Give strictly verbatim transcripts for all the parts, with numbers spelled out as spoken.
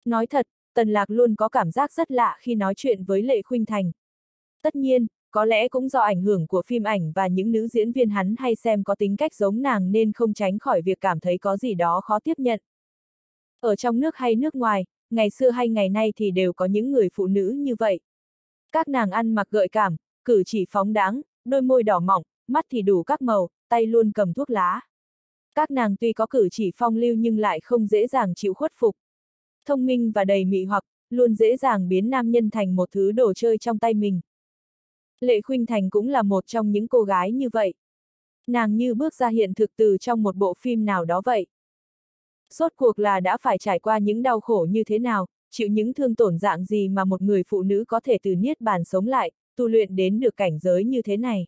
Nói thật, Tần Lạc luôn có cảm giác rất lạ khi nói chuyện với Lệ Khuynh Thành. Tất nhiên, có lẽ cũng do ảnh hưởng của phim ảnh và những nữ diễn viên hắn hay xem có tính cách giống nàng nên không tránh khỏi việc cảm thấy có gì đó khó tiếp nhận. Ở trong nước hay nước ngoài, ngày xưa hay ngày nay thì đều có những người phụ nữ như vậy. Các nàng ăn mặc gợi cảm, cử chỉ phóng đãng, đôi môi đỏ mọng, mắt thì đủ các màu, tay luôn cầm thuốc lá. Các nàng tuy có cử chỉ phong lưu nhưng lại không dễ dàng chịu khuất phục. Thông minh và đầy mị hoặc, luôn dễ dàng biến nam nhân thành một thứ đồ chơi trong tay mình. Lệ Khuynh Thành cũng là một trong những cô gái như vậy. Nàng như bước ra hiện thực từ trong một bộ phim nào đó vậy. Rốt cuộc là đã phải trải qua những đau khổ như thế nào, chịu những thương tổn dạng gì mà một người phụ nữ có thể từ niết bàn sống lại, tu luyện đến được cảnh giới như thế này.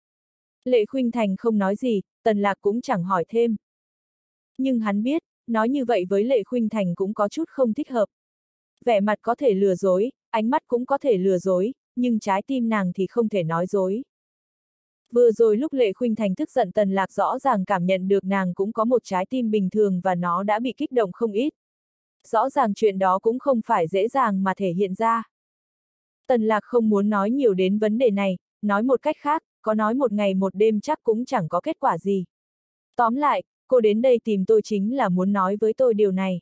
Lệ Khuynh Thành không nói gì, Tần Lạc cũng chẳng hỏi thêm. Nhưng hắn biết, nói như vậy với Lệ Khuynh Thành cũng có chút không thích hợp. Vẻ mặt có thể lừa dối, ánh mắt cũng có thể lừa dối, nhưng trái tim nàng thì không thể nói dối. Vừa rồi lúc Lệ Khuynh Thành tức giận, Tần Lạc rõ ràng cảm nhận được nàng cũng có một trái tim bình thường và nó đã bị kích động không ít. Rõ ràng chuyện đó cũng không phải dễ dàng mà thể hiện ra. Tần Lạc không muốn nói nhiều đến vấn đề này, nói một cách khác, có nói một ngày một đêm chắc cũng chẳng có kết quả gì. Tóm lại, cô đến đây tìm tôi chính là muốn nói với tôi điều này.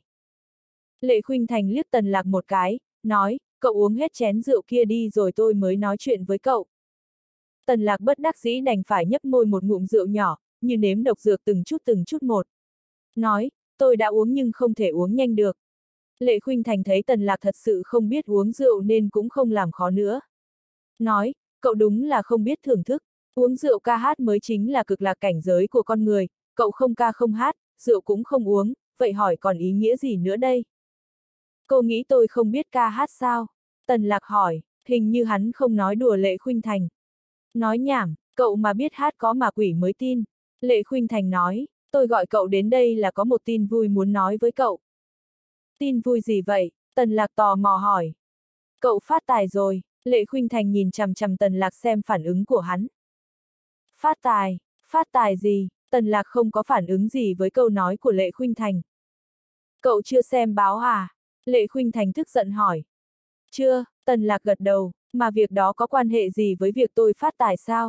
Lệ Khuynh Thành liếc Tần Lạc một cái, nói, cậu uống hết chén rượu kia đi rồi tôi mới nói chuyện với cậu. Tần Lạc bất đắc dĩ đành phải nhấp môi một ngụm rượu nhỏ, như nếm độc dược từng chút từng chút một. Nói, tôi đã uống nhưng không thể uống nhanh được. Lệ Khuynh Thành thấy Tần Lạc thật sự không biết uống rượu nên cũng không làm khó nữa. Nói, cậu đúng là không biết thưởng thức, uống rượu ca hát mới chính là cực lạc cảnh giới của con người, cậu không ca không hát, rượu cũng không uống, vậy hỏi còn ý nghĩa gì nữa đây? Cô nghĩ tôi không biết ca hát sao? Tần Lạc hỏi, hình như hắn không nói đùa Lệ Khuynh Thành. Nói nhảm, cậu mà biết hát có mà quỷ mới tin. Lệ Khuynh Thành nói, tôi gọi cậu đến đây là có một tin vui muốn nói với cậu. Tin vui gì vậy? Tần Lạc tò mò hỏi. Cậu phát tài rồi. Lệ Khuynh Thành nhìn chằm chằm Tần Lạc xem phản ứng của hắn. Phát tài? Phát tài gì? Tần Lạc không có phản ứng gì với câu nói của Lệ Khuynh Thành. Cậu chưa xem báo à? Lệ Khuynh Thành tức giận hỏi. Chưa, Tần Lạc gật đầu, mà việc đó có quan hệ gì với việc tôi phát tài sao?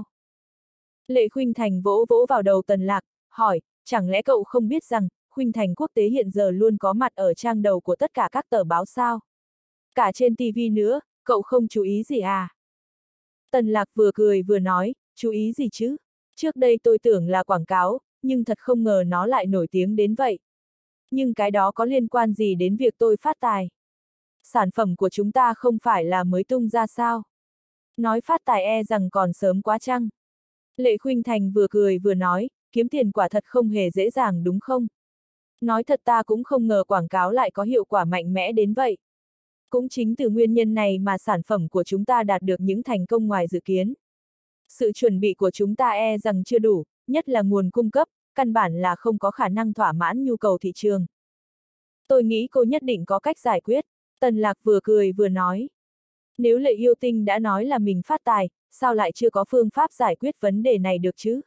Lệ Khuynh Thành vỗ vỗ vào đầu Tần Lạc, hỏi, chẳng lẽ cậu không biết rằng, Khuynh Thành Quốc tế hiện giờ luôn có mặt ở trang đầu của tất cả các tờ báo sao? Cả trên ti vi nữa, cậu không chú ý gì à? Tần Lạc vừa cười vừa nói, chú ý gì chứ? Trước đây tôi tưởng là quảng cáo, nhưng thật không ngờ nó lại nổi tiếng đến vậy. Nhưng cái đó có liên quan gì đến việc tôi phát tài? Sản phẩm của chúng ta không phải là mới tung ra sao? Nói phát tài e rằng còn sớm quá chăng? Lệ Khuynh Thành vừa cười vừa nói, kiếm tiền quả thật không hề dễ dàng đúng không? Nói thật ta cũng không ngờ quảng cáo lại có hiệu quả mạnh mẽ đến vậy. Cũng chính từ nguyên nhân này mà sản phẩm của chúng ta đạt được những thành công ngoài dự kiến. Sự chuẩn bị của chúng ta e rằng chưa đủ, nhất là nguồn cung cấp, căn bản là không có khả năng thỏa mãn nhu cầu thị trường. Tôi nghĩ cô nhất định có cách giải quyết. Tần Lạc vừa cười vừa nói. Nếu Lệ Yêu Tinh đã nói là mình phát tài, sao lại chưa có phương pháp giải quyết vấn đề này được chứ?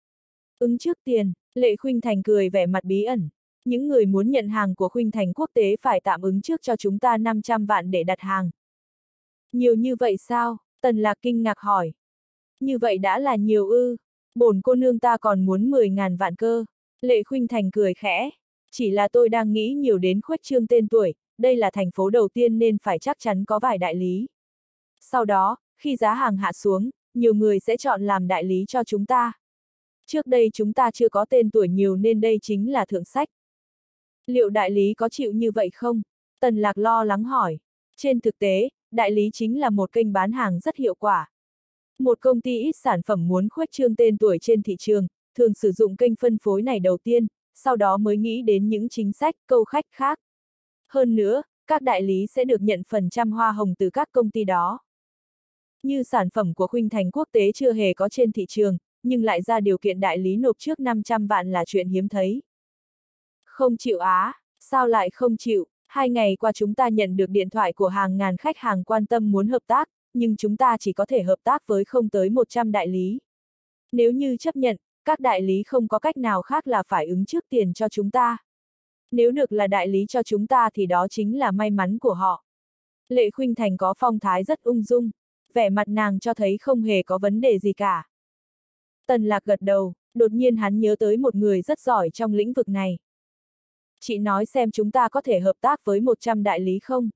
Ứng trước tiền, Lệ Khuynh Thành cười vẻ mặt bí ẩn. Những người muốn nhận hàng của Khuynh Thành Quốc tế phải tạm ứng trước cho chúng ta năm trăm vạn để đặt hàng. Nhiều như vậy sao? Tần Lạc kinh ngạc hỏi. Như vậy đã là nhiều ư, bổn cô nương ta còn muốn mười ngàn vạn cơ. Lệ Khuynh Thành cười khẽ. Chỉ là tôi đang nghĩ nhiều đến khuếch trương tên tuổi, đây là thành phố đầu tiên nên phải chắc chắn có vài đại lý. Sau đó, khi giá hàng hạ xuống, nhiều người sẽ chọn làm đại lý cho chúng ta. Trước đây chúng ta chưa có tên tuổi nhiều nên đây chính là thượng sách. Liệu đại lý có chịu như vậy không? Tần Lạc lo lắng hỏi. Trên thực tế, đại lý chính là một kênh bán hàng rất hiệu quả. Một công ty ít sản phẩm muốn khuếch trương tên tuổi trên thị trường, thường sử dụng kênh phân phối này đầu tiên, sau đó mới nghĩ đến những chính sách, câu khách khác. Hơn nữa, các đại lý sẽ được nhận phần trăm hoa hồng từ các công ty đó. Như sản phẩm của Khuynh Thành Quốc tế chưa hề có trên thị trường, nhưng lại ra điều kiện đại lý nộp trước năm trăm vạn là chuyện hiếm thấy. Không chịu á, sao lại không chịu? Hai ngày qua chúng ta nhận được điện thoại của hàng ngàn khách hàng quan tâm muốn hợp tác, nhưng chúng ta chỉ có thể hợp tác với không tới một trăm đại lý. Nếu như chấp nhận, các đại lý không có cách nào khác là phải ứng trước tiền cho chúng ta. Nếu được là đại lý cho chúng ta thì đó chính là may mắn của họ. Lệ Khuynh Thành có phong thái rất ung dung, vẻ mặt nàng cho thấy không hề có vấn đề gì cả. Tần Lạc gật đầu, đột nhiên hắn nhớ tới một người rất giỏi trong lĩnh vực này. Chị nói xem chúng ta có thể hợp tác với một trăm đại lý không?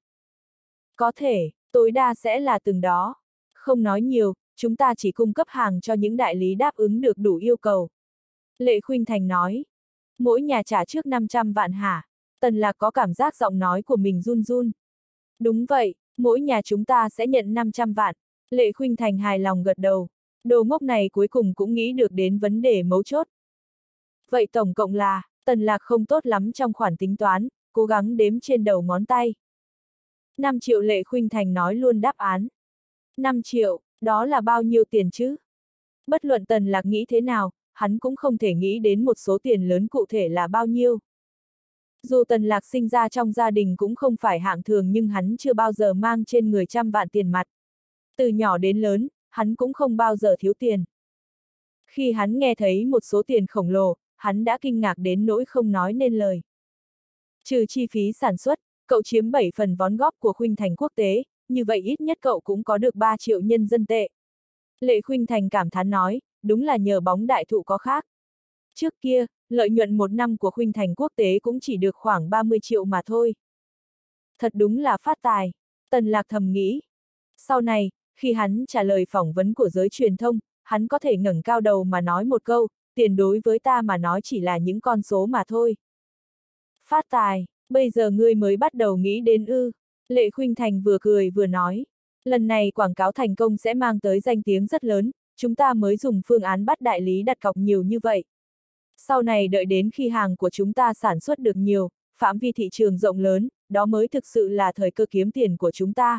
Có thể, tối đa sẽ là từng đó. Không nói nhiều, chúng ta chỉ cung cấp hàng cho những đại lý đáp ứng được đủ yêu cầu. Lệ Khuynh Thành nói. Mỗi nhà trả trước năm trăm vạn hả? Tần Lạc có cảm giác giọng nói của mình run run. Đúng vậy, mỗi nhà chúng ta sẽ nhận năm trăm vạn. Lệ Khuynh Thành hài lòng gật đầu. Đồ ngốc này cuối cùng cũng nghĩ được đến vấn đề mấu chốt. Vậy tổng cộng là, Tần Lạc không tốt lắm trong khoản tính toán, cố gắng đếm trên đầu ngón tay. năm triệu. Lệ Khuynh Thành nói luôn đáp án. năm triệu, đó là bao nhiêu tiền chứ? Bất luận Tần Lạc nghĩ thế nào, hắn cũng không thể nghĩ đến một số tiền lớn cụ thể là bao nhiêu. Dù Tần Lạc sinh ra trong gia đình cũng không phải hạng thường nhưng hắn chưa bao giờ mang trên người trăm vạn tiền mặt. Từ nhỏ đến lớn, hắn cũng không bao giờ thiếu tiền. Khi hắn nghe thấy một số tiền khổng lồ, hắn đã kinh ngạc đến nỗi không nói nên lời. Trừ chi phí sản xuất, cậu chiếm bảy phần vốn góp của Khuynh Thành Quốc tế, như vậy ít nhất cậu cũng có được ba triệu nhân dân tệ. Lệ Khuynh Thành cảm thán nói, đúng là nhờ bóng đại thụ có khác. Trước kia, lợi nhuận một năm của Khuynh Thành Quốc tế cũng chỉ được khoảng ba mươi triệu mà thôi. Thật đúng là phát tài, Tần Lạc thầm nghĩ. Sau này, khi hắn trả lời phỏng vấn của giới truyền thông, hắn có thể ngẩng cao đầu mà nói một câu, tiền đối với ta mà nói chỉ là những con số mà thôi. Phát tài, bây giờ ngươi mới bắt đầu nghĩ đến ư. Lệ Khuynh Thành vừa cười vừa nói. Lần này quảng cáo thành công sẽ mang tới danh tiếng rất lớn, chúng ta mới dùng phương án bắt đại lý đặt cọc nhiều như vậy. Sau này đợi đến khi hàng của chúng ta sản xuất được nhiều, phạm vi thị trường rộng lớn, đó mới thực sự là thời cơ kiếm tiền của chúng ta.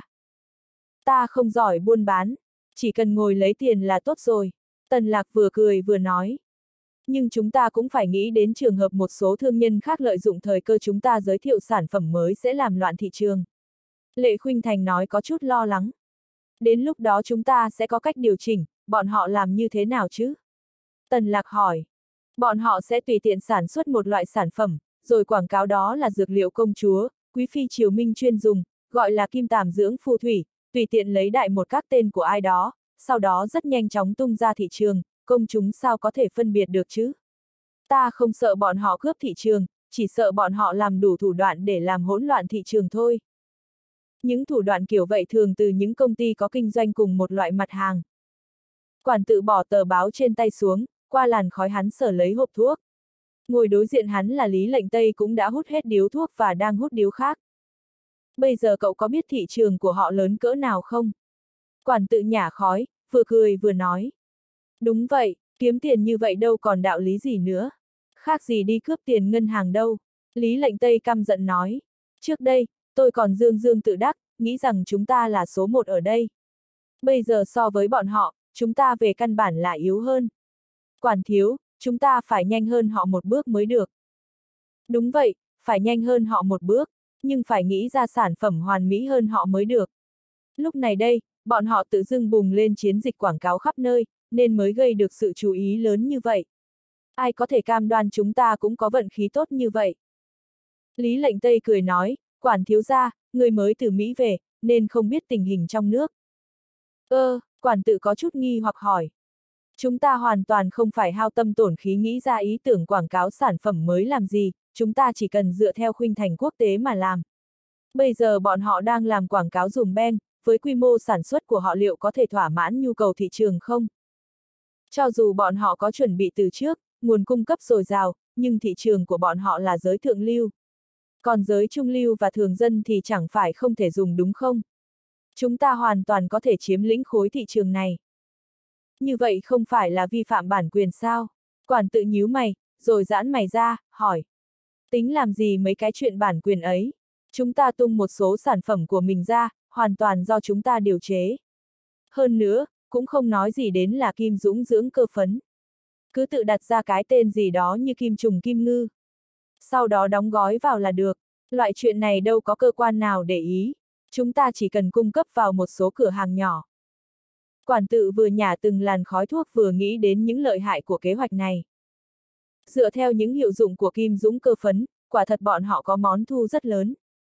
Ta không giỏi buôn bán, chỉ cần ngồi lấy tiền là tốt rồi. Tần Lạc vừa cười vừa nói. Nhưng chúng ta cũng phải nghĩ đến trường hợp một số thương nhân khác lợi dụng thời cơ chúng ta giới thiệu sản phẩm mới sẽ làm loạn thị trường. Lệ Khuynh Thành nói có chút lo lắng. Đến lúc đó chúng ta sẽ có cách điều chỉnh, bọn họ làm như thế nào chứ? Tần Lạc hỏi. Bọn họ sẽ tùy tiện sản xuất một loại sản phẩm, rồi quảng cáo đó là dược liệu công chúa, quý phi triều minh chuyên dùng, gọi là kim tàm dưỡng phù thủy, tùy tiện lấy đại một các tên của ai đó, sau đó rất nhanh chóng tung ra thị trường, công chúng sao có thể phân biệt được chứ? Ta không sợ bọn họ cướp thị trường, chỉ sợ bọn họ làm đủ thủ đoạn để làm hỗn loạn thị trường thôi. Những thủ đoạn kiểu vậy thường từ những công ty có kinh doanh cùng một loại mặt hàng. Quản tự bỏ tờ báo trên tay xuống, qua làn khói hắn sở lấy hộp thuốc. Ngồi đối diện hắn là Lý Lệnh Tây cũng đã hút hết điếu thuốc và đang hút điếu khác. Bây giờ cậu có biết thị trường của họ lớn cỡ nào không? Quản tự nhả khói, vừa cười vừa nói. Đúng vậy, kiếm tiền như vậy đâu còn đạo lý gì nữa. Khác gì đi cướp tiền ngân hàng đâu. Lý Lệnh Tây căm giận nói. Trước đây, tôi còn dương dương tự đắc, nghĩ rằng chúng ta là số một ở đây. Bây giờ so với bọn họ, chúng ta về căn bản là yếu hơn. Quản thiếu, chúng ta phải nhanh hơn họ một bước mới được. Đúng vậy, phải nhanh hơn họ một bước, nhưng phải nghĩ ra sản phẩm hoàn mỹ hơn họ mới được. Lúc này đây, bọn họ tự dưng bùng lên chiến dịch quảng cáo khắp nơi, nên mới gây được sự chú ý lớn như vậy. Ai có thể cam đoan chúng ta cũng có vận khí tốt như vậy? Lý Lệnh Tây cười nói, quản thiếu gia, người mới từ Mỹ về, nên không biết tình hình trong nước. Ơ, quản tự có chút nghi hoặc hỏi. Chúng ta hoàn toàn không phải hao tâm tổn khí nghĩ ra ý tưởng quảng cáo sản phẩm mới làm gì, chúng ta chỉ cần dựa theo Khuynh Thành Quốc tế mà làm. Bây giờ bọn họ đang làm quảng cáo dùm beng, với quy mô sản xuất của họ liệu có thể thỏa mãn nhu cầu thị trường không? Cho dù bọn họ có chuẩn bị từ trước, nguồn cung cấp dồi dào, nhưng thị trường của bọn họ là giới thượng lưu. Còn giới trung lưu và thường dân thì chẳng phải không thể dùng đúng không? Chúng ta hoàn toàn có thể chiếm lĩnh khối thị trường này. Như vậy không phải là vi phạm bản quyền sao? Quản tự nhíu mày, rồi giãn mày ra, hỏi. Tính làm gì mấy cái chuyện bản quyền ấy? Chúng ta tung một số sản phẩm của mình ra, hoàn toàn do chúng ta điều chế. Hơn nữa, cũng không nói gì đến là kim dũng dưỡng cơ phấn. Cứ tự đặt ra cái tên gì đó như kim trùng kim ngư. Sau đó đóng gói vào là được. Loại chuyện này đâu có cơ quan nào để ý. Chúng ta chỉ cần cung cấp vào một số cửa hàng nhỏ. Quản tự vừa nhả từng làn khói thuốc vừa nghĩ đến những lợi hại của kế hoạch này. Dựa theo những hiệu dụng của kim dũng cơ phấn, quả thật bọn họ có món thu rất lớn.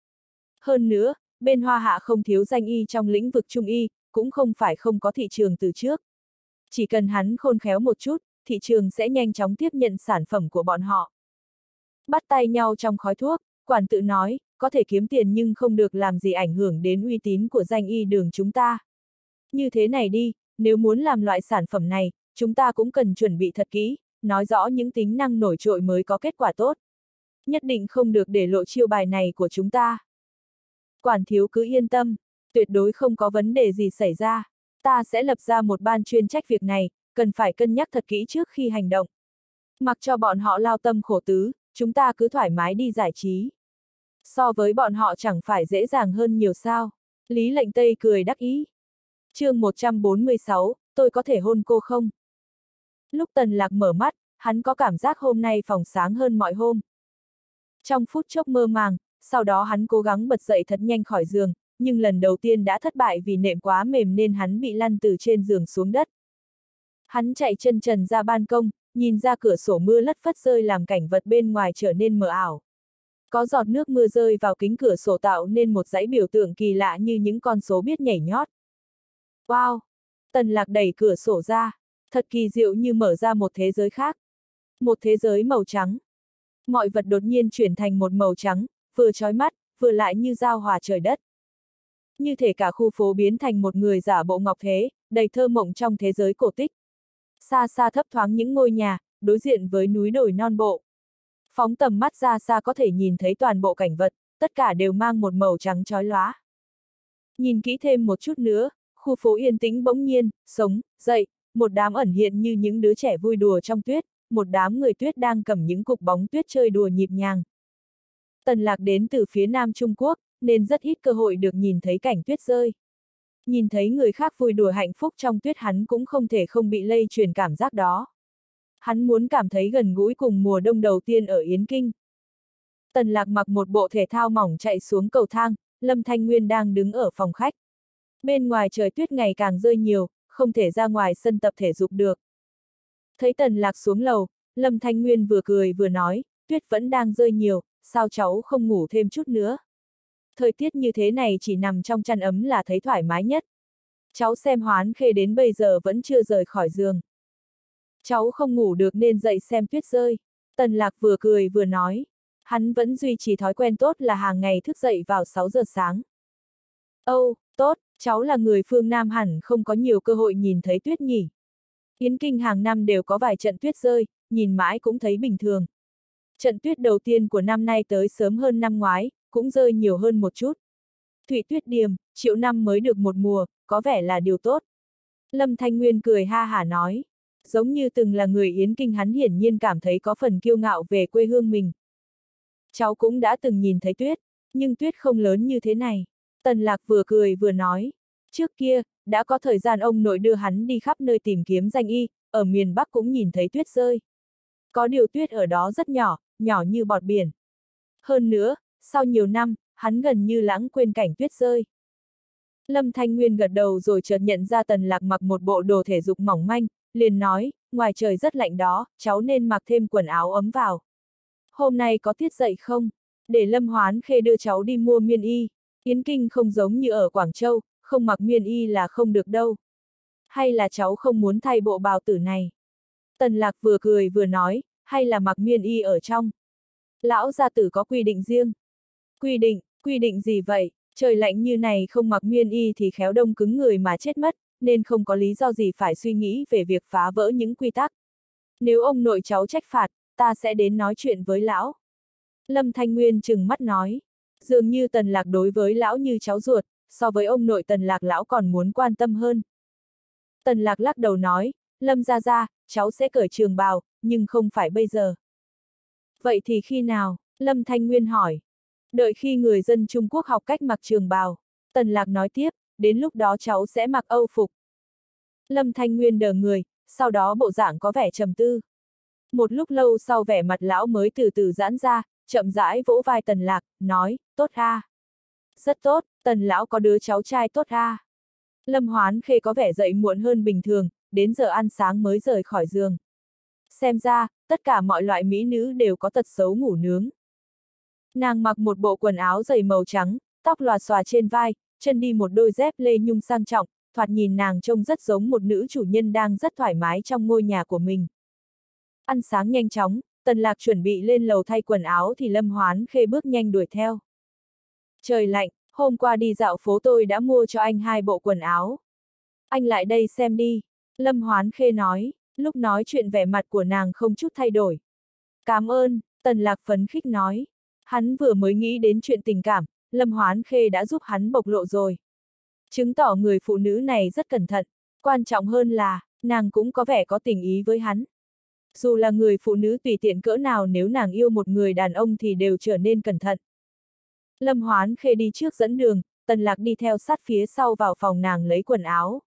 Hơn nữa, bên Hoa Hạ không thiếu danh y trong lĩnh vực trung y, cũng không phải không có thị trường từ trước. Chỉ cần hắn khôn khéo một chút, thị trường sẽ nhanh chóng tiếp nhận sản phẩm của bọn họ. Bắt tay nhau trong khói thuốc, quản tự nói, có thể kiếm tiền nhưng không được làm gì ảnh hưởng đến uy tín của danh y đường chúng ta. Như thế này đi, nếu muốn làm loại sản phẩm này, chúng ta cũng cần chuẩn bị thật kỹ, nói rõ những tính năng nổi trội mới có kết quả tốt. Nhất định không được để lộ chiêu bài này của chúng ta. Quản thiếu cứ yên tâm, tuyệt đối không có vấn đề gì xảy ra. Ta sẽ lập ra một ban chuyên trách việc này, cần phải cân nhắc thật kỹ trước khi hành động. Mặc cho bọn họ lao tâm khổ tứ, chúng ta cứ thoải mái đi giải trí. So với bọn họ chẳng phải dễ dàng hơn nhiều sao. Lý Lệnh Tây cười đắc ý. chương một trăm bốn mươi sáu, tôi có thể hôn cô không? Lúc Tần Lạc mở mắt, hắn có cảm giác hôm nay phòng sáng hơn mọi hôm. Trong phút chốc mơ màng, sau đó hắn cố gắng bật dậy thật nhanh khỏi giường, nhưng lần đầu tiên đã thất bại vì nệm quá mềm nên hắn bị lăn từ trên giường xuống đất. Hắn chạy chân trần ra ban công, nhìn ra cửa sổ mưa lất phất rơi làm cảnh vật bên ngoài trở nên mờ ảo. Có giọt nước mưa rơi vào kính cửa sổ tạo nên một dãy biểu tượng kỳ lạ như những con số biết nhảy nhót. Wow! Tần Lạc đẩy cửa sổ ra, thật kỳ diệu như mở ra một thế giới khác. Một thế giới màu trắng. Mọi vật đột nhiên chuyển thành một màu trắng, vừa chói mắt, vừa lại như giao hòa trời đất. Như thể cả khu phố biến thành một người giả bộ ngọc thế, đầy thơ mộng trong thế giới cổ tích. Xa xa thấp thoáng những ngôi nhà, đối diện với núi đồi non bộ. Phóng tầm mắt ra xa có thể nhìn thấy toàn bộ cảnh vật, tất cả đều mang một màu trắng chói lóa. Nhìn kỹ thêm một chút nữa, khu phố yên tĩnh bỗng nhiên, sống, dậy, một đám ẩn hiện như những đứa trẻ vui đùa trong tuyết, một đám người tuyết đang cầm những cục bóng tuyết chơi đùa nhịp nhàng. Tần Lạc đến từ phía Nam Trung Quốc, nên rất ít cơ hội được nhìn thấy cảnh tuyết rơi. Nhìn thấy người khác vui đùa hạnh phúc trong tuyết hắn cũng không thể không bị lây truyền cảm giác đó. Hắn muốn cảm thấy gần gũi cùng mùa đông đầu tiên ở Yến Kinh. Tần Lạc mặc một bộ thể thao mỏng chạy xuống cầu thang, Lâm Thanh Nguyên đang đứng ở phòng khách. Bên ngoài trời tuyết ngày càng rơi nhiều, không thể ra ngoài sân tập thể dục được. Thấy Tần Lạc xuống lầu, Lâm Thanh Nguyên vừa cười vừa nói, tuyết vẫn đang rơi nhiều, sao cháu không ngủ thêm chút nữa? Thời tiết như thế này chỉ nằm trong chăn ấm là thấy thoải mái nhất. Cháu xem Hoán Khê đến bây giờ vẫn chưa rời khỏi giường. Cháu không ngủ được nên dậy xem tuyết rơi. Tần Lạc vừa cười vừa nói. Hắn vẫn duy trì thói quen tốt là hàng ngày thức dậy vào sáu giờ sáng. Âu, oh, tốt, cháu là người phương Nam hẳn không có nhiều cơ hội nhìn thấy tuyết nhỉ. Yến Kinh hàng năm đều có vài trận tuyết rơi, nhìn mãi cũng thấy bình thường. Trận tuyết đầu tiên của năm nay tới sớm hơn năm ngoái, cũng rơi nhiều hơn một chút. Thủy Tuyết Điềm, triệu năm mới được một mùa, có vẻ là điều tốt. Lâm Thanh Nguyên cười ha hả nói. Giống như từng là người Yến Kinh hắn hiển nhiên cảm thấy có phần kiêu ngạo về quê hương mình. Cháu cũng đã từng nhìn thấy tuyết, nhưng tuyết không lớn như thế này. Tần Lạc vừa cười vừa nói. Trước kia, đã có thời gian ông nội đưa hắn đi khắp nơi tìm kiếm danh y, ở miền Bắc cũng nhìn thấy tuyết rơi. Có điều tuyết ở đó rất nhỏ, nhỏ như bọt biển. Hơn nữa, sau nhiều năm, hắn gần như lãng quên cảnh tuyết rơi. Lâm Thanh Nguyên gật đầu rồi chợt nhận ra Tần Lạc mặc một bộ đồ thể dục mỏng manh, liền nói, ngoài trời rất lạnh đó, cháu nên mặc thêm quần áo ấm vào. Hôm nay có tiết dậy không? Để Lâm Hoán Khê đưa cháu đi mua miên y. Yến Kinh không giống như ở Quảng Châu, không mặc miên y là không được đâu. Hay là cháu không muốn thay bộ bào tử này? Tần Lạc vừa cười vừa nói, hay là mặc miên y ở trong? Lão gia tử có quy định riêng. Quy định, quy định gì vậy? Trời lạnh như này không mặc miên y thì khéo đông cứng người mà chết mất, nên không có lý do gì phải suy nghĩ về việc phá vỡ những quy tắc. Nếu ông nội cháu trách phạt, ta sẽ đến nói chuyện với lão. Lâm Thanh Nguyên trừng mắt nói. Dường như Tần Lạc đối với lão như cháu ruột, so với ông nội Tần Lạc lão còn muốn quan tâm hơn. Tần Lạc lắc đầu nói, Lâm gia gia, cháu sẽ cởi trường bào, nhưng không phải bây giờ. Vậy thì khi nào? Lâm Thanh Nguyên hỏi. Đợi khi người dân Trung Quốc học cách mặc trường bào. Tần Lạc nói tiếp, đến lúc đó cháu sẽ mặc Âu phục. Lâm Thanh Nguyên đờ người, sau đó bộ dạng có vẻ trầm tư. Một lúc lâu sau vẻ mặt lão mới từ từ giãn ra, chậm rãi vỗ vai Tần Lạc, nói, tốt a. Rất tốt, Tần lão có đứa cháu trai tốt a. Lâm Hoán Khê có vẻ dậy muộn hơn bình thường, đến giờ ăn sáng mới rời khỏi giường. Xem ra, tất cả mọi loại mỹ nữ đều có tật xấu ngủ nướng. Nàng mặc một bộ quần áo dày màu trắng, tóc lòa xòa trên vai, chân đi một đôi dép lê nhung sang trọng, thoạt nhìn nàng trông rất giống một nữ chủ nhân đang rất thoải mái trong ngôi nhà của mình. Ăn sáng nhanh chóng, Tần Lạc chuẩn bị lên lầu thay quần áo thì Lâm Hoán Khê bước nhanh đuổi theo. Trời lạnh, hôm qua đi dạo phố tôi đã mua cho anh hai bộ quần áo. Anh lại đây xem đi, Lâm Hoán Khê nói, lúc nói chuyện vẻ mặt của nàng không chút thay đổi. Cảm ơn, Tần Lạc phấn khích nói. Hắn vừa mới nghĩ đến chuyện tình cảm, Lâm Hoán Khê đã giúp hắn bộc lộ rồi. Chứng tỏ người phụ nữ này rất cẩn thận, quan trọng hơn là, nàng cũng có vẻ có tình ý với hắn. Dù là người phụ nữ tùy tiện cỡ nào nếu nàng yêu một người đàn ông thì đều trở nên cẩn thận. Lâm Hoán Khê đi trước dẫn đường, Tần Lạc đi theo sát phía sau vào phòng nàng lấy quần áo.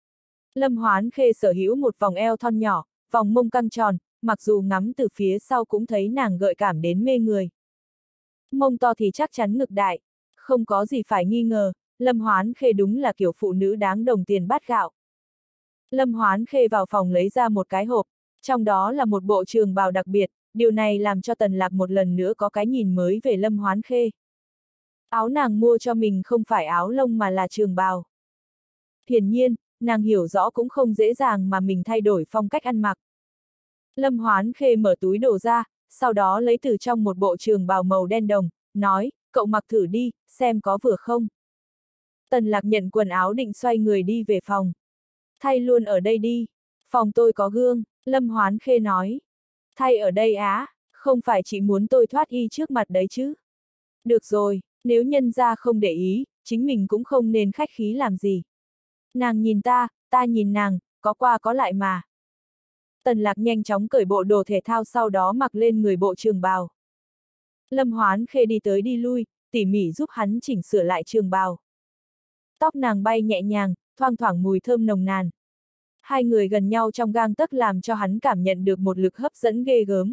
Lâm Hoán Khê sở hữu một vòng eo thon nhỏ, vòng mông căng tròn, mặc dù ngắm từ phía sau cũng thấy nàng gợi cảm đến mê người. Mông to thì chắc chắn ngực đại, không có gì phải nghi ngờ, Lâm Hoán Khê đúng là kiểu phụ nữ đáng đồng tiền bát gạo. Lâm Hoán Khê vào phòng lấy ra một cái hộp, trong đó là một bộ trường bào đặc biệt, điều này làm cho Tần Lạc một lần nữa có cái nhìn mới về Lâm Hoán Khê. Áo nàng mua cho mình không phải áo lông mà là trường bào. Hiển nhiên, nàng hiểu rõ cũng không dễ dàng mà mình thay đổi phong cách ăn mặc. Lâm Hoán Khê mở túi đồ ra, sau đó lấy từ trong một bộ trường bào màu đen đồng, nói, cậu mặc thử đi, xem có vừa không. Tần Lạc nhận quần áo định xoay người đi về phòng. Thay luôn ở đây đi, phòng tôi có gương, Lâm Hoán Khê nói. Thay ở đây á, không phải chị muốn tôi thoát y trước mặt đấy chứ. Được rồi, nếu nhân gia không để ý, chính mình cũng không nên khách khí làm gì. Nàng nhìn ta, ta nhìn nàng, có qua có lại mà. Tần Lạc nhanh chóng cởi bộ đồ thể thao sau đó mặc lên người bộ trường bào. Lâm Hoán Khê đi tới đi lui, tỉ mỉ giúp hắn chỉnh sửa lại trường bào. Tóc nàng bay nhẹ nhàng, thoang thoảng mùi thơm nồng nàn. Hai người gần nhau trong gang tấc làm cho hắn cảm nhận được một lực hấp dẫn ghê gớm.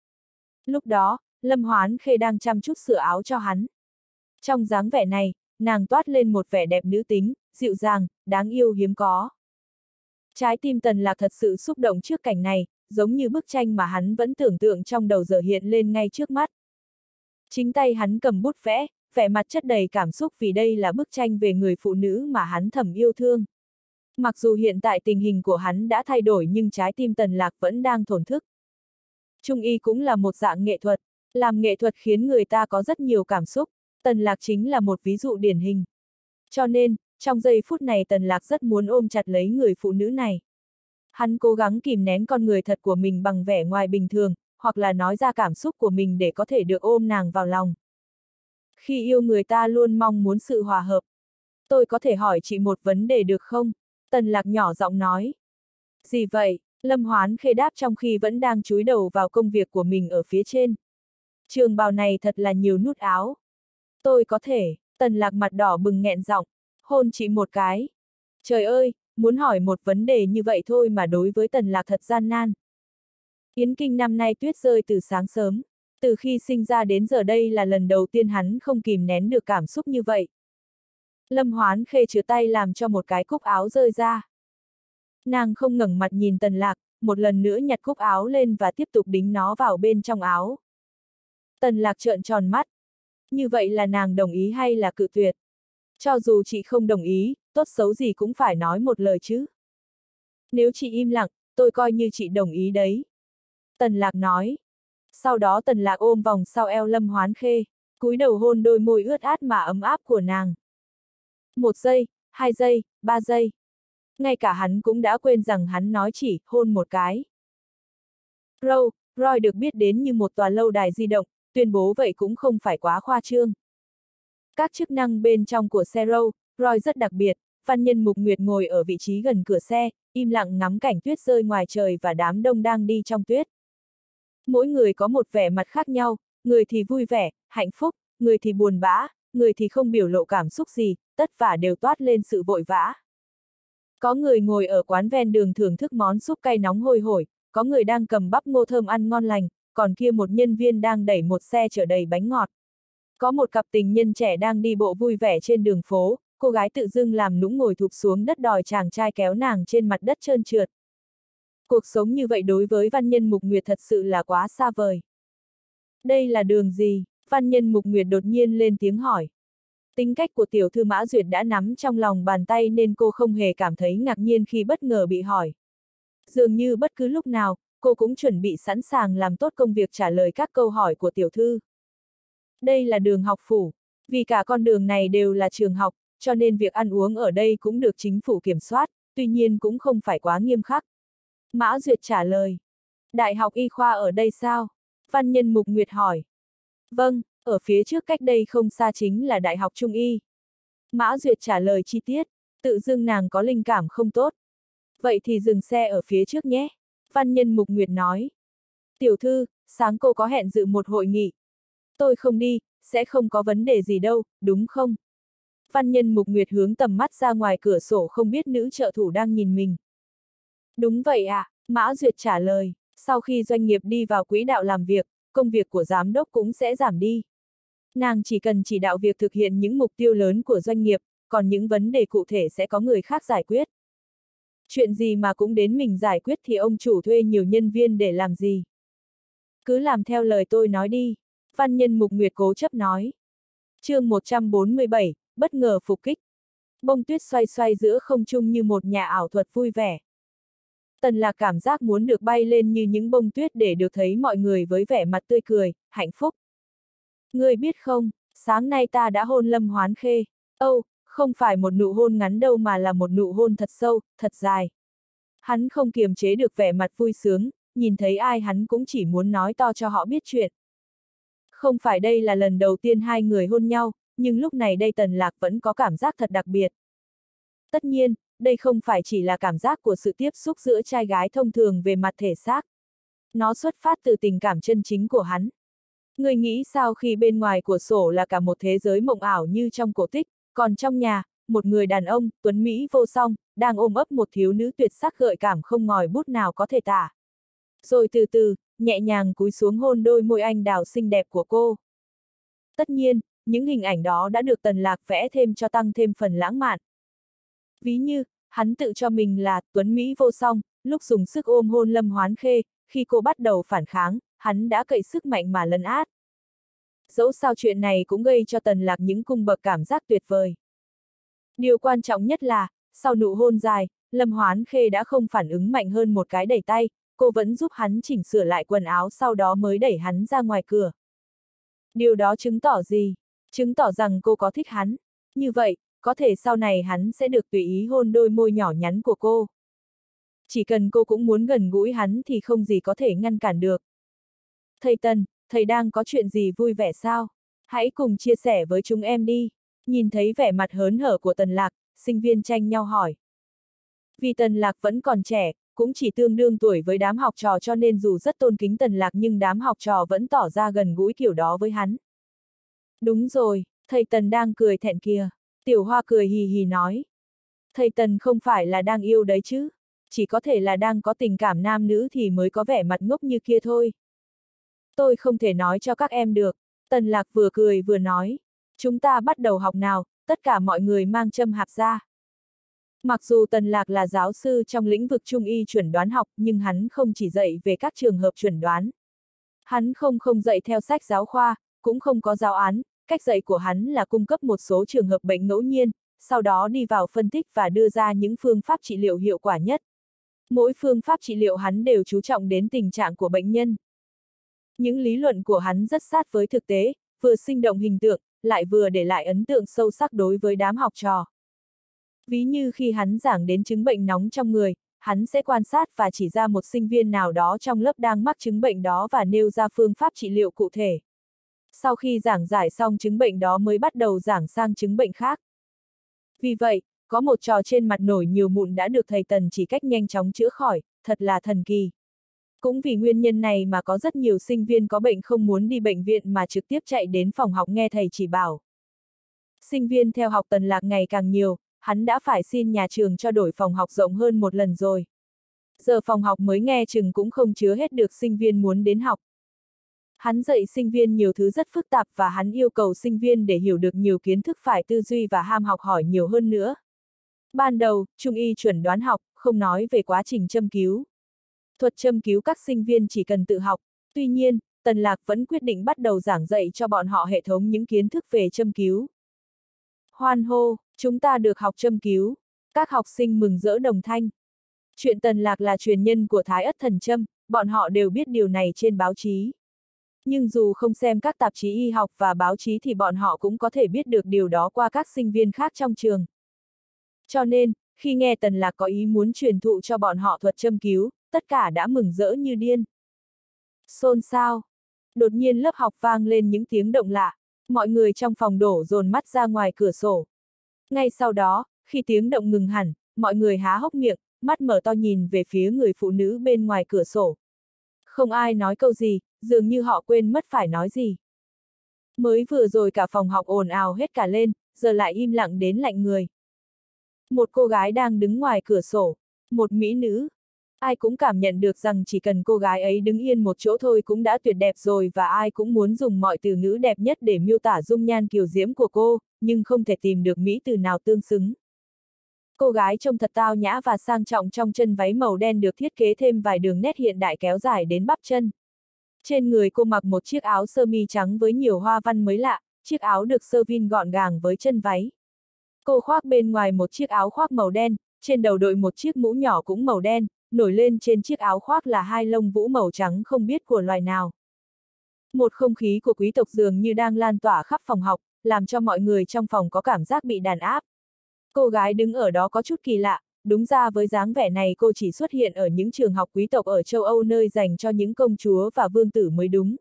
Lúc đó, Lâm Hoán Khê đang chăm chút sửa áo cho hắn. Trong dáng vẻ này, nàng toát lên một vẻ đẹp nữ tính, dịu dàng, đáng yêu hiếm có. Trái tim Tần Lạc thật sự xúc động trước cảnh này, giống như bức tranh mà hắn vẫn tưởng tượng trong đầu giờ hiện lên ngay trước mắt. Chính tay hắn cầm bút vẽ, vẻ mặt chất đầy cảm xúc vì đây là bức tranh về người phụ nữ mà hắn thầm yêu thương. Mặc dù hiện tại tình hình của hắn đã thay đổi nhưng trái tim Tần Lạc vẫn đang thổn thức. Trung y cũng là một dạng nghệ thuật, làm nghệ thuật khiến người ta có rất nhiều cảm xúc, Tần Lạc chính là một ví dụ điển hình. Cho nên, trong giây phút này Tần Lạc rất muốn ôm chặt lấy người phụ nữ này. Hắn cố gắng kìm nén con người thật của mình bằng vẻ ngoài bình thường, hoặc là nói ra cảm xúc của mình để có thể được ôm nàng vào lòng. Khi yêu người ta luôn mong muốn sự hòa hợp. Tôi có thể hỏi chị một vấn đề được không? Tần Lạc nhỏ giọng nói. Gì vậy? Lâm Hoán Khê đáp trong khi vẫn đang chúi đầu vào công việc của mình ở phía trên. Trường bào này thật là nhiều nút áo. Tôi có thể, Tần Lạc mặt đỏ bừng nghẹn giọng, hôn chị một cái. Trời ơi, muốn hỏi một vấn đề như vậy thôi mà đối với Tần Lạc thật gian nan. Yến Kinh năm nay tuyết rơi từ sáng sớm, từ khi sinh ra đến giờ đây là lần đầu tiên hắn không kìm nén được cảm xúc như vậy. Lâm Hoán Khê chừa tay làm cho một cái cúc áo rơi ra. Nàng không ngẩng mặt nhìn Tần Lạc, một lần nữa nhặt cúc áo lên và tiếp tục đính nó vào bên trong áo. Tần Lạc trợn tròn mắt. Như vậy là nàng đồng ý hay là cự tuyệt? Cho dù chị không đồng ý, tốt xấu gì cũng phải nói một lời chứ. Nếu chị im lặng, tôi coi như chị đồng ý đấy. Tần Lạc nói. Sau đó Tần Lạc ôm vòng sau eo Lâm Hoán Khê, cúi đầu hôn đôi môi ướt át mà ấm áp của nàng. Một giây, hai giây, ba giây. Ngay cả hắn cũng đã quên rằng hắn nói chỉ hôn một cái. Rolls Royce được biết đến như một tòa lâu đài di động, tuyên bố vậy cũng không phải quá khoa trương. Các chức năng bên trong của xe Rolls Royce rất đặc biệt, văn nhân Mục Nguyệt ngồi ở vị trí gần cửa xe, im lặng ngắm cảnh tuyết rơi ngoài trời và đám đông đang đi trong tuyết. Mỗi người có một vẻ mặt khác nhau, người thì vui vẻ, hạnh phúc, người thì buồn bã, người thì không biểu lộ cảm xúc gì, tất cả đều toát lên sự vội vã. Có người ngồi ở quán ven đường thưởng thức món súp cay nóng hôi hổi, có người đang cầm bắp ngô thơm ăn ngon lành, còn kia một nhân viên đang đẩy một xe chở đầy bánh ngọt. Có một cặp tình nhân trẻ đang đi bộ vui vẻ trên đường phố, cô gái tự dưng làm nũng ngồi thụp xuống đất đòi chàng trai kéo nàng trên mặt đất trơn trượt. Cuộc sống như vậy đối với văn nhân Mục Nguyệt thật sự là quá xa vời. Đây là đường gì? Văn Nhân Mục Nguyệt đột nhiên lên tiếng hỏi. Tính cách của tiểu thư Mã Duyệt đã nắm trong lòng bàn tay nên cô không hề cảm thấy ngạc nhiên khi bất ngờ bị hỏi. Dường như bất cứ lúc nào, cô cũng chuẩn bị sẵn sàng làm tốt công việc trả lời các câu hỏi của tiểu thư. Đây là đường học phủ, vì cả con đường này đều là trường học, cho nên việc ăn uống ở đây cũng được chính phủ kiểm soát, tuy nhiên cũng không phải quá nghiêm khắc. Mã Duyệt trả lời. Đại học y khoa ở đây sao? Văn Nhân Mục Nguyệt hỏi. Vâng, ở phía trước cách đây không xa chính là Đại học Trung y. Mã Duyệt trả lời chi tiết, tự dưng nàng có linh cảm không tốt. Vậy thì dừng xe ở phía trước nhé. Văn Nhân Mục Nguyệt nói. Tiểu thư, sáng cô có hẹn dự một hội nghị. Tôi không đi, sẽ không có vấn đề gì đâu, đúng không? Văn Nhân Mục Nguyệt hướng tầm mắt ra ngoài cửa sổ không biết nữ trợ thủ đang nhìn mình. Đúng vậy ạ, à, Mã Duyệt trả lời, sau khi doanh nghiệp đi vào quỹ đạo làm việc, công việc của giám đốc cũng sẽ giảm đi. Nàng chỉ cần chỉ đạo việc thực hiện những mục tiêu lớn của doanh nghiệp, còn những vấn đề cụ thể sẽ có người khác giải quyết. Chuyện gì mà cũng đến mình giải quyết thì ông chủ thuê nhiều nhân viên để làm gì? Cứ làm theo lời tôi nói đi, Văn Nhân Mục Nguyệt cố chấp nói. Chương một trăm bốn mươi bảy, bất ngờ phục kích. Bông tuyết xoay xoay giữa không trung như một nhà ảo thuật vui vẻ. Tần Lạc cảm giác muốn được bay lên như những bông tuyết để được thấy mọi người với vẻ mặt tươi cười, hạnh phúc. Ngươi biết không, sáng nay ta đã hôn Lâm Hoán Khê. Âu, oh, không phải một nụ hôn ngắn đâu mà là một nụ hôn thật sâu, thật dài. Hắn không kiềm chế được vẻ mặt vui sướng, nhìn thấy ai hắn cũng chỉ muốn nói to cho họ biết chuyện. Không phải đây là lần đầu tiên hai người hôn nhau, nhưng lúc này đây Tần Lạc vẫn có cảm giác thật đặc biệt. Tất nhiên, đây không phải chỉ là cảm giác của sự tiếp xúc giữa trai gái thông thường về mặt thể xác. Nó xuất phát từ tình cảm chân chính của hắn. Người nghĩ sao khi bên ngoài của sổ là cả một thế giới mộng ảo như trong cổ tích, còn trong nhà, một người đàn ông, tuấn Mỹ vô song, đang ôm ấp một thiếu nữ tuyệt sắc gợi cảm không ngòi bút nào có thể tả. Rồi từ từ, nhẹ nhàng cúi xuống hôn đôi môi anh đào xinh đẹp của cô. Tất nhiên, những hình ảnh đó đã được Tần Lạc vẽ thêm cho tăng thêm phần lãng mạn. Ví như, hắn tự cho mình là tuấn Mỹ vô song, lúc dùng sức ôm hôn Lâm Hoán Khê, khi cô bắt đầu phản kháng, hắn đã cậy sức mạnh mà lấn át. Dẫu sao chuyện này cũng gây cho Tần Lạc những cung bậc cảm giác tuyệt vời. Điều quan trọng nhất là, sau nụ hôn dài, Lâm Hoán Khê đã không phản ứng mạnh hơn một cái đẩy tay, cô vẫn giúp hắn chỉnh sửa lại quần áo sau đó mới đẩy hắn ra ngoài cửa. Điều đó chứng tỏ gì? Chứng tỏ rằng cô có thích hắn. Như vậy, có thể sau này hắn sẽ được tùy ý hôn đôi môi nhỏ nhắn của cô. Chỉ cần cô cũng muốn gần gũi hắn thì không gì có thể ngăn cản được. Thầy Tần, thầy đang có chuyện gì vui vẻ sao? Hãy cùng chia sẻ với chúng em đi. Nhìn thấy vẻ mặt hớn hở của Tần Lạc, sinh viên tranh nhau hỏi. Vì Tần Lạc vẫn còn trẻ, cũng chỉ tương đương tuổi với đám học trò cho nên dù rất tôn kính Tần Lạc nhưng đám học trò vẫn tỏ ra gần gũi kiểu đó với hắn. Đúng rồi, thầy Tần đang cười thẹn kìa. Tiểu Hoa cười hì hì nói. Thầy Tần không phải là đang yêu đấy chứ, chỉ có thể là đang có tình cảm nam nữ thì mới có vẻ mặt ngốc như kia thôi. Tôi không thể nói cho các em được, Tần Lạc vừa cười vừa nói. Chúng ta bắt đầu học nào, tất cả mọi người mang châm hạp ra. Mặc dù Tần Lạc là giáo sư trong lĩnh vực trung y chuẩn đoán học nhưng hắn không chỉ dạy về các trường hợp chuẩn đoán. Hắn không không dạy theo sách giáo khoa, cũng không có giáo án, cách dạy của hắn là cung cấp một số trường hợp bệnh ngẫu nhiên, sau đó đi vào phân tích và đưa ra những phương pháp trị liệu hiệu quả nhất. Mỗi phương pháp trị liệu hắn đều chú trọng đến tình trạng của bệnh nhân. Những lý luận của hắn rất sát với thực tế, vừa sinh động hình tượng, lại vừa để lại ấn tượng sâu sắc đối với đám học trò. Ví như khi hắn giảng đến chứng bệnh nóng trong người, hắn sẽ quan sát và chỉ ra một sinh viên nào đó trong lớp đang mắc chứng bệnh đó và nêu ra phương pháp trị liệu cụ thể. Sau khi giảng giải xong chứng bệnh đó mới bắt đầu giảng sang chứng bệnh khác. Vì vậy, có một trò trên mặt nổi nhiều mụn đã được thầy Tần chỉ cách nhanh chóng chữa khỏi, thật là thần kỳ. Cũng vì nguyên nhân này mà có rất nhiều sinh viên có bệnh không muốn đi bệnh viện mà trực tiếp chạy đến phòng học nghe thầy chỉ bảo. Sinh viên theo học Tần Lạc ngày càng nhiều, hắn đã phải xin nhà trường cho đổi phòng học rộng hơn một lần rồi. Giờ phòng học mới nghe chừng cũng không chứa hết được sinh viên muốn đến học. Hắn dạy sinh viên nhiều thứ rất phức tạp và hắn yêu cầu sinh viên để hiểu được nhiều kiến thức phải tư duy và ham học hỏi nhiều hơn nữa. Ban đầu, trung y chuẩn đoán học, không nói về quá trình châm cứu. Thuật châm cứu các sinh viên chỉ cần tự học, tuy nhiên, Tần Lạc vẫn quyết định bắt đầu giảng dạy cho bọn họ hệ thống những kiến thức về châm cứu. Hoan hô, chúng ta được học châm cứu. Các học sinh mừng rỡ đồng thanh. Chuyện Tần Lạc là truyền nhân của Thái Ất Thần Châm, bọn họ đều biết điều này trên báo chí. Nhưng dù không xem các tạp chí y học và báo chí thì bọn họ cũng có thể biết được điều đó qua các sinh viên khác trong trường. Cho nên, khi nghe Tần Lạc có ý muốn truyền thụ cho bọn họ thuật châm cứu, tất cả đã mừng rỡ như điên. Xôn xao. Đột nhiên lớp học vang lên những tiếng động lạ, mọi người trong phòng đổ dồn mắt ra ngoài cửa sổ. Ngay sau đó, khi tiếng động ngừng hẳn, mọi người há hốc miệng, mắt mở to nhìn về phía người phụ nữ bên ngoài cửa sổ. Không ai nói câu gì, dường như họ quên mất phải nói gì. Mới vừa rồi cả phòng học ồn ào hết cả lên, giờ lại im lặng đến lạnh người. Một cô gái đang đứng ngoài cửa sổ, một mỹ nữ. Ai cũng cảm nhận được rằng chỉ cần cô gái ấy đứng yên một chỗ thôi cũng đã tuyệt đẹp rồi, và ai cũng muốn dùng mọi từ ngữ đẹp nhất để miêu tả dung nhan kiều diễm của cô, nhưng không thể tìm được mỹ từ nào tương xứng. Cô gái trông thật tao nhã và sang trọng trong chân váy màu đen được thiết kế thêm vài đường nét hiện đại kéo dài đến bắp chân. Trên người cô mặc một chiếc áo sơ mi trắng với nhiều hoa văn mới lạ, chiếc áo được sơ vin gọn gàng với chân váy. Cô khoác bên ngoài một chiếc áo khoác màu đen, trên đầu đội một chiếc mũ nhỏ cũng màu đen, nổi lên trên chiếc áo khoác là hai lông vũ màu trắng không biết của loài nào. Một không khí của quý tộc dường như đang lan tỏa khắp phòng học, làm cho mọi người trong phòng có cảm giác bị đàn áp. Cô gái đứng ở đó có chút kỳ lạ, đúng ra với dáng vẻ này cô chỉ xuất hiện ở những trường học quý tộc ở châu Âu nơi dành cho những công chúa và vương tử mới đúng.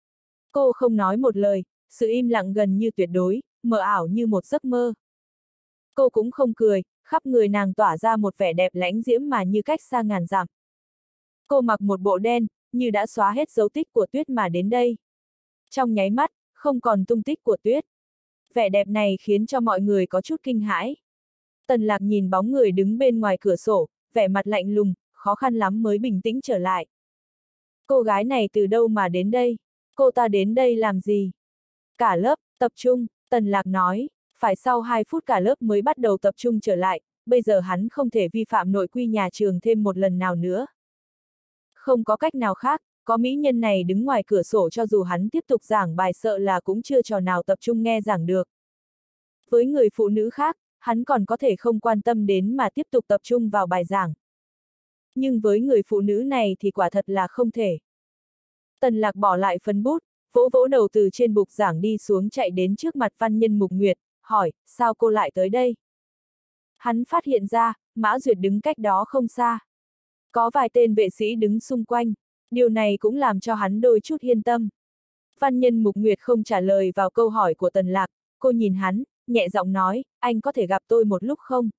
Cô không nói một lời, sự im lặng gần như tuyệt đối, mờ ảo như một giấc mơ. Cô cũng không cười, khắp người nàng tỏa ra một vẻ đẹp lãnh diễm mà như cách xa ngàn dặm. Cô mặc một bộ đen, như đã xóa hết dấu tích của tuyết mà đến đây. Trong nháy mắt, không còn tung tích của tuyết. Vẻ đẹp này khiến cho mọi người có chút kinh hãi. Tần Lạc nhìn bóng người đứng bên ngoài cửa sổ, vẻ mặt lạnh lùng, khó khăn lắm mới bình tĩnh trở lại. Cô gái này từ đâu mà đến đây? Cô ta đến đây làm gì? Cả lớp, tập trung, Tần Lạc nói, phải sau hai phút cả lớp mới bắt đầu tập trung trở lại, bây giờ hắn không thể vi phạm nội quy nhà trường thêm một lần nào nữa. Không có cách nào khác, có mỹ nhân này đứng ngoài cửa sổ cho dù hắn tiếp tục giảng bài sợ là cũng chưa trò nào tập trung nghe giảng được. Với người phụ nữ khác, hắn còn có thể không quan tâm đến mà tiếp tục tập trung vào bài giảng. Nhưng với người phụ nữ này thì quả thật là không thể. Tần Lạc bỏ lại phấn bút, vỗ vỗ đầu từ trên bục giảng đi xuống chạy đến trước mặt Văn Nhân Mục Nguyệt, hỏi, sao cô lại tới đây? Hắn phát hiện ra, Mã Duyệt đứng cách đó không xa. Có vài tên vệ sĩ đứng xung quanh, điều này cũng làm cho hắn đôi chút yên tâm. Văn Nhân Mục Nguyệt không trả lời vào câu hỏi của Tần Lạc, cô nhìn hắn, nhẹ giọng nói, anh có thể gặp tôi một lúc không?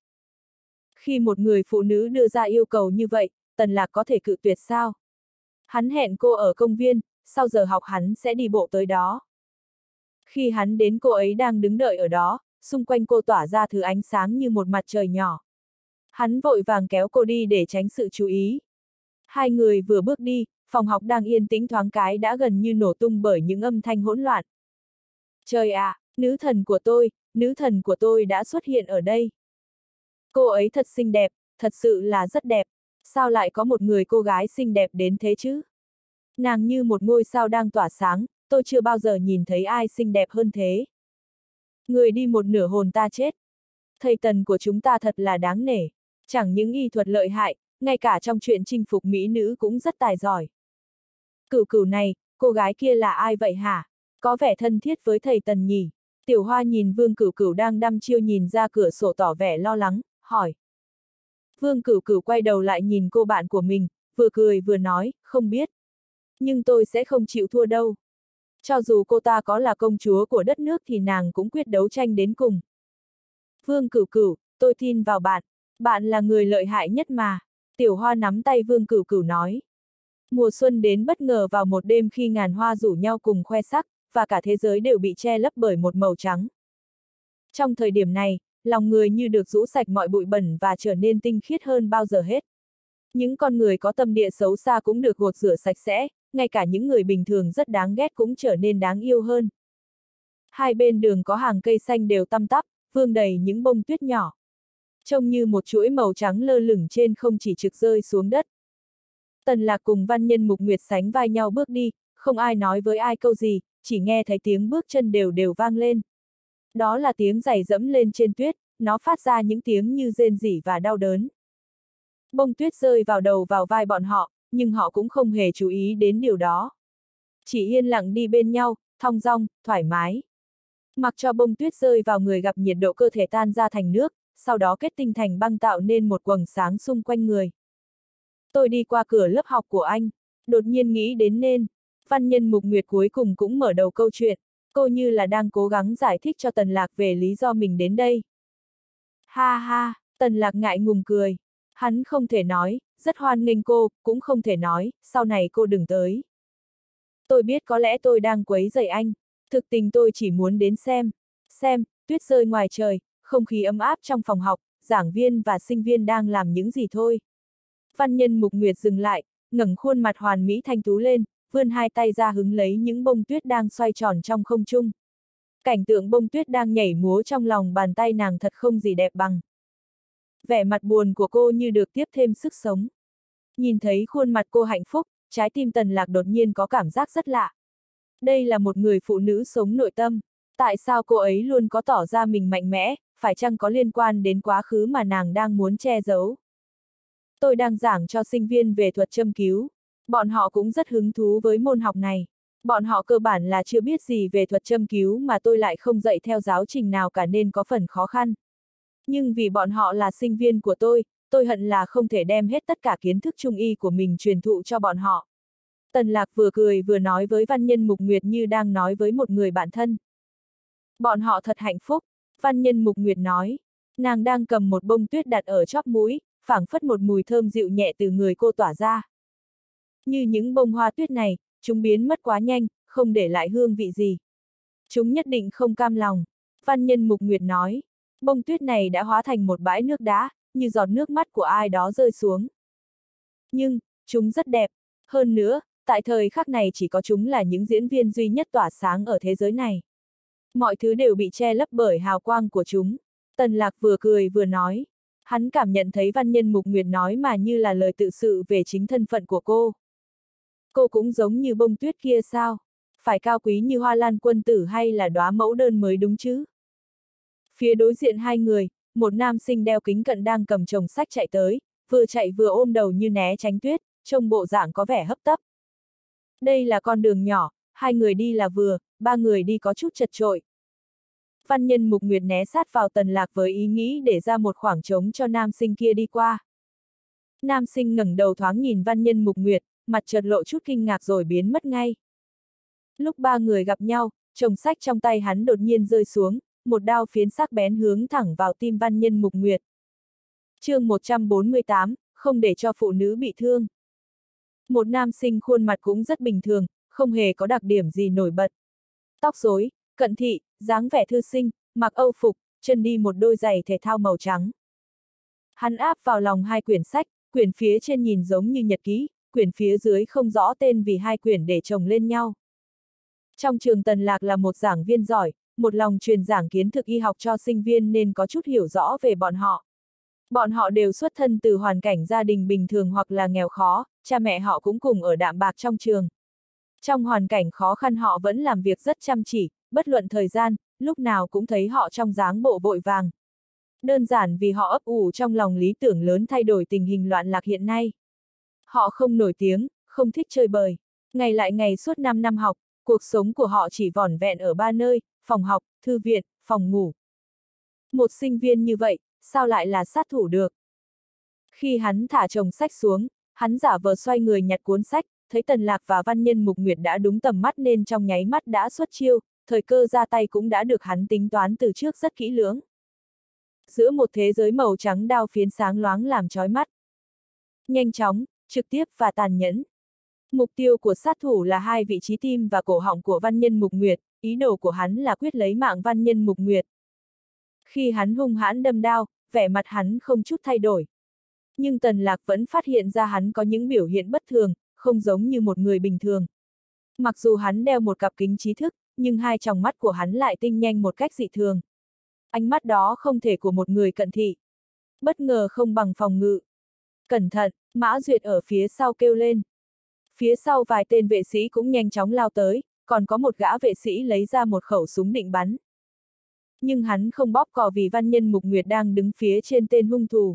Khi một người phụ nữ đưa ra yêu cầu như vậy, Tần Lạc có thể cự tuyệt sao? Hắn hẹn cô ở công viên, sau giờ học hắn sẽ đi bộ tới đó. Khi hắn đến cô ấy đang đứng đợi ở đó, xung quanh cô tỏa ra thứ ánh sáng như một mặt trời nhỏ. Hắn vội vàng kéo cô đi để tránh sự chú ý. Hai người vừa bước đi, phòng học đang yên tĩnh thoáng cái đã gần như nổ tung bởi những âm thanh hỗn loạn. Trời ạ, à, nữ thần của tôi, nữ thần của tôi đã xuất hiện ở đây. Cô ấy thật xinh đẹp, thật sự là rất đẹp. Sao lại có một người cô gái xinh đẹp đến thế chứ? Nàng như một ngôi sao đang tỏa sáng, tôi chưa bao giờ nhìn thấy ai xinh đẹp hơn thế. Người đi một nửa hồn ta chết. Thầy Tần của chúng ta thật là đáng nể. Chẳng những y thuật lợi hại, ngay cả trong chuyện chinh phục mỹ nữ cũng rất tài giỏi. Cửu cửu này, cô gái kia là ai vậy hả? Có vẻ thân thiết với thầy Tần nhỉ? Tiểu Hoa nhìn Vương Cửu Cửu đang đăm chiêu nhìn ra cửa sổ tỏ vẻ lo lắng, hỏi. Vương Cửu Cửu quay đầu lại nhìn cô bạn của mình, vừa cười vừa nói, không biết. Nhưng tôi sẽ không chịu thua đâu. Cho dù cô ta có là công chúa của đất nước thì nàng cũng quyết đấu tranh đến cùng. Vương Cửu Cửu, tôi tin vào bạn. Bạn là người lợi hại nhất mà. Tiểu Hoa nắm tay Vương Cửu Cửu nói. Mùa xuân đến bất ngờ vào một đêm khi ngàn hoa rủ nhau cùng khoe sắc, và cả thế giới đều bị che lấp bởi một màu trắng. Trong thời điểm này, lòng người như được rũ sạch mọi bụi bẩn và trở nên tinh khiết hơn bao giờ hết. Những con người có tâm địa xấu xa cũng được gột rửa sạch sẽ, ngay cả những người bình thường rất đáng ghét cũng trở nên đáng yêu hơn. Hai bên đường có hàng cây xanh đều tăm tắp, vương đầy những bông tuyết nhỏ. Trông như một chuỗi màu trắng lơ lửng trên không chỉ trực rơi xuống đất. Tần Lạc cùng Văn Nhân Mục Nguyệt sánh vai nhau bước đi, không ai nói với ai câu gì, chỉ nghe thấy tiếng bước chân đều đều vang lên. Đó là tiếng giày dẫm lên trên tuyết, nó phát ra những tiếng như rên rỉ và đau đớn. Bông tuyết rơi vào đầu vào vai bọn họ, nhưng họ cũng không hề chú ý đến điều đó. Chỉ yên lặng đi bên nhau, thong dong, thoải mái. Mặc cho bông tuyết rơi vào người gặp nhiệt độ cơ thể tan ra thành nước, sau đó kết tinh thành băng tạo nên một quầng sáng xung quanh người. Tôi đi qua cửa lớp học của anh, đột nhiên nghĩ đến nên, văn nhân Mục Nguyệt cuối cùng cũng mở đầu câu chuyện, cô như là đang cố gắng giải thích cho Tần Lạc về lý do mình đến đây. Ha ha, Tần Lạc ngại ngùng cười, hắn không thể nói, rất hoan nghênh cô, cũng không thể nói, sau này cô đừng tới. Tôi biết có lẽ tôi đang quấy rầy anh, thực tình tôi chỉ muốn đến xem, xem, tuyết rơi ngoài trời, không khí ấm áp trong phòng học, giảng viên và sinh viên đang làm những gì thôi. Văn nhân Mục Nguyệt dừng lại, ngẩng khuôn mặt hoàn mỹ thanh tú lên, vươn hai tay ra hứng lấy những bông tuyết đang xoay tròn trong không trung. Cảnh tượng bông tuyết đang nhảy múa trong lòng bàn tay nàng thật không gì đẹp bằng. Vẻ mặt buồn của cô như được tiếp thêm sức sống. Nhìn thấy khuôn mặt cô hạnh phúc, trái tim Tần Lạc đột nhiên có cảm giác rất lạ. Đây là một người phụ nữ sống nội tâm. Tại sao cô ấy luôn có tỏ ra mình mạnh mẽ, phải chăng có liên quan đến quá khứ mà nàng đang muốn che giấu? Tôi đang giảng cho sinh viên về thuật châm cứu. Bọn họ cũng rất hứng thú với môn học này. Bọn họ cơ bản là chưa biết gì về thuật châm cứu mà tôi lại không dạy theo giáo trình nào cả nên có phần khó khăn. Nhưng vì bọn họ là sinh viên của tôi, tôi hận là không thể đem hết tất cả kiến thức trung y của mình truyền thụ cho bọn họ. Tần Lạc vừa cười vừa nói với văn nhân Mục Nguyệt như đang nói với một người bạn thân. Bọn họ thật hạnh phúc, văn nhân Mục Nguyệt nói. Nàng đang cầm một bông tuyết đặt ở chóp mũi, phảng phất một mùi thơm dịu nhẹ từ người cô tỏa ra. Như những bông hoa tuyết này, chúng biến mất quá nhanh, không để lại hương vị gì. Chúng nhất định không cam lòng. Văn nhân Mục Nguyệt nói. Bông tuyết này đã hóa thành một bãi nước đá, như giọt nước mắt của ai đó rơi xuống. Nhưng, chúng rất đẹp. Hơn nữa, tại thời khắc này chỉ có chúng là những diễn viên duy nhất tỏa sáng ở thế giới này. Mọi thứ đều bị che lấp bởi hào quang của chúng. Tần Lạc vừa cười vừa nói. Hắn cảm nhận thấy văn nhân Mục Nguyệt nói mà như là lời tự sự về chính thân phận của cô. Cô cũng giống như bông tuyết kia sao? Phải cao quý như hoa lan quân tử hay là đóa mẫu đơn mới đúng chứ? Phía đối diện hai người, một nam sinh đeo kính cận đang cầm chồng sách chạy tới, vừa chạy vừa ôm đầu như né tránh tuyết, trông bộ dạng có vẻ hấp tấp. Đây là con đường nhỏ, hai người đi là vừa, ba người đi có chút chật chội. Văn nhân Mục Nguyệt né sát vào Tần Lạc với ý nghĩ để ra một khoảng trống cho nam sinh kia đi qua. Nam sinh ngẩng đầu thoáng nhìn văn nhân Mục Nguyệt, mặt chợt lộ chút kinh ngạc rồi biến mất ngay. Lúc ba người gặp nhau, chồng sách trong tay hắn đột nhiên rơi xuống, một đao phiến sắc bén hướng thẳng vào tim văn nhân Mục Nguyệt. Chương một trăm bốn mươi tám, không để cho phụ nữ bị thương. Một nam sinh khuôn mặt cũng rất bình thường, không hề có đặc điểm gì nổi bật. Tóc rối, cận thị, dáng vẻ thư sinh, mặc âu phục, chân đi một đôi giày thể thao màu trắng. Hắn áp vào lòng hai quyển sách, quyển phía trên nhìn giống như nhật ký, quyển phía dưới không rõ tên vì hai quyển để chồng lên nhau. Trong trường Tần Lạc là một giảng viên giỏi, một lòng truyền giảng kiến thức y học cho sinh viên nên có chút hiểu rõ về bọn họ. Bọn họ đều xuất thân từ hoàn cảnh gia đình bình thường hoặc là nghèo khó, cha mẹ họ cũng cùng ở đạm bạc trong trường. Trong hoàn cảnh khó khăn họ vẫn làm việc rất chăm chỉ, bất luận thời gian, lúc nào cũng thấy họ trong dáng bộ vội vàng. Đơn giản vì họ ấp ủ trong lòng lý tưởng lớn thay đổi tình hình loạn lạc hiện nay. Họ không nổi tiếng, không thích chơi bời. Ngày lại ngày suốt năm năm học, cuộc sống của họ chỉ vỏn vẹn ở ba nơi, phòng học, thư viện, phòng ngủ. Một sinh viên như vậy, sao lại là sát thủ được? Khi hắn thả chồng sách xuống, hắn giả vờ xoay người nhặt cuốn sách, thấy Tần Lạc và văn nhân Mục Nguyệt đã đúng tầm mắt nên trong nháy mắt đã xuất chiêu, thời cơ ra tay cũng đã được hắn tính toán từ trước rất kỹ lưỡng. Giữa một thế giới màu trắng đao phiến sáng loáng làm chói mắt. Nhanh chóng, trực tiếp và tàn nhẫn. Mục tiêu của sát thủ là hai vị trí tim và cổ họng của văn nhân Mục Nguyệt, ý đồ của hắn là quyết lấy mạng văn nhân Mục Nguyệt. Khi hắn hung hãn đâm đao, vẻ mặt hắn không chút thay đổi. Nhưng Tần Lạc vẫn phát hiện ra hắn có những biểu hiện bất thường, không giống như một người bình thường. Mặc dù hắn đeo một cặp kính trí thức, nhưng hai tròng mắt của hắn lại tinh nhanh một cách dị thường. Ánh mắt đó không thể của một người cận thị. Bất ngờ không bằng phòng ngự. Cẩn thận, Mã Duyệt ở phía sau kêu lên. Phía sau vài tên vệ sĩ cũng nhanh chóng lao tới, còn có một gã vệ sĩ lấy ra một khẩu súng định bắn. Nhưng hắn không bóp cò vì Văn Nhân Mục Nguyệt đang đứng phía trên tên hung thủ.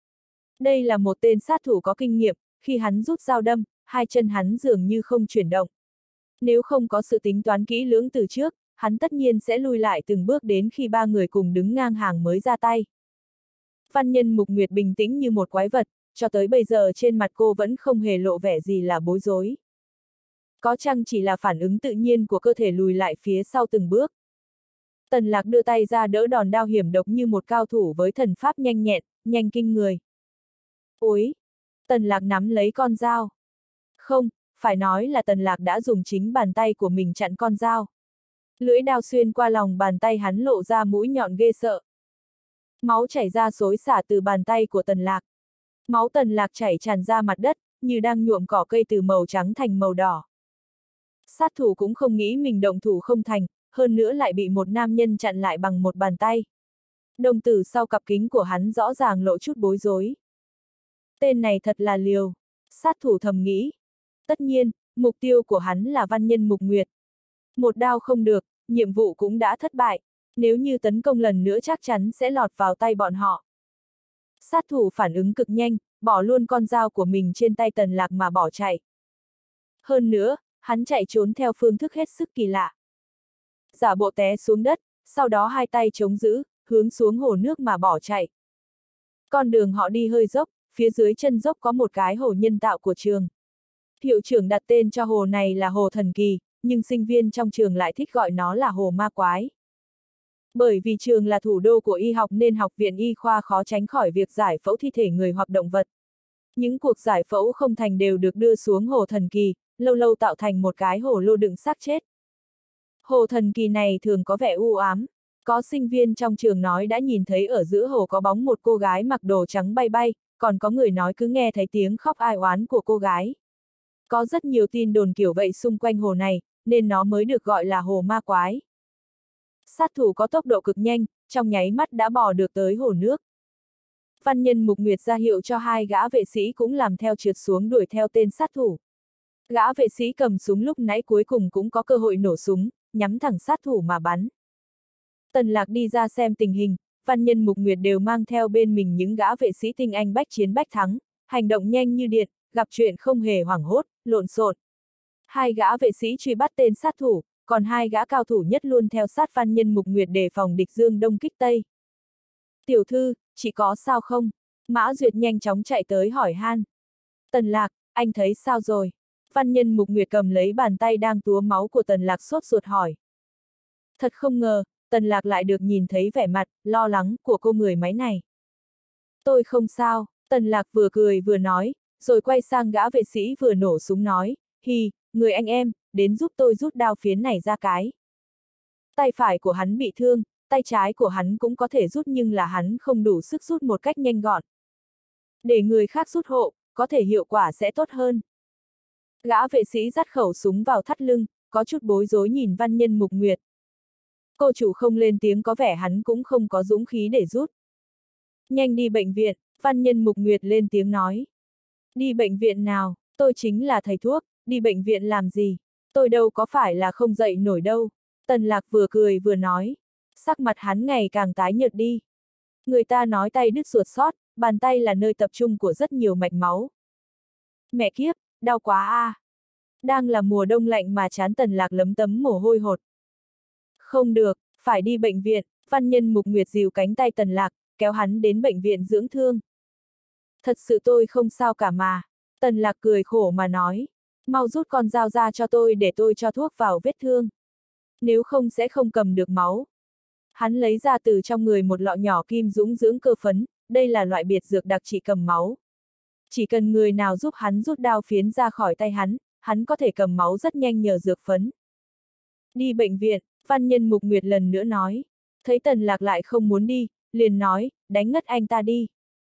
Đây là một tên sát thủ có kinh nghiệm, khi hắn rút dao đâm, hai chân hắn dường như không chuyển động. Nếu không có sự tính toán kỹ lưỡng từ trước, hắn tất nhiên sẽ lùi lại từng bước đến khi ba người cùng đứng ngang hàng mới ra tay. Văn Nhân Mục Nguyệt bình tĩnh như một quái vật, cho tới bây giờ trên mặt cô vẫn không hề lộ vẻ gì là bối rối. Có chăng chỉ là phản ứng tự nhiên của cơ thể lùi lại phía sau từng bước. Tần Lạc đưa tay ra đỡ đòn đao hiểm độc như một cao thủ với thần pháp nhanh nhẹn, nhanh kinh người. Ôi! Tần Lạc nắm lấy con dao. Không, phải nói là Tần Lạc đã dùng chính bàn tay của mình chặn con dao. Lưỡi đao xuyên qua lòng bàn tay hắn lộ ra mũi nhọn ghê sợ. Máu chảy ra xối xả từ bàn tay của Tần Lạc. Máu Tần Lạc chảy tràn ra mặt đất, như đang nhuộm cỏ cây từ màu trắng thành màu đỏ. Sát thủ cũng không nghĩ mình động thủ không thành, hơn nữa lại bị một nam nhân chặn lại bằng một bàn tay. Đồng tử sau cặp kính của hắn rõ ràng lộ chút bối rối. Tên này thật là liều, sát thủ thầm nghĩ. Tất nhiên, mục tiêu của hắn là Văn Nhân Mục Nguyệt. Một đao không được, nhiệm vụ cũng đã thất bại, nếu như tấn công lần nữa chắc chắn sẽ lọt vào tay bọn họ. Sát thủ phản ứng cực nhanh, bỏ luôn con dao của mình trên tay Tần Lạc mà bỏ chạy. Hơn nữa, hắn chạy trốn theo phương thức hết sức kỳ lạ. Giả bộ té xuống đất, sau đó hai tay chống giữ, hướng xuống hồ nước mà bỏ chạy. Con đường họ đi hơi dốc, phía dưới chân dốc có một cái hồ nhân tạo của trường. Hiệu trưởng đặt tên cho hồ này là Hồ Thần Kỳ, nhưng sinh viên trong trường lại thích gọi nó là Hồ Ma Quái. Bởi vì trường là thủ đô của y học nên học viện y khoa khó tránh khỏi việc giải phẫu thi thể người hoặc động vật. Những cuộc giải phẫu không thành đều được đưa xuống Hồ Thần Kỳ, lâu lâu tạo thành một cái hồ lô đựng xác chết. Hồ Thần Kỳ này thường có vẻ u ám. Có sinh viên trong trường nói đã nhìn thấy ở giữa hồ có bóng một cô gái mặc đồ trắng bay bay, còn có người nói cứ nghe thấy tiếng khóc ai oán của cô gái. Có rất nhiều tin đồn kiểu vậy xung quanh hồ này, nên nó mới được gọi là Hồ Ma Quái. Sát thủ có tốc độ cực nhanh, trong nháy mắt đã bò được tới hồ nước. Văn Nhân Mục Nguyệt ra hiệu cho hai gã vệ sĩ cũng làm theo trượt xuống đuổi theo tên sát thủ. Gã vệ sĩ cầm súng lúc nãy cuối cùng cũng có cơ hội nổ súng, nhắm thẳng sát thủ mà bắn. Tần Lạc đi ra xem tình hình, Văn Nhân Mục Nguyệt đều mang theo bên mình những gã vệ sĩ tinh anh bách chiến bách thắng, hành động nhanh như điện, gặp chuyện không hề hoảng hốt, lộn xộn. Hai gã vệ sĩ truy bắt tên sát thủ, còn hai gã cao thủ nhất luôn theo sát Văn Nhân Mục Nguyệt đề phòng địch dương đông kích tây. Tiểu thư, chị có sao không? Mã Duyệt nhanh chóng chạy tới hỏi han. Tần Lạc, anh thấy sao rồi? Văn Nhân Mục Nguyệt cầm lấy bàn tay đang túa máu của Tần Lạc sốt ruột hỏi. Thật không ngờ, Tần Lạc lại được nhìn thấy vẻ mặt, lo lắng, của cô người máy này. Tôi không sao, Tần Lạc vừa cười vừa nói, rồi quay sang gã vệ sĩ vừa nổ súng nói, hi, người anh em, đến giúp tôi rút đao phiến này ra cái. Tay phải của hắn bị thương, tay trái của hắn cũng có thể rút nhưng là hắn không đủ sức rút một cách nhanh gọn. Để người khác rút hộ, có thể hiệu quả sẽ tốt hơn. Gã vệ sĩ dắt khẩu súng vào thắt lưng, có chút bối rối nhìn Văn Nhân Mục Nguyệt. Cô chủ không lên tiếng có vẻ hắn cũng không có dũng khí để rút. Nhanh đi bệnh viện, Văn Nhân Mục Nguyệt lên tiếng nói. Đi bệnh viện nào, tôi chính là thầy thuốc, đi bệnh viện làm gì, tôi đâu có phải là không dậy nổi đâu. Tần Lạc vừa cười vừa nói, sắc mặt hắn ngày càng tái nhợt đi. Người ta nói tay đứt ruột sót, bàn tay là nơi tập trung của rất nhiều mạch máu. Mẹ kiếp, đau quá a. À. Đang là mùa đông lạnh mà trán Tần Lạc lấm tấm mồ hôi hột. Không được, phải đi bệnh viện, Văn Nhân Mục Nguyệt dìu cánh tay Tần Lạc, kéo hắn đến bệnh viện dưỡng thương. Thật sự tôi không sao cả mà. Tần Lạc cười khổ mà nói, mau rút con dao ra cho tôi để tôi cho thuốc vào vết thương. Nếu không sẽ không cầm được máu. Hắn lấy ra từ trong người một lọ nhỏ kim dũng dưỡng cơ phấn, đây là loại biệt dược đặc trị cầm máu. Chỉ cần người nào giúp hắn rút đao phiến ra khỏi tay hắn, hắn có thể cầm máu rất nhanh nhờ dược phấn. Đi bệnh viện, Văn Nhân Mục Nguyệt lần nữa nói. Thấy Tần Lạc lại không muốn đi, liền nói, đánh ngất anh ta đi.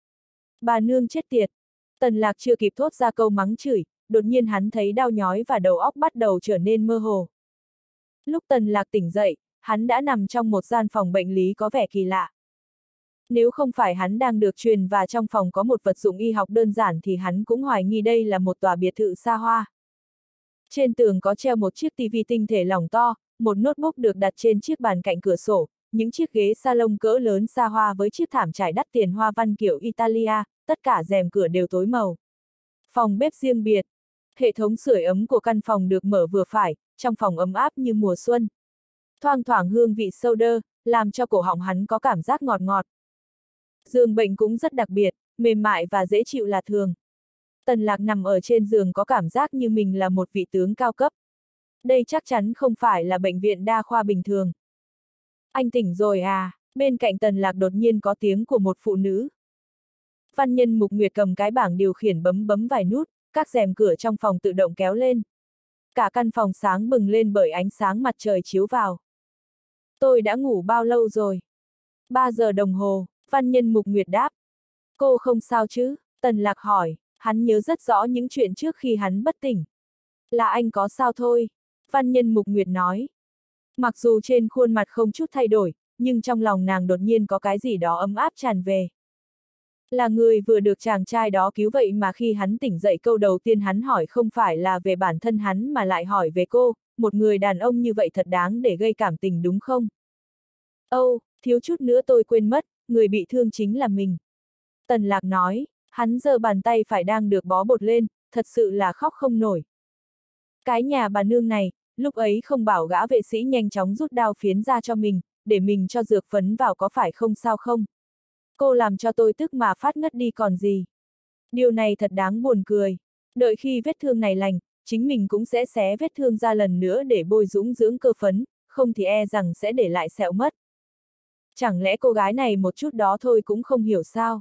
Bà nương chết tiệt. Tần Lạc chưa kịp thốt ra câu mắng chửi, đột nhiên hắn thấy đau nhói và đầu óc bắt đầu trở nên mơ hồ. Lúc Tần Lạc tỉnh dậy, hắn đã nằm trong một gian phòng bệnh lý có vẻ kỳ lạ. Nếu không phải hắn đang được truyền và trong phòng có một vật dụng y học đơn giản thì hắn cũng hoài nghi đây là một tòa biệt thự xa hoa. Trên tường có treo một chiếc tivi tinh thể lỏng to, một notebook được đặt trên chiếc bàn cạnh cửa sổ, những chiếc ghế salon cỡ lớn xa hoa với chiếc thảm trải đắt tiền hoa văn kiểu Italia, tất cả rèm cửa đều tối màu. Phòng bếp riêng biệt. Hệ thống sưởi ấm của căn phòng được mở vừa phải, trong phòng ấm áp như mùa xuân. Thoang thoảng hương vị soda, làm cho cổ họng hắn có cảm giác ngọt ngọt. Giường bệnh cũng rất đặc biệt, mềm mại và dễ chịu là thường. Tần Lạc nằm ở trên giường có cảm giác như mình là một vị tướng cao cấp. Đây chắc chắn không phải là bệnh viện đa khoa bình thường. Anh tỉnh rồi à? Bên cạnh Tần Lạc đột nhiên có tiếng của một phụ nữ. Văn Nhân Mục Nguyệt cầm cái bảng điều khiển bấm bấm vài nút, các rèm cửa trong phòng tự động kéo lên. Cả căn phòng sáng bừng lên bởi ánh sáng mặt trời chiếu vào. Tôi đã ngủ bao lâu rồi? Ba giờ đồng hồ, Văn Nhân Mục Nguyệt đáp. Cô không sao chứ? Tần Lạc hỏi, hắn nhớ rất rõ những chuyện trước khi hắn bất tỉnh. Là anh có sao thôi, Văn Nhân Mục Nguyệt nói. Mặc dù trên khuôn mặt không chút thay đổi, nhưng trong lòng nàng đột nhiên có cái gì đó ấm áp tràn về. Là người vừa được chàng trai đó cứu vậy mà khi hắn tỉnh dậy câu đầu tiên hắn hỏi không phải là về bản thân hắn mà lại hỏi về cô, một người đàn ông như vậy thật đáng để gây cảm tình đúng không? Âu, thiếu chút nữa tôi quên mất, người bị thương chính là mình. Tần Lạc nói, hắn giơ bàn tay phải đang được bó bột lên, thật sự là khóc không nổi. Cái nhà bà nương này, lúc ấy không bảo gã vệ sĩ nhanh chóng rút đao phiến ra cho mình, để mình cho dược phấn vào có phải không sao không? Cô làm cho tôi tức mà phát ngất đi còn gì. Điều này thật đáng buồn cười. Đợi khi vết thương này lành, chính mình cũng sẽ xé vết thương ra lần nữa để bôi dũng dưỡng cơ phấn, không thì e rằng sẽ để lại sẹo mất. Chẳng lẽ cô gái này một chút đó thôi cũng không hiểu sao?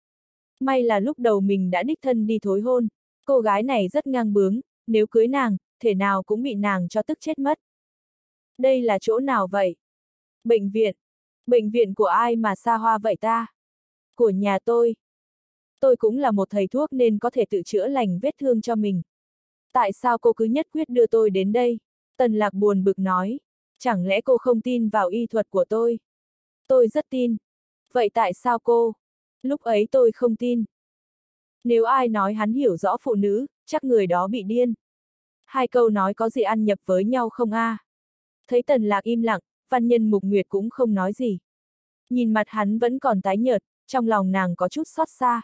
May là lúc đầu mình đã đích thân đi thối hôn. Cô gái này rất ngang bướng, nếu cưới nàng, thể nào cũng bị nàng cho tức chết mất. Đây là chỗ nào vậy? Bệnh viện. Bệnh viện của ai mà xa hoa vậy ta? Của nhà tôi. Tôi cũng là một thầy thuốc nên có thể tự chữa lành vết thương cho mình. Tại sao cô cứ nhất quyết đưa tôi đến đây? Tần Lạc buồn bực nói. Chẳng lẽ cô không tin vào y thuật của tôi? Tôi rất tin. Vậy tại sao cô? Lúc ấy tôi không tin. Nếu ai nói hắn hiểu rõ phụ nữ, chắc người đó bị điên. Hai câu nói có gì ăn nhập với nhau không a? À? Thấy Tần Lạc im lặng, Văn Nhân Mục Nguyệt cũng không nói gì. Nhìn mặt hắn vẫn còn tái nhợt, trong lòng nàng có chút xót xa.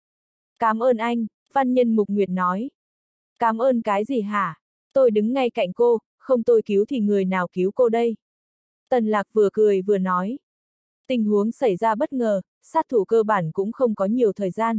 Cảm ơn anh, Văn Nhân Mục Nguyệt nói. Cảm ơn cái gì hả? Tôi đứng ngay cạnh cô, không tôi cứu thì người nào cứu cô đây? Tần Lạc vừa cười vừa nói. Tình huống xảy ra bất ngờ, sát thủ cơ bản cũng không có nhiều thời gian.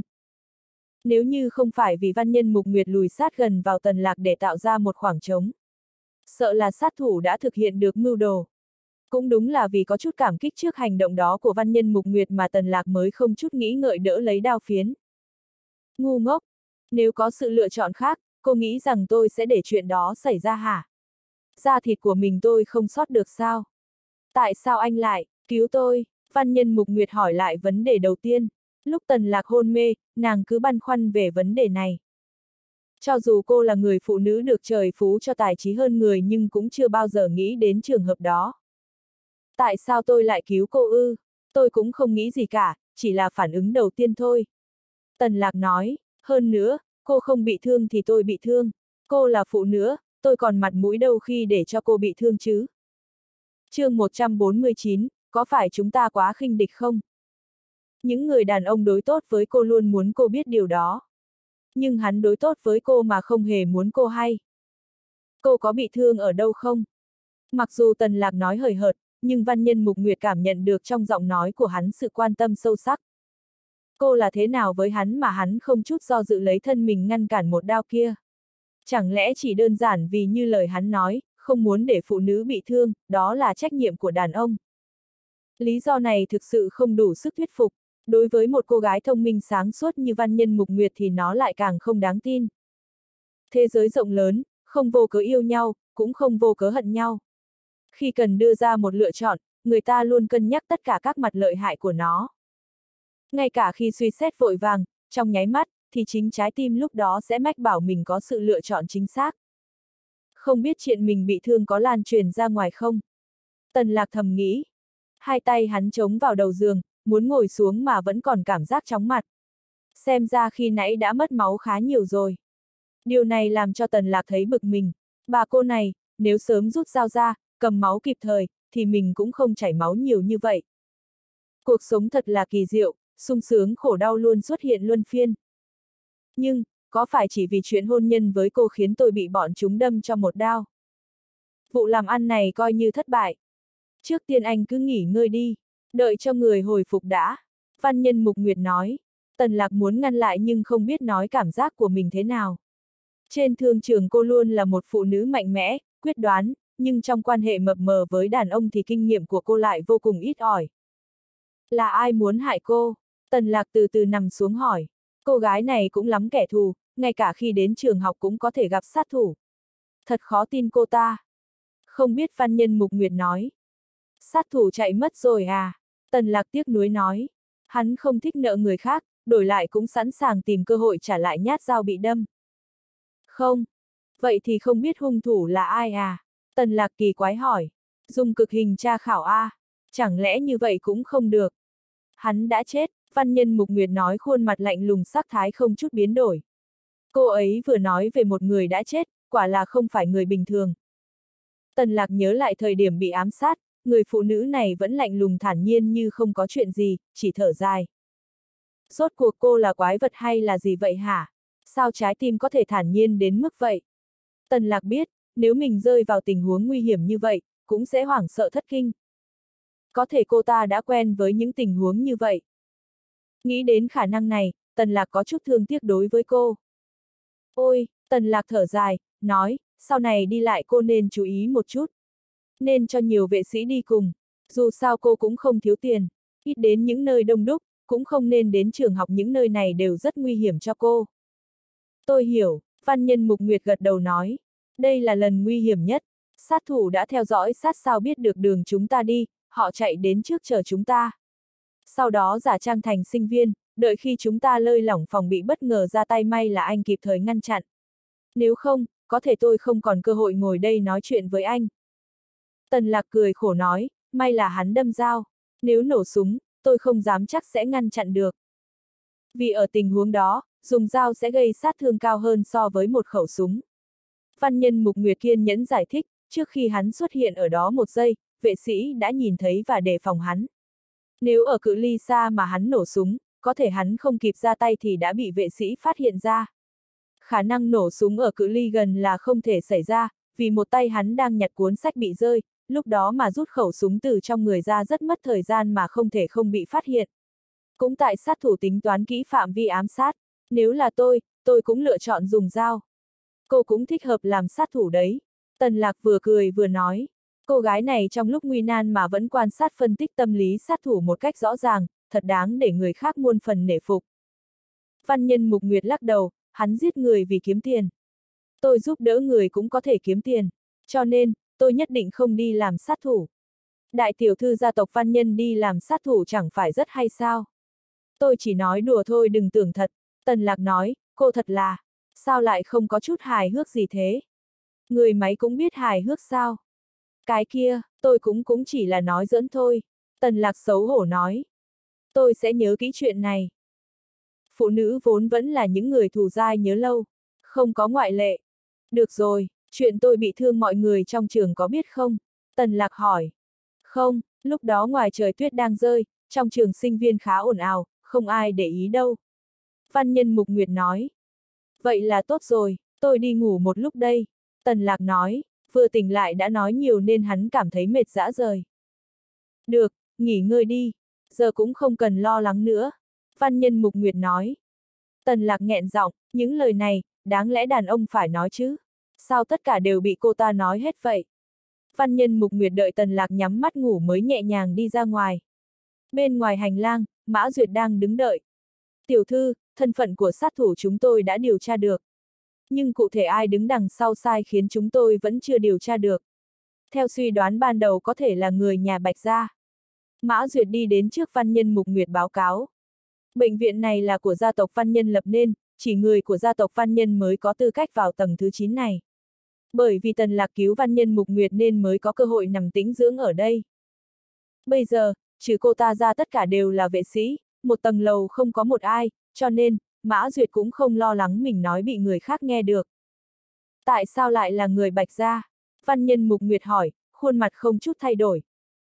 Nếu như không phải vì Văn Nhân Mục Nguyệt lùi sát gần vào Tần Lạc để tạo ra một khoảng trống, sợ là sát thủ đã thực hiện được mưu đồ. Cũng đúng là vì có chút cảm kích trước hành động đó của Văn Nhân Mục Nguyệt mà Tần Lạc mới không chút nghĩ ngợi đỡ lấy đao phiến. Ngu ngốc! Nếu có sự lựa chọn khác, cô nghĩ rằng tôi sẽ để chuyện đó xảy ra hả? Da thịt của mình tôi không sót được sao? Tại sao anh lại cứu tôi? Văn Nhân Mục Nguyệt hỏi lại vấn đề đầu tiên. Lúc Tần Lạc hôn mê, nàng cứ băn khoăn về vấn đề này. Cho dù cô là người phụ nữ được trời phú cho tài trí hơn người nhưng cũng chưa bao giờ nghĩ đến trường hợp đó. Tại sao tôi lại cứu cô ư? Tôi cũng không nghĩ gì cả, chỉ là phản ứng đầu tiên thôi. Tần Lạc nói, hơn nữa, cô không bị thương thì tôi bị thương. Cô là phụ nữ, tôi còn mặt mũi đâu khi để cho cô bị thương chứ? Chương một trăm bốn mươi chín, có phải chúng ta quá khinh địch không? Những người đàn ông đối tốt với cô luôn muốn cô biết điều đó. Nhưng hắn đối tốt với cô mà không hề muốn cô hay. Cô có bị thương ở đâu không? Mặc dù Tần Lạc nói hời hợt, nhưng Văn Nhân Mục Nguyệt cảm nhận được trong giọng nói của hắn sự quan tâm sâu sắc. Cô là thế nào với hắn mà hắn không chút do dự lấy thân mình ngăn cản một đao kia? Chẳng lẽ chỉ đơn giản vì như lời hắn nói, không muốn để phụ nữ bị thương, đó là trách nhiệm của đàn ông. Lý do này thực sự không đủ sức thuyết phục. Đối với một cô gái thông minh sáng suốt như Văn Nhân Mục Nguyệt thì nó lại càng không đáng tin. Thế giới rộng lớn, không vô cớ yêu nhau, cũng không vô cớ hận nhau. Khi cần đưa ra một lựa chọn, người ta luôn cân nhắc tất cả các mặt lợi hại của nó. Ngay cả khi suy xét vội vàng, trong nháy mắt, thì chính trái tim lúc đó sẽ mách bảo mình có sự lựa chọn chính xác. Không biết chuyện mình bị thương có lan truyền ra ngoài không? Tần Lạc thầm nghĩ. Hai tay hắn chống vào đầu giường, muốn ngồi xuống mà vẫn còn cảm giác chóng mặt. Xem ra khi nãy đã mất máu khá nhiều rồi. Điều này làm cho Tần Lạc thấy bực mình, Bà cô này, nếu sớm rút dao ra, cầm máu kịp thời, thì mình cũng không chảy máu nhiều như vậy. Cuộc sống thật là kỳ diệu, sung sướng khổ đau luôn xuất hiện luân phiên. Nhưng, có phải chỉ vì chuyện hôn nhân với cô khiến tôi bị bọn chúng đâm cho một đao? Vụ làm ăn này coi như thất bại. Trước tiên anh cứ nghỉ ngơi đi, đợi cho người hồi phục đã. Văn Nhân Mục Nguyệt nói. Tần Lạc muốn ngăn lại nhưng không biết nói cảm giác của mình thế nào. Trên thương trường cô luôn là một phụ nữ mạnh mẽ, quyết đoán, nhưng trong quan hệ mập mờ với đàn ông thì kinh nghiệm của cô lại vô cùng ít ỏi. Là ai muốn hại cô? Tần Lạc từ từ nằm xuống hỏi. Cô gái này cũng lắm kẻ thù, ngay cả khi đến trường học cũng có thể gặp sát thủ. Thật khó tin cô ta. Không biết Văn Nhân Mục Nguyệt nói. Sát thủ chạy mất rồi à? Tần Lạc tiếc nuối nói. Hắn không thích nợ người khác, đổi lại cũng sẵn sàng tìm cơ hội trả lại nhát dao bị đâm. Không. Vậy thì không biết hung thủ là ai à? Tần Lạc kỳ quái hỏi. Dùng cực hình tra khảo a, chẳng lẽ như vậy cũng không được? Hắn đã chết, Văn Nhân Mục Nguyệt nói khuôn mặt lạnh lùng sắc thái không chút biến đổi. Cô ấy vừa nói về một người đã chết, quả là không phải người bình thường. Tần Lạc nhớ lại thời điểm bị ám sát, người phụ nữ này vẫn lạnh lùng thản nhiên như không có chuyện gì, chỉ thở dài. Rốt cuộc cô là quái vật hay là gì vậy hả? Sao trái tim có thể thản nhiên đến mức vậy? Tần Lạc biết, nếu mình rơi vào tình huống nguy hiểm như vậy, cũng sẽ hoảng sợ thất kinh. Có thể cô ta đã quen với những tình huống như vậy. Nghĩ đến khả năng này, Tần Lạc có chút thương tiếc đối với cô. Ôi, Tần Lạc thở dài, nói, sau này đi lại cô nên chú ý một chút. Nên cho nhiều vệ sĩ đi cùng, dù sao cô cũng không thiếu tiền, ít đến những nơi đông đúc, cũng không nên đến trường học, những nơi này đều rất nguy hiểm cho cô. Tôi hiểu, Văn Nhân Mục Nguyệt gật đầu nói, đây là lần nguy hiểm nhất, sát thủ đã theo dõi sát sao biết được đường chúng ta đi, họ chạy đến trước chờ chúng ta. Sau đó giả trang thành sinh viên, đợi khi chúng ta lơi lỏng phòng bị bất ngờ ra tay, may là anh kịp thời ngăn chặn. Nếu không, có thể tôi không còn cơ hội ngồi đây nói chuyện với anh. Tần Lạc cười khổ nói, may là hắn đâm dao, nếu nổ súng, tôi không dám chắc sẽ ngăn chặn được. Vì ở tình huống đó, dùng dao sẽ gây sát thương cao hơn so với một khẩu súng. Văn Nhân Mục Nguyệt kiên nhẫn giải thích, trước khi hắn xuất hiện ở đó một giây, vệ sĩ đã nhìn thấy và đề phòng hắn. Nếu ở cự ly xa mà hắn nổ súng, có thể hắn không kịp ra tay thì đã bị vệ sĩ phát hiện ra. Khả năng nổ súng ở cự ly gần là không thể xảy ra, vì một tay hắn đang nhặt cuốn sách bị rơi, lúc đó mà rút khẩu súng từ trong người ra rất mất thời gian mà không thể không bị phát hiện. Cũng tại sát thủ tính toán kỹ phạm vi ám sát, nếu là tôi, tôi cũng lựa chọn dùng dao. Cô cũng thích hợp làm sát thủ đấy. Tần Lạc vừa cười vừa nói. Cô gái này trong lúc nguy nan mà vẫn quan sát phân tích tâm lý sát thủ một cách rõ ràng, thật đáng để người khác muôn phần nể phục. Văn Nhân Mục Nguyệt lắc đầu, hắn giết người vì kiếm tiền. Tôi giúp đỡ người cũng có thể kiếm tiền, cho nên, tôi nhất định không đi làm sát thủ. Đại tiểu thư gia tộc Văn Nhân đi làm sát thủ chẳng phải rất hay sao? Tôi chỉ nói đùa thôi, đừng tưởng thật. Tần Lạc nói, cô thật là, sao lại không có chút hài hước gì thế? Người máy cũng biết hài hước sao? Cái kia, tôi cũng cũng chỉ là nói giỡn thôi. Tần Lạc xấu hổ nói. Tôi sẽ nhớ kỹ chuyện này. Phụ nữ vốn vẫn là những người thù dai nhớ lâu, không có ngoại lệ. Được rồi, chuyện tôi bị thương mọi người trong trường có biết không? Tần Lạc hỏi. Không, lúc đó ngoài trời tuyết đang rơi, trong trường sinh viên khá ồn ào, không ai để ý đâu. Văn Nhân Mục Nguyệt nói. Vậy là tốt rồi, tôi đi ngủ một lúc đây. Tần Lạc nói, vừa tỉnh lại đã nói nhiều nên hắn cảm thấy mệt rã rời. Được, nghỉ ngơi đi, giờ cũng không cần lo lắng nữa. Văn Nhân Mục Nguyệt nói. Tần Lạc nghẹn giọng, những lời này, đáng lẽ đàn ông phải nói chứ. Sao tất cả đều bị cô ta nói hết vậy? Văn Nhân Mục Nguyệt đợi Tần Lạc nhắm mắt ngủ mới nhẹ nhàng đi ra ngoài. Bên ngoài hành lang, Mã Duyệt đang đứng đợi. Tiểu thư, thân phận của sát thủ chúng tôi đã điều tra được. Nhưng cụ thể ai đứng đằng sau sai khiến chúng tôi vẫn chưa điều tra được. Theo suy đoán ban đầu có thể là người nhà Bạch gia. Mã Duyệt đi đến trước Văn Nhân Mục Nguyệt báo cáo. Bệnh viện này là của gia tộc Văn Nhân lập nên, chỉ người của gia tộc Văn Nhân mới có tư cách vào tầng thứ chín này. Bởi vì Tần Lạc cứu Văn Nhân Mục Nguyệt nên mới có cơ hội nằm tĩnh dưỡng ở đây. Bây giờ, trừ cô ta ra tất cả đều là vệ sĩ, một tầng lầu không có một ai, cho nên, Mã Duyệt cũng không lo lắng mình nói bị người khác nghe được. Tại sao lại là người Bạch gia? Văn Nhân Mục Nguyệt hỏi, khuôn mặt không chút thay đổi.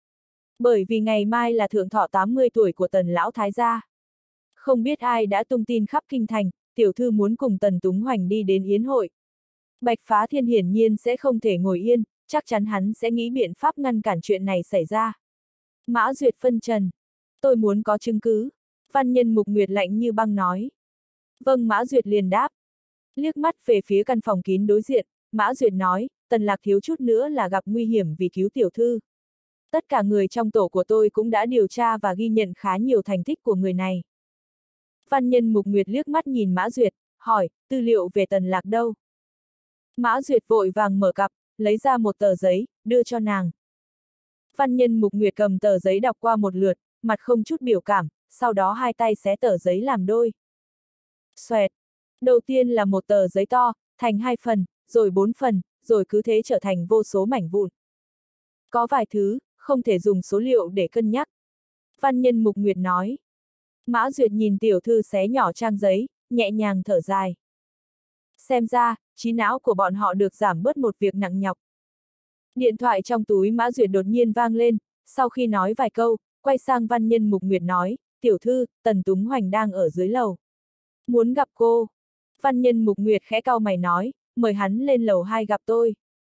Bởi vì ngày mai là thượng thọ tám mươi tuổi của Tần lão thái gia. Không biết ai đã tung tin khắp kinh thành, tiểu thư muốn cùng Tần Túng Hoành đi đến yến hội. Bạch Phá Thiên hiển nhiên sẽ không thể ngồi yên, chắc chắn hắn sẽ nghĩ biện pháp ngăn cản chuyện này xảy ra. Mã Duyệt phân trần. Tôi muốn có chứng cứ. Văn Nhân Mục Nguyệt lạnh như băng nói. Vâng, Mã Duyệt liền đáp. Liếc mắt về phía căn phòng kín đối diện, Mã Duyệt nói, Tần Lạc thiếu chút nữa là gặp nguy hiểm vì cứu tiểu thư. Tất cả người trong tổ của tôi cũng đã điều tra và ghi nhận khá nhiều thành tích của người này. Văn Nhân Mục Nguyệt liếc mắt nhìn Mã Duyệt, hỏi, tư liệu về Tần Lạc đâu? Mã Duyệt vội vàng mở cặp, lấy ra một tờ giấy, đưa cho nàng. Văn Nhân Mục Nguyệt cầm tờ giấy đọc qua một lượt, mặt không chút biểu cảm, sau đó hai tay xé tờ giấy làm đôi. Xoẹt. Đầu tiên là một tờ giấy to, thành hai phần, rồi bốn phần, rồi cứ thế trở thành vô số mảnh vụn. Có vài thứ, không thể dùng số liệu để cân nhắc. Văn Nhân Mục Nguyệt nói. Mã Duyệt nhìn tiểu thư xé nhỏ trang giấy, nhẹ nhàng thở dài. Xem ra, trí não của bọn họ được giảm bớt một việc nặng nhọc. Điện thoại trong túi Mã Duyệt đột nhiên vang lên, sau khi nói vài câu, quay sang Văn Nhân Mục Nguyệt nói, tiểu thư, Tần Túng Hoành đang ở dưới lầu. Muốn gặp cô. Văn Nhân Mục Nguyệt khẽ cau mày nói, mời hắn lên lầu hai gặp tôi.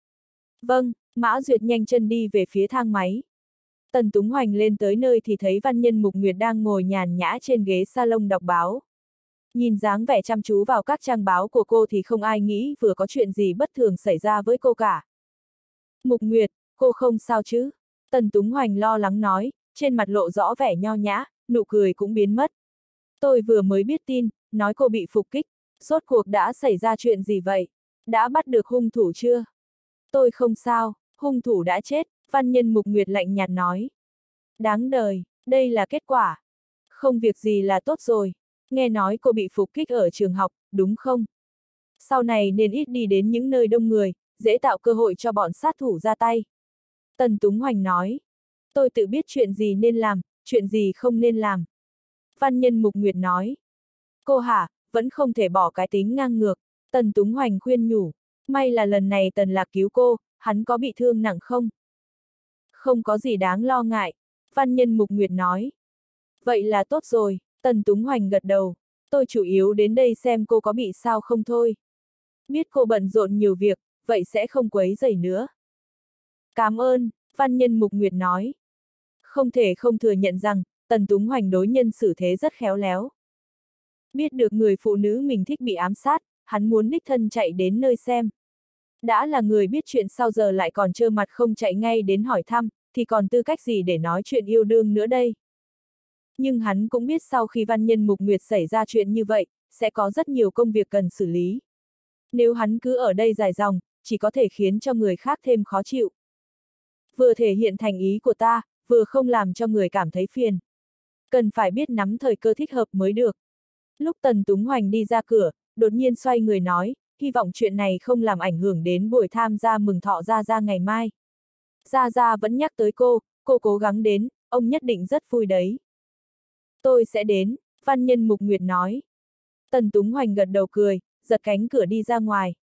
Vâng, Mã Duyệt nhanh chân đi về phía thang máy. Tần Túng Hoành lên tới nơi thì thấy Văn Nhân Mục Nguyệt đang ngồi nhàn nhã trên ghế salon đọc báo. Nhìn dáng vẻ chăm chú vào các trang báo của cô thì không ai nghĩ vừa có chuyện gì bất thường xảy ra với cô cả. Mục Nguyệt, cô không sao chứ? Tần Túng Hoành lo lắng nói, trên mặt lộ rõ vẻ nho nhã, nụ cười cũng biến mất. Tôi vừa mới biết tin, nói cô bị phục kích, rốt cuộc đã xảy ra chuyện gì vậy? Đã bắt được hung thủ chưa? Tôi không sao, hung thủ đã chết, Văn Nhân Mục Nguyệt lạnh nhạt nói. Đáng đời, đây là kết quả. Không việc gì là tốt rồi. Nghe nói cô bị phục kích ở trường học, đúng không? Sau này nên ít đi đến những nơi đông người, dễ tạo cơ hội cho bọn sát thủ ra tay. Tần Túng Hoành nói. Tôi tự biết chuyện gì nên làm, chuyện gì không nên làm. Văn Nhân Mục Nguyệt nói. Cô hả, vẫn không thể bỏ cái tính ngang ngược. Tần Túng Hoành khuyên nhủ. May là lần này Tần Lạc cứu cô, hắn có bị thương nặng không? Không có gì đáng lo ngại. Văn Nhân Mục Nguyệt nói. Vậy là tốt rồi, Tần Túng Hoành gật đầu. Tôi chủ yếu đến đây xem cô có bị sao không thôi. Biết cô bận rộn nhiều việc, vậy sẽ không quấy rầy nữa. Cảm ơn, Văn Nhân Mục Nguyệt nói. Không thể không thừa nhận rằng, Tần Túng Hoành đối nhân xử thế rất khéo léo. Biết được người phụ nữ mình thích bị ám sát, hắn muốn đích thân chạy đến nơi xem. Đã là người biết chuyện sau giờ lại còn trơ mặt không chạy ngay đến hỏi thăm, thì còn tư cách gì để nói chuyện yêu đương nữa đây. Nhưng hắn cũng biết sau khi Văn Nhân Mục Nguyệt xảy ra chuyện như vậy, sẽ có rất nhiều công việc cần xử lý. Nếu hắn cứ ở đây dài dòng, chỉ có thể khiến cho người khác thêm khó chịu. Vừa thể hiện thành ý của ta, vừa không làm cho người cảm thấy phiền. Cần phải biết nắm thời cơ thích hợp mới được. Lúc Tần Túng Hoành đi ra cửa, đột nhiên xoay người nói, hy vọng chuyện này không làm ảnh hưởng đến buổi tham gia mừng thọ Gia Gia ngày mai. Gia Gia vẫn nhắc tới cô, cô cố gắng đến, ông nhất định rất vui đấy. Tôi sẽ đến, Văn Nhân Mục Nguyệt nói. Tần Túng Hoành gật đầu cười, giật cánh cửa đi ra ngoài.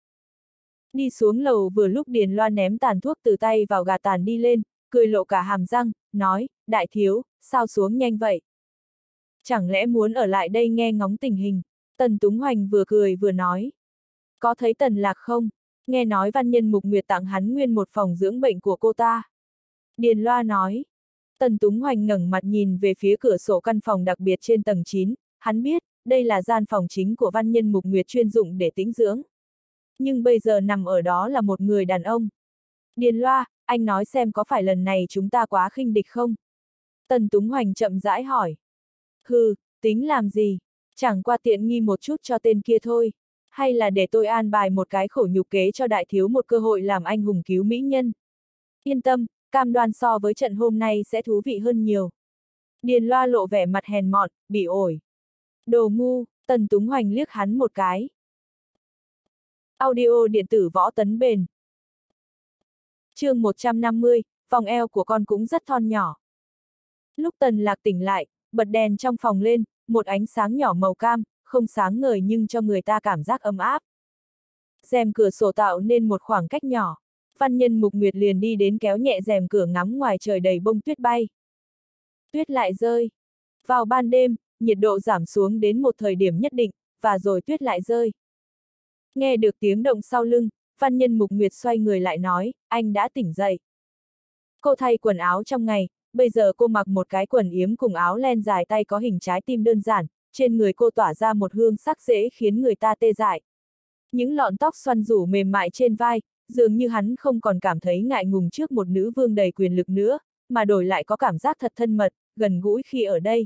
Đi xuống lầu vừa lúc Điền Loan ném tàn thuốc từ tay vào gà tàn đi lên, cười lộ cả hàm răng, nói, đại thiếu, sao xuống nhanh vậy? Chẳng lẽ muốn ở lại đây nghe ngóng tình hình? Tần Túng Hoành vừa cười vừa nói. Có thấy Tần Lạc không? Nghe nói Văn Nhân Mục Nguyệt tặng hắn nguyên một phòng dưỡng bệnh của cô ta. Điền Loa nói. Tần Túng Hoành ngẩng mặt nhìn về phía cửa sổ căn phòng đặc biệt trên tầng chín, hắn biết, đây là gian phòng chính của Văn Nhân Mục Nguyệt chuyên dụng để tĩnh dưỡng. Nhưng bây giờ nằm ở đó là một người đàn ông. Điền Loa, anh nói xem có phải lần này chúng ta quá khinh địch không? Tần Túng Hoành chậm rãi hỏi. Hừ, tính làm gì? Chẳng qua tiện nghi một chút cho tên kia thôi. Hay là để tôi an bài một cái khổ nhục kế cho đại thiếu một cơ hội làm anh hùng cứu mỹ nhân? Yên tâm, cam đoan so với trận hôm nay sẽ thú vị hơn nhiều. Điền Loa lộ vẻ mặt hèn mọn, bị ổi. Đồ ngu, Tần Túng Hoành liếc hắn một cái. Audio điện tử Võ Tấn Bền. Chương một trăm năm mươi, vòng eo của con cũng rất thon nhỏ. Lúc Tần Lạc tỉnh lại, bật đèn trong phòng lên, một ánh sáng nhỏ màu cam, không sáng ngời nhưng cho người ta cảm giác ấm áp. Rèm cửa sổ tạo nên một khoảng cách nhỏ. Văn Nhân Mục Nguyệt liền đi đến kéo nhẹ rèm cửa ngắm ngoài trời đầy bông tuyết bay. Tuyết lại rơi. Vào ban đêm, nhiệt độ giảm xuống đến một thời điểm nhất định, và rồi tuyết lại rơi. Nghe được tiếng động sau lưng, Văn Nhân Mục Nguyệt xoay người lại nói, anh đã tỉnh dậy. Cô thay quần áo trong ngày, bây giờ cô mặc một cái quần yếm cùng áo len dài tay có hình trái tim đơn giản, trên người cô tỏa ra một hương sắc dễ khiến người ta tê dại. Những lọn tóc xoăn rủ mềm mại trên vai, dường như hắn không còn cảm thấy ngại ngùng trước một nữ vương đầy quyền lực nữa, mà đổi lại có cảm giác thật thân mật, gần gũi khi ở đây.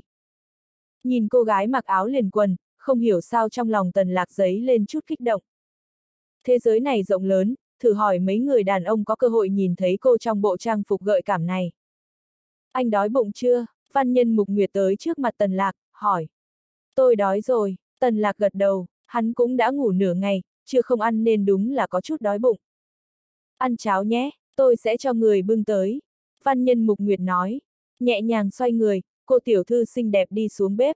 Nhìn cô gái mặc áo liền quần, không hiểu sao trong lòng Tần Lạc dấy lên chút kích động. Thế giới này rộng lớn, thử hỏi mấy người đàn ông có cơ hội nhìn thấy cô trong bộ trang phục gợi cảm này. Anh đói bụng chưa? Văn Nhân Mục Nguyệt tới trước mặt Tần Lạc, hỏi. Tôi đói rồi, Tần Lạc gật đầu, hắn cũng đã ngủ nửa ngày, chưa không ăn nên đúng là có chút đói bụng. Ăn cháo nhé, tôi sẽ cho người bưng tới. Văn Nhân Mục Nguyệt nói, nhẹ nhàng xoay người, cô tiểu thư xinh đẹp đi xuống bếp.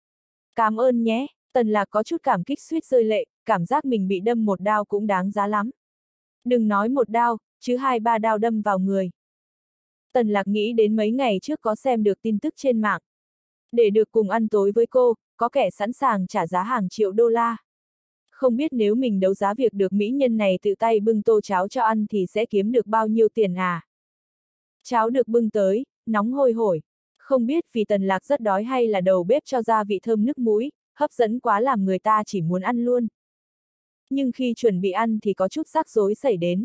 Cảm ơn nhé, Tần Lạc có chút cảm kích suýt rơi lệ, cảm giác mình bị đâm một đao cũng đáng giá lắm. Đừng nói một đao, chứ hai ba đao đâm vào người. Tần Lạc nghĩ đến mấy ngày trước có xem được tin tức trên mạng. Để được cùng ăn tối với cô, có kẻ sẵn sàng trả giá hàng triệu đô la. Không biết nếu mình đấu giá việc được mỹ nhân này tự tay bưng tô cháo cho ăn thì sẽ kiếm được bao nhiêu tiền à? Cháo được bưng tới, nóng hôi hổi. Không biết vì Tần Lạc rất đói hay là đầu bếp cho gia vị thơm nước mũi, hấp dẫn quá làm người ta chỉ muốn ăn luôn. Nhưng khi chuẩn bị ăn thì có chút rắc rối xảy đến.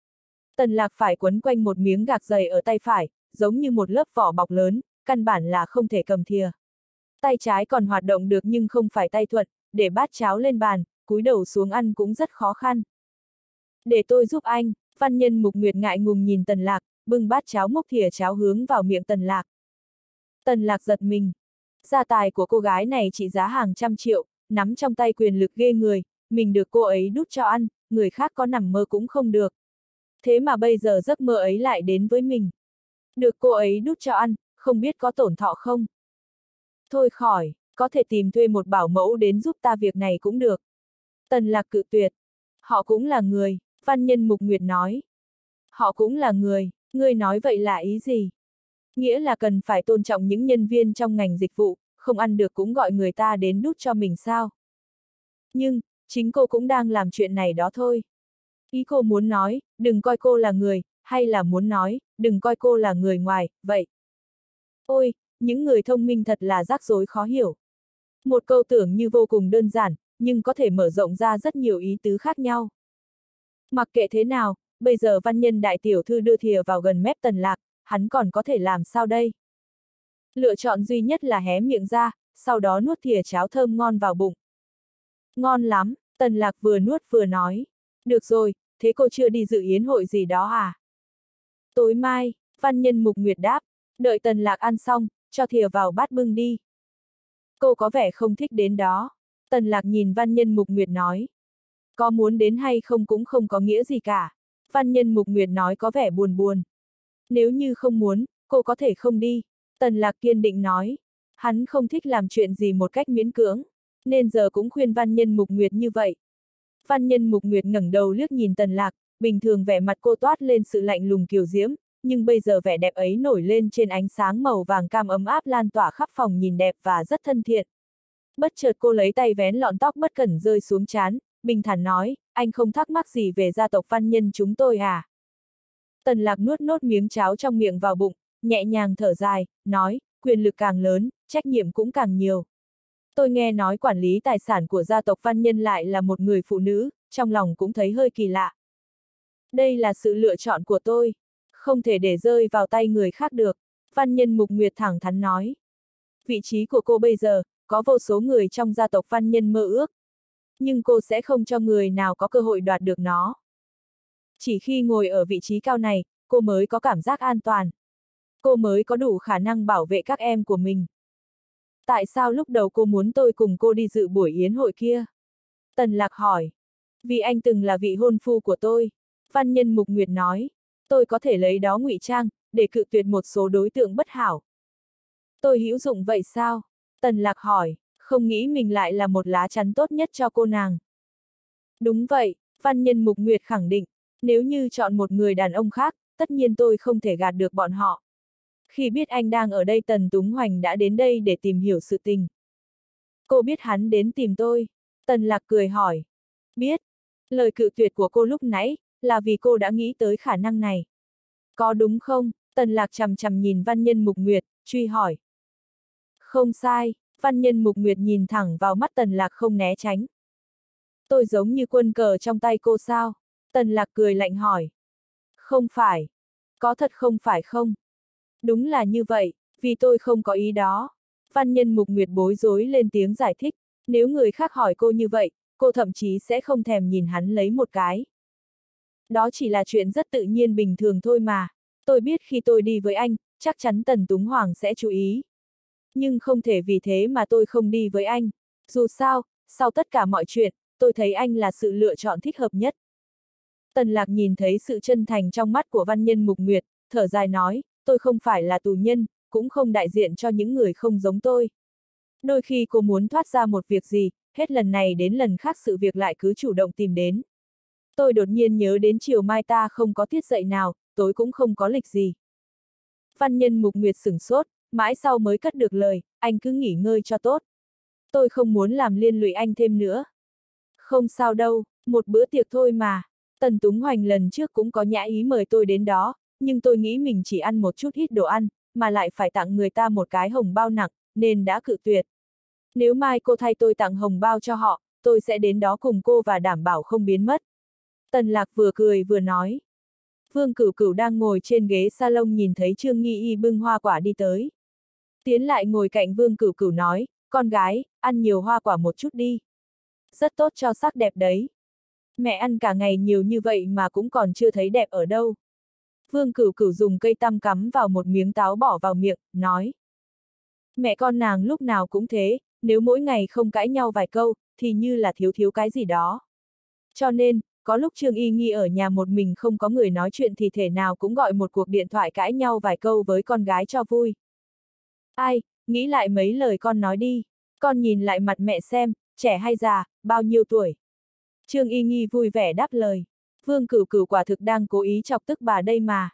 Tần Lạc phải quấn quanh một miếng gạc dày ở tay phải, giống như một lớp vỏ bọc lớn, căn bản là không thể cầm thìa. Tay trái còn hoạt động được nhưng không phải tay thuận, để bát cháo lên bàn, cúi đầu xuống ăn cũng rất khó khăn. Để tôi giúp anh, Văn Nhân Mục Nguyệt ngại ngùng nhìn Tần Lạc, bưng bát cháo múc thìa cháo hướng vào miệng Tần Lạc. Tần Lạc giật mình. Gia tài của cô gái này trị giá hàng trăm triệu, nắm trong tay quyền lực ghê người, mình được cô ấy đút cho ăn, người khác có nằm mơ cũng không được. Thế mà bây giờ giấc mơ ấy lại đến với mình. Được cô ấy đút cho ăn, không biết có tổn thọ không? Thôi khỏi, có thể tìm thuê một bảo mẫu đến giúp ta việc này cũng được. Tần Lạc cự tuyệt. Họ cũng là người, Văn Nhân Mục Nguyệt nói. Họ cũng là người, ngươi nói vậy là ý gì? Nghĩa là cần phải tôn trọng những nhân viên trong ngành dịch vụ, không ăn được cũng gọi người ta đến đút cho mình sao? Nhưng, chính cô cũng đang làm chuyện này đó thôi. Ý cô muốn nói, đừng coi cô là người, hay là muốn nói, đừng coi cô là người ngoài, vậy. Ôi, những người thông minh thật là rắc rối khó hiểu. Một câu tưởng như vô cùng đơn giản, nhưng có thể mở rộng ra rất nhiều ý tứ khác nhau. Mặc kệ thế nào, bây giờ Văn Nhân đại tiểu thư đưa thìa vào gần mép Tần Lạc, hắn còn có thể làm sao đây? Lựa chọn duy nhất là hé miệng ra, sau đó nuốt thìa cháo thơm ngon vào bụng. Ngon lắm, Tần Lạc vừa nuốt vừa nói. Được rồi, thế cô chưa đi dự yến hội gì đó à? Tối mai, Văn Nhân Mục Nguyệt đáp, đợi Tần Lạc ăn xong, cho thìa vào bát bưng đi. Cô có vẻ không thích đến đó. Tần Lạc nhìn Văn Nhân Mục Nguyệt nói. Có muốn đến hay không cũng không có nghĩa gì cả. Văn Nhân Mục Nguyệt nói có vẻ buồn buồn. Nếu như không muốn, cô có thể không đi. Tần Lạc kiên định nói. Hắn không thích làm chuyện gì một cách miễn cưỡng, nên giờ cũng khuyên Văn Nhân Mục Nguyệt như vậy. Văn Nhân Mục Nguyệt ngẩng đầu liếc nhìn Tần Lạc, bình thường vẻ mặt cô toát lên sự lạnh lùng kiều diễm, nhưng bây giờ vẻ đẹp ấy nổi lên trên ánh sáng màu vàng cam ấm áp lan tỏa khắp phòng nhìn đẹp và rất thân thiện. Bất chợt cô lấy tay vén lọn tóc bất cẩn rơi xuống trán, bình thản nói, anh không thắc mắc gì về gia tộc Văn Nhân chúng tôi à? Tần Lạc nuốt nốt miếng cháo trong miệng vào bụng, nhẹ nhàng thở dài, nói, quyền lực càng lớn, trách nhiệm cũng càng nhiều. Tôi nghe nói quản lý tài sản của gia tộc Văn Nhân lại là một người phụ nữ, trong lòng cũng thấy hơi kỳ lạ. Đây là sự lựa chọn của tôi, không thể để rơi vào tay người khác được, Văn Nhân Mục Nguyệt thẳng thắn nói. Vị trí của cô bây giờ, có vô số người trong gia tộc Văn Nhân mơ ước. Nhưng cô sẽ không cho người nào có cơ hội đoạt được nó. Chỉ khi ngồi ở vị trí cao này, cô mới có cảm giác an toàn. Cô mới có đủ khả năng bảo vệ các em của mình. Tại sao lúc đầu cô muốn tôi cùng cô đi dự buổi yến hội kia? Tần Lạc hỏi. Vì anh từng là vị hôn phu của tôi. Văn Nhân Mục Nguyệt nói. Tôi có thể lấy đó ngụy trang, để cự tuyệt một số đối tượng bất hảo. Tôi hữu dụng vậy sao? Tần Lạc hỏi, không nghĩ mình lại là một lá chắn tốt nhất cho cô nàng. Đúng vậy, Văn Nhân Mục Nguyệt khẳng định, nếu như chọn một người đàn ông khác, tất nhiên tôi không thể gạt được bọn họ. Khi biết anh đang ở đây Tần Túng Hoành đã đến đây để tìm hiểu sự tình. Cô biết hắn đến tìm tôi. Tần Lạc cười hỏi. Biết. Lời cự tuyệt của cô lúc nãy, là vì cô đã nghĩ tới khả năng này. Có đúng không? Tần Lạc chằm chằm nhìn Văn Nhân Mục Nguyệt, truy hỏi. Không sai, Văn Nhân Mục Nguyệt nhìn thẳng vào mắt Tần Lạc không né tránh. Tôi giống như quân cờ trong tay cô sao? Tần Lạc cười lạnh hỏi. Không phải. Có thật không phải không? Đúng là như vậy, vì tôi không có ý đó. Văn Nhân Mục Nguyệt bối rối lên tiếng giải thích, nếu người khác hỏi cô như vậy, cô thậm chí sẽ không thèm nhìn hắn lấy một cái. Đó chỉ là chuyện rất tự nhiên bình thường thôi mà. Tôi biết khi tôi đi với anh, chắc chắn Tần Túng Hoàng sẽ chú ý. Nhưng không thể vì thế mà tôi không đi với anh. Dù sao, sau tất cả mọi chuyện, tôi thấy anh là sự lựa chọn thích hợp nhất. Tần Lạc nhìn thấy sự chân thành trong mắt của Văn Nhân Mục Nguyệt, thở dài nói, tôi không phải là tù nhân, cũng không đại diện cho những người không giống tôi. Đôi khi cô muốn thoát ra một việc gì, hết lần này đến lần khác sự việc lại cứ chủ động tìm đến. Tôi đột nhiên nhớ đến chiều mai ta không có tiết dạy nào, tối cũng không có lịch gì. Văn Nhân Mục Nguyệt sửng sốt, mãi sau mới cất được lời, anh cứ nghỉ ngơi cho tốt. Tôi không muốn làm liên lụy anh thêm nữa. Không sao đâu, một bữa tiệc thôi mà. Tần Túng Hoành lần trước cũng có nhã ý mời tôi đến đó, nhưng tôi nghĩ mình chỉ ăn một chút ít đồ ăn, mà lại phải tặng người ta một cái hồng bao nặng, nên đã cự tuyệt. Nếu mai cô thay tôi tặng hồng bao cho họ, tôi sẽ đến đó cùng cô và đảm bảo không biến mất. Tần Lạc vừa cười vừa nói. Vương Cửu Cửu đang ngồi trên ghế salon nhìn thấy Trương Nghi Y bưng hoa quả đi tới. Tiến lại ngồi cạnh Vương Cửu Cửu nói, con gái, ăn nhiều hoa quả một chút đi. Rất tốt cho sắc đẹp đấy. Mẹ ăn cả ngày nhiều như vậy mà cũng còn chưa thấy đẹp ở đâu. Vương Cửu Cửu dùng cây tăm cắm vào một miếng táo bỏ vào miệng, nói. Mẹ con nàng lúc nào cũng thế, nếu mỗi ngày không cãi nhau vài câu, thì như là thiếu thiếu cái gì đó. Cho nên, có lúc Trương Y Nghi ở nhà một mình không có người nói chuyện thì thể nào cũng gọi một cuộc điện thoại cãi nhau vài câu với con gái cho vui. Ai, nghĩ lại mấy lời con nói đi, con nhìn lại mặt mẹ xem, trẻ hay già, bao nhiêu tuổi. Trương Y Nghi vui vẻ đáp lời, Vương Cửu Cửu quả thực đang cố ý chọc tức bà đây mà.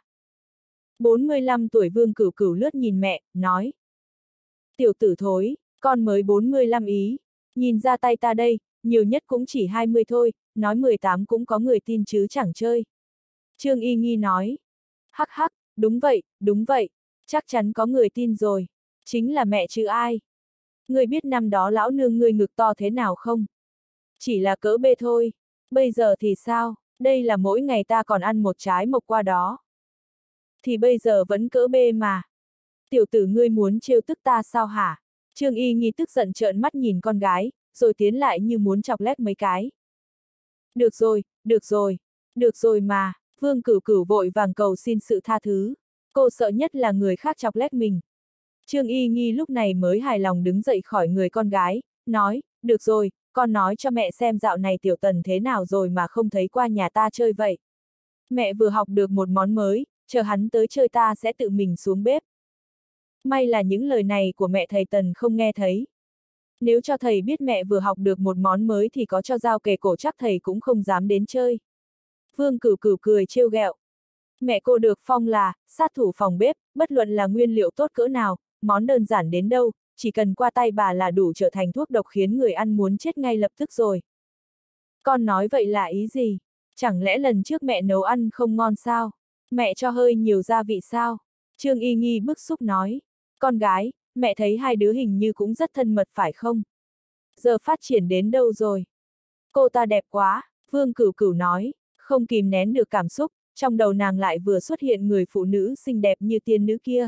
bốn mươi lăm tuổi Vương Cửu Cửu lướt nhìn mẹ, nói. Tiểu tử thối, con mới bốn mươi lăm ý, nhìn ra tay ta đây, nhiều nhất cũng chỉ hai mươi thôi, nói mười tám cũng có người tin chứ chẳng chơi. Trương Y Nghi nói. Hắc hắc, đúng vậy, đúng vậy, chắc chắn có người tin rồi, chính là mẹ chứ ai. Ngươi biết năm đó lão nương ngươi ngực to thế nào không? Chỉ là cỡ bê thôi, bây giờ thì sao, đây là mỗi ngày ta còn ăn một trái mộc qua đó. Thì bây giờ vẫn cỡ bê mà. Tiểu tử ngươi muốn trêu tức ta sao hả? Trương Y Nghi tức giận trợn mắt nhìn con gái, rồi tiến lại như muốn chọc lép mấy cái. Được rồi, được rồi, được rồi mà, Vương Cửu Cửu vội vàng cầu xin sự tha thứ. Cô sợ nhất là người khác chọc lép mình. Trương Y Nghi lúc này mới hài lòng đứng dậy khỏi người con gái, nói, được rồi, con nói cho mẹ xem dạo này Tiểu Tần thế nào rồi mà không thấy qua nhà ta chơi vậy. Mẹ vừa học được một món mới, chờ hắn tới chơi ta sẽ tự mình xuống bếp. May là những lời này của mẹ thầy Tần không nghe thấy. Nếu cho thầy biết mẹ vừa học được một món mới thì có cho dao kề cổ chắc thầy cũng không dám đến chơi. Vương Cửu Cửu cười trêu ghẹo. Mẹ cô được phong là sát thủ phòng bếp, bất luận là nguyên liệu tốt cỡ nào, món đơn giản đến đâu, chỉ cần qua tay bà là đủ trở thành thuốc độc khiến người ăn muốn chết ngay lập tức rồi. Con nói vậy là ý gì? Chẳng lẽ lần trước mẹ nấu ăn không ngon sao? Mẹ cho hơi nhiều gia vị sao? Trương Y Nghi bức xúc nói. Con gái, mẹ thấy hai đứa hình như cũng rất thân mật phải không? Giờ phát triển đến đâu rồi? Cô ta đẹp quá, Vương Cửu Cửu nói, không kìm nén được cảm xúc, trong đầu nàng lại vừa xuất hiện người phụ nữ xinh đẹp như tiên nữ kia.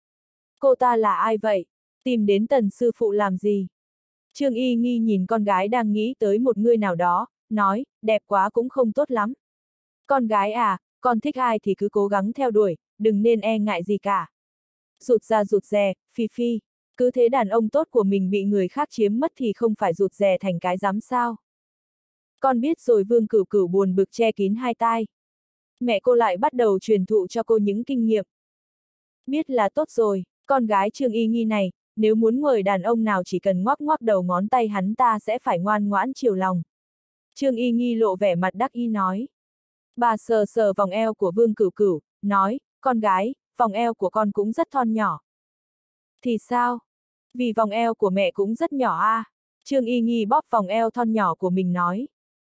Cô ta là ai vậy? Tìm đến Tần sư phụ làm gì? Trương Y Nghi nhìn con gái đang nghĩ tới một người nào đó, nói, đẹp quá cũng không tốt lắm. Con gái à, con thích ai thì cứ cố gắng theo đuổi, đừng nên e ngại gì cả. Rụt ra rụt rè, phi phi, cứ thế đàn ông tốt của mình bị người khác chiếm mất thì không phải rụt rè thành cái dám sao. Con biết rồi. Vương Cửu Cửu buồn bực che kín hai tai. Mẹ cô lại bắt đầu truyền thụ cho cô những kinh nghiệm. Biết là tốt rồi, con gái Trương Y Nghi này, nếu muốn người đàn ông nào chỉ cần ngoắc ngoắc đầu ngón tay hắn ta sẽ phải ngoan ngoãn chiều lòng. Trương Y Nghi lộ vẻ mặt đắc ý nói. Bà sờ sờ vòng eo của Vương Cửu Cửu, nói, con gái, vòng eo của con cũng rất thon nhỏ. Thì sao? Vì vòng eo của mẹ cũng rất nhỏ a. À? Trương Y Nghi bóp vòng eo thon nhỏ của mình nói.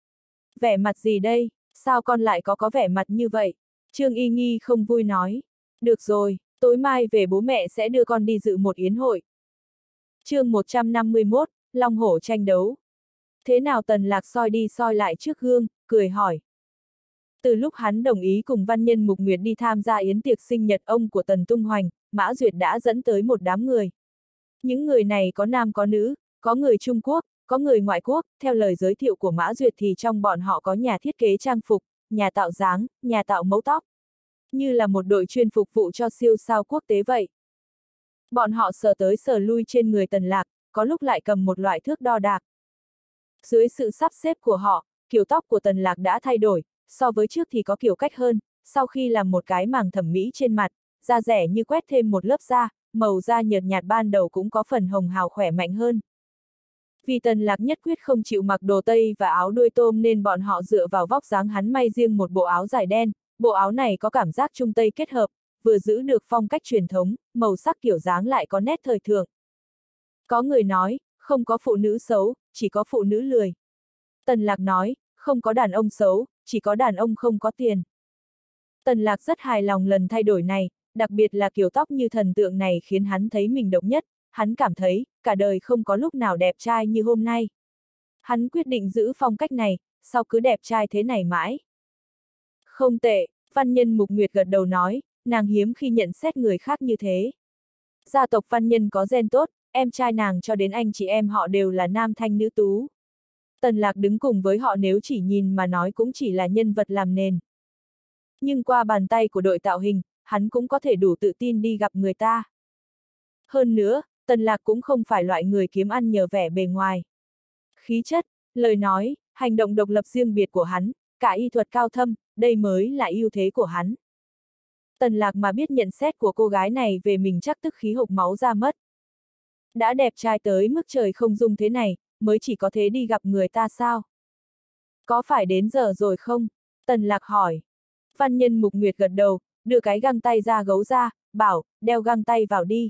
Vẻ mặt gì đây? Sao con lại có có vẻ mặt như vậy? Trương Y Nghi không vui nói. Được rồi, tối mai về bố mẹ sẽ đưa con đi dự một yến hội. Chương một trăm năm mươi mốt, Long Hổ tranh đấu. Thế nào Tần Lạc soi đi soi lại trước gương, cười hỏi. Từ lúc hắn đồng ý cùng văn nhân Mục Nguyệt đi tham gia yến tiệc sinh nhật ông của Tần Tung Hoành, Mã Duyệt đã dẫn tới một đám người. Những người này có nam có nữ, có người Trung Quốc, có người ngoại quốc, theo lời giới thiệu của Mã Duyệt thì trong bọn họ có nhà thiết kế trang phục, nhà tạo dáng, nhà tạo mẫu tóc. Như là một đội chuyên phục vụ cho siêu sao quốc tế vậy. Bọn họ sờ tới sờ lui trên người Tần Lạc, có lúc lại cầm một loại thước đo đạc. Dưới sự sắp xếp của họ, kiểu tóc của Tần Lạc đã thay đổi, so với trước thì có kiểu cách hơn, sau khi làm một cái màng thẩm mỹ trên mặt, da rẻ như quét thêm một lớp da, màu da nhợt nhạt ban đầu cũng có phần hồng hào khỏe mạnh hơn. Vì Tần Lạc nhất quyết không chịu mặc đồ tây và áo đuôi tôm nên bọn họ dựa vào vóc dáng hắn may riêng một bộ áo dài đen, bộ áo này có cảm giác Trung Tây kết hợp, vừa giữ được phong cách truyền thống, màu sắc kiểu dáng lại có nét thời thượng. Có người nói, không có phụ nữ xấu, chỉ có phụ nữ lười. Tần Lạc nói, không có đàn ông xấu, chỉ có đàn ông không có tiền. Tần Lạc rất hài lòng lần thay đổi này, đặc biệt là kiểu tóc như thần tượng này khiến hắn thấy mình độc nhất, hắn cảm thấy, cả đời không có lúc nào đẹp trai như hôm nay. Hắn quyết định giữ phong cách này, sau cứ đẹp trai thế này mãi. Không tệ, văn nhân Mục Nguyệt gật đầu nói, nàng hiếm khi nhận xét người khác như thế. Gia tộc văn nhân có gen tốt, em trai nàng cho đến anh chị em họ đều là nam thanh nữ tú. Tần Lạc đứng cùng với họ nếu chỉ nhìn mà nói cũng chỉ là nhân vật làm nền. Nhưng qua bàn tay của đội tạo hình, hắn cũng có thể đủ tự tin đi gặp người ta. Hơn nữa, Tần Lạc cũng không phải loại người kiếm ăn nhờ vẻ bề ngoài. Khí chất, lời nói, hành động độc lập riêng biệt của hắn, cả y thuật cao thâm, đây mới là ưu thế của hắn. Tần Lạc mà biết nhận xét của cô gái này về mình chắc tức khí hộc máu ra mất. Đã đẹp trai tới mức trời không dung thế này, mới chỉ có thế đi gặp người ta sao? Có phải đến giờ rồi không? Tần Lạc hỏi. Văn nhân Mục Nguyệt gật đầu, đưa cái găng tay ra gấu ra, bảo, đeo găng tay vào đi.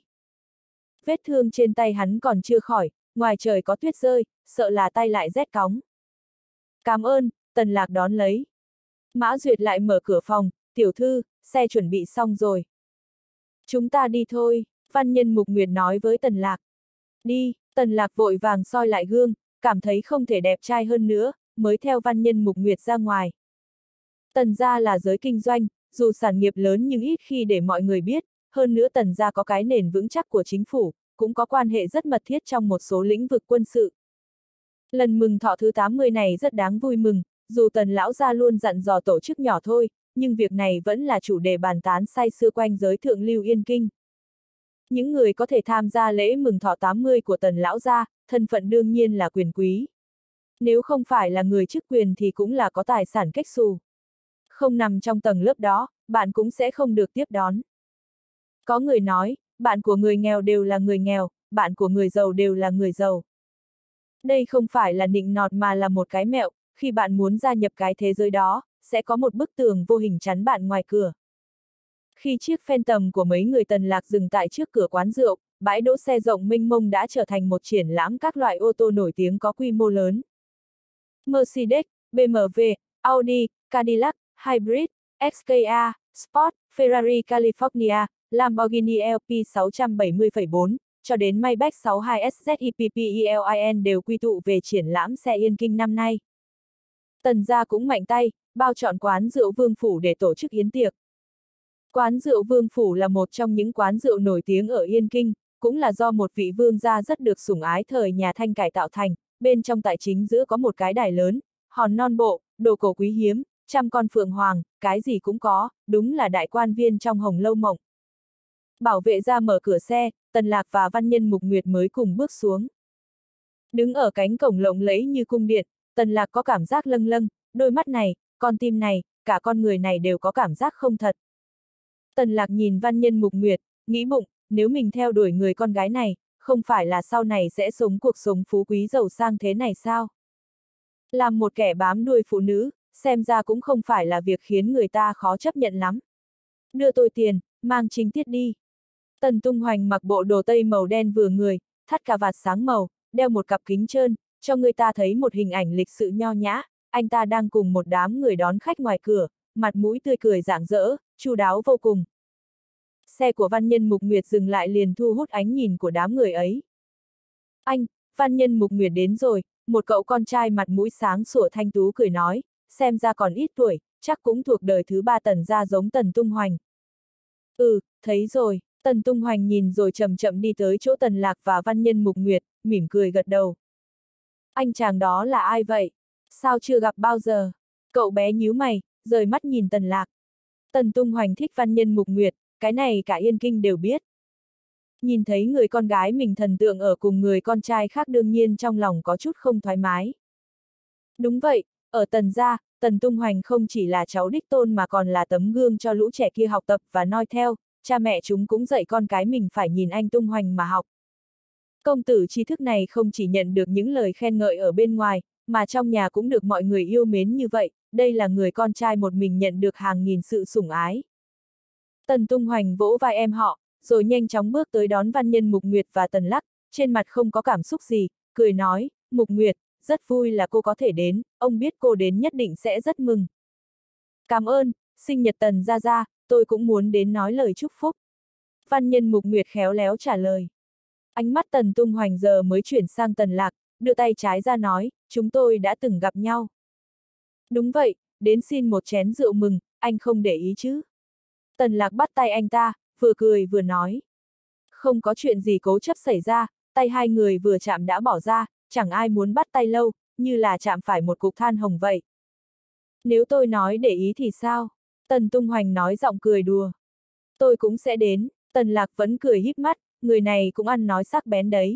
Vết thương trên tay hắn còn chưa khỏi, ngoài trời có tuyết rơi, sợ là tay lại rét cóng. Cảm ơn, Tần Lạc đón lấy. Mã Duyệt lại mở cửa phòng, tiểu thư, xe chuẩn bị xong rồi. Chúng ta đi thôi, văn nhân Mục Nguyệt nói với Tần Lạc. Đi, Tần Lạc vội vàng soi lại gương, cảm thấy không thể đẹp trai hơn nữa, mới theo văn nhân Mục Nguyệt ra ngoài. Tần gia là giới kinh doanh, dù sản nghiệp lớn nhưng ít khi để mọi người biết, hơn nữa Tần gia có cái nền vững chắc của chính phủ, cũng có quan hệ rất mật thiết trong một số lĩnh vực quân sự. Lần mừng thọ thứ tám mươi này rất đáng vui mừng, dù Tần lão gia luôn dặn dò tổ chức nhỏ thôi, nhưng việc này vẫn là chủ đề bàn tán say sưa quanh giới thượng lưu Yên Kinh. Những người có thể tham gia lễ mừng thọ tám mươi của Tần lão gia, thân phận đương nhiên là quyền quý. Nếu không phải là người chức quyền thì cũng là có tài sản cách xù. Không nằm trong tầng lớp đó, bạn cũng sẽ không được tiếp đón. Có người nói, bạn của người nghèo đều là người nghèo, bạn của người giàu đều là người giàu. Đây không phải là nịnh nọt mà là một cái mẹo, khi bạn muốn gia nhập cái thế giới đó, sẽ có một bức tường vô hình chắn bạn ngoài cửa. Khi chiếc Phantom của mấy người Tần Lạc dừng tại trước cửa quán rượu, bãi đỗ xe rộng mênh mông đã trở thành một triển lãm các loại ô tô nổi tiếng có quy mô lớn. Mercedes, bê em vê, Audi, Cadillac, Hybrid, ích ca a, Sport, Ferrari California, Lamborghini L P sáu bảy không phẩy bốn, cho đến Maybach sáu hai S Z E P P E L I N đều quy tụ về triển lãm xe Yên Kinh năm nay. Tần gia cũng mạnh tay, bao chọn quán rượu Vương Phủ để tổ chức yến tiệc. Quán rượu Vương Phủ là một trong những quán rượu nổi tiếng ở Yên Kinh, cũng là do một vị vương gia rất được sủng ái thời nhà Thanh cải tạo thành, bên trong tại chính giữa có một cái đài lớn, hòn non bộ, đồ cổ quý hiếm, trăm con phượng hoàng, cái gì cũng có, đúng là đại quan viên trong Hồng Lâu Mộng. Bảo vệ ra mở cửa xe, Tần Lạc và văn nhân Mục Nguyệt mới cùng bước xuống. Đứng ở cánh cổng lộng lẫy như cung điện, Tần Lạc có cảm giác lâng lâng, đôi mắt này, con tim này, cả con người này đều có cảm giác không thật. Tần Lạc nhìn văn nhân Mục Nguyệt, nghĩ bụng, nếu mình theo đuổi người con gái này, không phải là sau này sẽ sống cuộc sống phú quý giàu sang thế này sao? Làm một kẻ bám đuôi phụ nữ, xem ra cũng không phải là việc khiến người ta khó chấp nhận lắm. Đưa tôi tiền, mang chính tiết đi. Tần Tung Hoành mặc bộ đồ tây màu đen vừa người, thắt cà vạt sáng màu, đeo một cặp kính trơn, cho người ta thấy một hình ảnh lịch sự nho nhã. Anh ta đang cùng một đám người đón khách ngoài cửa, mặt mũi tươi cười rạng rỡ, chu đáo vô cùng. Xe của văn nhân Mục Nguyệt dừng lại liền thu hút ánh nhìn của đám người ấy. Anh, văn nhân Mục Nguyệt đến rồi, một cậu con trai mặt mũi sáng sủa thanh tú cười nói, xem ra còn ít tuổi, chắc cũng thuộc đời thứ ba Tần gia giống Tần Tung Hoành. Ừ, thấy rồi, Tần Tung Hoành nhìn rồi chậm chậm đi tới chỗ Tần Lạc và văn nhân Mục Nguyệt, mỉm cười gật đầu. Anh chàng đó là ai vậy? Sao chưa gặp bao giờ? Cậu bé nhíu mày, rời mắt nhìn Tần Lạc. Tần Tung Hoành thích văn nhân Mục Nguyệt, cái này cả Yên Kinh đều biết. Nhìn thấy người con gái mình thần tượng ở cùng người con trai khác đương nhiên trong lòng có chút không thoải mái. Đúng vậy, ở Tần gia, Tần Tung Hoành không chỉ là cháu đích tôn mà còn là tấm gương cho lũ trẻ kia học tập và noi theo, cha mẹ chúng cũng dạy con cái mình phải nhìn anh Tung Hoành mà học. Công tử tri thức này không chỉ nhận được những lời khen ngợi ở bên ngoài, mà trong nhà cũng được mọi người yêu mến như vậy, đây là người con trai một mình nhận được hàng nghìn sự sủng ái. Tần Tung Hoành vỗ vai em họ, rồi nhanh chóng bước tới đón văn nhân Mục Nguyệt và Tần Lắc, trên mặt không có cảm xúc gì, cười nói, Mục Nguyệt, rất vui là cô có thể đến, ông biết cô đến nhất định sẽ rất mừng. Cảm ơn, sinh nhật Tần gia gia, tôi cũng muốn đến nói lời chúc phúc. Văn nhân Mục Nguyệt khéo léo trả lời. Ánh mắt Tần Tung Hoành giờ mới chuyển sang Tần Lạc, đưa tay trái ra nói, chúng tôi đã từng gặp nhau. Đúng vậy, đến xin một chén rượu mừng, anh không để ý chứ. Tần Lạc bắt tay anh ta, vừa cười vừa nói. Không có chuyện gì cố chấp xảy ra, tay hai người vừa chạm đã bỏ ra, chẳng ai muốn bắt tay lâu, như là chạm phải một cục than hồng vậy. Nếu tôi nói để ý thì sao? Tần Tung Hoành nói giọng cười đùa. Tôi cũng sẽ đến, Tần Lạc vẫn cười híp mắt, người này cũng ăn nói sắc bén đấy.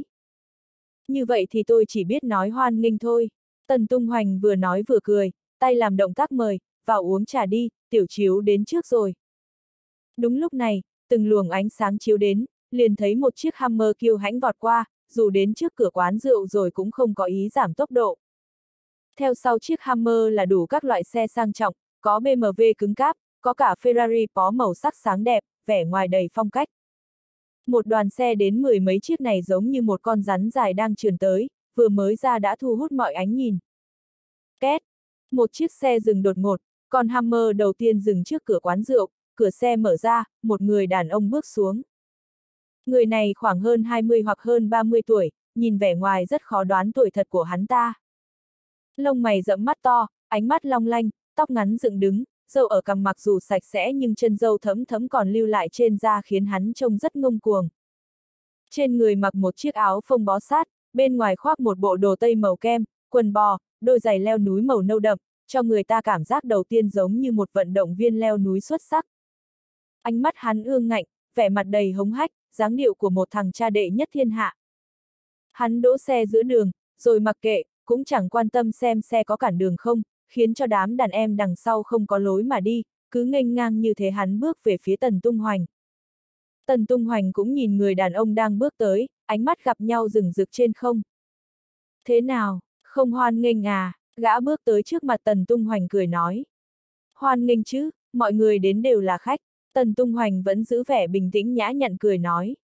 Như vậy thì tôi chỉ biết nói hoan nghênh thôi. Tần Tung Hoành vừa nói vừa cười, tay làm động tác mời, vào uống trà đi, tiểu chiếu đến trước rồi. Đúng lúc này, từng luồng ánh sáng chiếu đến, liền thấy một chiếc Hummer kiêu hãnh vọt qua, dù đến trước cửa quán rượu rồi cũng không có ý giảm tốc độ. Theo sau chiếc Hummer là đủ các loại xe sang trọng, có bê em vê cứng cáp, có cả Ferrari có màu sắc sáng đẹp, vẻ ngoài đầy phong cách. Một đoàn xe đến mười mấy chiếc này giống như một con rắn dài đang trườn tới, vừa mới ra đã thu hút mọi ánh nhìn. Két! Một chiếc xe dừng đột ngột, con Hummer đầu tiên dừng trước cửa quán rượu, cửa xe mở ra, một người đàn ông bước xuống. Người này khoảng hơn hai mươi hoặc hơn ba mươi tuổi, nhìn vẻ ngoài rất khó đoán tuổi thật của hắn ta. Lông mày rậm mắt to, ánh mắt long lanh, tóc ngắn dựng đứng, râu ở cằm mặc dù sạch sẽ nhưng chân râu thấm thấm còn lưu lại trên da khiến hắn trông rất ngông cuồng. Trên người mặc một chiếc áo phông bó sát, bên ngoài khoác một bộ đồ tây màu kem, quần bò, đôi giày leo núi màu nâu đậm, cho người ta cảm giác đầu tiên giống như một vận động viên leo núi xuất sắc. Ánh mắt hắn ương ngạnh, vẻ mặt đầy hống hách, dáng điệu của một thằng cha đệ nhất thiên hạ. Hắn đỗ xe giữa đường, rồi mặc kệ, cũng chẳng quan tâm xem xe có cản đường không, khiến cho đám đàn em đằng sau không có lối mà đi, cứ nghênh ngang như thế hắn bước về phía Tần Tung Hoành. Tần Tung Hoành cũng nhìn người đàn ông đang bước tới, ánh mắt gặp nhau rừng rực trên không. Thế nào, không hoan nghênh à? Gã bước tới trước mặt Tần Tung Hoành cười nói. Hoan nghênh chứ, mọi người đến đều là khách. Tần Tung Hoành vẫn giữ vẻ bình tĩnh nhã nhặn cười nói.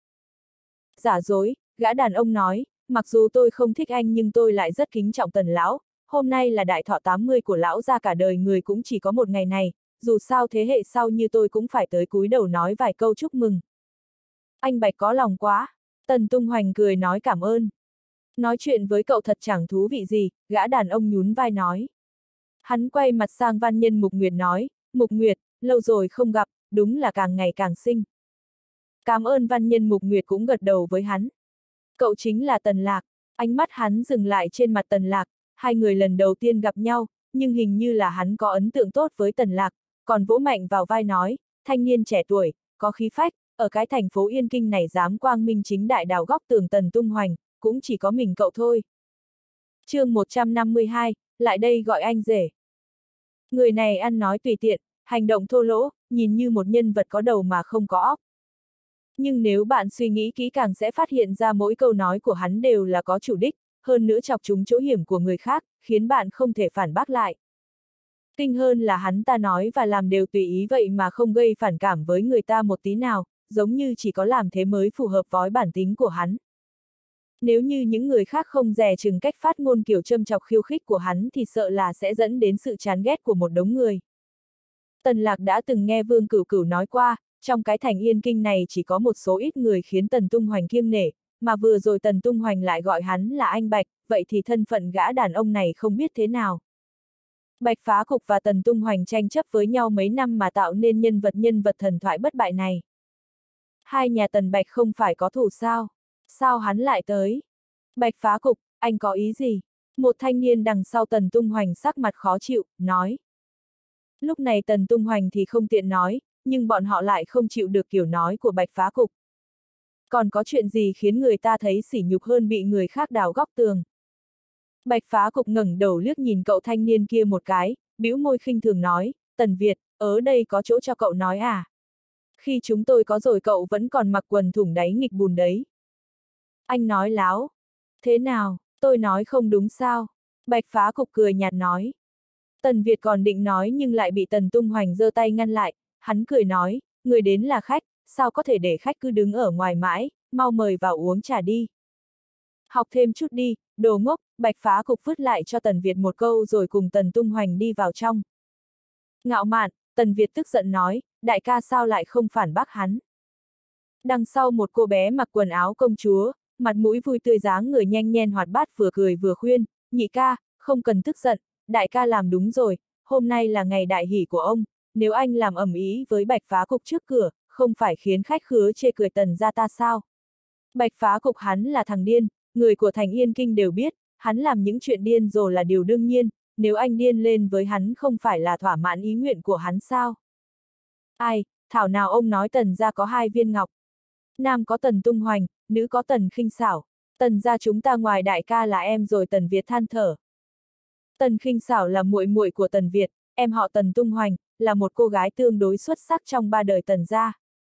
Giả dối, gã đàn ông nói, mặc dù tôi không thích anh nhưng tôi lại rất kính trọng Tần lão, hôm nay là đại thọ tám mươi của lão gia cả đời người cũng chỉ có một ngày này, dù sao thế hệ sau như tôi cũng phải tới cúi đầu nói vài câu chúc mừng. Anh Bạch có lòng quá, Tần Tung Hoành cười nói cảm ơn. Nói chuyện với cậu thật chẳng thú vị gì, gã đàn ông nhún vai nói. Hắn quay mặt sang văn nhân Mục Nguyệt nói, Mục Nguyệt, lâu rồi không gặp, đúng là càng ngày càng xinh. Cảm ơn văn nhân Mục Nguyệt cũng gật đầu với hắn. Cậu chính là Tần Lạc, ánh mắt hắn dừng lại trên mặt Tần Lạc, hai người lần đầu tiên gặp nhau, nhưng hình như là hắn có ấn tượng tốt với Tần Lạc, còn vỗ mạnh vào vai nói, thanh niên trẻ tuổi, có khí phách, ở cái thành phố Yên Kinh này dám quang minh chính đại đào góc tường Tần Tung Hoành, cũng chỉ có mình cậu thôi. Chương một trăm năm mươi hai, lại đây gọi anh rể. Người này ăn nói tùy tiện, hành động thô lỗ, nhìn như một nhân vật có đầu mà không có óc. Nhưng nếu bạn suy nghĩ kỹ càng sẽ phát hiện ra mỗi câu nói của hắn đều là có chủ đích, hơn nữa chọc trúng chỗ hiểm của người khác, khiến bạn không thể phản bác lại. Kinh hơn là hắn ta nói và làm đều tùy ý vậy mà không gây phản cảm với người ta một tí nào, giống như chỉ có làm thế mới phù hợp với bản tính của hắn. Nếu như những người khác không dè chừng cách phát ngôn kiểu châm chọc khiêu khích của hắn thì sợ là sẽ dẫn đến sự chán ghét của một đống người. Tần Lạc đã từng nghe Vương Cửu Cửu nói qua, trong cái thành Yên Kinh này chỉ có một số ít người khiến Tần Tung Hoành kiêng nể, mà vừa rồi Tần Tung Hoành lại gọi hắn là anh Bạch, vậy thì thân phận gã đàn ông này không biết thế nào. Bạch Phá Cục và Tần Tung Hoành tranh chấp với nhau mấy năm mà tạo nên nhân vật nhân vật thần thoại bất bại này. Hai nhà Tần Bạch không phải có thù sao? Sao hắn lại tới? Bạch Phá Cục, anh có ý gì? Một thanh niên đằng sau Tần Tung Hoành sắc mặt khó chịu, nói. Lúc này Tần Tung Hoành thì không tiện nói, nhưng bọn họ lại không chịu được kiểu nói của Bạch Phá Cục. Còn có chuyện gì khiến người ta thấy sỉ nhục hơn bị người khác đào góc tường? Bạch Phá Cục ngẩng đầu liếc nhìn cậu thanh niên kia một cái, bĩu môi khinh thường nói, Tần Việt, ở đây có chỗ cho cậu nói à? Khi chúng tôi có rồi cậu vẫn còn mặc quần thủng đáy nghịch bùn đấy. Anh nói láo. Thế nào, tôi nói không đúng sao? Bạch Phá Cục cười nhạt nói. Tần Việt còn định nói nhưng lại bị Tần Tung Hoành giơ tay ngăn lại, hắn cười nói, người đến là khách, sao có thể để khách cứ đứng ở ngoài mãi, mau mời vào uống trà đi. Học thêm chút đi, đồ ngốc, Bạch Phá Cục vứt lại cho Tần Việt một câu rồi cùng Tần Tung Hoành đi vào trong. Ngạo mạn, Tần Việt tức giận nói, đại ca sao lại không phản bác hắn. Đằng sau một cô bé mặc quần áo công chúa, mặt mũi vui tươi dáng người nhanh nhen hoạt bát vừa cười vừa khuyên, nhị ca, không cần tức giận, đại ca làm đúng rồi, hôm nay là ngày đại hỷ của ông, nếu anh làm ầm ĩ với Bạch Phá Cục trước cửa, không phải khiến khách khứa chê cười Tần gia ta sao? Bạch Phá Cục hắn là thằng điên, người của thành Yên Kinh đều biết, hắn làm những chuyện điên rồ là điều đương nhiên, nếu anh điên lên với hắn không phải là thỏa mãn ý nguyện của hắn sao? Ai, thảo nào ông nói Tần gia có hai viên ngọc. Nam có Tần Tung Hoành, nữ có Tần Khinh Xảo, Tần gia chúng ta ngoài đại ca là em rồi. Tần Việt than thở. Tần Khinh Xảo là muội muội của Tần Việt, em họ Tần Tung Hoành, là một cô gái tương đối xuất sắc trong ba đời Tần gia.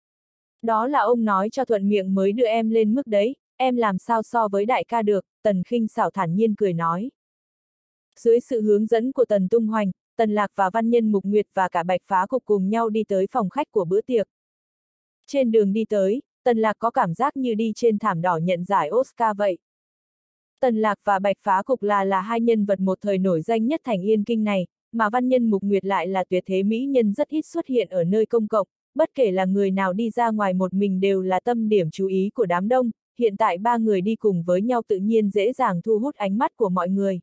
Đó là ông nói cho thuận miệng mới đưa em lên mức đấy, em làm sao so với đại ca được, Tần Khinh Xảo thản nhiên cười nói. Dưới sự hướng dẫn của Tần Tung Hoành, Tần Lạc và văn nhân Mục Nguyệt và cả Bạch Phá Cục cùng nhau đi tới phòng khách của bữa tiệc. Trên đường đi tới, Tần Lạc có cảm giác như đi trên thảm đỏ nhận giải Oscar vậy. Tần Lạc và Bạch Phá Cục là là hai nhân vật một thời nổi danh nhất thành Yên Kinh này, mà văn nhân Mục Nguyệt lại là tuyệt thế mỹ nhân rất ít xuất hiện ở nơi công cộng, bất kể là người nào đi ra ngoài một mình đều là tâm điểm chú ý của đám đông, hiện tại ba người đi cùng với nhau tự nhiên dễ dàng thu hút ánh mắt của mọi người.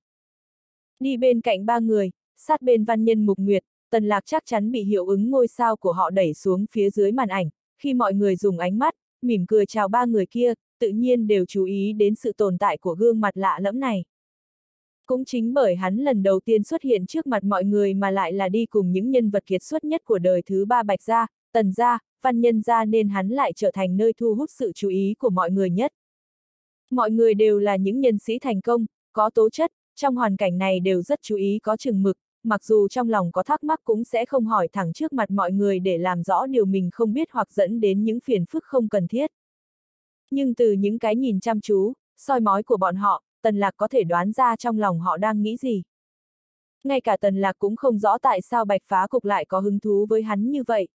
Đi bên cạnh ba người, sát bên văn nhân Mục Nguyệt, Tần Lạc chắc chắn bị hiệu ứng ngôi sao của họ đẩy xuống phía dưới màn ảnh, khi mọi người dùng ánh mắt, mỉm cười chào ba người kia, tự nhiên đều chú ý đến sự tồn tại của gương mặt lạ lẫm này. Cũng chính bởi hắn lần đầu tiên xuất hiện trước mặt mọi người mà lại là đi cùng những nhân vật kiệt xuất nhất của đời thứ ba Bạch gia, Tần gia, văn nhân gia nên hắn lại trở thành nơi thu hút sự chú ý của mọi người nhất. Mọi người đều là những nhân sĩ thành công, có tố chất, trong hoàn cảnh này đều rất chú ý có chừng mực, mặc dù trong lòng có thắc mắc cũng sẽ không hỏi thẳng trước mặt mọi người để làm rõ điều mình không biết hoặc dẫn đến những phiền phức không cần thiết. Nhưng từ những cái nhìn chăm chú, soi mói của bọn họ, Tần Lạc có thể đoán ra trong lòng họ đang nghĩ gì. Ngay cả Tần Lạc cũng không rõ tại sao Bạch Phá Cục lại có hứng thú với hắn như vậy.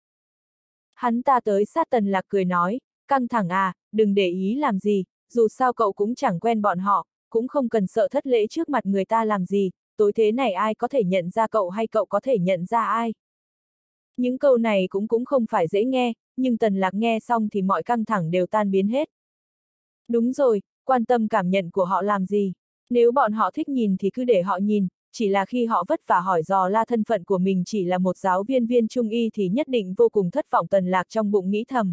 Hắn ta tới sát Tần Lạc cười nói, căng thẳng à, đừng để ý làm gì, dù sao cậu cũng chẳng quen bọn họ, cũng không cần sợ thất lễ trước mặt người ta làm gì, tối thế này ai có thể nhận ra cậu hay cậu có thể nhận ra ai. Những câu này cũng cũng không phải dễ nghe, nhưng Tần Lạc nghe xong thì mọi căng thẳng đều tan biến hết. Đúng rồi, quan tâm cảm nhận của họ làm gì, nếu bọn họ thích nhìn thì cứ để họ nhìn, chỉ là khi họ vất vả hỏi dò la thân phận của mình chỉ là một giáo viên viên trung y thì nhất định vô cùng thất vọng. Tần Lạc trong bụng nghĩ thầm.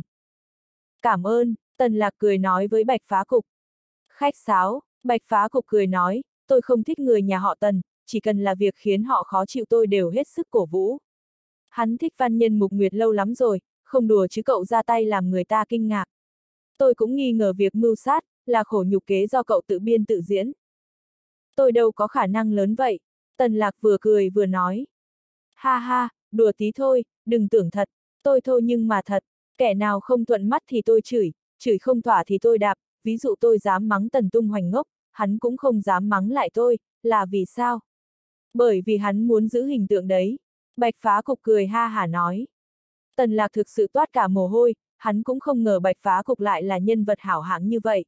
Cảm ơn, Tần Lạc cười nói với Bạch Phá Cục. Khách sáo, Bạch Phá Cục cười nói, tôi không thích người nhà họ Tần, chỉ cần là việc khiến họ khó chịu tôi đều hết sức cổ vũ. Hắn thích văn nhân Mục Nguyệt lâu lắm rồi, không đùa chứ cậu ra tay làm người ta kinh ngạc. Tôi cũng nghi ngờ việc mưu sát, là khổ nhục kế do cậu tự biên tự diễn. Tôi đâu có khả năng lớn vậy, Tần Lạc vừa cười vừa nói. Ha ha, đùa tí thôi, đừng tưởng thật, tôi thôi nhưng mà thật, kẻ nào không thuận mắt thì tôi chửi, chửi không thỏa thì tôi đạp, ví dụ tôi dám mắng Tần Tung Hoành ngốc, hắn cũng không dám mắng lại tôi, là vì sao? Bởi vì hắn muốn giữ hình tượng đấy. Bạch Phá Cục cười ha hả nói. Tần Lạc thực sự toát cả mồ hôi, hắn cũng không ngờ Bạch Phá Cục lại là nhân vật hảo hạng như vậy.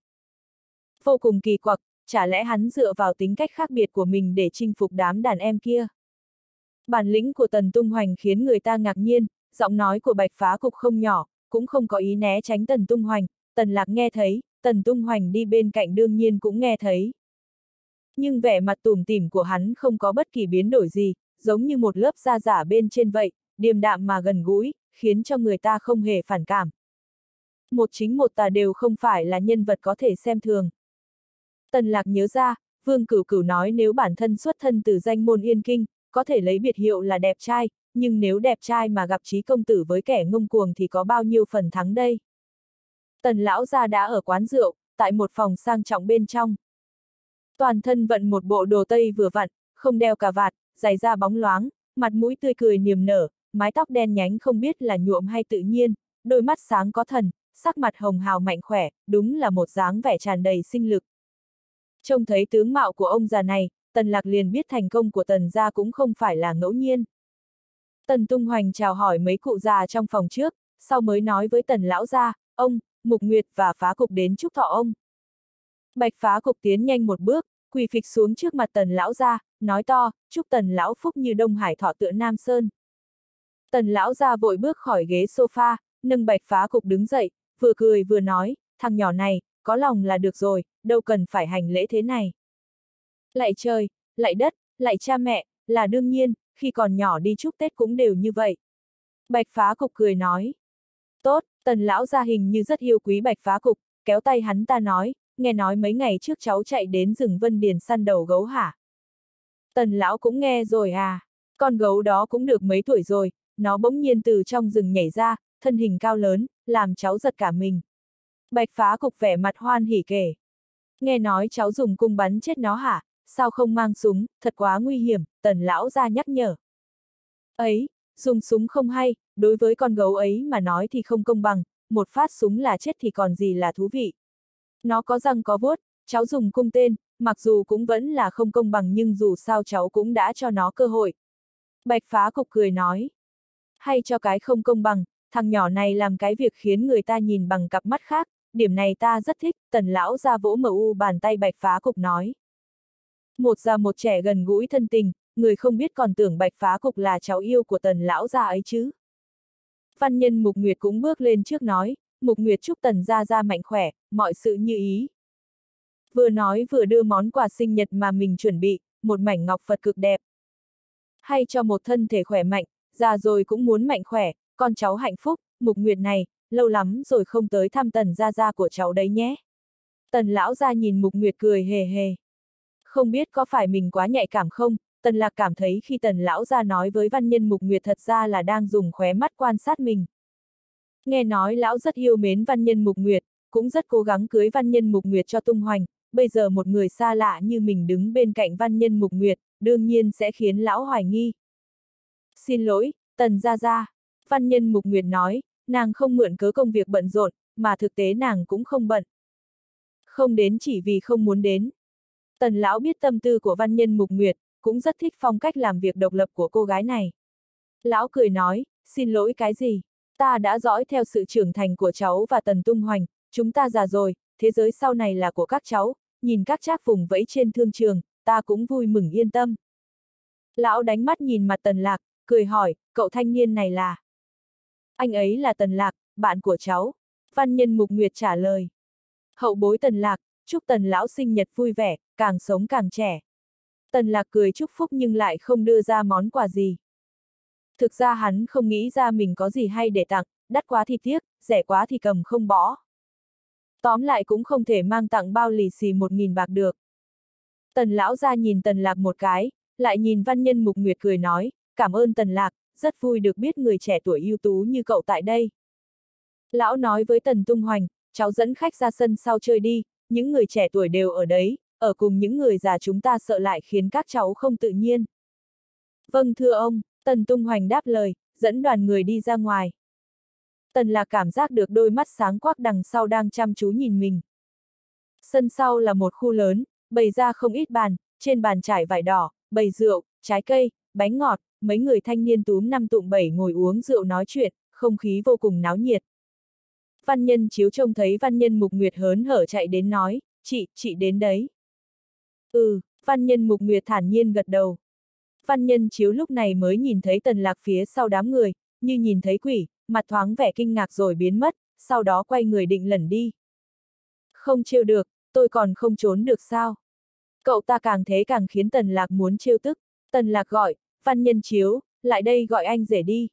Vô cùng kỳ quặc, chả lẽ hắn dựa vào tính cách khác biệt của mình để chinh phục đám đàn em kia? Bản lĩnh của Tần Tung Hoành khiến người ta ngạc nhiên, giọng nói của Bạch Phá Cục không nhỏ, cũng không có ý né tránh Tần Tung Hoành, Tần Lạc nghe thấy, Tần Tung Hoành đi bên cạnh đương nhiên cũng nghe thấy. Nhưng vẻ mặt tủm tỉm của hắn không có bất kỳ biến đổi gì, giống như một lớp da giả bên trên vậy, điềm đạm mà gần gũi, khiến cho người ta không hề phản cảm. Một chính một tà đều không phải là nhân vật có thể xem thường. Tần Lạc nhớ ra, Vương Cửu Cửu nói nếu bản thân xuất thân từ danh môn Yên Kinh, có thể lấy biệt hiệu là đẹp trai, nhưng nếu đẹp trai mà gặp Trí công tử với kẻ ngông cuồng thì có bao nhiêu phần thắng đây? Tần lão gia đã ở quán rượu, tại một phòng sang trọng bên trong. Toàn thân vận một bộ đồ tây vừa vặn, không đeo cà vạt, giày da bóng loáng, mặt mũi tươi cười niềm nở, mái tóc đen nhánh không biết là nhuộm hay tự nhiên, đôi mắt sáng có thần, sắc mặt hồng hào mạnh khỏe, đúng là một dáng vẻ tràn đầy sinh lực. Trông thấy tướng mạo của ông già này, Tần Lạc liền biết thành công của Tần gia cũng không phải là ngẫu nhiên. Tần Tung Hoành chào hỏi mấy cụ già trong phòng trước, sau mới nói với Tần lão gia, ông, Mục Nguyệt và Phá Cục đến chúc thọ ông. Bạch Phá Cục tiến nhanh một bước, quỳ phịch xuống trước mặt Tần lão gia, nói to, chúc Tần lão phúc như Đông Hải thọ tựa Nam Sơn. Tần lão gia vội bước khỏi ghế sofa, nâng Bạch Phá Cục đứng dậy, vừa cười vừa nói, thằng nhỏ này, có lòng là được rồi, đâu cần phải hành lễ thế này. Lạy trời, lạy đất, lạy cha mẹ, là đương nhiên, khi còn nhỏ đi chúc Tết cũng đều như vậy. Bạch Phá Cục cười nói. Tốt, Tần lão gia hình như rất yêu quý Bạch Phá Cục, kéo tay hắn ta nói, nghe nói mấy ngày trước cháu chạy đến rừng Vân Điền săn đầu gấu hả? Tần lão cũng nghe rồi à, con gấu đó cũng được mấy tuổi rồi, nó bỗng nhiên từ trong rừng nhảy ra, thân hình cao lớn, làm cháu giật cả mình. Bạch Phá Cục vẻ mặt hoan hỉ kể. Nghe nói cháu dùng cung bắn chết nó hả? Sao không mang súng, thật quá nguy hiểm, Tần lão gia nhắc nhở. Ấy, dùng súng không hay, đối với con gấu ấy mà nói thì không công bằng, một phát súng là chết thì còn gì là thú vị. Nó có răng có vuốt, cháu dùng cung tên, mặc dù cũng vẫn là không công bằng nhưng dù sao cháu cũng đã cho nó cơ hội. Bạch Phá Cục cười nói. Hay cho cái không công bằng, thằng nhỏ này làm cái việc khiến người ta nhìn bằng cặp mắt khác, điểm này ta rất thích, Tần lão gia vỗ mờ u bàn tay Bạch Phá Cục nói. Một già một trẻ gần gũi thân tình, người không biết còn tưởng Bạch Phá Cục là cháu yêu của Tần lão gia ấy chứ. Văn nhân Mục Nguyệt cũng bước lên trước nói, Mục Nguyệt chúc Tần gia gia mạnh khỏe, mọi sự như ý. Vừa nói vừa đưa món quà sinh nhật mà mình chuẩn bị, một mảnh ngọc Phật cực đẹp. Hay cho một thân thể khỏe mạnh, già rồi cũng muốn mạnh khỏe, con cháu hạnh phúc, Mục Nguyệt này, lâu lắm rồi không tới thăm Tần gia gia của cháu đấy nhé. Tần lão gia nhìn Mục Nguyệt cười hề hề. Không biết có phải mình quá nhạy cảm không, Tần Lạc cảm thấy khi Tần lão gia nói với văn nhân Mục Nguyệt thật ra là đang dùng khóe mắt quan sát mình. Nghe nói lão rất yêu mến văn nhân Mục Nguyệt, cũng rất cố gắng cưới văn nhân Mục Nguyệt cho tung hoành, bây giờ một người xa lạ như mình đứng bên cạnh văn nhân Mục Nguyệt, đương nhiên sẽ khiến lão hoài nghi. Xin lỗi, Tần gia gia, văn nhân Mục Nguyệt nói, nàng không mượn cớ công việc bận rộn, mà thực tế nàng cũng không bận. Không đến chỉ vì không muốn đến. Tần lão biết tâm tư của văn nhân Mục Nguyệt, cũng rất thích phong cách làm việc độc lập của cô gái này. Lão cười nói, xin lỗi cái gì? Ta đã dõi theo sự trưởng thành của cháu và Tần tung hoành, chúng ta già rồi, thế giới sau này là của các cháu, nhìn các trác vùng vẫy trên thương trường, ta cũng vui mừng yên tâm. Lão đánh mắt nhìn mặt Tần Lạc, cười hỏi, cậu thanh niên này là? Anh ấy là Tần Lạc, bạn của cháu. Văn nhân Mục Nguyệt trả lời. Hậu bối Tần Lạc, chúc Tần lão sinh nhật vui vẻ, càng sống càng trẻ. Tần Lạc cười chúc phúc nhưng lại không đưa ra món quà gì. Thực ra hắn không nghĩ ra mình có gì hay để tặng, đắt quá thì tiếc, rẻ quá thì cầm không bỏ. Tóm lại cũng không thể mang tặng bao lì xì một nghìn bạc được. Tần lão ra nhìn Tần Lạc một cái, lại nhìn văn nhân Mục Nguyệt cười nói, cảm ơn Tần Lạc, rất vui được biết người trẻ tuổi ưu tú như cậu tại đây. Lão nói với Tần tung hoành, cháu dẫn khách ra sân sau chơi đi, những người trẻ tuổi đều ở đấy, ở cùng những người già chúng ta sợ lại khiến các cháu không tự nhiên. Vâng thưa ông, Tần tung hoành đáp lời, dẫn đoàn người đi ra ngoài. Tần Lạc cảm giác được đôi mắt sáng quắc đằng sau đang chăm chú nhìn mình. Sân sau là một khu lớn, bày ra không ít bàn, trên bàn trải vải đỏ, bày rượu, trái cây, bánh ngọt, mấy người thanh niên túm năm tụm bảy ngồi uống rượu nói chuyện, không khí vô cùng náo nhiệt. Văn Nhân Chiếu trông thấy Văn Nhân Mục Nguyệt hớn hở chạy đến nói, chị, chị đến đấy. Ừ, Văn Nhân Mục Nguyệt thản nhiên gật đầu. Văn Nhân Chiếu lúc này mới nhìn thấy Tần Lạc phía sau đám người, như nhìn thấy quỷ, mặt thoáng vẻ kinh ngạc rồi biến mất, sau đó quay người định lẩn đi. Không trêu được, tôi còn không trốn được sao? Cậu ta càng thế càng khiến Tần Lạc muốn trêu tức. Tần Lạc gọi, Văn Nhân Chiếu, lại đây gọi anh rể đi.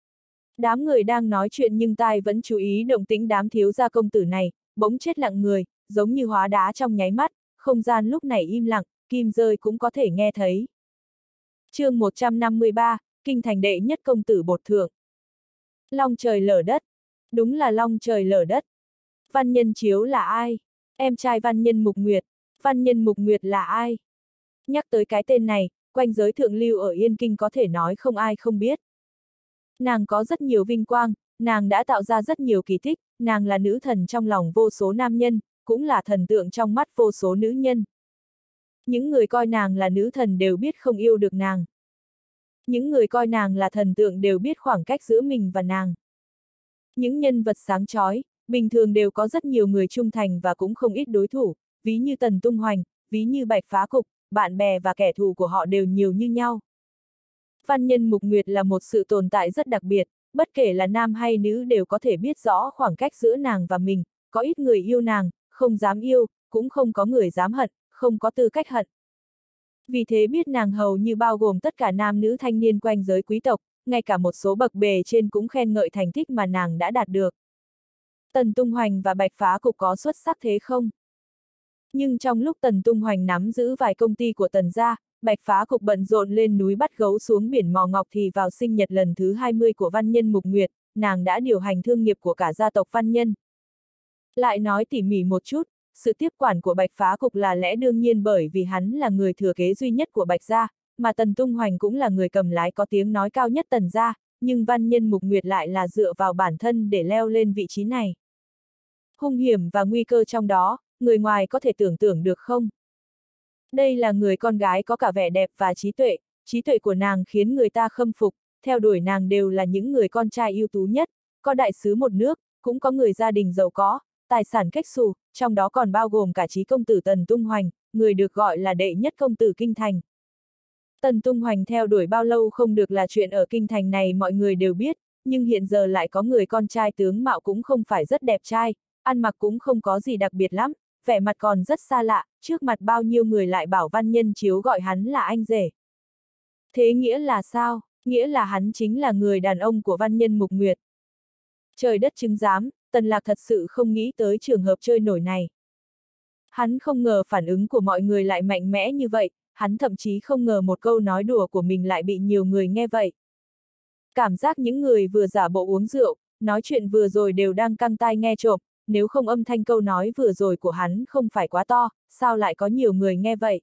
Đám người đang nói chuyện nhưng tai vẫn chú ý động tĩnh đám thiếu gia công tử này, bỗng chết lặng người, giống như hóa đá trong nháy mắt, không gian lúc này im lặng, kim rơi cũng có thể nghe thấy. Chương một trăm năm mươi ba, kinh thành đệ nhất công tử bột thượng. Long trời lở đất. Đúng là long trời lở đất. Văn Nhân Chiếu là ai? Em trai Văn Nhân Mục Nguyệt. Văn Nhân Mục Nguyệt là ai? Nhắc tới cái tên này, quanh giới thượng lưu ở Yên Kinh có thể nói không ai không biết. Nàng có rất nhiều vinh quang, nàng đã tạo ra rất nhiều kỳ tích, nàng là nữ thần trong lòng vô số nam nhân, cũng là thần tượng trong mắt vô số nữ nhân. Những người coi nàng là nữ thần đều biết không yêu được nàng. Những người coi nàng là thần tượng đều biết khoảng cách giữa mình và nàng. Những nhân vật sáng chói, bình thường đều có rất nhiều người trung thành và cũng không ít đối thủ, ví như Tần Tung Hoành, ví như Bạch Phá Cục, bạn bè và kẻ thù của họ đều nhiều như nhau. Văn Nhân Mục Nguyệt là một sự tồn tại rất đặc biệt, bất kể là nam hay nữ đều có thể biết rõ khoảng cách giữa nàng và mình, có ít người yêu nàng, không dám yêu, cũng không có người dám hận, không có tư cách hận. Vì thế biết nàng hầu như bao gồm tất cả nam nữ thanh niên quanh giới quý tộc, ngay cả một số bậc bề trên cũng khen ngợi thành tích mà nàng đã đạt được. Tần Tung Hoành và Bạch Phá Cục có xuất sắc thế không? Nhưng trong lúc Tần Tung Hoành nắm giữ vài công ty của Tần gia, Bạch Phá Cục bận rộn lên núi bắt gấu xuống biển mò ngọc thì vào sinh nhật lần thứ hai mươi của Văn Nhân Mục Nguyệt, nàng đã điều hành thương nghiệp của cả gia tộc Văn Nhân. Lại nói tỉ mỉ một chút, sự tiếp quản của Bạch Phá Cục là lẽ đương nhiên bởi vì hắn là người thừa kế duy nhất của Bạch gia, mà Tần Tung Hoành cũng là người cầm lái có tiếng nói cao nhất Tần gia, nhưng Văn Nhân Mục Nguyệt lại là dựa vào bản thân để leo lên vị trí này. Hung hiểm và nguy cơ trong đó, người ngoài có thể tưởng tượng được không? Đây là người con gái có cả vẻ đẹp và trí tuệ, trí tuệ của nàng khiến người ta khâm phục, theo đuổi nàng đều là những người con trai ưu tú nhất, có đại sứ một nước, cũng có người gia đình giàu có, tài sản kết xù, trong đó còn bao gồm cả chí công tử Tần Tung Hoành, người được gọi là đệ nhất công tử Kinh Thành. Tần Tung Hoành theo đuổi bao lâu không được là chuyện ở Kinh Thành này mọi người đều biết, nhưng hiện giờ lại có người con trai tướng mạo cũng không phải rất đẹp trai, ăn mặc cũng không có gì đặc biệt lắm, vẻ mặt còn rất xa lạ, trước mặt bao nhiêu người lại bảo Văn Nhân Chiếu gọi hắn là anh rể. Thế nghĩa là sao? Nghĩa là hắn chính là người đàn ông của Văn Nhân Mục Nguyệt. Trời đất chứng giám, Tần Lạc thật sự không nghĩ tới trường hợp chơi nổi này. Hắn không ngờ phản ứng của mọi người lại mạnh mẽ như vậy, hắn thậm chí không ngờ một câu nói đùa của mình lại bị nhiều người nghe vậy. Cảm giác những người vừa giả bộ uống rượu, nói chuyện vừa rồi đều đang căng tai nghe trộm, nếu không âm thanh câu nói vừa rồi của hắn không phải quá to, sao lại có nhiều người nghe vậy?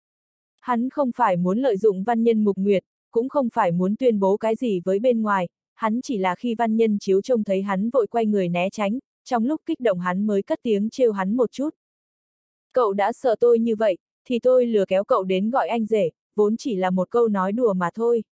Hắn không phải muốn lợi dụng Văn Nhân Mục Nguyệt, cũng không phải muốn tuyên bố cái gì với bên ngoài, hắn chỉ là khi Văn Nhân Chiếu trông thấy hắn vội quay người né tránh, trong lúc kích động hắn mới cất tiếng trêu hắn một chút. Cậu đã sợ tôi như vậy, thì tôi lừa kéo cậu đến gọi anh rể, vốn chỉ là một câu nói đùa mà thôi.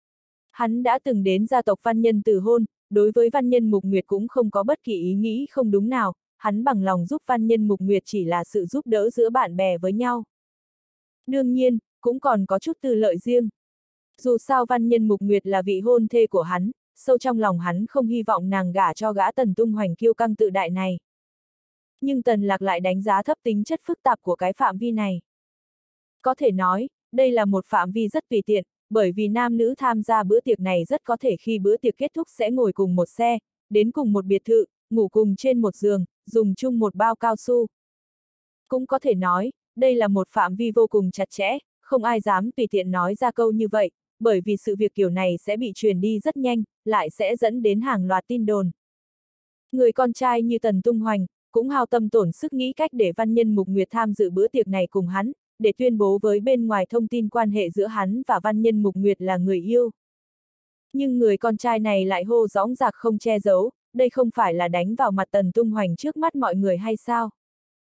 Hắn đã từng đến gia tộc Văn Nhân từ hôn, đối với Văn Nhân Mục Nguyệt cũng không có bất kỳ ý nghĩ không đúng nào, hắn bằng lòng giúp Văn Nhân Mục Nguyệt chỉ là sự giúp đỡ giữa bạn bè với nhau. Đương nhiên, cũng còn có chút tư lợi riêng. Dù sao Văn Nhân Mục Nguyệt là vị hôn thê của hắn, sâu trong lòng hắn không hy vọng nàng gả cho gã Tần Tung Hoành kiêu căng tự đại này. Nhưng Tần Lạc lại đánh giá thấp tính chất phức tạp của cái phạm vi này. Có thể nói, đây là một phạm vi rất tùy tiện, bởi vì nam nữ tham gia bữa tiệc này rất có thể khi bữa tiệc kết thúc sẽ ngồi cùng một xe, đến cùng một biệt thự, ngủ cùng trên một giường, dùng chung một bao cao su. Cũng có thể nói, đây là một phạm vi vô cùng chặt chẽ, không ai dám tùy tiện nói ra câu như vậy, bởi vì sự việc kiểu này sẽ bị truyền đi rất nhanh, lại sẽ dẫn đến hàng loạt tin đồn. Người con trai như Tần Tung Hoành, cũng hao tâm tổn sức nghĩ cách để Văn Nhân Mục Nguyệt tham dự bữa tiệc này cùng hắn, để tuyên bố với bên ngoài thông tin quan hệ giữa hắn và Văn Nhân Mục Nguyệt là người yêu. Nhưng người con trai này lại hô dõng dạc không che giấu, đây không phải là đánh vào mặt Tần Tung Hoành trước mắt mọi người hay sao?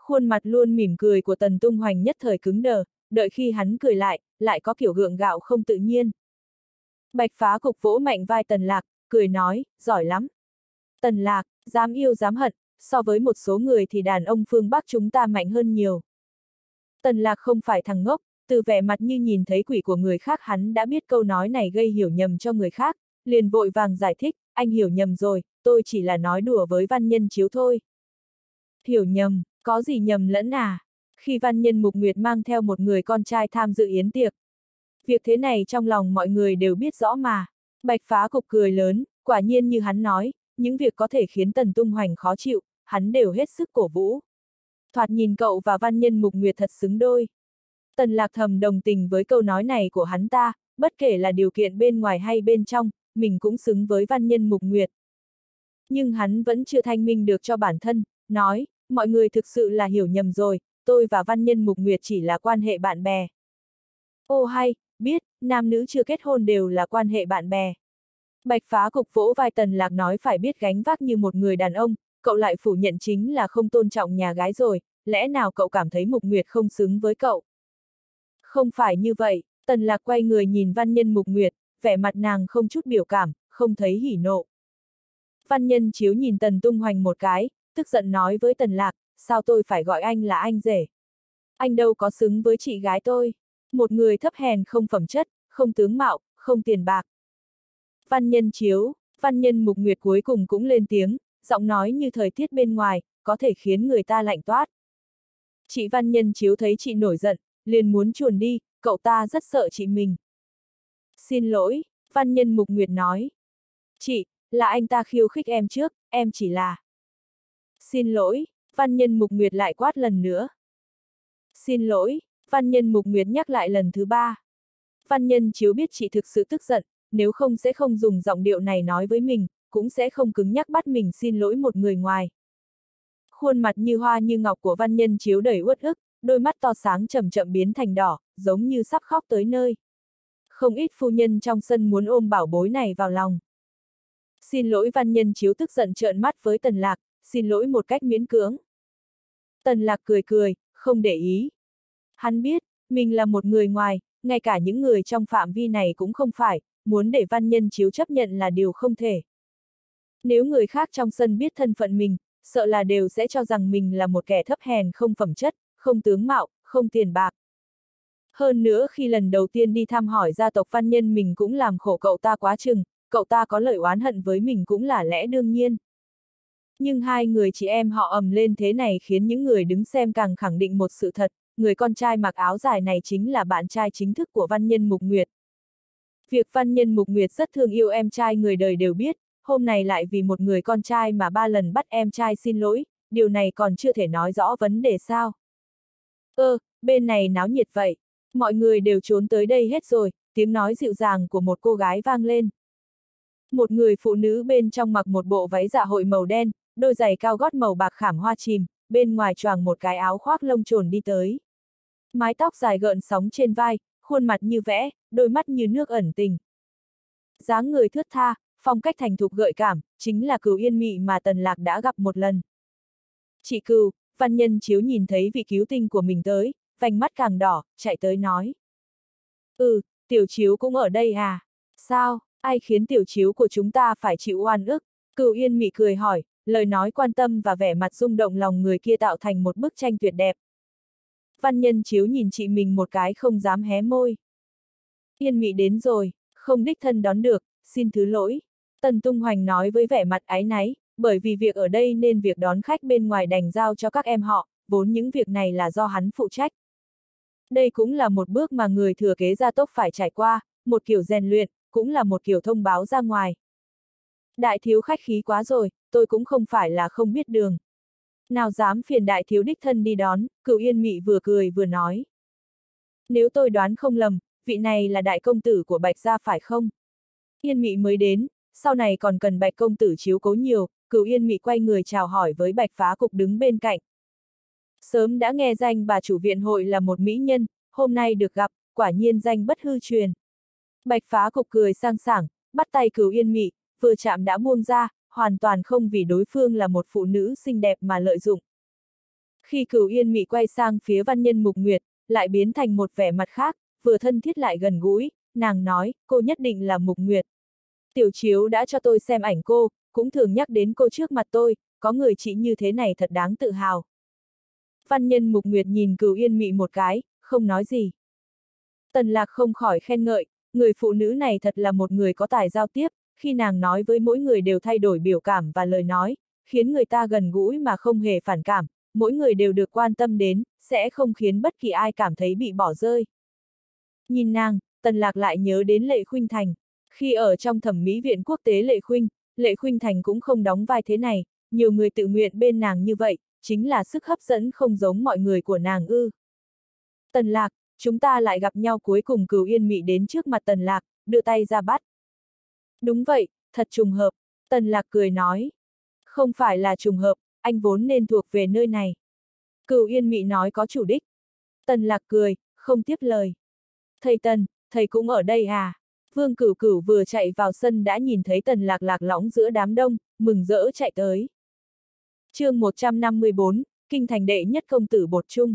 Khuôn mặt luôn mỉm cười của Tần Tung Hoành nhất thời cứng đờ, đợi khi hắn cười lại, lại có kiểu gượng gạo không tự nhiên. Bạch Phá Cục vỗ mạnh vai Tần Lạc, cười nói, giỏi lắm. Tần Lạc, dám yêu dám hận, so với một số người thì đàn ông phương Bắc chúng ta mạnh hơn nhiều. Tần Lạc không phải thằng ngốc, từ vẻ mặt như nhìn thấy quỷ của người khác hắn đã biết câu nói này gây hiểu nhầm cho người khác, liền vội vàng giải thích, anh hiểu nhầm rồi, tôi chỉ là nói đùa với Văn Nhân Chiếu thôi. Hiểu nhầm, có gì nhầm lẫn à? Khi Văn Nhân Mục Nguyệt mang theo một người con trai tham dự yến tiệc. Việc thế này trong lòng mọi người đều biết rõ mà. Bạch Phá Cục cười lớn, quả nhiên như hắn nói, những việc có thể khiến Tần Tung Hoành khó chịu, hắn đều hết sức cổ vũ. Thoạt nhìn cậu và Văn Nhân Mục Nguyệt thật xứng đôi. Tần Lạc thầm đồng tình với câu nói này của hắn ta, bất kể là điều kiện bên ngoài hay bên trong, mình cũng xứng với Văn Nhân Mục Nguyệt. Nhưng hắn vẫn chưa thanh minh được cho bản thân, nói, mọi người thực sự là hiểu nhầm rồi, tôi và Văn Nhân Mục Nguyệt chỉ là quan hệ bạn bè. Ô hay, biết, nam nữ chưa kết hôn đều là quan hệ bạn bè. Bạch Phá Cục vỗ vai Tần Lạc nói phải biết gánh vác như một người đàn ông, cậu lại phủ nhận chính là không tôn trọng nhà gái rồi, lẽ nào cậu cảm thấy Mục Nguyệt không xứng với cậu? Không phải như vậy, Tần Lạc quay người nhìn Văn Nhân Mục Nguyệt, vẻ mặt nàng không chút biểu cảm, không thấy hỉ nộ. Văn Nhân Chiếu nhìn Tần Tung Hoành một cái, tức giận nói với Tần Lạc, sao tôi phải gọi anh là anh rể? Anh đâu có xứng với chị gái tôi. Một người thấp hèn không phẩm chất, không tướng mạo, không tiền bạc. Văn Nhân Chiếu, Văn Nhân Mục Nguyệt cuối cùng cũng lên tiếng, giọng nói như thời tiết bên ngoài, có thể khiến người ta lạnh toát. Chị Văn Nhân Chiếu thấy chị nổi giận, liền muốn chuồn đi, cậu ta rất sợ chị mình. Xin lỗi, Văn Nhân Mục Nguyệt nói. Chị, là anh ta khiêu khích em trước, em chỉ là. Xin lỗi, Văn Nhân Mục Nguyệt lại quát lần nữa. Xin lỗi, Văn Nhân Mục Nguyệt nhắc lại lần thứ ba. Văn Nhân Chiếu biết chị thực sự tức giận, nếu không sẽ không dùng giọng điệu này nói với mình, cũng sẽ không cứng nhắc bắt mình xin lỗi một người ngoài. Khuôn mặt như hoa như ngọc của Văn Nhân Chiếu đầy uất ức, đôi mắt to sáng chậm chậm biến thành đỏ, giống như sắp khóc tới nơi. Không ít phu nhân trong sân muốn ôm bảo bối này vào lòng. Xin lỗi, Văn Nhân Chiếu tức giận trợn mắt với Tần Lạc, xin lỗi một cách miễn cưỡng. Tần Lạc cười cười, không để ý. Hắn biết, mình là một người ngoài, ngay cả những người trong phạm vi này cũng không phải, muốn để Văn Nhân Chiếu chấp nhận là điều không thể. Nếu người khác trong sân biết thân phận mình, sợ là đều sẽ cho rằng mình là một kẻ thấp hèn không phẩm chất, không tướng mạo, không tiền bạc. Hơn nữa khi lần đầu tiên đi thăm hỏi gia tộc Văn Nhân mình cũng làm khổ cậu ta quá chừng, cậu ta có lời oán hận với mình cũng là lẽ đương nhiên. Nhưng hai người chị em họ ầm lên thế này khiến những người đứng xem càng khẳng định một sự thật, người con trai mặc áo dài này chính là bạn trai chính thức của Văn Nhân Mục Nguyệt. Việc Văn Nhân Mục Nguyệt rất thương yêu em trai người đời đều biết, hôm nay lại vì một người con trai mà ba lần bắt em trai xin lỗi, điều này còn chưa thể nói rõ vấn đề sao. Ơ, bên này náo nhiệt vậy, mọi người đều trốn tới đây hết rồi, tiếng nói dịu dàng của một cô gái vang lên. Một người phụ nữ bên trong mặc một bộ váy dạ hội màu đen, đôi giày cao gót màu bạc khảm hoa chìm, bên ngoài choàng một cái áo khoác lông trồn đi tới. Mái tóc dài gợn sóng trên vai, khuôn mặt như vẽ, đôi mắt như nước ẩn tình. Dáng người thướt tha, phong cách thành thục gợi cảm, chính là Cửu Yên Mị mà Tần Lạc đã gặp một lần. Chị Cửu, Văn Nhân Chiếu nhìn thấy vị cứu tinh của mình tới, vành mắt càng đỏ, chạy tới nói. Ừ, Tiểu Chiếu cũng ở đây à? Sao, ai khiến Tiểu Chiếu của chúng ta phải chịu oan ức? Cửu Yên Mị cười hỏi, lời nói quan tâm và vẻ mặt rung động lòng người kia tạo thành một bức tranh tuyệt đẹp. Văn Nhân Chiếu nhìn chị mình một cái không dám hé môi. Yên Mị đến rồi, không đích thân đón được, xin thứ lỗi. Tần Tung Hoành nói với vẻ mặt áy náy, bởi vì việc ở đây nên việc đón khách bên ngoài đành giao cho các em họ, vốn những việc này là do hắn phụ trách. Đây cũng là một bước mà người thừa kế gia tộc phải trải qua, một kiểu rèn luyện, cũng là một kiểu thông báo ra ngoài. Đại thiếu khách khí quá rồi, tôi cũng không phải là không biết đường. Nào dám phiền đại thiếu đích thân đi đón, Cửu Yên Mị vừa cười vừa nói. Nếu tôi đoán không lầm, vị này là đại công tử của Bạch gia phải không? Yên Mị mới đến, sau này còn cần Bạch công tử chiếu cố nhiều, Cửu Yên Mị quay người chào hỏi với Bạch Phá Cục đứng bên cạnh. Sớm đã nghe danh bà chủ viện hội là một mỹ nhân, hôm nay được gặp, quả nhiên danh bất hư truyền. Bạch Phá Cục cười sang sảng, bắt tay Cửu Yên Mị, vừa chạm đã buông ra, hoàn toàn không vì đối phương là một phụ nữ xinh đẹp mà lợi dụng. Khi Cửu Yên Mị quay sang phía Văn Nhân Mục Nguyệt, lại biến thành một vẻ mặt khác, vừa thân thiết lại gần gũi, nàng nói, cô nhất định là Mục Nguyệt. Tiểu Chiếu đã cho tôi xem ảnh cô, cũng thường nhắc đến cô trước mặt tôi, có người chị như thế này thật đáng tự hào. Văn Nhân Mục Nguyệt nhìn Cửu Yên Mị một cái, không nói gì. Tần Lạc không khỏi khen ngợi, người phụ nữ này thật là một người có tài giao tiếp, khi nàng nói với mỗi người đều thay đổi biểu cảm và lời nói, khiến người ta gần gũi mà không hề phản cảm, mỗi người đều được quan tâm đến, sẽ không khiến bất kỳ ai cảm thấy bị bỏ rơi. Nhìn nàng, Tần Lạc lại nhớ đến Lệ Khuynh Thành. Khi ở trong thẩm mỹ viện quốc tế Lệ Khuynh, Lệ Khuynh Thành cũng không đóng vai thế này, nhiều người tự nguyện bên nàng như vậy, chính là sức hấp dẫn không giống mọi người của nàng ư. Tần Lạc, chúng ta lại gặp nhau. Cuối cùng Cửu Yên Mị đến trước mặt Tần Lạc, đưa tay ra bắt. Đúng vậy, thật trùng hợp, Tần Lạc cười nói. Không phải là trùng hợp, anh vốn nên thuộc về nơi này. Cửu Yên Mị nói có chủ đích. Tần Lạc cười, không tiếp lời. Thầy Tần, thầy cũng ở đây à? Vương Cửu Cửu vừa chạy vào sân đã nhìn thấy Tần Lạc lạc lõng giữa đám đông, mừng rỡ chạy tới. Chương một trăm năm mươi bốn, Kinh thành đệ nhất công tử bột chung.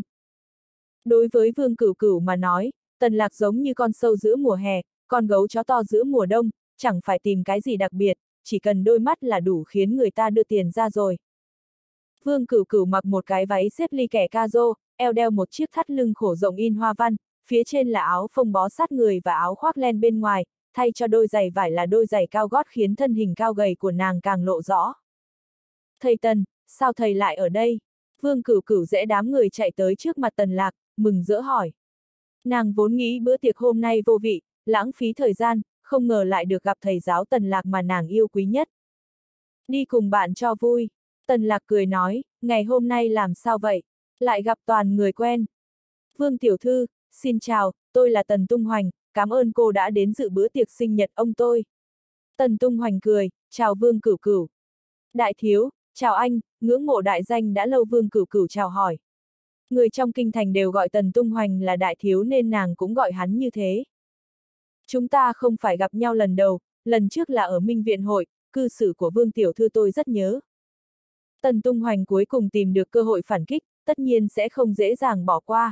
Đối với Vương Cửu Cửu mà nói, Tần Lạc giống như con sâu giữa mùa hè, con gấu chó to giữa mùa đông, chẳng phải tìm cái gì đặc biệt, chỉ cần đôi mắt là đủ khiến người ta đưa tiền ra rồi. Vương Cửu Cửu mặc một cái váy xếp ly kẻ ca rô, eo đeo một chiếc thắt lưng khổ rộng in hoa văn, phía trên là áo phông bó sát người và áo khoác len bên ngoài, thay cho đôi giày vải là đôi giày cao gót khiến thân hình cao gầy của nàng càng lộ rõ. Thầy Tần, sao thầy lại ở đây? Vương Cửu Cửu dễ đám người chạy tới trước mặt Tần Lạc, mừng rỡ hỏi. Nàng vốn nghĩ bữa tiệc hôm nay vô vị, lãng phí thời gian, không ngờ lại được gặp thầy giáo Tần Lạc mà nàng yêu quý nhất. Đi cùng bạn cho vui. Tần Lạc cười nói, ngày hôm nay làm sao vậy? Lại gặp toàn người quen. Vương Tiểu Thư, xin chào, tôi là Tần Tung Hoành, cảm ơn cô đã đến dự bữa tiệc sinh nhật ông tôi. Tần Tung Hoành cười, chào Vương Cửu Cửu. Đại thiếu, chào anh, ngưỡng mộ đại danh đã lâu. Vương Cửu Cửu chào hỏi. Người trong kinh thành đều gọi Tần Tung Hoành là đại thiếu nên nàng cũng gọi hắn như thế. Chúng ta không phải gặp nhau lần đầu, lần trước là ở Minh Viện hội, cư xử của Vương Tiểu Thư tôi rất nhớ. Tần Tung Hoành cuối cùng tìm được cơ hội phản kích, tất nhiên sẽ không dễ dàng bỏ qua.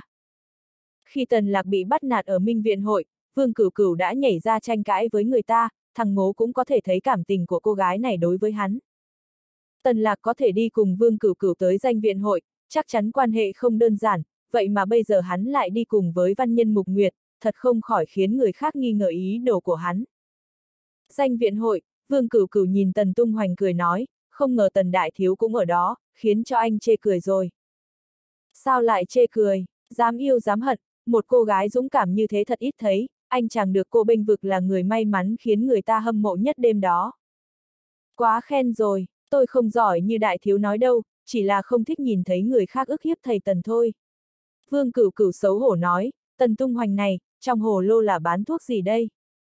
Khi Tần Lạc bị bắt nạt ở Minh Viện hội, Vương Cửu Cửu đã nhảy ra tranh cãi với người ta, thằng Ngố cũng có thể thấy cảm tình của cô gái này đối với hắn. Tần Lạc có thể đi cùng Vương Cửu Cửu tới danh viện hội, chắc chắn quan hệ không đơn giản, vậy mà bây giờ hắn lại đi cùng với Văn Nhân Mục Nguyệt, thật không khỏi khiến người khác nghi ngờ ý đồ của hắn. Danh viện hội, Vương Cửu Cửu nhìn Tần Tung Hoành cười nói, không ngờ Tần Đại Thiếu cũng ở đó, khiến cho anh chê cười rồi. Sao lại chê cười, dám yêu dám hận, một cô gái dũng cảm như thế thật ít thấy, anh chàng được cô bênh vực là người may mắn khiến người ta hâm mộ nhất đêm đó. Quá khen rồi, tôi không giỏi như Đại Thiếu nói đâu, chỉ là không thích nhìn thấy người khác ức hiếp thầy Tần thôi. Vương Cửu Cửu xấu hổ nói, Tần Tung Hoành này, trong hồ lô là bán thuốc gì đây?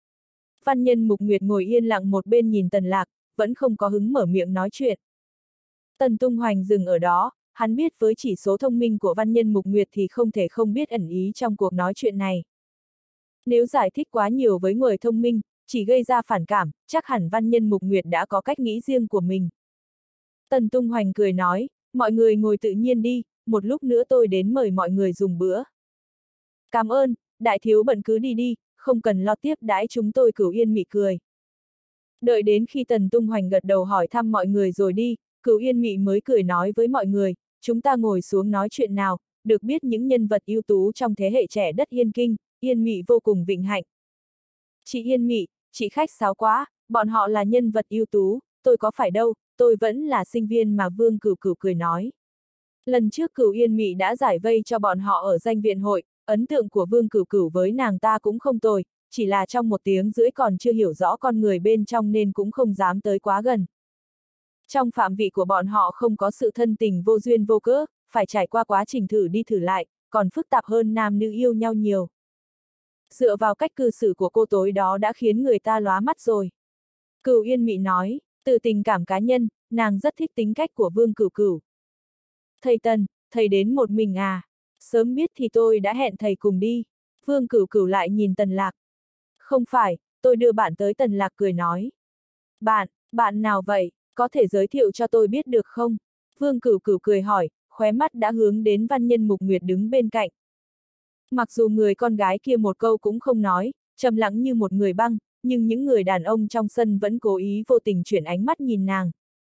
Văn Nhân Mục Nguyệt ngồi yên lặng một bên nhìn Tần Lạc, vẫn không có hứng mở miệng nói chuyện. Tần Tung Hoành dừng ở đó, hắn biết với chỉ số thông minh của Văn Nhân Mục Nguyệt thì không thể không biết ẩn ý trong cuộc nói chuyện này. Nếu giải thích quá nhiều với người thông minh, chỉ gây ra phản cảm, chắc hẳn Văn Nhân Mục Nguyệt đã có cách nghĩ riêng của mình. Tần Tung Hoành cười nói, mọi người ngồi tự nhiên đi, một lúc nữa tôi đến mời mọi người dùng bữa. Cảm ơn, Đại Thiếu bận cứ đi đi, không cần lo tiếp đãi chúng tôi. Cửu Yên Mị cười. Đợi đến khi Tần Tung Hoành gật đầu hỏi thăm mọi người rồi đi, Cửu Yên Mị mới cười nói với mọi người, chúng ta ngồi xuống nói chuyện nào, được biết những nhân vật ưu tú trong thế hệ trẻ đất Yên Kinh, Yên Mị vô cùng vinh hạnh. Chị Yên Mị, chị khách sáo quá, bọn họ là nhân vật ưu tú, tôi có phải đâu, tôi vẫn là sinh viên mà. Vương Cửu Cửu cười nói. Lần trước Cửu Yên Mị đã giải vây cho bọn họ ở danh viện hội, ấn tượng của Vương Cửu Cửu với nàng ta cũng không tồi, chỉ là trong một tiếng rưỡi còn chưa hiểu rõ con người bên trong nên cũng không dám tới quá gần. Trong phạm vị của bọn họ không có sự thân tình vô duyên vô cớ, phải trải qua quá trình thử đi thử lại, còn phức tạp hơn nam nữ yêu nhau nhiều. Dựa vào cách cư xử của cô tối đó đã khiến người ta lóa mắt rồi. Cửu Yên Mị nói, từ tình cảm cá nhân, nàng rất thích tính cách của Vương Cửu Cửu. Thầy Tần, thầy đến một mình à? Sớm biết thì tôi đã hẹn thầy cùng đi. Vương Cửu Cửu lại nhìn Tần Lạc. Không phải, tôi đưa bạn tới. Tần Lạc cười nói. Bạn, bạn nào vậy, có thể giới thiệu cho tôi biết được không? Vương Cửu Cửu cười hỏi, khóe mắt đã hướng đến Văn Nhân Mục Nguyệt đứng bên cạnh. Mặc dù người con gái kia một câu cũng không nói, trầm lặng như một người băng, nhưng những người đàn ông trong sân vẫn cố ý vô tình chuyển ánh mắt nhìn nàng.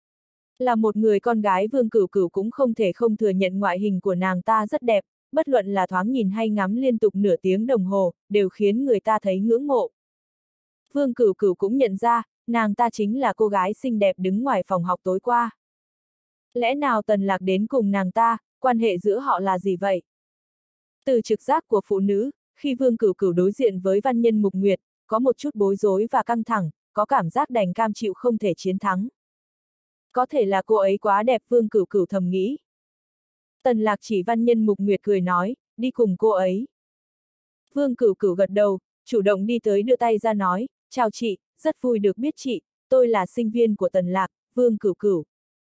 Là một người con gái, Vương Cửu Cửu cũng không thể không thừa nhận ngoại hình của nàng ta rất đẹp, bất luận là thoáng nhìn hay ngắm liên tục nửa tiếng đồng hồ, đều khiến người ta thấy ngưỡng mộ. Vương Cửu Cửu cũng nhận ra, nàng ta chính là cô gái xinh đẹp đứng ngoài phòng học tối qua. Lẽ nào Tần Lạc đến cùng nàng ta, quan hệ giữa họ là gì vậy? Từ trực giác của phụ nữ, khi Vương Cửu Cửu đối diện với Văn Nhân Mục Nguyệt, có một chút bối rối và căng thẳng, có cảm giác đành cam chịu không thể chiến thắng. Có thể là cô ấy quá đẹp, Vương Cửu Cửu thầm nghĩ. Tần Lạc chỉ Văn Nhân Mục Nguyệt cười nói, đi cùng cô ấy. Vương Cửu Cửu gật đầu, chủ động đi tới đưa tay ra nói, chào chị, rất vui được biết chị, tôi là sinh viên của Tần Lạc, Vương Cửu Cửu.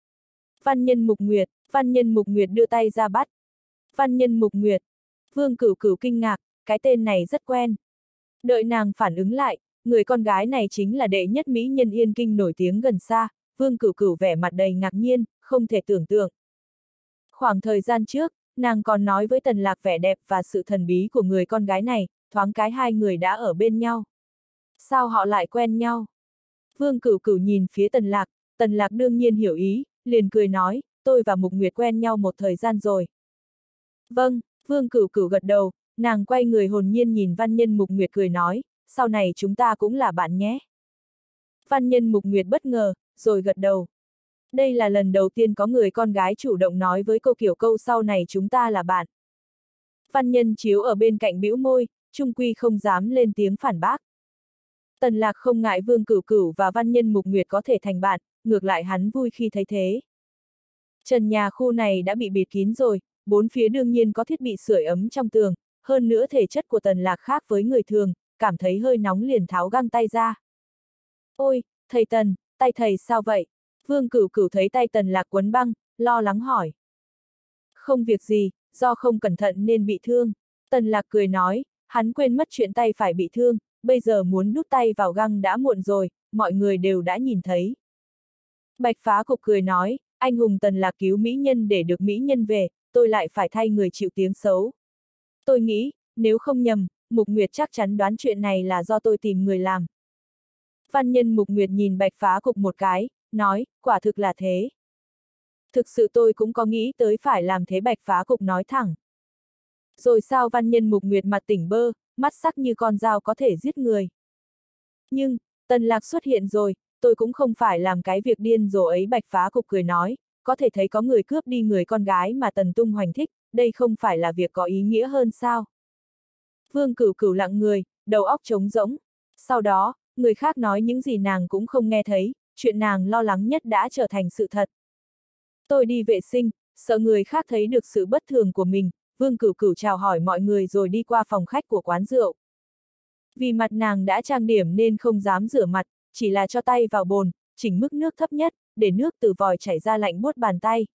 Văn Nhân Mục Nguyệt, Văn Nhân Mục Nguyệt đưa tay ra bắt. Văn Nhân Mục Nguyệt. Vương Cửu Cửu kinh ngạc, cái tên này rất quen. Đợi nàng phản ứng lại, người con gái này chính là đệ nhất mỹ nhân Yên Kinh nổi tiếng gần xa. Vương Cửu Cửu vẻ mặt đầy ngạc nhiên, không thể tưởng tượng. Khoảng thời gian trước, nàng còn nói với Tần Lạc vẻ đẹp và sự thần bí của người con gái này, thoáng cái hai người đã ở bên nhau. Sao họ lại quen nhau? Vương Cửu Cửu nhìn phía Tần Lạc, Tần Lạc đương nhiên hiểu ý, liền cười nói, tôi và Mục Nguyệt quen nhau một thời gian rồi. Vâng, Vương Cửu Cửu gật đầu, nàng quay người hồn nhiên nhìn Văn Nhân Mục Nguyệt cười nói, sau này chúng ta cũng là bạn nhé. Văn Nhân Mục Nguyệt bất ngờ, rồi gật đầu. Đây là lần đầu tiên có người con gái chủ động nói với cô kiểu câu sau này chúng ta là bạn. Văn Nhân Chiếu ở bên cạnh bĩu môi, trung quy không dám lên tiếng phản bác. Tần Lạc không ngại Vương Cửu Cửu và Văn Nhân Mục Nguyệt có thể thành bạn, ngược lại hắn vui khi thấy thế. Trần nhà khu này đã bị bịt kín rồi, bốn phía đương nhiên có thiết bị sưởi ấm trong tường, hơn nữa thể chất của Tần Lạc khác với người thường, cảm thấy hơi nóng liền tháo găng tay ra. Ôi, thầy Tần, tay thầy sao vậy? Vương Cửu Cửu thấy tay Tần Lạc quấn băng, lo lắng hỏi. Không việc gì, do không cẩn thận nên bị thương. Tần Lạc cười nói, hắn quên mất chuyện tay phải bị thương, bây giờ muốn đút tay vào găng đã muộn rồi, mọi người đều đã nhìn thấy. Bạch Phá Cục cười nói, anh hùng Tần Lạc cứu mỹ nhân để được mỹ nhân về, tôi lại phải thay người chịu tiếng xấu. Tôi nghĩ, nếu không nhầm, Mục Nguyệt chắc chắn đoán chuyện này là do tôi tìm người làm. Văn Nhân Mục Nguyệt nhìn Bạch Phá Cục một cái, nói, quả thực là thế. Thực sự tôi cũng có nghĩ tới phải làm thế, Bạch Phá Cục nói thẳng. Rồi sao? Văn Nhân Mục Nguyệt mặt tỉnh bơ, mắt sắc như con dao có thể giết người. Nhưng, Tần Lạc xuất hiện rồi, tôi cũng không phải làm cái việc điên rồ ấy, Bạch Phá Cục cười nói, có thể thấy có người cướp đi người con gái mà Tần Tung Hoành thích, đây không phải là việc có ý nghĩa hơn sao? Vương Cửu Cửu lặng người, đầu óc trống rỗng. Sau đó, người khác nói những gì nàng cũng không nghe thấy, chuyện nàng lo lắng nhất đã trở thành sự thật. Tôi đi vệ sinh, sợ người khác thấy được sự bất thường của mình, Vương Cửu Cửu chào hỏi mọi người rồi đi qua phòng khách của quán rượu. Vì mặt nàng đã trang điểm nên không dám rửa mặt, chỉ là cho tay vào bồn, chỉnh mức nước thấp nhất, để nước từ vòi chảy ra lạnh buốt bàn tay.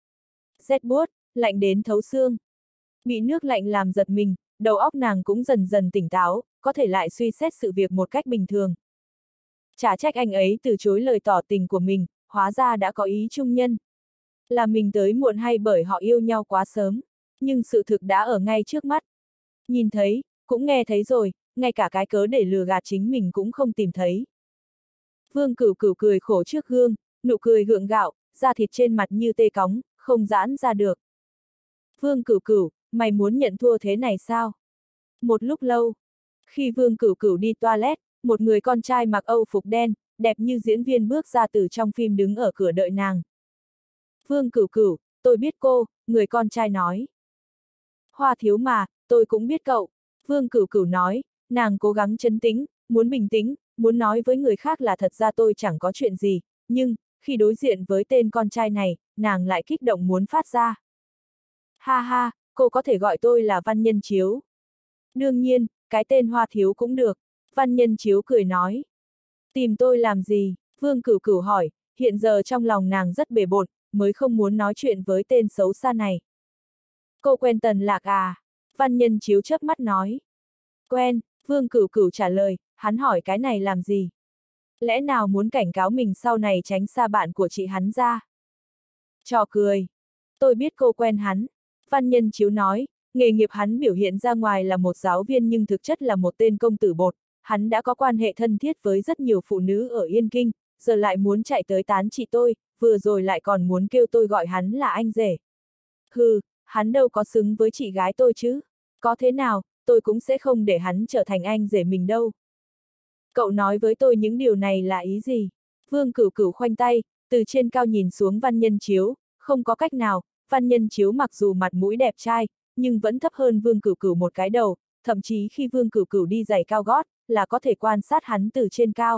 Rét buốt, lạnh đến thấu xương. Bị nước lạnh làm giật mình, đầu óc nàng cũng dần dần tỉnh táo, có thể lại suy xét sự việc một cách bình thường. Chả trách anh ấy từ chối lời tỏ tình của mình, hóa ra đã có ý trung nhân. Là mình tới muộn hay bởi họ yêu nhau quá sớm, nhưng sự thực đã ở ngay trước mắt. Nhìn thấy, cũng nghe thấy rồi, ngay cả cái cớ để lừa gạt chính mình cũng không tìm thấy. Vương Cửu Cửu cười khổ trước gương, nụ cười gượng gạo, da thịt trên mặt như tê cóng, không giãn ra được. Vương Cửu Cửu, mày muốn nhận thua thế này sao? Một lúc lâu, khi Vương Cửu Cửu đi toilet, một người con trai mặc âu phục đen, đẹp như diễn viên bước ra từ trong phim đứng ở cửa đợi nàng. Vương Cửu Cửu, tôi biết cô, người con trai nói. Hoa thiếu mà, tôi cũng biết cậu. Vương Cửu Cửu nói, nàng cố gắng trấn tĩnh, muốn bình tĩnh, muốn nói với người khác là thật ra tôi chẳng có chuyện gì, nhưng, khi đối diện với tên con trai này, nàng lại kích động muốn phát ra. Ha ha, cô có thể gọi tôi là Văn Nhân Chiếu. Đương nhiên, cái tên Hoa thiếu cũng được. Văn Nhân Chiếu cười nói. Tìm tôi làm gì? Vương Cửu Cửu hỏi, hiện giờ trong lòng nàng rất bề bộn, mới không muốn nói chuyện với tên xấu xa này. Cô quen Tần Lạc à? Văn Nhân Chiếu chớp mắt nói. Quen, Vương Cửu Cửu trả lời, hắn hỏi cái này làm gì? Lẽ nào muốn cảnh cáo mình sau này tránh xa bạn của chị hắn ra? Trò cười. Tôi biết cô quen hắn. Văn Nhân Chiếu nói, nghề nghiệp hắn biểu hiện ra ngoài là một giáo viên nhưng thực chất là một tên công tử bột. Hắn đã có quan hệ thân thiết với rất nhiều phụ nữ ở Yên Kinh, giờ lại muốn chạy tới tán chị tôi, vừa rồi lại còn muốn kêu tôi gọi hắn là anh rể. Hừ, hắn đâu có xứng với chị gái tôi chứ. Có thế nào, tôi cũng sẽ không để hắn trở thành anh rể mình đâu. Cậu nói với tôi những điều này là ý gì? Vương Cửu Cửu khoanh tay, từ trên cao nhìn xuống Văn Nhân Chiếu, không có cách nào, Văn Nhân Chiếu mặc dù mặt mũi đẹp trai, nhưng vẫn thấp hơn Vương Cửu Cửu một cái đầu, thậm chí khi Vương Cửu Cửu đi giày cao gót, là có thể quan sát hắn từ trên cao.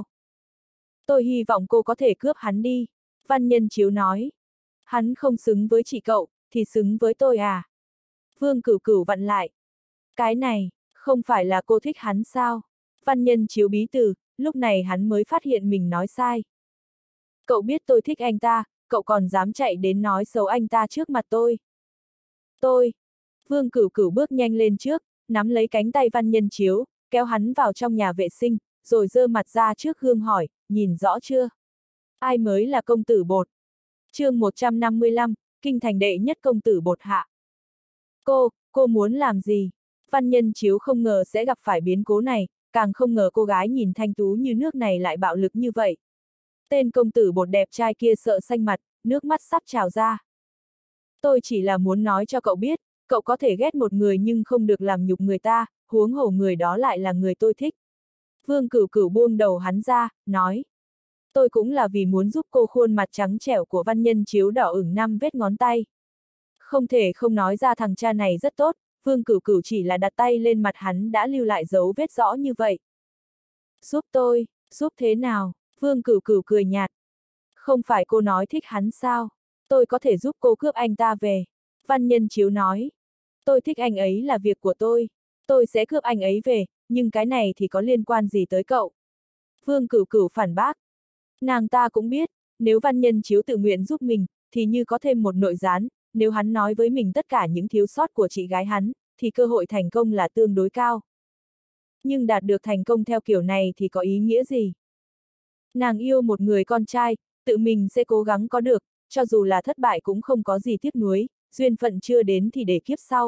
Tôi hy vọng cô có thể cướp hắn đi. Văn Nhân Chiếu nói. Hắn không xứng với chị cậu, thì xứng với tôi à? Vương Cửu Cửu vặn lại. Cái này, không phải là cô thích hắn sao? Văn Nhân Chiếu bí từ, lúc này hắn mới phát hiện mình nói sai. Cậu biết tôi thích anh ta, cậu còn dám chạy đến nói xấu anh ta trước mặt tôi. Tôi. Vương Cửu Cửu bước nhanh lên trước, nắm lấy cánh tay Văn Nhân Chiếu, kéo hắn vào trong nhà vệ sinh, rồi giơ mặt ra trước gương hỏi, nhìn rõ chưa? Ai mới là công tử bột? Chương một trăm năm mươi lăm, kinh thành đệ nhất công tử bột hạ. Cô, cô muốn làm gì? Văn Nhân Chiếu không ngờ sẽ gặp phải biến cố này, càng không ngờ cô gái nhìn thanh tú như nước này lại bạo lực như vậy. Tên công tử bột đẹp trai kia sợ xanh mặt, nước mắt sắp trào ra. Tôi chỉ là muốn nói cho cậu biết, cậu có thể ghét một người nhưng không được làm nhục người ta, huống hồ người đó lại là người tôi thích. Vương Cửu Cửu buông đầu hắn ra, nói. Tôi cũng là vì muốn giúp cô khuôn mặt trắng trẻo của Văn Nhân Chiếu đỏ ửng năm vết ngón tay. Không thể không nói ra thằng cha này rất tốt, Vương Cửu Cửu chỉ là đặt tay lên mặt hắn đã lưu lại dấu vết rõ như vậy. Giúp tôi, giúp thế nào? Vương Cửu Cửu cười nhạt. Không phải cô nói thích hắn sao? Tôi có thể giúp cô cướp anh ta về. Văn Nhân Chiếu nói. Tôi thích anh ấy là việc của tôi. Tôi sẽ cướp anh ấy về, nhưng cái này thì có liên quan gì tới cậu? Vương Cửu Cửu phản bác. Nàng ta cũng biết, nếu Văn Nhân Chiếu tự nguyện giúp mình, thì như có thêm một nội gián, nếu hắn nói với mình tất cả những thiếu sót của chị gái hắn, thì cơ hội thành công là tương đối cao. Nhưng đạt được thành công theo kiểu này thì có ý nghĩa gì? Nàng yêu một người con trai, tự mình sẽ cố gắng có được, cho dù là thất bại cũng không có gì tiếc nuối, duyên phận chưa đến thì để kiếp sau.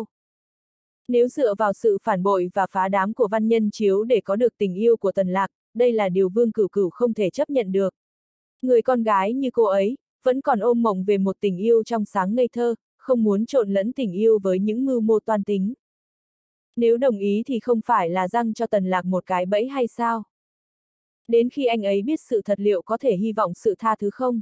Nếu dựa vào sự phản bội và phá đám của Văn Nhân Chiếu để có được tình yêu của Tần Lạc, đây là điều Vương Cửu Cửu không thể chấp nhận được. Người con gái như cô ấy, vẫn còn ôm mộng về một tình yêu trong sáng ngây thơ, không muốn trộn lẫn tình yêu với những mưu mô toan tính. Nếu đồng ý thì không phải là răng cho Tần Lạc một cái bẫy hay sao? Đến khi anh ấy biết sự thật liệu có thể hy vọng sự tha thứ không?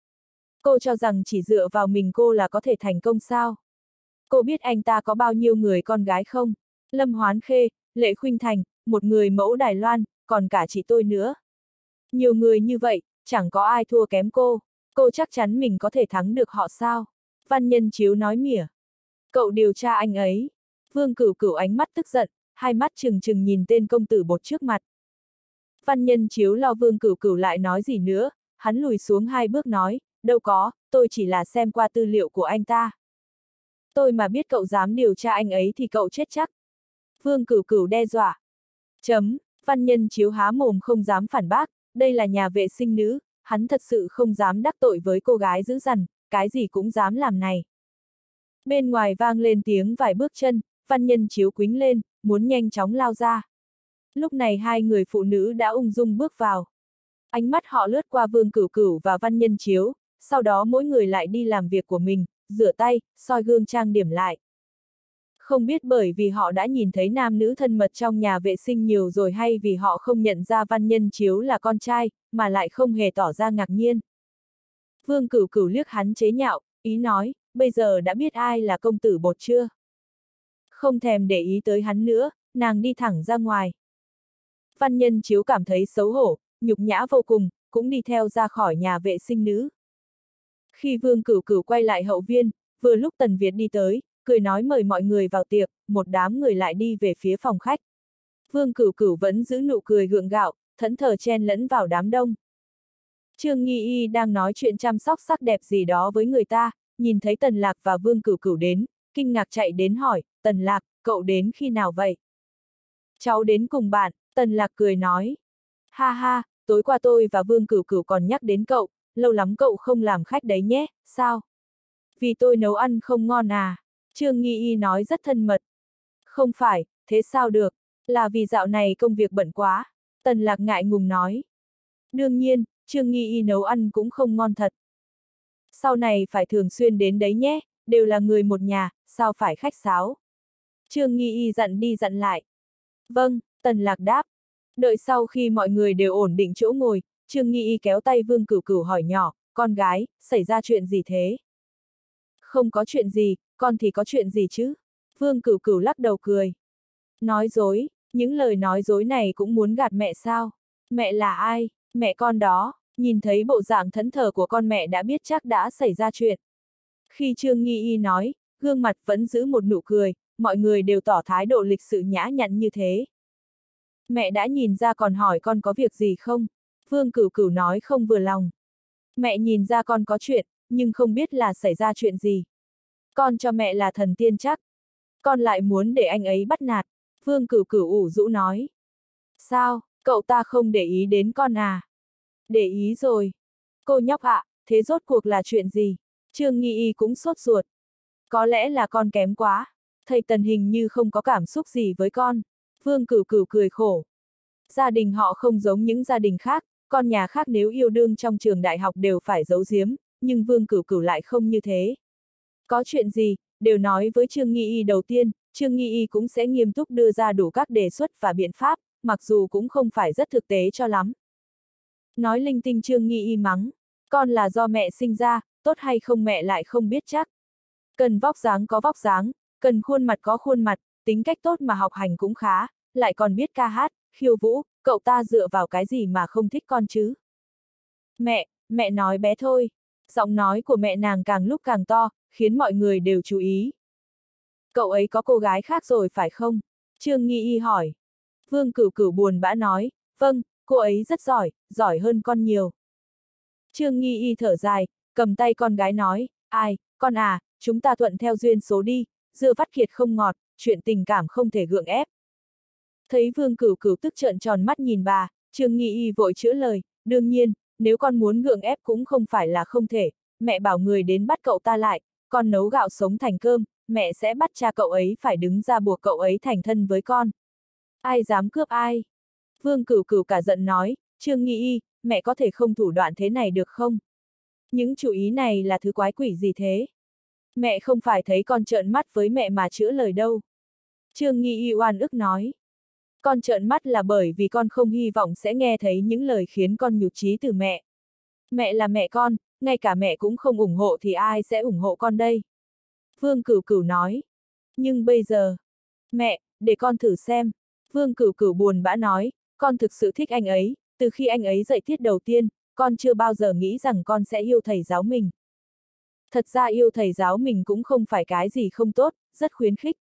Cô cho rằng chỉ dựa vào mình cô là có thể thành công sao? Cô biết anh ta có bao nhiêu người con gái không? Lâm Hoán Khê, Lệ Khuynh Thành, một người mẫu Đài Loan, còn cả chị tôi nữa. Nhiều người như vậy, chẳng có ai thua kém cô. Cô chắc chắn mình có thể thắng được họ sao? Văn Nhân Chiếu nói mỉa. Cậu điều tra anh ấy. Vương Cửu Cửu ánh mắt tức giận, hai mắt trừng trừng nhìn tên công tử bột trước mặt. Văn Nhân Chiếu lo Vương Cửu Cửu lại nói gì nữa, hắn lùi xuống hai bước nói, đâu có, tôi chỉ là xem qua tư liệu của anh ta. Tôi mà biết cậu dám điều tra anh ấy thì cậu chết chắc. Vương Cửu Cửu đe dọa. Chấm, Văn Nhân Chiếu há mồm không dám phản bác, đây là nhà vệ sinh nữ, hắn thật sự không dám đắc tội với cô gái dữ dằn, cái gì cũng dám làm này. Bên ngoài vang lên tiếng vài bước chân, Văn Nhân Chiếu quính lên, muốn nhanh chóng lao ra. Lúc này hai người phụ nữ đã ung dung bước vào. Ánh mắt họ lướt qua Vương Cửu Cửu và Văn Nhân Chiếu, sau đó mỗi người lại đi làm việc của mình, rửa tay, soi gương trang điểm lại. Không biết bởi vì họ đã nhìn thấy nam nữ thân mật trong nhà vệ sinh nhiều rồi hay vì họ không nhận ra Văn Nhân Chiếu là con trai, mà lại không hề tỏ ra ngạc nhiên. Vương Cửu Cửu liếc hắn chế nhạo, ý nói, bây giờ đã biết ai là công tử bột chưa? Không thèm để ý tới hắn nữa, nàng đi thẳng ra ngoài. Văn Nhân Chiếu cảm thấy xấu hổ, nhục nhã vô cùng, cũng đi theo ra khỏi nhà vệ sinh nữ. Khi Vương Cửu Cửu quay lại hậu viên, vừa lúc Tần Việt đi tới, cười nói mời mọi người vào tiệc, một đám người lại đi về phía phòng khách. Vương Cửu Cửu vẫn giữ nụ cười gượng gạo, thẫn thờ chen lẫn vào đám đông. Trương Nghi Y đang nói chuyện chăm sóc sắc đẹp gì đó với người ta, nhìn thấy Tần Lạc và Vương Cửu Cửu đến, kinh ngạc chạy đến hỏi, Tần Lạc, cậu đến khi nào vậy? Cháu đến cùng bạn, Tần Lạc cười nói. Ha ha, tối qua tôi và Vương Cửu Cửu còn nhắc đến cậu, lâu lắm cậu không làm khách đấy nhé, sao? Vì tôi nấu ăn không ngon à? Trương Nghi Y nói rất thân mật. Không phải, thế sao được? Là vì dạo này công việc bận quá. Tần Lạc ngại ngùng nói. Đương nhiên, Trương Nghi Y nấu ăn cũng không ngon thật. Sau này phải thường xuyên đến đấy nhé, đều là người một nhà, sao phải khách sáo. Trương Nghi Y dặn đi dặn lại. Vâng, Tần Lạc đáp. Đợi sau khi mọi người đều ổn định chỗ ngồi, Trương Nghi Y kéo tay Vương Cửu Cửu hỏi nhỏ, con gái, xảy ra chuyện gì thế? Không có chuyện gì, con thì có chuyện gì chứ? Vương Cửu Cửu lắc đầu cười. Nói dối, những lời nói dối này cũng muốn gạt mẹ sao? Mẹ là ai? Mẹ con đó, nhìn thấy bộ dạng thẫn thờ của con mẹ đã biết chắc đã xảy ra chuyện. Khi Trương Nghi Y nói, gương mặt vẫn giữ một nụ cười, mọi người đều tỏ thái độ lịch sự nhã nhặn như thế. Mẹ đã nhìn ra còn hỏi con có việc gì không? Vương Cửu Cửu nói không vừa lòng. Mẹ nhìn ra con có chuyện, nhưng không biết là xảy ra chuyện gì. Con cho mẹ là thần tiên chắc. Con lại muốn để anh ấy bắt nạt. Vương Cửu Cửu ủ rũ nói. Sao, cậu ta không để ý đến con à? Để ý rồi. Cô nhóc ạ, thế rốt cuộc là chuyện gì? Trương Nghi Y cũng sốt ruột. Có lẽ là con kém quá. Thầy Tần hình như không có cảm xúc gì với con. Vương Cửu Cửu cười khổ. Gia đình họ không giống những gia đình khác, con nhà khác nếu yêu đương trong trường đại học đều phải giấu giếm, nhưng Vương Cửu Cửu lại không như thế. Có chuyện gì, đều nói với Trương Nghi Y đầu tiên, Trương Nghi Y cũng sẽ nghiêm túc đưa ra đủ các đề xuất và biện pháp, mặc dù cũng không phải rất thực tế cho lắm. Nói linh tinh Trương Nghi Y mắng, con là do mẹ sinh ra, tốt hay không mẹ lại không biết chắc. Cần vóc dáng có vóc dáng, cần khuôn mặt có khuôn mặt, tính cách tốt mà học hành cũng khá, lại còn biết ca hát, khiêu vũ, cậu ta dựa vào cái gì mà không thích con chứ? Mẹ, mẹ nói bé thôi. Giọng nói của mẹ nàng càng lúc càng to, khiến mọi người đều chú ý. Cậu ấy có cô gái khác rồi phải không? Trương Nghi Y hỏi. Vương Cửu Cửu buồn bã nói, vâng, cô ấy rất giỏi, giỏi hơn con nhiều. Trương Nghi Y thở dài, cầm tay con gái nói, ai, con à, chúng ta thuận theo duyên số đi, dưa vắt kiệt không ngọt, chuyện tình cảm không thể gượng ép. Thấy Vương Cửu Cửu tức trợn tròn mắt nhìn bà, Trương Nghi Y vội chữa lời, đương nhiên, nếu con muốn gượng ép cũng không phải là không thể, mẹ bảo người đến bắt cậu ta lại, con nấu gạo sống thành cơm, mẹ sẽ bắt cha cậu ấy phải đứng ra buộc cậu ấy thành thân với con. Ai dám cướp ai? Vương Cửu Cửu cả giận nói, Trương Nghi Y, mẹ có thể không thủ đoạn thế này được không? Những chủ ý này là thứ quái quỷ gì thế? Mẹ không phải thấy con trợn mắt với mẹ mà chữa lời đâu. Trương Nghi Y oan ức nói. Con trợn mắt là bởi vì con không hy vọng sẽ nghe thấy những lời khiến con nhụt chí từ mẹ. Mẹ là mẹ con, ngay cả mẹ cũng không ủng hộ thì ai sẽ ủng hộ con đây? Vương Cửu Cửu nói. Nhưng bây giờ, mẹ, để con thử xem. Vương Cửu Cửu buồn bã nói, con thực sự thích anh ấy, từ khi anh ấy dạy tiết đầu tiên, con chưa bao giờ nghĩ rằng con sẽ yêu thầy giáo mình. Thật ra yêu thầy giáo mình cũng không phải cái gì không tốt, rất khuyến khích.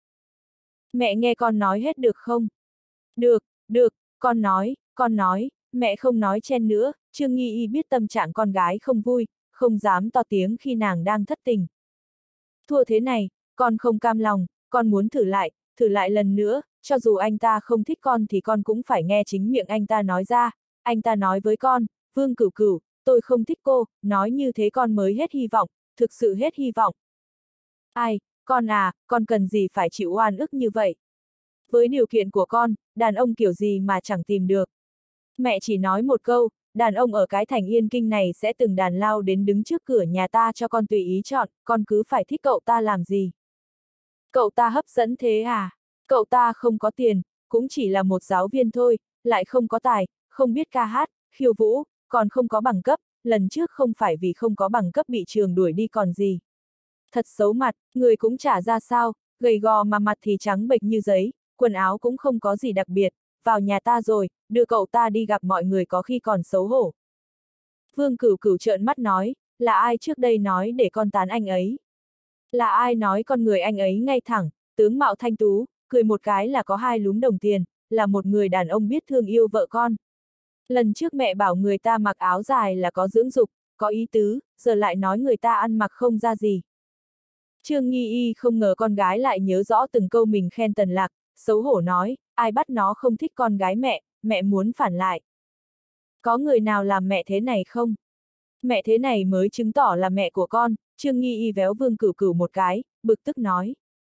Mẹ nghe con nói hết được không? Được, được, con nói, con nói, mẹ không nói chen nữa, Trương Nghi Y biết tâm trạng con gái không vui, không dám to tiếng khi nàng đang thất tình. Thua thế này, con không cam lòng, con muốn thử lại, thử lại lần nữa, cho dù anh ta không thích con thì con cũng phải nghe chính miệng anh ta nói ra. Anh ta nói với con, Vương Cửu Cửu, tôi không thích cô, nói như thế con mới hết hy vọng, thực sự hết hy vọng. Ai, con à, con cần gì phải chịu oan ức như vậy? Với điều kiện của con, đàn ông kiểu gì mà chẳng tìm được. Mẹ chỉ nói một câu, đàn ông ở cái thành Yên Kinh này sẽ từng đàn lao đến đứng trước cửa nhà ta cho con tùy ý chọn, con cứ phải thích cậu ta làm gì. Cậu ta hấp dẫn thế à? Cậu ta không có tiền, cũng chỉ là một giáo viên thôi, lại không có tài, không biết ca hát, khiêu vũ, còn không có bằng cấp, lần trước không phải vì không có bằng cấp bị trường đuổi đi còn gì. Thật xấu mặt, người cũng chả ra sao, gầy gò mà mặt thì trắng bệch như giấy, quần áo cũng không có gì đặc biệt, vào nhà ta rồi, đưa cậu ta đi gặp mọi người có khi còn xấu hổ. Vương Cửu Cửu trợn mắt nói, là ai trước đây nói để con tán anh ấy? Là ai nói con người anh ấy ngay thẳng, tướng mạo thanh tú, cười một cái là có hai lúm đồng tiền, là một người đàn ông biết thương yêu vợ con. Lần trước mẹ bảo người ta mặc áo dài là có dưỡng dục, có ý tứ, giờ lại nói người ta ăn mặc không ra gì. Trương Nghi Y không ngờ con gái lại nhớ rõ từng câu mình khen Tần Lạc, xấu hổ nói, ai bắt nó không thích con gái mẹ, mẹ muốn phản lại. Có người nào làm mẹ thế này không? Mẹ thế này mới chứng tỏ là mẹ của con, Trương Nghi Y véo Vương Cửu Cửu một cái, bực tức nói.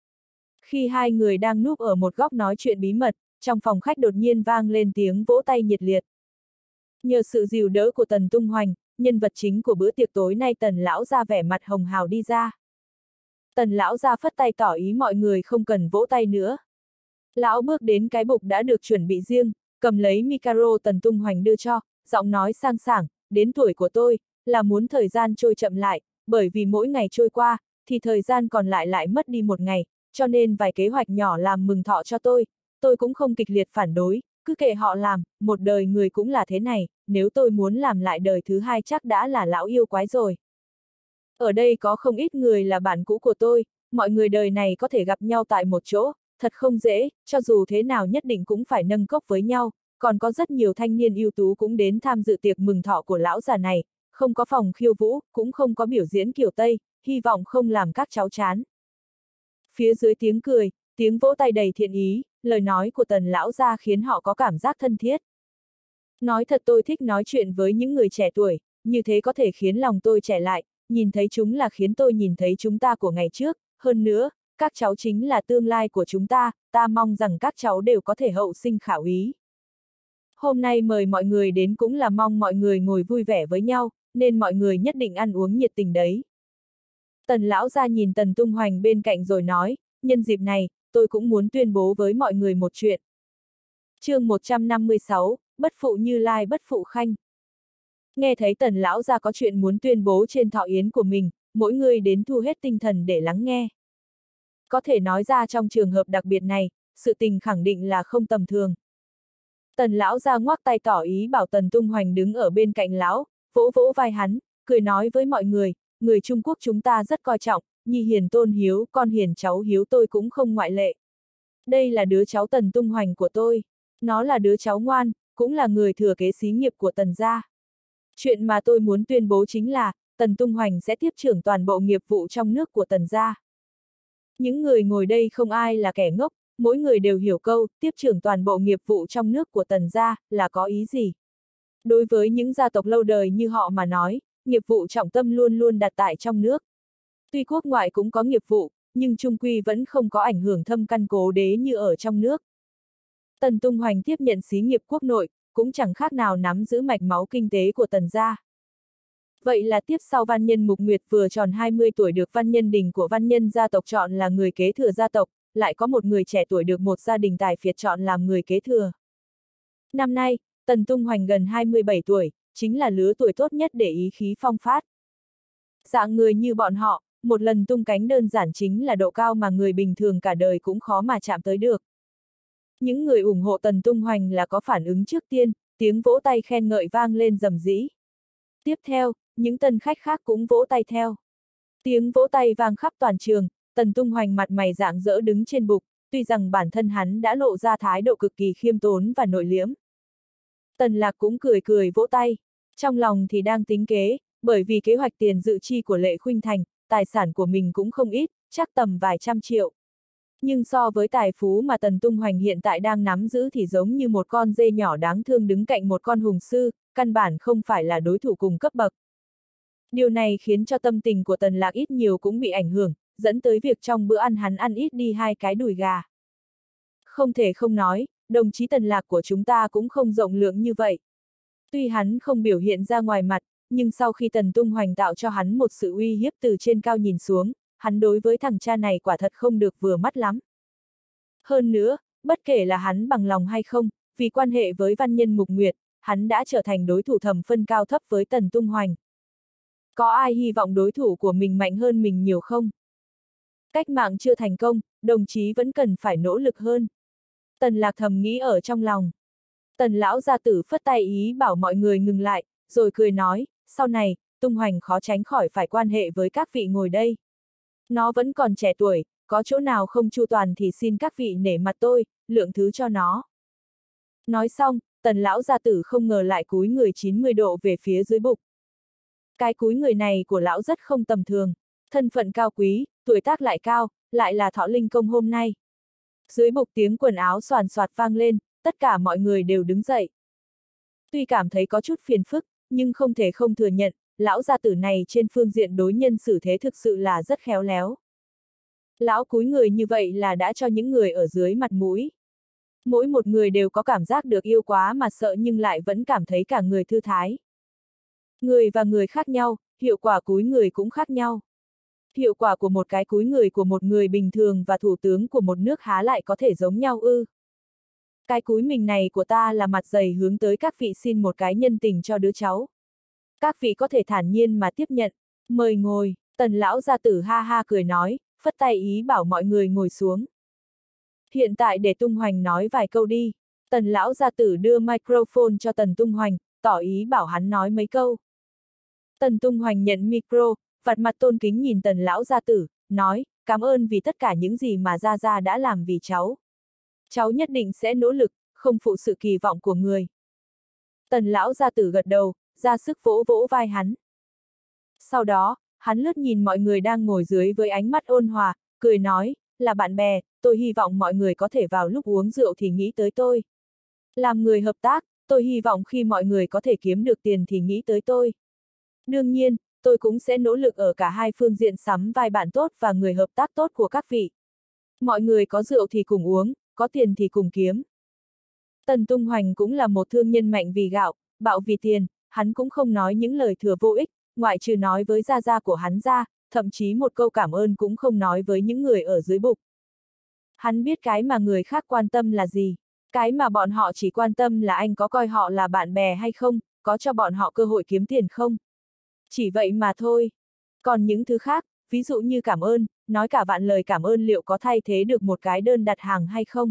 Khi hai người đang núp ở một góc nói chuyện bí mật, trong phòng khách đột nhiên vang lên tiếng vỗ tay nhiệt liệt. Nhờ sự dìu đỡ của Tần Tung Hoành, nhân vật chính của bữa tiệc tối nay Tần lão gia vẻ mặt hồng hào đi ra. Tần lão gia phất tay tỏ ý mọi người không cần vỗ tay nữa. Lão bước đến cái bục đã được chuẩn bị riêng, cầm lấy micro Tần Tung Hoành đưa cho, giọng nói sang sảng, đến tuổi của tôi, là muốn thời gian trôi chậm lại, bởi vì mỗi ngày trôi qua, thì thời gian còn lại lại mất đi một ngày, cho nên vài kế hoạch nhỏ làm mừng thọ cho tôi, tôi cũng không kịch liệt phản đối, cứ kệ họ làm, một đời người cũng là thế này, nếu tôi muốn làm lại đời thứ hai chắc đã là lão yêu quái rồi. Ở đây có không ít người là bạn cũ của tôi, mọi người đời này có thể gặp nhau tại một chỗ, thật không dễ, cho dù thế nào nhất định cũng phải nâng cốc với nhau, còn có rất nhiều thanh niên ưu tú cũng đến tham dự tiệc mừng thọ của lão già này, không có phòng khiêu vũ, cũng không có biểu diễn kiểu Tây, hy vọng không làm các cháu chán. Phía dưới tiếng cười, tiếng vỗ tay đầy thiện ý, lời nói của Tần lão gia khiến họ có cảm giác thân thiết. Nói thật tôi thích nói chuyện với những người trẻ tuổi, như thế có thể khiến lòng tôi trẻ lại, nhìn thấy chúng là khiến tôi nhìn thấy chúng ta của ngày trước, hơn nữa, các cháu chính là tương lai của chúng ta, ta mong rằng các cháu đều có thể hậu sinh khả úy. Hôm nay mời mọi người đến cũng là mong mọi người ngồi vui vẻ với nhau, nên mọi người nhất định ăn uống nhiệt tình đấy. Tần lão gia nhìn Tần Tung Hoành bên cạnh rồi nói, nhân dịp này, tôi cũng muốn tuyên bố với mọi người một chuyện. Chương một trăm năm mươi sáu, bất phụ Như Lai bất phụ Khanh. Nghe thấy Tần lão gia có chuyện muốn tuyên bố trên thọ yến của mình, mỗi người đến thu hết tinh thần để lắng nghe. Có thể nói ra trong trường hợp đặc biệt này, sự tình khẳng định là không tầm thường. Tần lão gia ngoắc tay tỏ ý bảo Tần Tung Hoành đứng ở bên cạnh lão, vỗ vỗ vai hắn, cười nói với mọi người, người Trung Quốc chúng ta rất coi trọng, nhi hiền tôn hiếu, con hiền cháu hiếu tôi cũng không ngoại lệ. Đây là đứa cháu Tần Tung Hoành của tôi, nó là đứa cháu ngoan, cũng là người thừa kế xí nghiệp của Tần gia. Chuyện mà tôi muốn tuyên bố chính là, Tần Tung Hoành sẽ tiếp trưởng toàn bộ nghiệp vụ trong nước của Tần gia. Những người ngồi đây không ai là kẻ ngốc, mỗi người đều hiểu câu, tiếp trưởng toàn bộ nghiệp vụ trong nước của Tần gia, là có ý gì. Đối với những gia tộc lâu đời như họ mà nói, nghiệp vụ trọng tâm luôn luôn đặt tại trong nước. Tuy quốc ngoại cũng có nghiệp vụ, nhưng chung quy vẫn không có ảnh hưởng thâm căn cố đế như ở trong nước. Tần Tung Hoành tiếp nhận xí nghiệp quốc nội, cũng chẳng khác nào nắm giữ mạch máu kinh tế của Tần gia. Vậy là tiếp sau Văn Nhân Mục Nguyệt vừa tròn hai mươi tuổi được Văn Nhân Đình của Văn Nhân gia tộc chọn là người kế thừa gia tộc, lại có một người trẻ tuổi được một gia đình tài phiệt chọn làm người kế thừa. Năm nay, Tần Tung Hoành gần hai mươi bảy tuổi, chính là lứa tuổi tốt nhất để ý khí phong phát. Dạng người như bọn họ, một lần tung cánh đơn giản chính là độ cao mà người bình thường cả đời cũng khó mà chạm tới được. Những người ủng hộ Tần Tung Hoành là có phản ứng trước tiên, tiếng vỗ tay khen ngợi vang lên rầm rĩ. Tiếp theo, những tân khách khác cũng vỗ tay theo. Tiếng vỗ tay vang khắp toàn trường, Tần Tung Hoành mặt mày rạng rỡ đứng trên bục, tuy rằng bản thân hắn đã lộ ra thái độ cực kỳ khiêm tốn và nội liễm. Tần Lạc cũng cười cười vỗ tay, trong lòng thì đang tính kế, bởi vì kế hoạch tiền dự chi của Lệ Khuynh Thành, tài sản của mình cũng không ít, chắc tầm vài trăm triệu. Nhưng so với tài phú mà Tần Tung Hoành hiện tại đang nắm giữ thì giống như một con dê nhỏ đáng thương đứng cạnh một con hùng sư, căn bản không phải là đối thủ cùng cấp bậc. Điều này khiến cho tâm tình của Tần Lạc ít nhiều cũng bị ảnh hưởng, dẫn tới việc trong bữa ăn hắn ăn ít đi hai cái đùi gà. Không thể không nói, đồng chí Tần Lạc của chúng ta cũng không rộng lượng như vậy. Tuy hắn không biểu hiện ra ngoài mặt, nhưng sau khi Tần Tung Hoành tạo cho hắn một sự uy hiếp từ trên cao nhìn xuống, hắn đối với thằng cha này quả thật không được vừa mắt lắm. Hơn nữa, bất kể là hắn bằng lòng hay không, vì quan hệ với Văn Nhân Mục Nguyệt, hắn đã trở thành đối thủ thầm phân cao thấp với Tần Tung Hoành. Có ai hy vọng đối thủ của mình mạnh hơn mình nhiều không? Cách mạng chưa thành công, đồng chí vẫn cần phải nỗ lực hơn. Tần Lạc thầm nghĩ ở trong lòng. Tần lão gia tử phất tay ý bảo mọi người ngừng lại, rồi cười nói, sau này, Tung Hoành khó tránh khỏi phải quan hệ với các vị ngồi đây. Nó vẫn còn trẻ tuổi, có chỗ nào không chu toàn thì xin các vị nể mặt tôi, lượng thứ cho nó. Nói xong, Tần lão gia tử không ngờ lại cúi người chín mươi độ về phía dưới bục. Cái cúi người này của lão rất không tầm thường, thân phận cao quý, tuổi tác lại cao, lại là thọ linh công hôm nay. Dưới bục tiếng quần áo xoàn xoạt vang lên, tất cả mọi người đều đứng dậy. Tuy cảm thấy có chút phiền phức, nhưng không thể không thừa nhận, lão gia tử này trên phương diện đối nhân xử thế thực sự là rất khéo léo. Lão cúi người như vậy là đã cho những người ở dưới mặt mũi. Mỗi một người đều có cảm giác được yêu quá mà sợ nhưng lại vẫn cảm thấy cả người thư thái. Người và người khác nhau, hiệu quả cúi người cũng khác nhau. Hiệu quả của một cái cúi người của một người bình thường và thủ tướng của một nước há lại có thể giống nhau ư? Cái cúi mình này của ta là mặt dày hướng tới các vị xin một cái nhân tình cho đứa cháu. Các vị có thể thản nhiên mà tiếp nhận, mời ngồi, Tần lão gia tử ha ha cười nói, phất tay ý bảo mọi người ngồi xuống. Hiện tại để Tung Hoành nói vài câu đi. Tần lão gia tử đưa microphone cho Tần Tung Hoành, tỏ ý bảo hắn nói mấy câu. Tần Tung Hoành nhận micro, vặt mặt tôn kính nhìn Tần lão gia tử, nói, cảm ơn vì tất cả những gì mà Gia Gia đã làm vì cháu. Cháu nhất định sẽ nỗ lực, không phụ sự kỳ vọng của người. Tần lão gia tử gật đầu, ra sức vỗ vỗ vai hắn. Sau đó, hắn lướt nhìn mọi người đang ngồi dưới với ánh mắt ôn hòa, cười nói, là bạn bè, tôi hy vọng mọi người có thể vào lúc uống rượu thì nghĩ tới tôi. Làm người hợp tác, tôi hy vọng khi mọi người có thể kiếm được tiền thì nghĩ tới tôi. Đương nhiên, tôi cũng sẽ nỗ lực ở cả hai phương diện sắm vai bạn tốt và người hợp tác tốt của các vị. Mọi người có rượu thì cùng uống, có tiền thì cùng kiếm. Tần Tung Hoành cũng là một thương nhân mạnh vì gạo, bạo vì tiền, hắn cũng không nói những lời thừa vô ích, ngoại trừ nói với Gia Gia của hắn ra, thậm chí một câu cảm ơn cũng không nói với những người ở dưới bục. Hắn biết cái mà người khác quan tâm là gì, cái mà bọn họ chỉ quan tâm là anh có coi họ là bạn bè hay không, có cho bọn họ cơ hội kiếm tiền không. Chỉ vậy mà thôi. Còn những thứ khác, ví dụ như cảm ơn, nói cả vạn lời cảm ơn liệu có thay thế được một cái đơn đặt hàng hay không?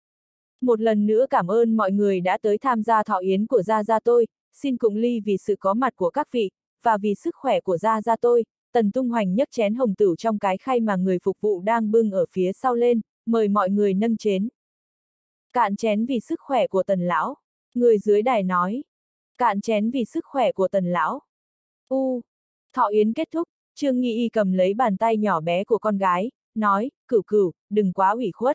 Một lần nữa cảm ơn mọi người đã tới tham gia thọ yến của Gia Gia tôi, xin cùng ly vì sự có mặt của các vị, và vì sức khỏe của Gia Gia tôi. Tần Tung Hoành nhấc chén hồng tửu trong cái khay mà người phục vụ đang bưng ở phía sau lên, mời mọi người nâng chén. Cạn chén vì sức khỏe của Tần lão. Người dưới đài nói. Cạn chén vì sức khỏe của Tần lão. U. Thọ yến kết thúc, Trương Nghi Y cầm lấy bàn tay nhỏ bé của con gái, nói, Cửu Cửu, đừng quá ủy khuất.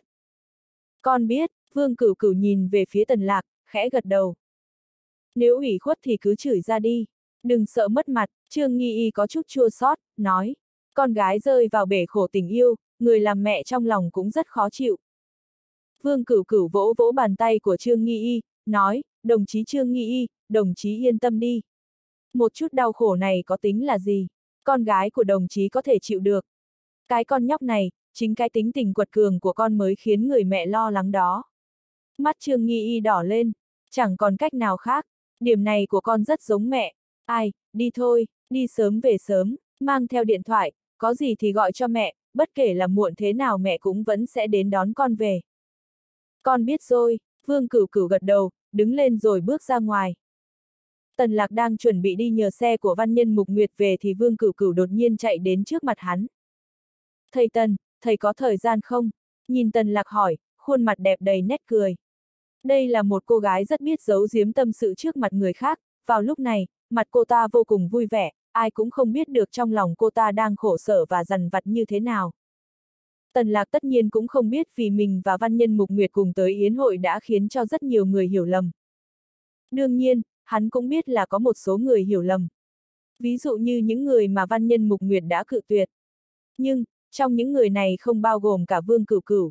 Con biết, Vương Cửu Cửu nhìn về phía Tần Lạc, khẽ gật đầu. Nếu ủy khuất thì cứ chửi ra đi. Đừng sợ mất mặt, Trương Nghi Y có chút chua xót, nói. Con gái rơi vào bể khổ tình yêu, người làm mẹ trong lòng cũng rất khó chịu. Vương Cửu Cửu vỗ vỗ bàn tay của Trương Nghi Y, nói, đồng chí Trương Nghi Y, đồng chí yên tâm đi. Một chút đau khổ này có tính là gì? Con gái của đồng chí có thể chịu được. Cái con nhóc này, chính cái tính tình quật cường của con mới khiến người mẹ lo lắng đó. Mắt Trương Nghi Y đỏ lên, chẳng còn cách nào khác, điểm này của con rất giống mẹ. Ai, đi thôi, đi sớm về sớm, mang theo điện thoại, có gì thì gọi cho mẹ, bất kể là muộn thế nào mẹ cũng vẫn sẽ đến đón con về. Con biết rồi, Vương Cửu Cửu gật đầu, đứng lên rồi bước ra ngoài. Tần Lạc đang chuẩn bị đi nhờ xe của văn nhân Mục Nguyệt về thì Vương Cửu Cửu đột nhiên chạy đến trước mặt hắn. Thầy Tần, thầy có thời gian không? Nhìn Tần Lạc hỏi, khuôn mặt đẹp đầy nét cười. Đây là một cô gái rất biết giấu giếm tâm sự trước mặt người khác, vào lúc này, mặt cô ta vô cùng vui vẻ, ai cũng không biết được trong lòng cô ta đang khổ sở và dằn vặt như thế nào. Tần Lạc tất nhiên cũng không biết vì mình và văn nhân Mục Nguyệt cùng tới yến hội đã khiến cho rất nhiều người hiểu lầm. Đương nhiên, hắn cũng biết là có một số người hiểu lầm. Ví dụ như những người mà văn nhân Mục Nguyệt đã cự tuyệt. Nhưng, trong những người này không bao gồm cả Vương Cửu Cửu.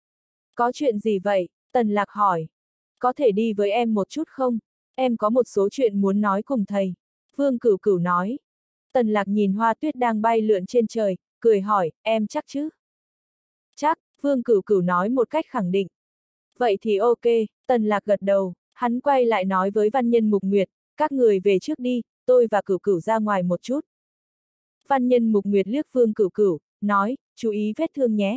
Có chuyện gì vậy? Tần Lạc hỏi. Có thể đi với em một chút không? Em có một số chuyện muốn nói cùng thầy. Vương Cửu Cửu nói. Tần Lạc nhìn hoa tuyết đang bay lượn trên trời, cười hỏi, em chắc chứ? Chắc, Vương Cửu Cửu nói một cách khẳng định. Vậy thì ok, Tần Lạc gật đầu, hắn quay lại nói với văn nhân Mục Nguyệt, các người về trước đi, tôi và Cửu Cửu ra ngoài một chút. Văn nhân Mục Nguyệt liếc Vương Cửu Cửu, nói, chú ý vết thương nhé.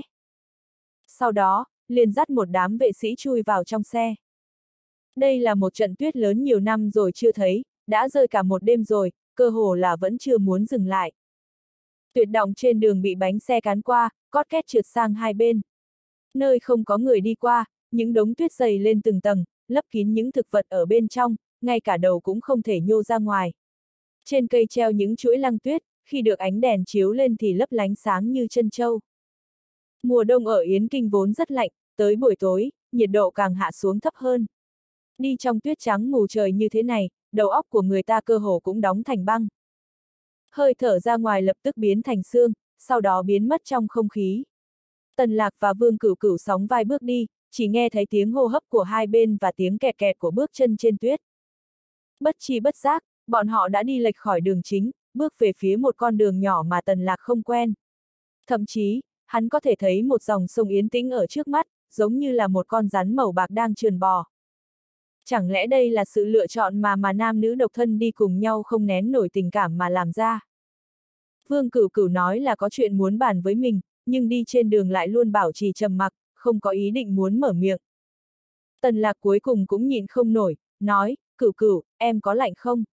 Sau đó, liền dắt một đám vệ sĩ chui vào trong xe. Đây là một trận tuyết lớn nhiều năm rồi chưa thấy, đã rơi cả một đêm rồi, cơ hồ là vẫn chưa muốn dừng lại. Tuyệt động trên đường bị bánh xe cán qua, cót két trượt sang hai bên. Nơi không có người đi qua, những đống tuyết dày lên từng tầng, lấp kín những thực vật ở bên trong, ngay cả đầu cũng không thể nhô ra ngoài. Trên cây treo những chuỗi lăng tuyết, khi được ánh đèn chiếu lên thì lấp lánh sáng như chân châu. Mùa đông ở Yến Kinh vốn rất lạnh, tới buổi tối, nhiệt độ càng hạ xuống thấp hơn. Đi trong tuyết trắng mù trời như thế này, đầu óc của người ta cơ hồ cũng đóng thành băng. Hơi thở ra ngoài lập tức biến thành sương, sau đó biến mất trong không khí. Tần Lạc và Vương Cửu Cửu sóng vai bước đi, chỉ nghe thấy tiếng hô hấp của hai bên và tiếng kẹt kẹt của bước chân trên tuyết. Bất chi bất giác, bọn họ đã đi lệch khỏi đường chính, bước về phía một con đường nhỏ mà Tần Lạc không quen. Thậm chí, hắn có thể thấy một dòng sông yên tĩnh ở trước mắt, giống như là một con rắn màu bạc đang trườn bò. Chẳng lẽ đây là sự lựa chọn mà mà nam nữ độc thân đi cùng nhau không nén nổi tình cảm mà làm ra? Vương Cửu Cửu nói là có chuyện muốn bàn với mình, nhưng đi trên đường lại luôn bảo trì trầm mặc, không có ý định muốn mở miệng. Tần Lạc cuối cùng cũng nhịn không nổi, nói, Cửu Cửu, em có lạnh không?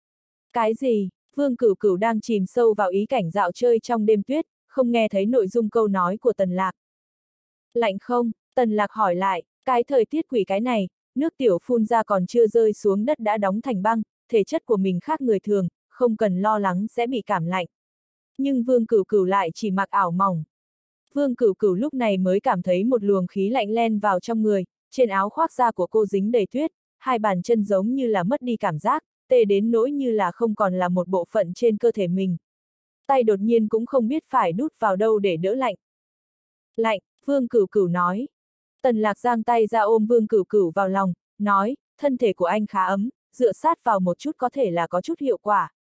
Cái gì? Vương Cửu Cửu đang chìm sâu vào ý cảnh dạo chơi trong đêm tuyết, không nghe thấy nội dung câu nói của Tần Lạc. Lạnh không? Tần Lạc hỏi lại, cái thời tiết quỷ cái này, nước tiểu phun ra còn chưa rơi xuống đất đã đóng thành băng, thể chất của mình khác người thường, không cần lo lắng sẽ bị cảm lạnh. Nhưng Vương Cửu Cửu lại chỉ mặc ảo mỏng. Vương Cửu Cửu lúc này mới cảm thấy một luồng khí lạnh len vào trong người, trên áo khoác da của cô dính đầy tuyết, hai bàn chân giống như là mất đi cảm giác, tê đến nỗi như là không còn là một bộ phận trên cơ thể mình. Tay đột nhiên cũng không biết phải đút vào đâu để đỡ lạnh. Lạnh, Vương Cửu Cửu nói. Tần Lạc giang tay ra ôm Vương Cửu Cửu vào lòng, nói, thân thể của anh khá ấm, dựa sát vào một chút có thể là có chút hiệu quả.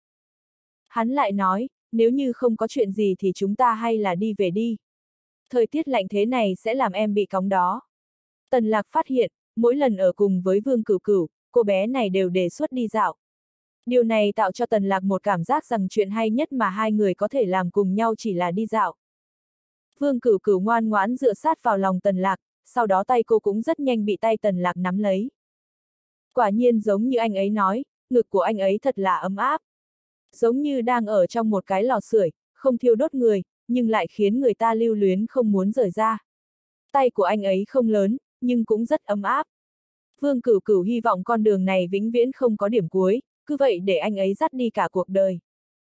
Hắn lại nói, nếu như không có chuyện gì thì chúng ta hay là đi về đi. Thời tiết lạnh thế này sẽ làm em bị cóng đó. Tần Lạc phát hiện, mỗi lần ở cùng với Vương Cửu Cửu, cô bé này đều đề xuất đi dạo. Điều này tạo cho Tần Lạc một cảm giác rằng chuyện hay nhất mà hai người có thể làm cùng nhau chỉ là đi dạo. Vương Cửu Cửu ngoan ngoãn dựa sát vào lòng Tần Lạc, sau đó tay cô cũng rất nhanh bị tay Tần Lạc nắm lấy. Quả nhiên giống như anh ấy nói, ngực của anh ấy thật là ấm áp. Giống như đang ở trong một cái lò sưởi, không thiêu đốt người, nhưng lại khiến người ta lưu luyến không muốn rời ra. Tay của anh ấy không lớn, nhưng cũng rất ấm áp. Vương Cửu Cửu hy vọng con đường này vĩnh viễn không có điểm cuối, cứ vậy để anh ấy dắt đi cả cuộc đời.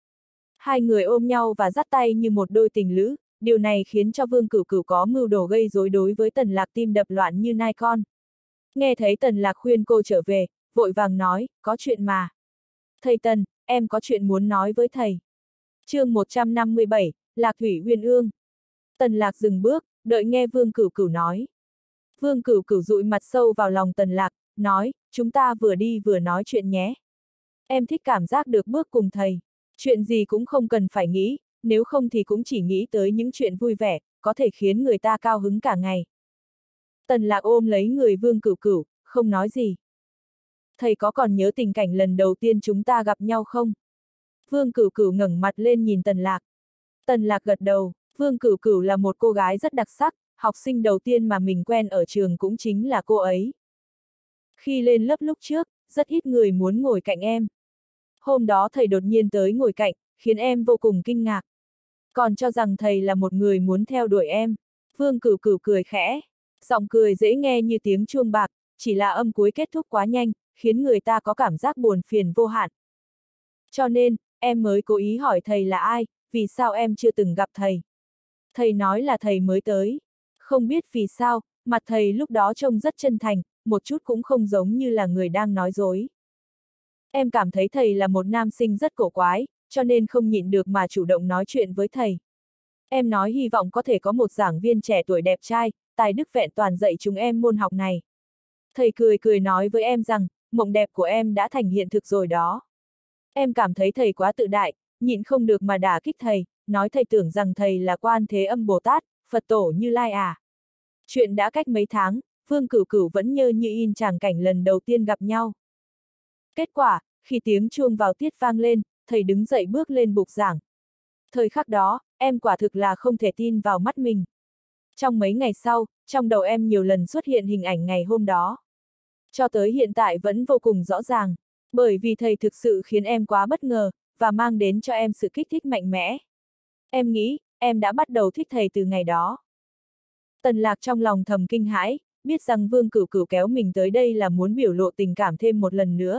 Hai người ôm nhau và dắt tay như một đôi tình lữ, điều này khiến cho Vương Cửu Cửu có mưu đồ gây rối đối với Tần Lạc tim đập loạn như nai con. Nghe thấy Tần Lạc khuyên cô trở về, vội vàng nói, có chuyện mà. Thầy Tần, em có chuyện muốn nói với thầy. Chương một trăm năm mươi bảy, Lạc Thủy Uyên Ương. Tần Lạc dừng bước, đợi nghe Vương Cửu Cửu nói. Vương Cửu Cửu dụi mặt sâu vào lòng Tần Lạc, nói, chúng ta vừa đi vừa nói chuyện nhé. Em thích cảm giác được bước cùng thầy. Chuyện gì cũng không cần phải nghĩ, nếu không thì cũng chỉ nghĩ tới những chuyện vui vẻ, có thể khiến người ta cao hứng cả ngày. Tần Lạc ôm lấy người Vương Cửu Cửu, không nói gì. Thầy có còn nhớ tình cảnh lần đầu tiên chúng ta gặp nhau không? Vương Cửu Cửu ngẩng mặt lên nhìn Tần Lạc. Tần Lạc gật đầu, Vương Cửu Cửu là một cô gái rất đặc sắc, học sinh đầu tiên mà mình quen ở trường cũng chính là cô ấy. Khi lên lớp lúc trước, rất ít người muốn ngồi cạnh em. Hôm đó thầy đột nhiên tới ngồi cạnh, khiến em vô cùng kinh ngạc. Còn cho rằng thầy là một người muốn theo đuổi em. Vương Cửu Cửu cười khẽ, giọng cười dễ nghe như tiếng chuông bạc, chỉ là âm cuối kết thúc quá nhanh, khiến người ta có cảm giác buồn phiền vô hạn. Cho nên, em mới cố ý hỏi thầy là ai, vì sao em chưa từng gặp thầy. Thầy nói là thầy mới tới. Không biết vì sao, mặt thầy lúc đó trông rất chân thành, một chút cũng không giống như là người đang nói dối. Em cảm thấy thầy là một nam sinh rất cổ quái, cho nên không nhịn được mà chủ động nói chuyện với thầy. Em nói hy vọng có thể có một giảng viên trẻ tuổi đẹp trai, tài đức vẹn toàn dạy chúng em môn học này. Thầy cười cười nói với em rằng, mộng đẹp của em đã thành hiện thực rồi đó. Em cảm thấy thầy quá tự đại, nhịn không được mà đả kích thầy, nói thầy tưởng rằng thầy là Quan Thế Âm Bồ Tát, Phật Tổ Như Lai à. Chuyện đã cách mấy tháng, Vương Cửu Cửu vẫn nhớ như in tràng cảnh lần đầu tiên gặp nhau. Kết quả, khi tiếng chuông vào tiết vang lên, thầy đứng dậy bước lên bục giảng. Thời khắc đó, em quả thực là không thể tin vào mắt mình. Trong mấy ngày sau, trong đầu em nhiều lần xuất hiện hình ảnh ngày hôm đó. Cho tới hiện tại vẫn vô cùng rõ ràng, bởi vì thầy thực sự khiến em quá bất ngờ, và mang đến cho em sự kích thích mạnh mẽ. Em nghĩ, em đã bắt đầu thích thầy từ ngày đó. Tần Lạc trong lòng thầm kinh hãi, biết rằng Vương Cửu Cửu kéo mình tới đây là muốn biểu lộ tình cảm thêm một lần nữa.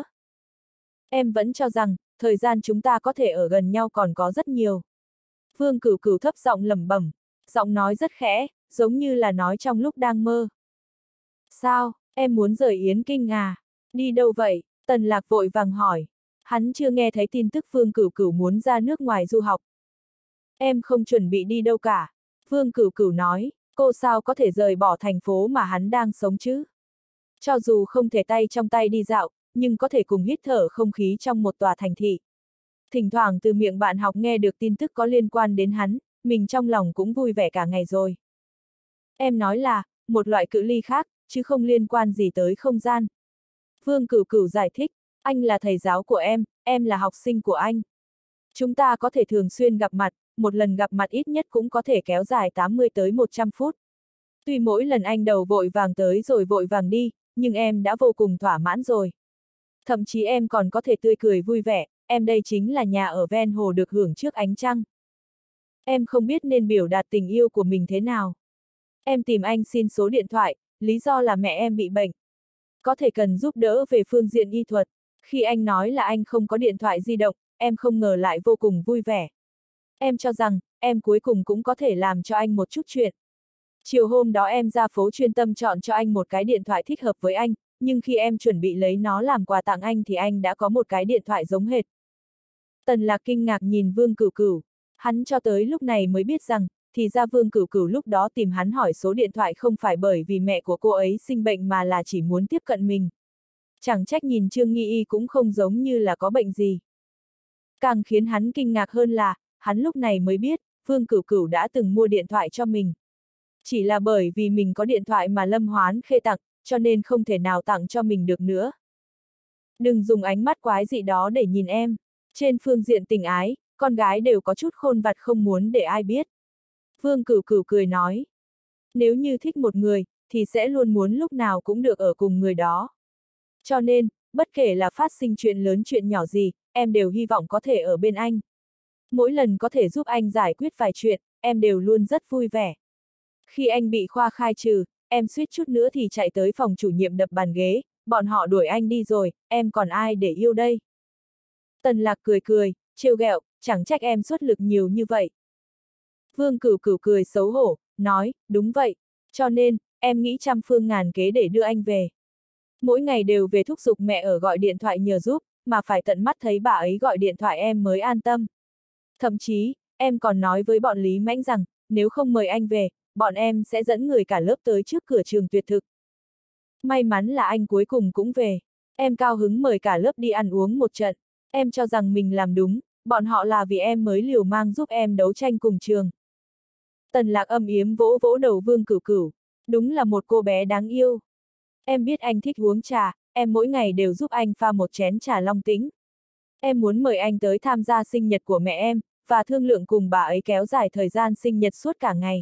Em vẫn cho rằng, thời gian chúng ta có thể ở gần nhau còn có rất nhiều. Vương Cửu Cửu thấp giọng lẩm bẩm, giọng nói rất khẽ, giống như là nói trong lúc đang mơ. Sao, em muốn rời Yến Kinh à? Đi đâu vậy? Tần Lạc vội vàng hỏi. Hắn chưa nghe thấy tin tức Vương Cửu Cửu muốn ra nước ngoài du học. Em không chuẩn bị đi đâu cả. Vương Cửu Cửu nói, cô sao có thể rời bỏ thành phố mà hắn đang sống chứ? Cho dù không thể tay trong tay đi dạo, nhưng có thể cùng hít thở không khí trong một tòa thành thị. Thỉnh thoảng từ miệng bạn học nghe được tin tức có liên quan đến hắn, mình trong lòng cũng vui vẻ cả ngày rồi. Em nói là, một loại cự ly khác, chứ không liên quan gì tới không gian. Vương Cửu Cửu giải thích, anh là thầy giáo của em, em là học sinh của anh. Chúng ta có thể thường xuyên gặp mặt, một lần gặp mặt ít nhất cũng có thể kéo dài tám mươi tới một trăm phút. Tuy mỗi lần anh đầu vội vàng tới rồi vội vàng đi, nhưng em đã vô cùng thỏa mãn rồi. Thậm chí em còn có thể tươi cười vui vẻ, em đây chính là nhà ở ven hồ được hưởng trước ánh trăng. Em không biết nên biểu đạt tình yêu của mình thế nào. Em tìm anh xin số điện thoại, lý do là mẹ em bị bệnh. Có thể cần giúp đỡ về phương diện y thuật. Khi anh nói là anh không có điện thoại di động, em không ngờ lại vô cùng vui vẻ. Em cho rằng, em cuối cùng cũng có thể làm cho anh một chút chuyện. Chiều hôm đó em ra phố chuyên tâm chọn cho anh một cái điện thoại thích hợp với anh, nhưng khi em chuẩn bị lấy nó làm quà tặng anh thì anh đã có một cái điện thoại giống hệt. Tần Lạc kinh ngạc nhìn Vương Cửu Cửu, hắn cho tới lúc này mới biết rằng, thì ra Vương Cửu Cửu lúc đó tìm hắn hỏi số điện thoại không phải bởi vì mẹ của cô ấy sinh bệnh mà là chỉ muốn tiếp cận mình. Chẳng trách nhìn Trương Nghi Y cũng không giống như là có bệnh gì. Càng khiến hắn kinh ngạc hơn là, hắn lúc này mới biết, Vương Cửu Cửu đã từng mua điện thoại cho mình. Chỉ là bởi vì mình có điện thoại mà Lâm Hoán Khê tặng, cho nên không thể nào tặng cho mình được nữa. Đừng dùng ánh mắt quái dị đó để nhìn em. Trên phương diện tình ái, con gái đều có chút khôn vặt không muốn để ai biết. Vương Cửu Cửu cười nói. Nếu như thích một người, thì sẽ luôn muốn lúc nào cũng được ở cùng người đó. Cho nên, bất kể là phát sinh chuyện lớn chuyện nhỏ gì, em đều hy vọng có thể ở bên anh. Mỗi lần có thể giúp anh giải quyết vài chuyện, em đều luôn rất vui vẻ. Khi anh bị khoa khai trừ, em suýt chút nữa thì chạy tới phòng chủ nhiệm đập bàn ghế, bọn họ đuổi anh đi rồi, em còn ai để yêu đây? Tần Lạc cười cười, trêu ghẹo, chẳng trách em xuất lực nhiều như vậy. Vương Cửu Cửu cười xấu hổ, nói, đúng vậy, cho nên, em nghĩ trăm phương ngàn kế để đưa anh về. Mỗi ngày đều về thúc giục mẹ ở gọi điện thoại nhờ giúp, mà phải tận mắt thấy bà ấy gọi điện thoại em mới an tâm. Thậm chí, em còn nói với bọn Lý Mãnh rằng, nếu không mời anh về, bọn em sẽ dẫn người cả lớp tới trước cửa trường tuyệt thực. May mắn là anh cuối cùng cũng về. Em cao hứng mời cả lớp đi ăn uống một trận. Em cho rằng mình làm đúng, bọn họ là vì em mới liều mang giúp em đấu tranh cùng trường. Tần Lạc âm yếm vỗ vỗ đầu Vương Cửu Cửu. Đúng là một cô bé đáng yêu. Em biết anh thích uống trà, em mỗi ngày đều giúp anh pha một chén trà long tĩnh. Em muốn mời anh tới tham gia sinh nhật của mẹ em, và thương lượng cùng bà ấy kéo dài thời gian sinh nhật suốt cả ngày.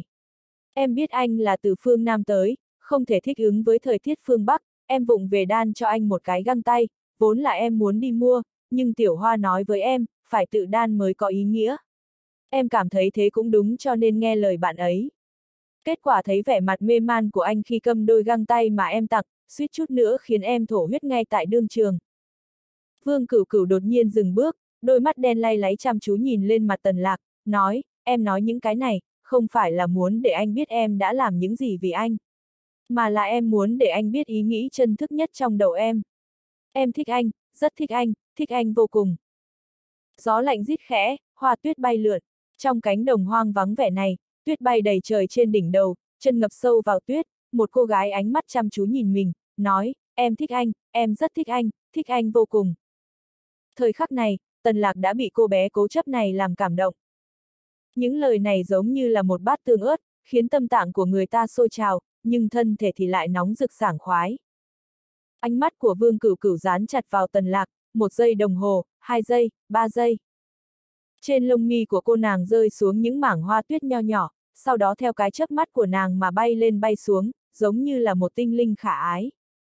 Em biết anh là từ phương Nam tới, không thể thích ứng với thời tiết phương Bắc, em vụng về đan cho anh một cái găng tay, vốn là em muốn đi mua, nhưng Tiểu Hoa nói với em, phải tự đan mới có ý nghĩa. Em cảm thấy thế cũng đúng cho nên nghe lời bạn ấy. Kết quả thấy vẻ mặt mê man của anh khi cầm đôi găng tay mà em tặng, suýt chút nữa khiến em thổ huyết ngay tại đương trường. Vương Cửu Cửu đột nhiên dừng bước, đôi mắt đen lay láy chăm chú nhìn lên mặt Tần Lạc, nói, em nói những cái này, không phải là muốn để anh biết em đã làm những gì vì anh. Mà là em muốn để anh biết ý nghĩ chân thức nhất trong đầu em. Em thích anh, rất thích anh, thích anh vô cùng. Gió lạnh rít khẽ, hoa tuyết bay lượn. Trong cánh đồng hoang vắng vẻ này, tuyết bay đầy trời trên đỉnh đầu, chân ngập sâu vào tuyết, một cô gái ánh mắt chăm chú nhìn mình, nói, em thích anh, em rất thích anh, thích anh vô cùng. Thời khắc này, Tần Lạc đã bị cô bé cố chấp này làm cảm động. Những lời này giống như là một bát tương ớt, khiến tâm tạng của người ta sôi trào, nhưng thân thể thì lại nóng rực sảng khoái. Ánh mắt của Vương Cửu Cửu dán chặt vào Tần Lạc, một giây đồng hồ, hai giây, ba giây. Trên lông mi của cô nàng rơi xuống những mảng hoa tuyết nho nhỏ, sau đó theo cái chớp mắt của nàng mà bay lên bay xuống, giống như là một tinh linh khả ái.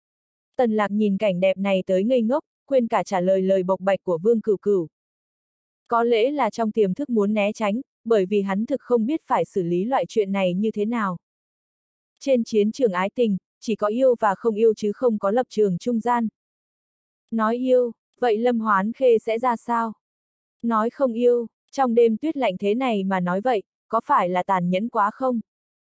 Tần Lạc nhìn cảnh đẹp này tới ngây ngốc, quên cả trả lời lời bộc bạch của Vương Cửu Cửu. Có lẽ là trong tiềm thức muốn né tránh, bởi vì hắn thực không biết phải xử lý loại chuyện này như thế nào. Trên chiến trường ái tình, chỉ có yêu và không yêu chứ không có lập trường trung gian. Nói yêu, vậy Lâm Hoán Khê sẽ ra sao? Nói không yêu, trong đêm tuyết lạnh thế này mà nói vậy, có phải là tàn nhẫn quá không?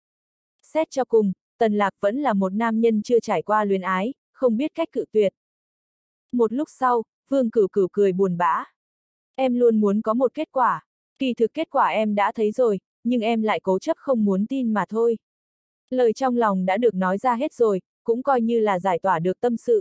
Xét cho cùng, Tần Lạc vẫn là một nam nhân chưa trải qua luyến ái, không biết cách cự tuyệt. Một lúc sau, Vương Cửu Cửu cười buồn bã. Em luôn muốn có một kết quả, kỳ thực kết quả em đã thấy rồi, nhưng em lại cố chấp không muốn tin mà thôi. Lời trong lòng đã được nói ra hết rồi, cũng coi như là giải tỏa được tâm sự.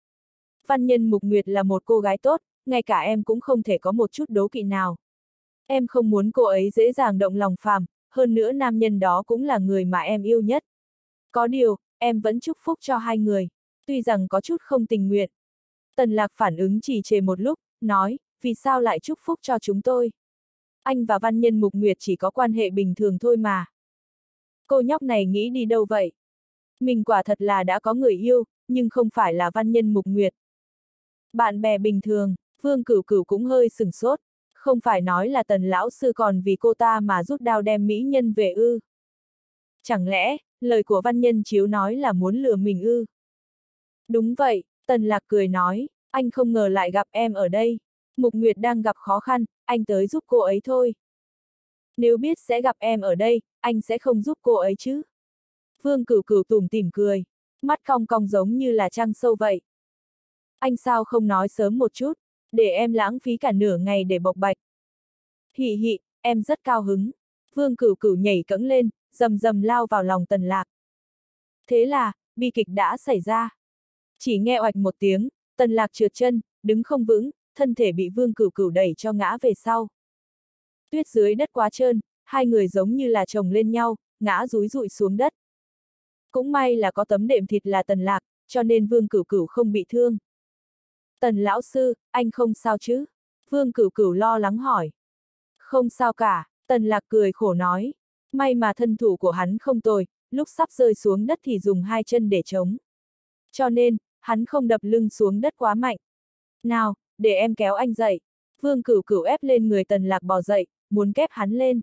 Văn Nhân Mục Nguyệt là một cô gái tốt, ngay cả em cũng không thể có một chút đố kỵ nào. Em không muốn cô ấy dễ dàng động lòng phàm, hơn nữa nam nhân đó cũng là người mà em yêu nhất. Có điều, em vẫn chúc phúc cho hai người, tuy rằng có chút không tình nguyện. Tần Lạc phản ứng trì trệ một lúc, nói, vì sao lại chúc phúc cho chúng tôi? Anh và Văn Nhân Mục Nguyệt chỉ có quan hệ bình thường thôi mà. Cô nhóc này nghĩ đi đâu vậy? Mình quả thật là đã có người yêu, nhưng không phải là Văn Nhân Mục Nguyệt. Bạn bè bình thường, Vương Cửu Cửu cũng hơi sửng sốt, không phải nói là Tần lão sư còn vì cô ta mà rút đao đem mỹ nhân về ư? Chẳng lẽ, lời của Văn Nhân Chiếu nói là muốn lừa mình ư? Đúng vậy, Tần Lạc cười nói, anh không ngờ lại gặp em ở đây. Mục Nguyệt đang gặp khó khăn, anh tới giúp cô ấy thôi. Nếu biết sẽ gặp em ở đây, anh sẽ không giúp cô ấy chứ? Vương Cửu Cửu tủm tỉm cười, mắt cong cong giống như là trăng sâu vậy. Anh sao không nói sớm một chút, để em lãng phí cả nửa ngày để bộc bạch. Hị hị, em rất cao hứng. Vương Cửu Cửu nhảy cẫng lên, rầm rầm lao vào lòng Tần Lạc. Thế là, bi kịch đã xảy ra. Chỉ nghe oạch một tiếng, Tần Lạc trượt chân, đứng không vững, thân thể bị Vương Cửu Cửu đẩy cho ngã về sau. Tuyết dưới đất quá trơn, hai người giống như là chồng lên nhau, ngã rúi rụi xuống đất. Cũng may là có tấm đệm thịt là Tần Lạc, cho nên Vương Cửu Cửu không bị thương. Tần lão sư, anh không sao chứ? Vương Cửu Cửu lo lắng hỏi. Không sao cả, Tần Lạc cười khổ nói. May mà thân thủ của hắn không tồi, lúc sắp rơi xuống đất thì dùng hai chân để chống. Cho nên, hắn không đập lưng xuống đất quá mạnh. Nào, để em kéo anh dậy. Vương Cửu Cửu ép lên người Tần Lạc bò dậy, muốn kép hắn lên.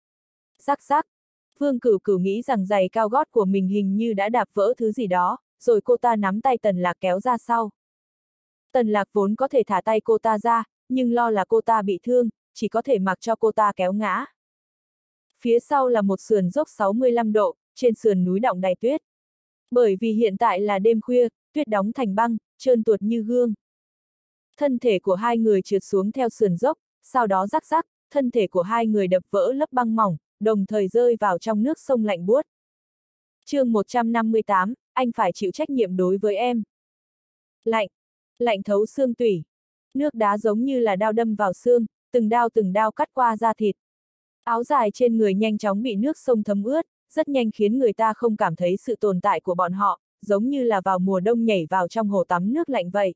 Rắc rắc. Vương Cửu Cửu nghĩ rằng giày cao gót của mình hình như đã đạp vỡ thứ gì đó, rồi cô ta nắm tay Tần Lạc kéo ra sau. Tần Lạc vốn có thể thả tay cô ta ra, nhưng lo là cô ta bị thương, chỉ có thể mặc cho cô ta kéo ngã. Phía sau là một sườn dốc sáu mươi lăm độ, trên sườn núi đọng đầy tuyết. Bởi vì hiện tại là đêm khuya, tuyết đóng thành băng, trơn tuột như gương. Thân thể của hai người trượt xuống theo sườn dốc, sau đó rắc rắc, thân thể của hai người đập vỡ lớp băng mỏng, đồng thời rơi vào trong nước sông lạnh buốt. Chương một trăm năm mươi tám, anh phải chịu trách nhiệm đối với em. Lạnh, lạnh thấu xương tủy. Nước đá giống như là đao đâm vào xương, từng đao từng đao cắt qua da thịt. Áo dài trên người nhanh chóng bị nước sông thấm ướt, rất nhanh khiến người ta không cảm thấy sự tồn tại của bọn họ, giống như là vào mùa đông nhảy vào trong hồ tắm nước lạnh vậy.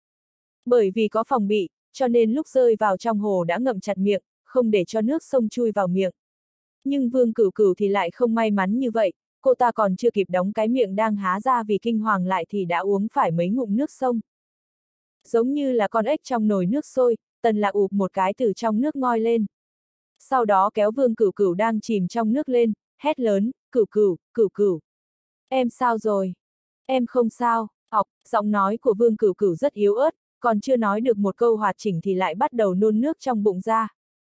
Bởi vì có phòng bị, cho nên lúc rơi vào trong hồ đã ngậm chặt miệng, không để cho nước sông chui vào miệng. Nhưng Vương Cửu Cửu thì lại không may mắn như vậy, cô ta còn chưa kịp đóng cái miệng đang há ra vì kinh hoàng lại thì đã uống phải mấy ngụm nước sông. Giống như là con ếch trong nồi nước sôi, Tần Lạc ụp một cái từ trong nước ngoi lên. Sau đó kéo Vương Cửu Cửu đang chìm trong nước lên, hét lớn, Cửu Cửu, Cửu Cửu. Em sao rồi? Em không sao, ọc, giọng nói của Vương Cửu Cửu rất yếu ớt, còn chưa nói được một câu hoạt chỉnh thì lại bắt đầu nôn nước trong bụng ra.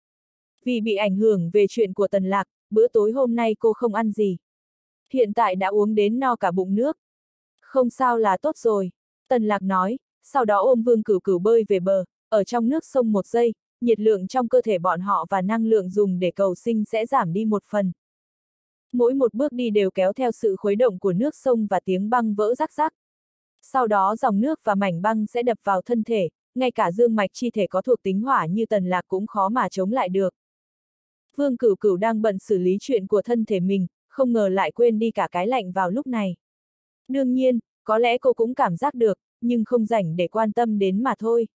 Vì bị ảnh hưởng về chuyện của Tần Lạc, bữa tối hôm nay cô không ăn gì. Hiện tại đã uống đến no cả bụng nước. Không sao là tốt rồi, Tần Lạc nói, sau đó ôm Vương Cửu Cửu bơi về bờ, ở trong nước sông một giây, nhiệt lượng trong cơ thể bọn họ và năng lượng dùng để cầu sinh sẽ giảm đi một phần. Mỗi một bước đi đều kéo theo sự khuấy động của nước sông và tiếng băng vỡ rắc rắc. Sau đó dòng nước và mảnh băng sẽ đập vào thân thể, ngay cả dương mạch chi thể có thuộc tính hỏa như Tần Lạc cũng khó mà chống lại được. Vương Cửu Cửu đang bận xử lý chuyện của thân thể mình, không ngờ lại quên đi cả cái lạnh vào lúc này. Đương nhiên, có lẽ cô cũng cảm giác được, nhưng không rảnh để quan tâm đến mà thôi.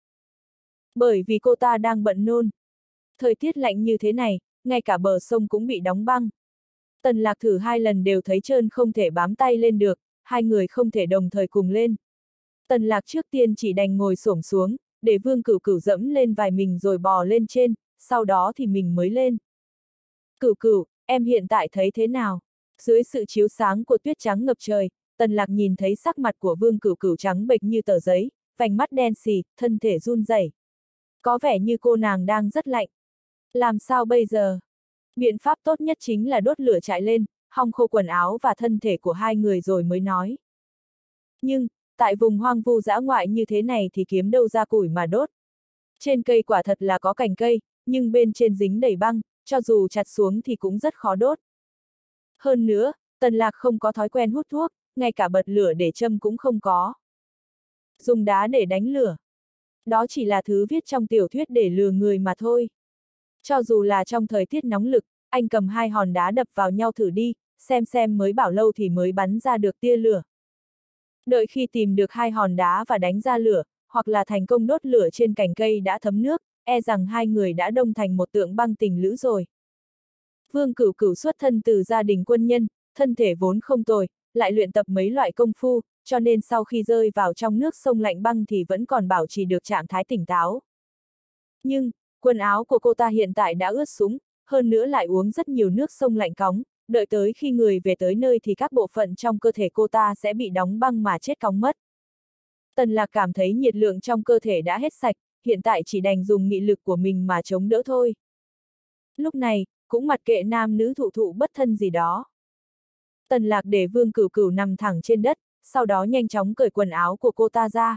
Bởi vì cô ta đang bận nôn. Thời tiết lạnh như thế này, ngay cả bờ sông cũng bị đóng băng. Tần Lạc thử hai lần đều thấy trơn không thể bám tay lên được, hai người không thể đồng thời cùng lên. Tần Lạc trước tiên chỉ đành ngồi xổm xuống, để Vương Cửu Cửu dẫm lên vai mình rồi bò lên trên, sau đó thì mình mới lên. Cửu Cửu, em hiện tại thấy thế nào? Dưới sự chiếu sáng của tuyết trắng ngập trời, Tần Lạc nhìn thấy sắc mặt của Vương Cửu Cửu trắng bệch như tờ giấy, vành mắt đen xì, thân thể run rẩy. Có vẻ như cô nàng đang rất lạnh. Làm sao bây giờ? Biện pháp tốt nhất chính là đốt lửa trại lên, hong khô quần áo và thân thể của hai người rồi mới nói. Nhưng, Tại vùng hoang vu dã ngoại như thế này thì kiếm đâu ra củi mà đốt. Trên cây quả thật là có cành cây, nhưng bên trên dính đầy băng, cho dù chặt xuống thì cũng rất khó đốt. Hơn nữa, Tần Lạc không có thói quen hút thuốc, ngay cả bật lửa để châm cũng không có. Dùng đá để đánh lửa. Đó chỉ là thứ viết trong tiểu thuyết để lừa người mà thôi. Cho dù là trong thời tiết nóng lực, anh cầm hai hòn đá đập vào nhau thử đi, xem xem mới bảo lâu thì mới bắn ra được tia lửa. Đợi khi tìm được hai hòn đá và đánh ra lửa, hoặc là thành công đốt lửa trên cành cây đã thấm nước, e rằng hai người đã đông thành một tượng băng tình lữ rồi. Vương Cửu Cửu xuất thân từ gia đình quân nhân, thân thể vốn không tồi, lại luyện tập mấy loại công phu, cho nên sau khi rơi vào trong nước sông lạnh băng thì vẫn còn bảo trì được trạng thái tỉnh táo. Nhưng, quần áo của cô ta hiện tại đã ướt sũng, hơn nữa lại uống rất nhiều nước sông lạnh cóng, đợi tới khi người về tới nơi thì các bộ phận trong cơ thể cô ta sẽ bị đóng băng mà chết cóng mất. Tần Lạc cảm thấy nhiệt lượng trong cơ thể đã hết sạch, hiện tại chỉ đành dùng nghị lực của mình mà chống đỡ thôi. Lúc này, cũng mặc kệ nam nữ thụ thụ bất thân gì đó. Tần Lạc để Vương Cửu Cửu nằm thẳng trên đất, sau đó nhanh chóng cởi quần áo của cô ta ra.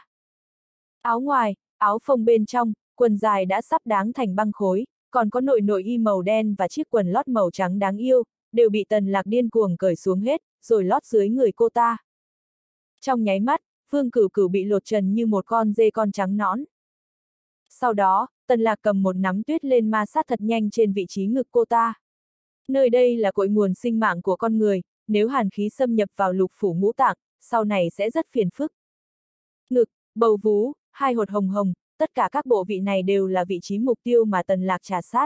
Áo ngoài, áo phông bên trong, quần dài đã sắp đáng thành băng khối, còn có nội nội y màu đen và chiếc quần lót màu trắng đáng yêu, đều bị Tần Lạc điên cuồng cởi xuống hết, rồi lót dưới người cô ta. Trong nháy mắt, Vương Cửu Cửu bị lột trần như một con dê con trắng nõn. Sau đó, Tần Lạc cầm một nắm tuyết lên ma sát thật nhanh trên vị trí ngực cô ta. Nơi đây là cội nguồn sinh mạng của con người, nếu hàn khí xâm nhập vào lục phủ ngũ tạng, sau này sẽ rất phiền phức. Ngực, bầu vú, hai hột hồng hồng, tất cả các bộ vị này đều là vị trí mục tiêu mà Tần Lạc trà sát.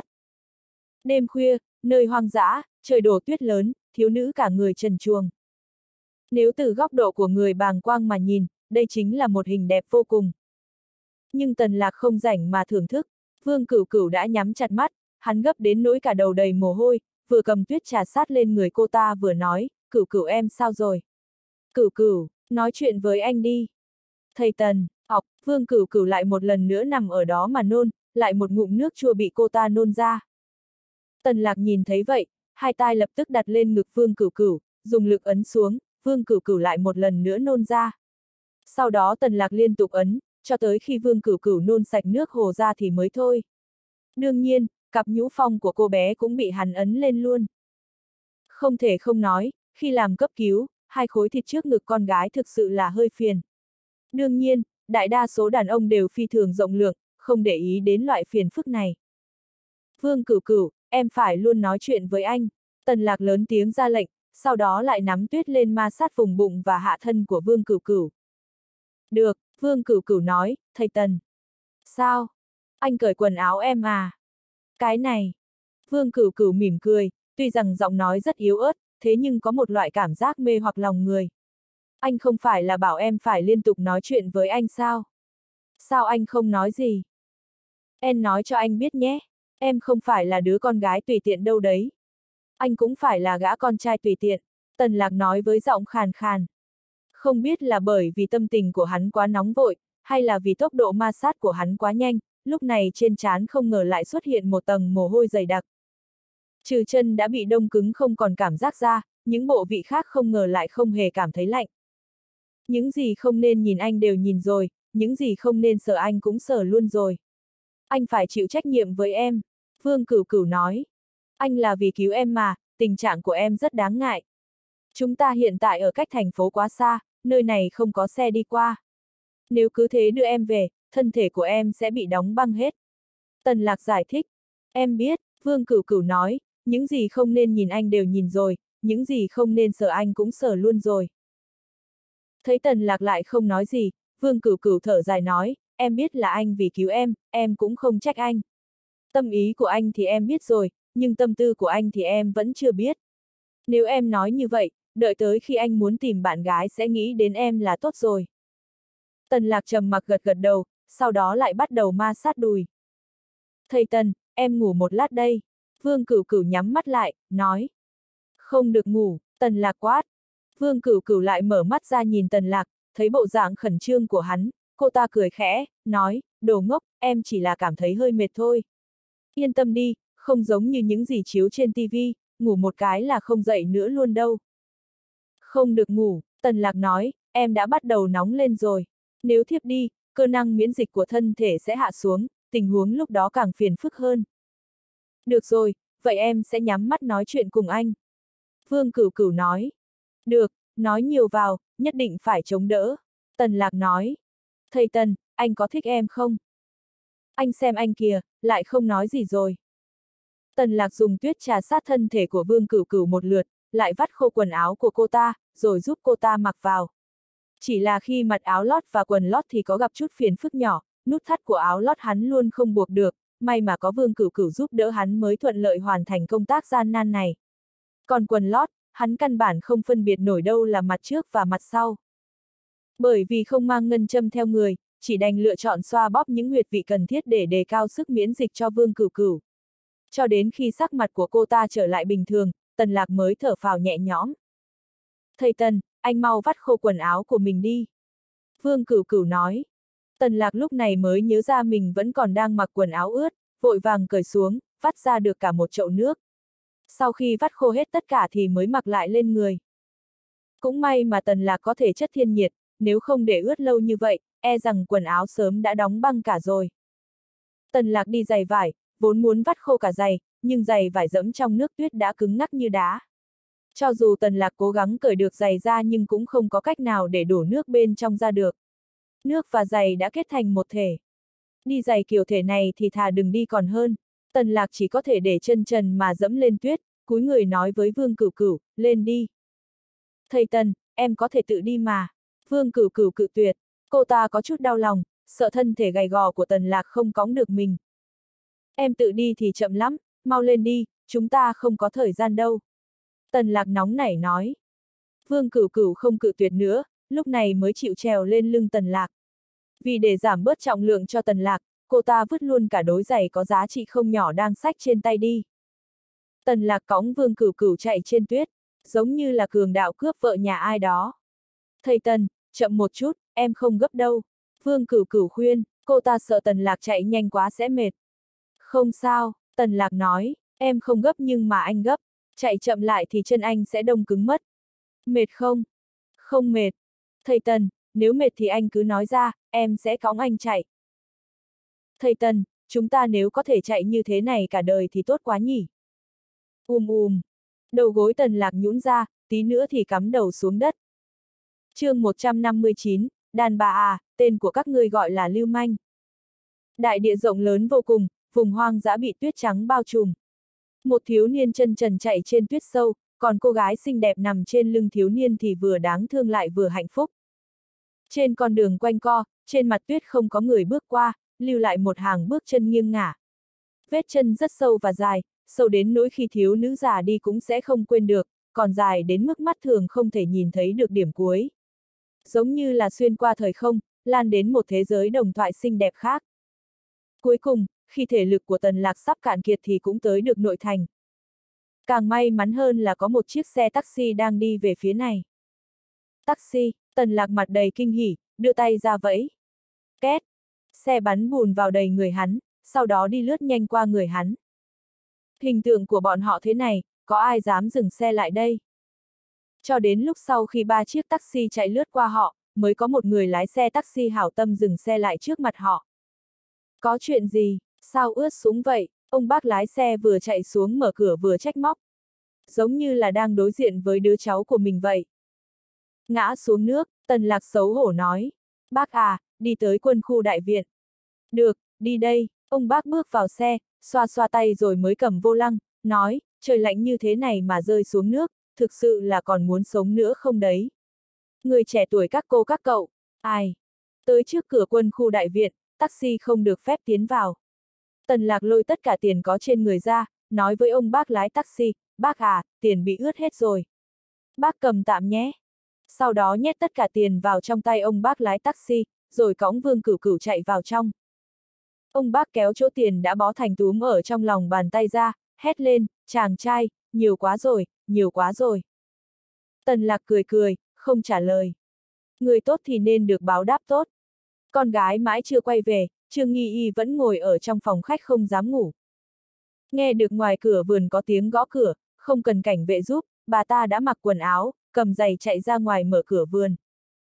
Đêm khuya, nơi hoang dã, trời đổ tuyết lớn, thiếu nữ cả người trần truồng. Nếu từ góc độ của người bàng quang mà nhìn, đây chính là một hình đẹp vô cùng. Nhưng Tần Lạc không rảnh mà thưởng thức, Vương Cửu Cửu đã nhắm chặt mắt, hắn gấp đến nỗi cả đầu đầy mồ hôi, vừa cầm tuyết trà sát lên người cô ta vừa nói, Cửu Cửu em sao rồi? Cửu Cửu, nói chuyện với anh đi. Thầy Tần, học, Vương Cửu Cửu lại một lần nữa nằm ở đó mà nôn, lại một ngụm nước chua bị cô ta nôn ra. Tần Lạc nhìn thấy vậy, hai tay lập tức đặt lên ngực Vương Cửu Cửu, dùng lực ấn xuống, Vương Cửu Cửu lại một lần nữa nôn ra. Sau đó Tần Lạc liên tục ấn, cho tới khi Vương Cửu Cửu nôn sạch nước hồ ra thì mới thôi. Đương nhiên, cặp nhũ phong của cô bé cũng bị hắn ấn lên luôn. Không thể không nói, khi làm cấp cứu, hai khối thịt trước ngực con gái thực sự là hơi phiền. Đương nhiên, đại đa số đàn ông đều phi thường rộng lượng, không để ý đến loại phiền phức này. Vương Cửu Cửu, em phải luôn nói chuyện với anh. Tần Lạc lớn tiếng ra lệnh, sau đó lại nắm tuyết lên ma sát vùng bụng và hạ thân của Vương Cửu Cửu. Được, Vương Cửu Cửu nói, thầy Tần. Sao? Anh cởi quần áo em à? Cái này. Vương Cửu Cửu mỉm cười, tuy rằng giọng nói rất yếu ớt, thế nhưng có một loại cảm giác mê hoặc lòng người. Anh không phải là bảo em phải liên tục nói chuyện với anh sao? Sao anh không nói gì? Em nói cho anh biết nhé, em không phải là đứa con gái tùy tiện đâu đấy. Anh cũng phải là gã con trai tùy tiện, Tần Lạc nói với giọng khàn khàn. Không biết là bởi vì tâm tình của hắn quá nóng vội, hay là vì tốc độ ma sát của hắn quá nhanh, lúc này trên trán không ngờ lại xuất hiện một tầng mồ hôi dày đặc. Trừ chân đã bị đông cứng không còn cảm giác ra, những bộ vị khác không ngờ lại không hề cảm thấy lạnh. Những gì không nên nhìn anh đều nhìn rồi, những gì không nên sợ anh cũng sợ luôn rồi. Anh phải chịu trách nhiệm với em, Vương Cửu Cửu nói. Anh là vì cứu em mà, tình trạng của em rất đáng ngại. Chúng ta hiện tại ở cách thành phố quá xa, nơi này không có xe đi qua. Nếu cứ thế đưa em về, thân thể của em sẽ bị đóng băng hết. Tần Lạc giải thích. Em biết, Vương Cửu Cửu nói, những gì không nên nhìn anh đều nhìn rồi, những gì không nên sợ anh cũng sợ luôn rồi. Thấy Tần Lạc lại không nói gì, Vương Cửu Cửu thở dài nói, em biết là anh vì cứu em, em cũng không trách anh. Tâm ý của anh thì em biết rồi, nhưng tâm tư của anh thì em vẫn chưa biết. Nếu em nói như vậy, đợi tới khi anh muốn tìm bạn gái sẽ nghĩ đến em là tốt rồi. Tần Lạc trầm mặc gật gật đầu, sau đó lại bắt đầu ma sát đùi. Thầy Tần, em ngủ một lát đây. Vương Cửu Cửu nhắm mắt lại, nói. Không được ngủ, Tần Lạc quát. Vương Cửu Cửu lại mở mắt ra nhìn Tần Lạc, thấy bộ dạng khẩn trương của hắn, cô ta cười khẽ, nói, đồ ngốc, em chỉ là cảm thấy hơi mệt thôi. Yên tâm đi, không giống như những gì chiếu trên tivi, ngủ một cái là không dậy nữa luôn đâu. Không được ngủ, Tần Lạc nói, em đã bắt đầu nóng lên rồi. Nếu thiếp đi, cơ năng miễn dịch của thân thể sẽ hạ xuống, tình huống lúc đó càng phiền phức hơn. Được rồi, vậy em sẽ nhắm mắt nói chuyện cùng anh. Vương Cửu Cửu nói. Được, nói nhiều vào, nhất định phải chống đỡ. Tần Lạc nói. Thầy Tần, anh có thích em không? Anh xem anh kìa, lại không nói gì rồi. Tần Lạc dùng tuyết trà sát thân thể của Vương Cửu Cửu một lượt, lại vắt khô quần áo của cô ta, rồi giúp cô ta mặc vào. Chỉ là khi mặc áo lót và quần lót thì có gặp chút phiền phức nhỏ, nút thắt của áo lót hắn luôn không buộc được, may mà có Vương Cửu Cửu giúp đỡ hắn mới thuận lợi hoàn thành công tác gian nan này. Còn quần lót, hắn căn bản không phân biệt nổi đâu là mặt trước và mặt sau. Bởi vì không mang ngân châm theo người, chỉ đành lựa chọn xoa bóp những huyệt vị cần thiết để đề cao sức miễn dịch cho Vương Cửu Cửu. Cho đến khi sắc mặt của cô ta trở lại bình thường, Tần Lạc mới thở phào nhẹ nhõm. Thầy Tần, anh mau vắt khô quần áo của mình đi. Vương Cửu Cửu nói. Tần Lạc lúc này mới nhớ ra mình vẫn còn đang mặc quần áo ướt, vội vàng cởi xuống, vắt ra được cả một chậu nước. Sau khi vắt khô hết tất cả thì mới mặc lại lên người. Cũng may mà Tần Lạc có thể chất thiên nhiệt, nếu không để ướt lâu như vậy, e rằng quần áo sớm đã đóng băng cả rồi. Tần Lạc đi giày vải, vốn muốn vắt khô cả giày, nhưng giày vải dẫm trong nước tuyết đã cứng ngắc như đá. Cho dù Tần Lạc cố gắng cởi được giày ra nhưng cũng không có cách nào để đổ nước bên trong ra được. Nước và giày đã kết thành một thể. Đi giày kiểu thể này thì thà đừng đi còn hơn. Tần Lạc chỉ có thể để chân trần mà dẫm lên tuyết, cúi người nói với Vương Cửu Cửu, lên đi. Thầy Tần, em có thể tự đi mà. Vương Cửu Cửu cự tuyệt, cô ta có chút đau lòng, sợ thân thể gầy gò của Tần Lạc không cõng được mình. Em tự đi thì chậm lắm, mau lên đi, chúng ta không có thời gian đâu. Tần Lạc nóng nảy nói. Vương Cửu Cửu không cự tuyệt nữa, lúc này mới chịu trèo lên lưng Tần Lạc. Vì để giảm bớt trọng lượng cho Tần Lạc, cô ta vứt luôn cả đôi giày có giá trị không nhỏ đang xách trên tay đi. Tần Lạc cõng Vương Cửu Cửu chạy trên tuyết, giống như là cường đạo cướp vợ nhà ai đó. Thầy Tần, chậm một chút, em không gấp đâu. Vương Cửu Cửu khuyên, cô ta sợ Tần Lạc chạy nhanh quá sẽ mệt. Không sao, Tần Lạc nói, em không gấp nhưng mà anh gấp, chạy chậm lại thì chân anh sẽ đông cứng mất. Mệt không? Không mệt. Thầy Tần, nếu mệt thì anh cứ nói ra, em sẽ cõng anh chạy. Thầy Tần, chúng ta nếu có thể chạy như thế này cả đời thì tốt quá nhỉ. Ùm ùm. Đầu gối Tần Lạc nhũn ra, tí nữa thì cắm đầu xuống đất. Chương một trăm năm mươi chín, đàn bà à, tên của các ngươi gọi là lưu manh. Đại địa rộng lớn vô cùng, vùng hoang dã bị tuyết trắng bao trùm. Một thiếu niên chân trần chạy trên tuyết sâu, còn cô gái xinh đẹp nằm trên lưng thiếu niên thì vừa đáng thương lại vừa hạnh phúc. Trên con đường quanh co, trên mặt tuyết không có người bước qua, lưu lại một hàng bước chân nghiêng ngả. Vết chân rất sâu và dài, sâu đến nỗi khi thiếu nữ già đi cũng sẽ không quên được, còn dài đến mức mắt thường không thể nhìn thấy được điểm cuối. Giống như là xuyên qua thời không, lan đến một thế giới đồng thoại xinh đẹp khác. Cuối cùng, khi thể lực của Tần Lạc sắp cạn kiệt thì cũng tới được nội thành. Càng may mắn hơn là có một chiếc xe taxi đang đi về phía này. Taxi, Tần Lạc mặt đầy kinh hỉ, đưa tay ra vẫy. Két, xe bắn bùn vào đầy người hắn, sau đó đi lướt nhanh qua người hắn. Hình tượng của bọn họ thế này, có ai dám dừng xe lại đây? Cho đến lúc sau khi ba chiếc taxi chạy lướt qua họ, mới có một người lái xe taxi hảo tâm dừng xe lại trước mặt họ. Có chuyện gì, sao ướt sũng vậy? Ông bác lái xe vừa chạy xuống mở cửa vừa trách móc. Giống như là đang đối diện với đứa cháu của mình vậy. Ngã xuống nước, Tần Lạc xấu hổ nói. Bác à, đi tới quân khu đại viện. Được, đi đây. Ông bác bước vào xe, xoa xoa tay rồi mới cầm vô lăng, nói, trời lạnh như thế này mà rơi xuống nước, thực sự là còn muốn sống nữa không đấy. Người trẻ tuổi các cô các cậu, ai? Tới trước cửa quân khu đại viện, taxi không được phép tiến vào. Tần Lạc lôi tất cả tiền có trên người ra, nói với ông bác lái taxi, bác à, tiền bị ướt hết rồi. Bác cầm tạm nhé. Sau đó nhét tất cả tiền vào trong tay ông bác lái taxi, rồi cõng Vương Cửu Cửu chạy vào trong. Ông bác kéo chỗ tiền đã bó thành túm ở trong lòng bàn tay ra, hét lên, chàng trai, nhiều quá rồi, nhiều quá rồi. Tần Lạc cười cười, không trả lời. Người tốt thì nên được báo đáp tốt. Con gái mãi chưa quay về, Trương Nghi Y vẫn ngồi ở trong phòng khách không dám ngủ. Nghe được ngoài cửa vườn có tiếng gõ cửa, không cần cảnh vệ giúp, bà ta đã mặc quần áo, cầm giày chạy ra ngoài mở cửa vườn.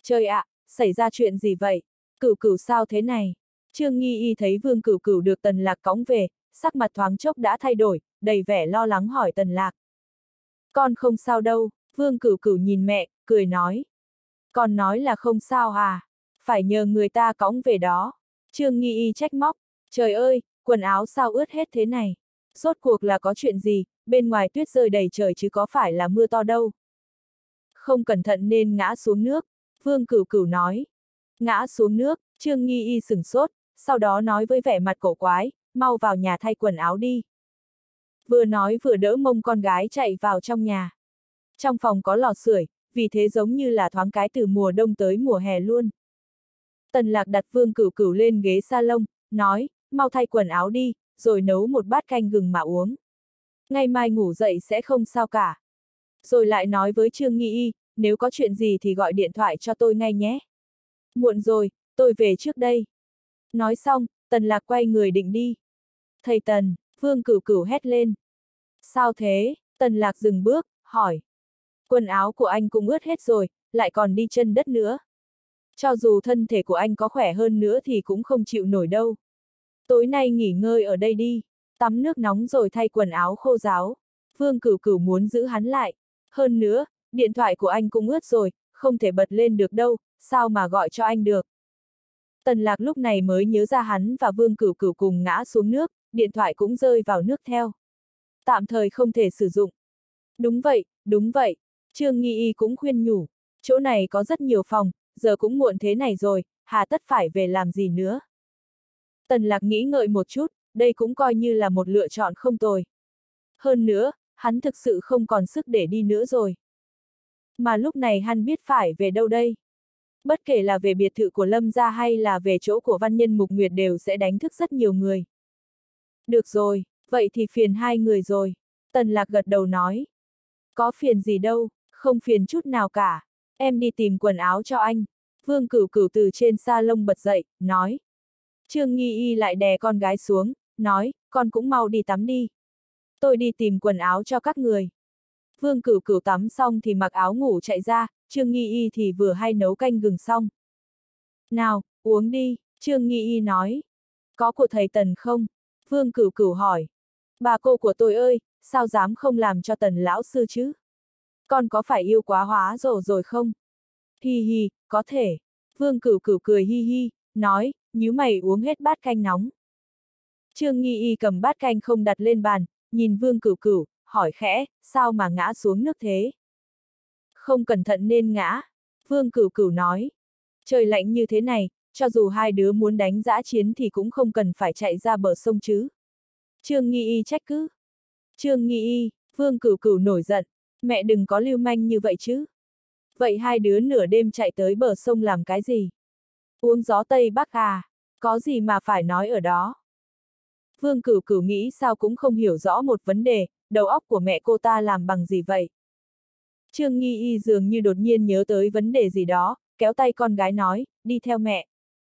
Trời ạ, xảy ra chuyện gì vậy? Cửu cửu sao thế này? Trương Nghi Y thấy Vương Cửu Cửu được Tần Lạc cõng về, sắc mặt thoáng chốc đã thay đổi, đầy vẻ lo lắng hỏi Tần Lạc. Con không sao đâu, Vương Cửu Cửu nhìn mẹ, cười nói. Con nói là không sao à? Phải nhờ người ta cõng về đó. Trương Nghi Y trách móc. Trời ơi, quần áo sao ướt hết thế này? Rốt cuộc là có chuyện gì, bên ngoài tuyết rơi đầy trời chứ có phải là mưa to đâu. Không cẩn thận nên ngã xuống nước, Vương Cửu Cửu nói. Ngã xuống nước, Trương Nghi Y sửng sốt, sau đó nói với vẻ mặt cổ quái, mau vào nhà thay quần áo đi. Vừa nói vừa đỡ mông con gái chạy vào trong nhà. Trong phòng có lò sưởi, vì thế giống như là thoáng cái từ mùa đông tới mùa hè luôn. Tần Lạc đặt Vương Cửu Cửu lên ghế salon, nói, mau thay quần áo đi, rồi nấu một bát canh gừng mà uống. Ngày mai ngủ dậy sẽ không sao cả. Rồi lại nói với Trương Nghi Y, nếu có chuyện gì thì gọi điện thoại cho tôi ngay nhé. Muộn rồi, tôi về trước đây. Nói xong, Tần Lạc quay người định đi. Thầy Tần, Vương Cửu Cửu hét lên. Sao thế? Tần Lạc dừng bước, hỏi. Quần áo của anh cũng ướt hết rồi, lại còn đi chân đất nữa. Cho dù thân thể của anh có khỏe hơn nữa thì cũng không chịu nổi đâu. Tối nay nghỉ ngơi ở đây đi, tắm nước nóng rồi thay quần áo khô ráo. Vương Cửu Cửu muốn giữ hắn lại. Hơn nữa, điện thoại của anh cũng ướt rồi, không thể bật lên được đâu, sao mà gọi cho anh được. Tần Lạc lúc này mới nhớ ra hắn và Vương Cửu Cửu cùng ngã xuống nước, điện thoại cũng rơi vào nước theo. Tạm thời không thể sử dụng. Đúng vậy, đúng vậy, Trương Nghi Y cũng khuyên nhủ, chỗ này có rất nhiều phòng, giờ cũng muộn thế này rồi, hà tất phải về làm gì nữa. Tần Lạc nghĩ ngợi một chút, đây cũng coi như là một lựa chọn không tồi. Hơn nữa, hắn thực sự không còn sức để đi nữa rồi. Mà lúc này hắn biết phải về đâu đây? Bất kể là về biệt thự của Lâm gia hay là về chỗ của văn nhân Mục Nguyệt đều sẽ đánh thức rất nhiều người. Được rồi, vậy thì phiền hai người rồi. Tần Lạc gật đầu nói. Có phiền gì đâu, không phiền chút nào cả. Em đi tìm quần áo cho anh. Vương Cửu Cửu từ trên salon bật dậy, nói. Trương Nghi Y lại đè con gái xuống, nói, con cũng mau đi tắm đi. Tôi đi tìm quần áo cho các người. Vương Cửu Cửu tắm xong thì mặc áo ngủ chạy ra, Trương Nghi Y thì vừa hay nấu canh gừng xong. Nào, uống đi, Trương Nghi Y nói. Có của thầy Tần không? Vương Cửu Cửu hỏi. Bà cô của tôi ơi, sao dám không làm cho Tần lão sư chứ? Con có phải yêu quá hóa rồi rồi không? Hi hi, có thể. Vương Cửu Cửu cười hi hi, nói, nhíu mày uống hết bát canh nóng. Trương Nghi Y cầm bát canh không đặt lên bàn, nhìn Vương Cửu Cửu, hỏi khẽ, sao mà ngã xuống nước thế? Không cẩn thận nên ngã. Vương Cửu Cửu nói. Trời lạnh như thế này, cho dù hai đứa muốn đánh dã chiến thì cũng không cần phải chạy ra bờ sông chứ. Trương Nghi Y trách cứ. Trương Nghi Y, Vương Cửu Cửu nổi giận, mẹ đừng có lưu manh như vậy chứ. Vậy hai đứa nửa đêm chạy tới bờ sông làm cái gì? Uống gió Tây Bắc à? Có gì mà phải nói ở đó? Vương Cửu Cửu nghĩ sao cũng không hiểu rõ một vấn đề, đầu óc của mẹ cô ta làm bằng gì vậy? Trương Nghi Y dường như đột nhiên nhớ tới vấn đề gì đó, kéo tay con gái nói, đi theo mẹ.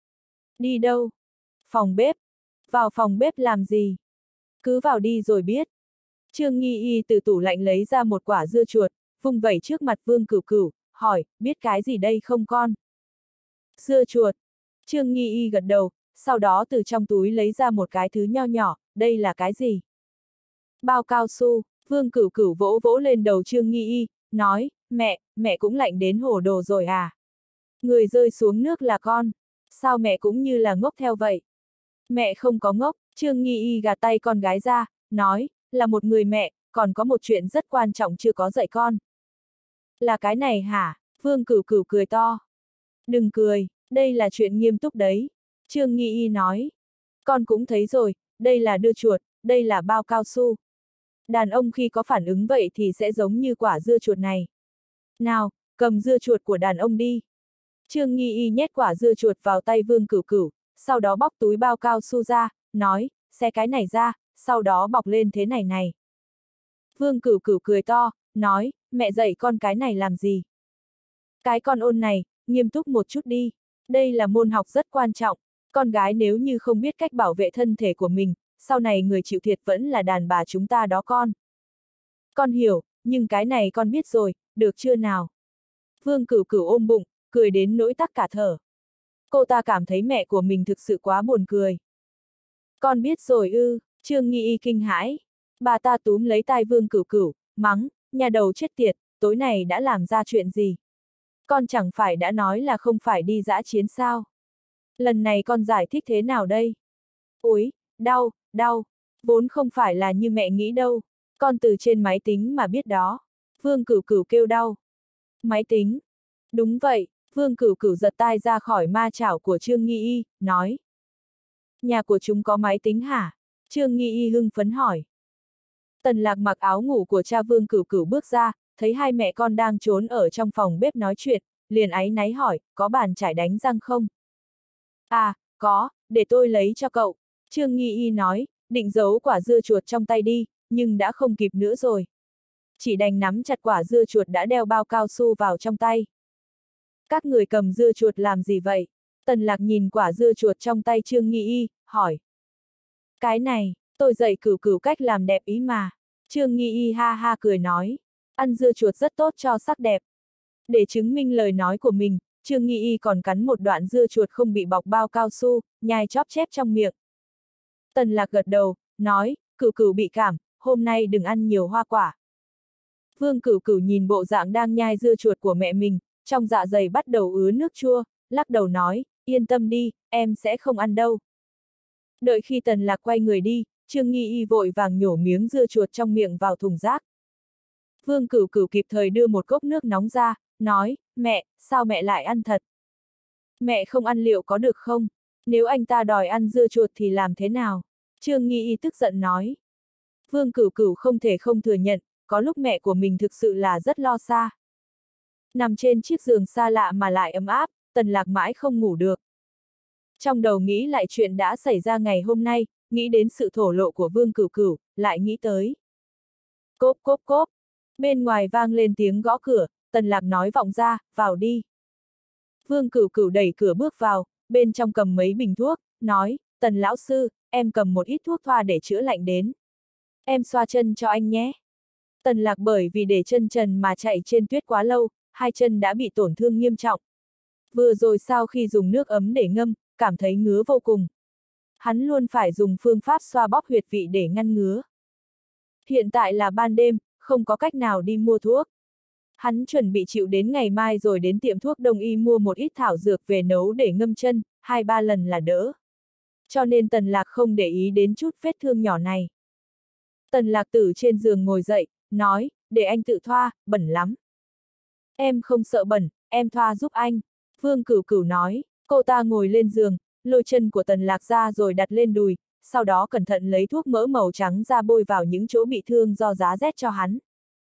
Đi đâu? Phòng bếp. Vào phòng bếp làm gì? Cứ vào đi rồi biết. Trương Nghi Y từ tủ lạnh lấy ra một quả dưa chuột, vung vẩy trước mặt Vương Cửu Cửu, hỏi, biết cái gì đây không con? Dưa chuột. Trương Nghi Y gật đầu, sau đó từ trong túi lấy ra một cái thứ nho nhỏ, đây là cái gì? Bao cao su. Vương Cửu Cửu vỗ vỗ lên đầu Trương Nghi Y, nói, mẹ, mẹ cũng lạnh đến hổ đồ rồi à? Người rơi xuống nước là con. Sao mẹ cũng như là ngốc theo vậy? Mẹ không có ngốc, Trương Nghi Y gạt tay con gái ra, nói, là một người mẹ, còn có một chuyện rất quan trọng chưa có dạy con. Là cái này hả? Vương Cửu Cửu cười to. Đừng cười, đây là chuyện nghiêm túc đấy. Trương Nghi Y nói. Con cũng thấy rồi, đây là đưa chuột, đây là bao cao su. Đàn ông khi có phản ứng vậy thì sẽ giống như quả dưa chuột này. Nào, cầm dưa chuột của đàn ông đi. Trương Nghi Y nhét quả dưa chuột vào tay Vương Cửu Cửu, sau đó bóc túi bao cao su ra, nói, xé cái này ra, sau đó bọc lên thế này này. Vương Cửu Cửu cười to, nói, mẹ dạy con cái này làm gì? Cái con ôn này, nghiêm túc một chút đi. Đây là môn học rất quan trọng. Con gái nếu như không biết cách bảo vệ thân thể của mình, sau này người chịu thiệt vẫn là đàn bà chúng ta đó con. Con hiểu, nhưng cái này con biết rồi, được chưa nào? Vương Cửu Cửu ôm bụng, cười đến nỗi tắc cả thở. Cô ta cảm thấy mẹ của mình thực sự quá buồn cười. Con biết rồi ư, Trương Nghi Y kinh hãi. Bà ta túm lấy tai Vương Cửu Cửu, mắng, nhà đầu chết tiệt, tối nay đã làm ra chuyện gì? Con chẳng phải đã nói là không phải đi dã chiến sao? Lần này con giải thích thế nào đây? Úi, đau, đau, vốn không phải là như mẹ nghĩ đâu, con từ trên máy tính mà biết đó. Vương Cửu Cửu kêu đau. Máy tính? Đúng vậy, Vương Cửu Cửu giật tai ra khỏi ma chảo của Trương Nghi Y, nói. Nhà của chúng có máy tính hả? Trương Nghi Y hưng phấn hỏi. Tần Lạc mặc áo ngủ của cha Vương Cửu Cửu bước ra, thấy hai mẹ con đang trốn ở trong phòng bếp nói chuyện, liền áy náy hỏi, có bàn chải đánh răng không? À, có, để tôi lấy cho cậu. Trương Nghi Y nói, định giấu quả dưa chuột trong tay đi, nhưng đã không kịp nữa rồi. Chỉ đành nắm chặt quả dưa chuột đã đeo bao cao su vào trong tay. Các người cầm dưa chuột làm gì vậy? Tần Lạc nhìn quả dưa chuột trong tay Trương Nghi Y, hỏi. Cái này, tôi dạy Cửu Cửu cách làm đẹp ý mà. Trương Nghi Y ha ha cười nói. Ăn dưa chuột rất tốt cho sắc đẹp. Để chứng minh lời nói của mình, Trương Nghi Y còn cắn một đoạn dưa chuột không bị bọc bao cao su, nhai chóp chép trong miệng. Tần Lạc gật đầu, nói, Cửu Cửu bị cảm, hôm nay đừng ăn nhiều hoa quả. Vương Cửu Cửu nhìn bộ dạng đang nhai dưa chuột của mẹ mình, trong dạ dày bắt đầu ứa nước chua, lắc đầu nói, yên tâm đi, em sẽ không ăn đâu. Đợi khi Tần Lạc quay người đi, Trương Nghi Y vội vàng nhổ miếng dưa chuột trong miệng vào thùng rác. Vương Cửu Cửu kịp thời đưa một cốc nước nóng ra, nói, mẹ, sao mẹ lại ăn thật? Mẹ không ăn liệu có được không? Nếu anh ta đòi ăn dưa chuột thì làm thế nào? Trương Nghi Y tức giận nói. Vương Cửu Cửu không thể không thừa nhận, có lúc mẹ của mình thực sự là rất lo xa. Nằm trên chiếc giường xa lạ mà lại ấm áp, Tần Lạc mãi không ngủ được. Trong đầu nghĩ lại chuyện đã xảy ra ngày hôm nay, nghĩ đến sự thổ lộ của Vương Cửu Cửu, lại nghĩ tới. Cốp cốp cốp, bên ngoài vang lên tiếng gõ cửa, Tần Lạc nói vọng ra, vào đi. Vương Cửu Cửu đẩy cửa bước vào, bên trong cầm mấy bình thuốc, nói, Tần lão sư, em cầm một ít thuốc thoa để chữa lạnh đến. Em xoa chân cho anh nhé. Tần Lạc bởi vì để chân trần mà chạy trên tuyết quá lâu, hai chân đã bị tổn thương nghiêm trọng. Vừa rồi sau khi dùng nước ấm để ngâm, cảm thấy ngứa vô cùng. Hắn luôn phải dùng phương pháp xoa bóp huyệt vị để ngăn ngứa. Hiện tại là ban đêm, không có cách nào đi mua thuốc. Hắn chuẩn bị chịu đến ngày mai rồi đến tiệm thuốc đông y mua một ít thảo dược về nấu để ngâm chân, hai ba lần là đỡ. Cho nên Tần Lạc không để ý đến chút vết thương nhỏ này. Tần Lạc từ trên giường ngồi dậy, nói, để anh tự thoa, bẩn lắm. Em không sợ bẩn, em thoa giúp anh. Vương Cửu Cửu nói, cô ta ngồi lên giường, lôi chân của Tần Lạc ra rồi đặt lên đùi, sau đó cẩn thận lấy thuốc mỡ màu trắng ra bôi vào những chỗ bị thương do giá rét cho hắn.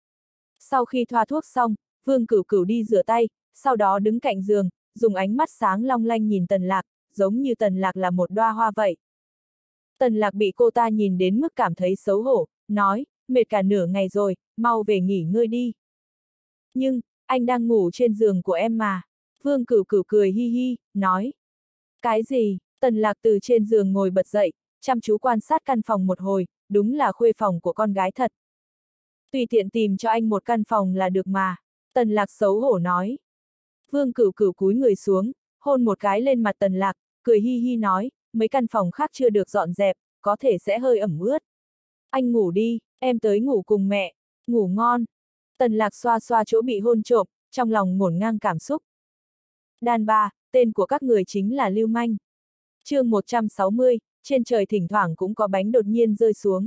Sau khi thoa thuốc xong, Vương Cửu Cửu đi rửa tay, sau đó đứng cạnh giường, dùng ánh mắt sáng long lanh nhìn Tần Lạc, giống như Tần Lạc là một đóa hoa vậy. Tần Lạc bị cô ta nhìn đến mức cảm thấy xấu hổ, nói, mệt cả nửa ngày rồi, mau về nghỉ ngơi đi. Nhưng, anh đang ngủ trên giường của em mà. Vương Cửu Cửu cười hi hi, nói. Cái gì? Tần Lạc từ trên giường ngồi bật dậy, chăm chú quan sát căn phòng một hồi, đúng là khuê phòng của con gái thật. Tùy tiện tìm cho anh một căn phòng là được mà. Tần Lạc xấu hổ nói. Vương Cửu Cửu cúi người xuống, hôn một cái lên mặt Tần Lạc, cười hi hi nói, mấy căn phòng khác chưa được dọn dẹp, có thể sẽ hơi ẩm ướt. Anh ngủ đi, em tới ngủ cùng mẹ, ngủ ngon. Tần Lạc xoa xoa chỗ bị hôn trộm, trong lòng ngổn ngang cảm xúc. Đàn bà, tên của các người chính là lưu manh. Chương một trăm sáu mươi, trên trời thỉnh thoảng cũng có bánh đột nhiên rơi xuống.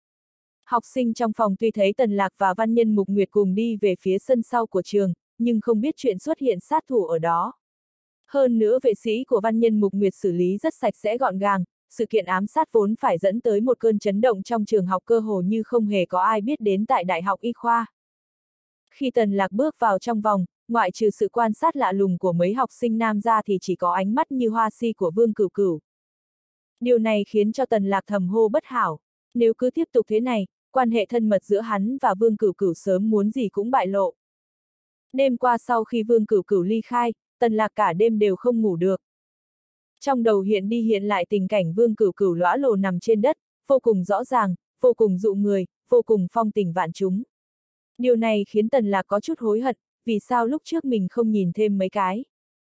Học sinh trong phòng tuy thấy Tần Lạc và văn nhân Mục Nguyệt cùng đi về phía sân sau của trường, nhưng không biết chuyện xuất hiện sát thủ ở đó. Hơn nữa vệ sĩ của văn nhân Mục Nguyệt xử lý rất sạch sẽ gọn gàng, sự kiện ám sát vốn phải dẫn tới một cơn chấn động trong trường học cơ hồ như không hề có ai biết đến tại Đại học Y khoa. Khi Tần Lạc bước vào trong vòng, ngoại trừ sự quan sát lạ lùng của mấy học sinh nam ra thì chỉ có ánh mắt như hoa si của Vương Cửu Cửu. Điều này khiến cho Tần Lạc thầm hô bất hảo. Nếu cứ tiếp tục thế này, quan hệ thân mật giữa hắn và Vương Cửu Cửu sớm muốn gì cũng bại lộ. Đêm qua sau khi Vương Cửu Cửu ly khai, Tần Lạc cả đêm đều không ngủ được. Trong đầu hiện đi hiện lại tình cảnh Vương Cửu Cửu lõa lồ nằm trên đất, vô cùng rõ ràng, vô cùng dụ người, vô cùng phong tình vạn chúng. Điều này khiến Tần Lạc có chút hối hận, vì sao lúc trước mình không nhìn thêm mấy cái.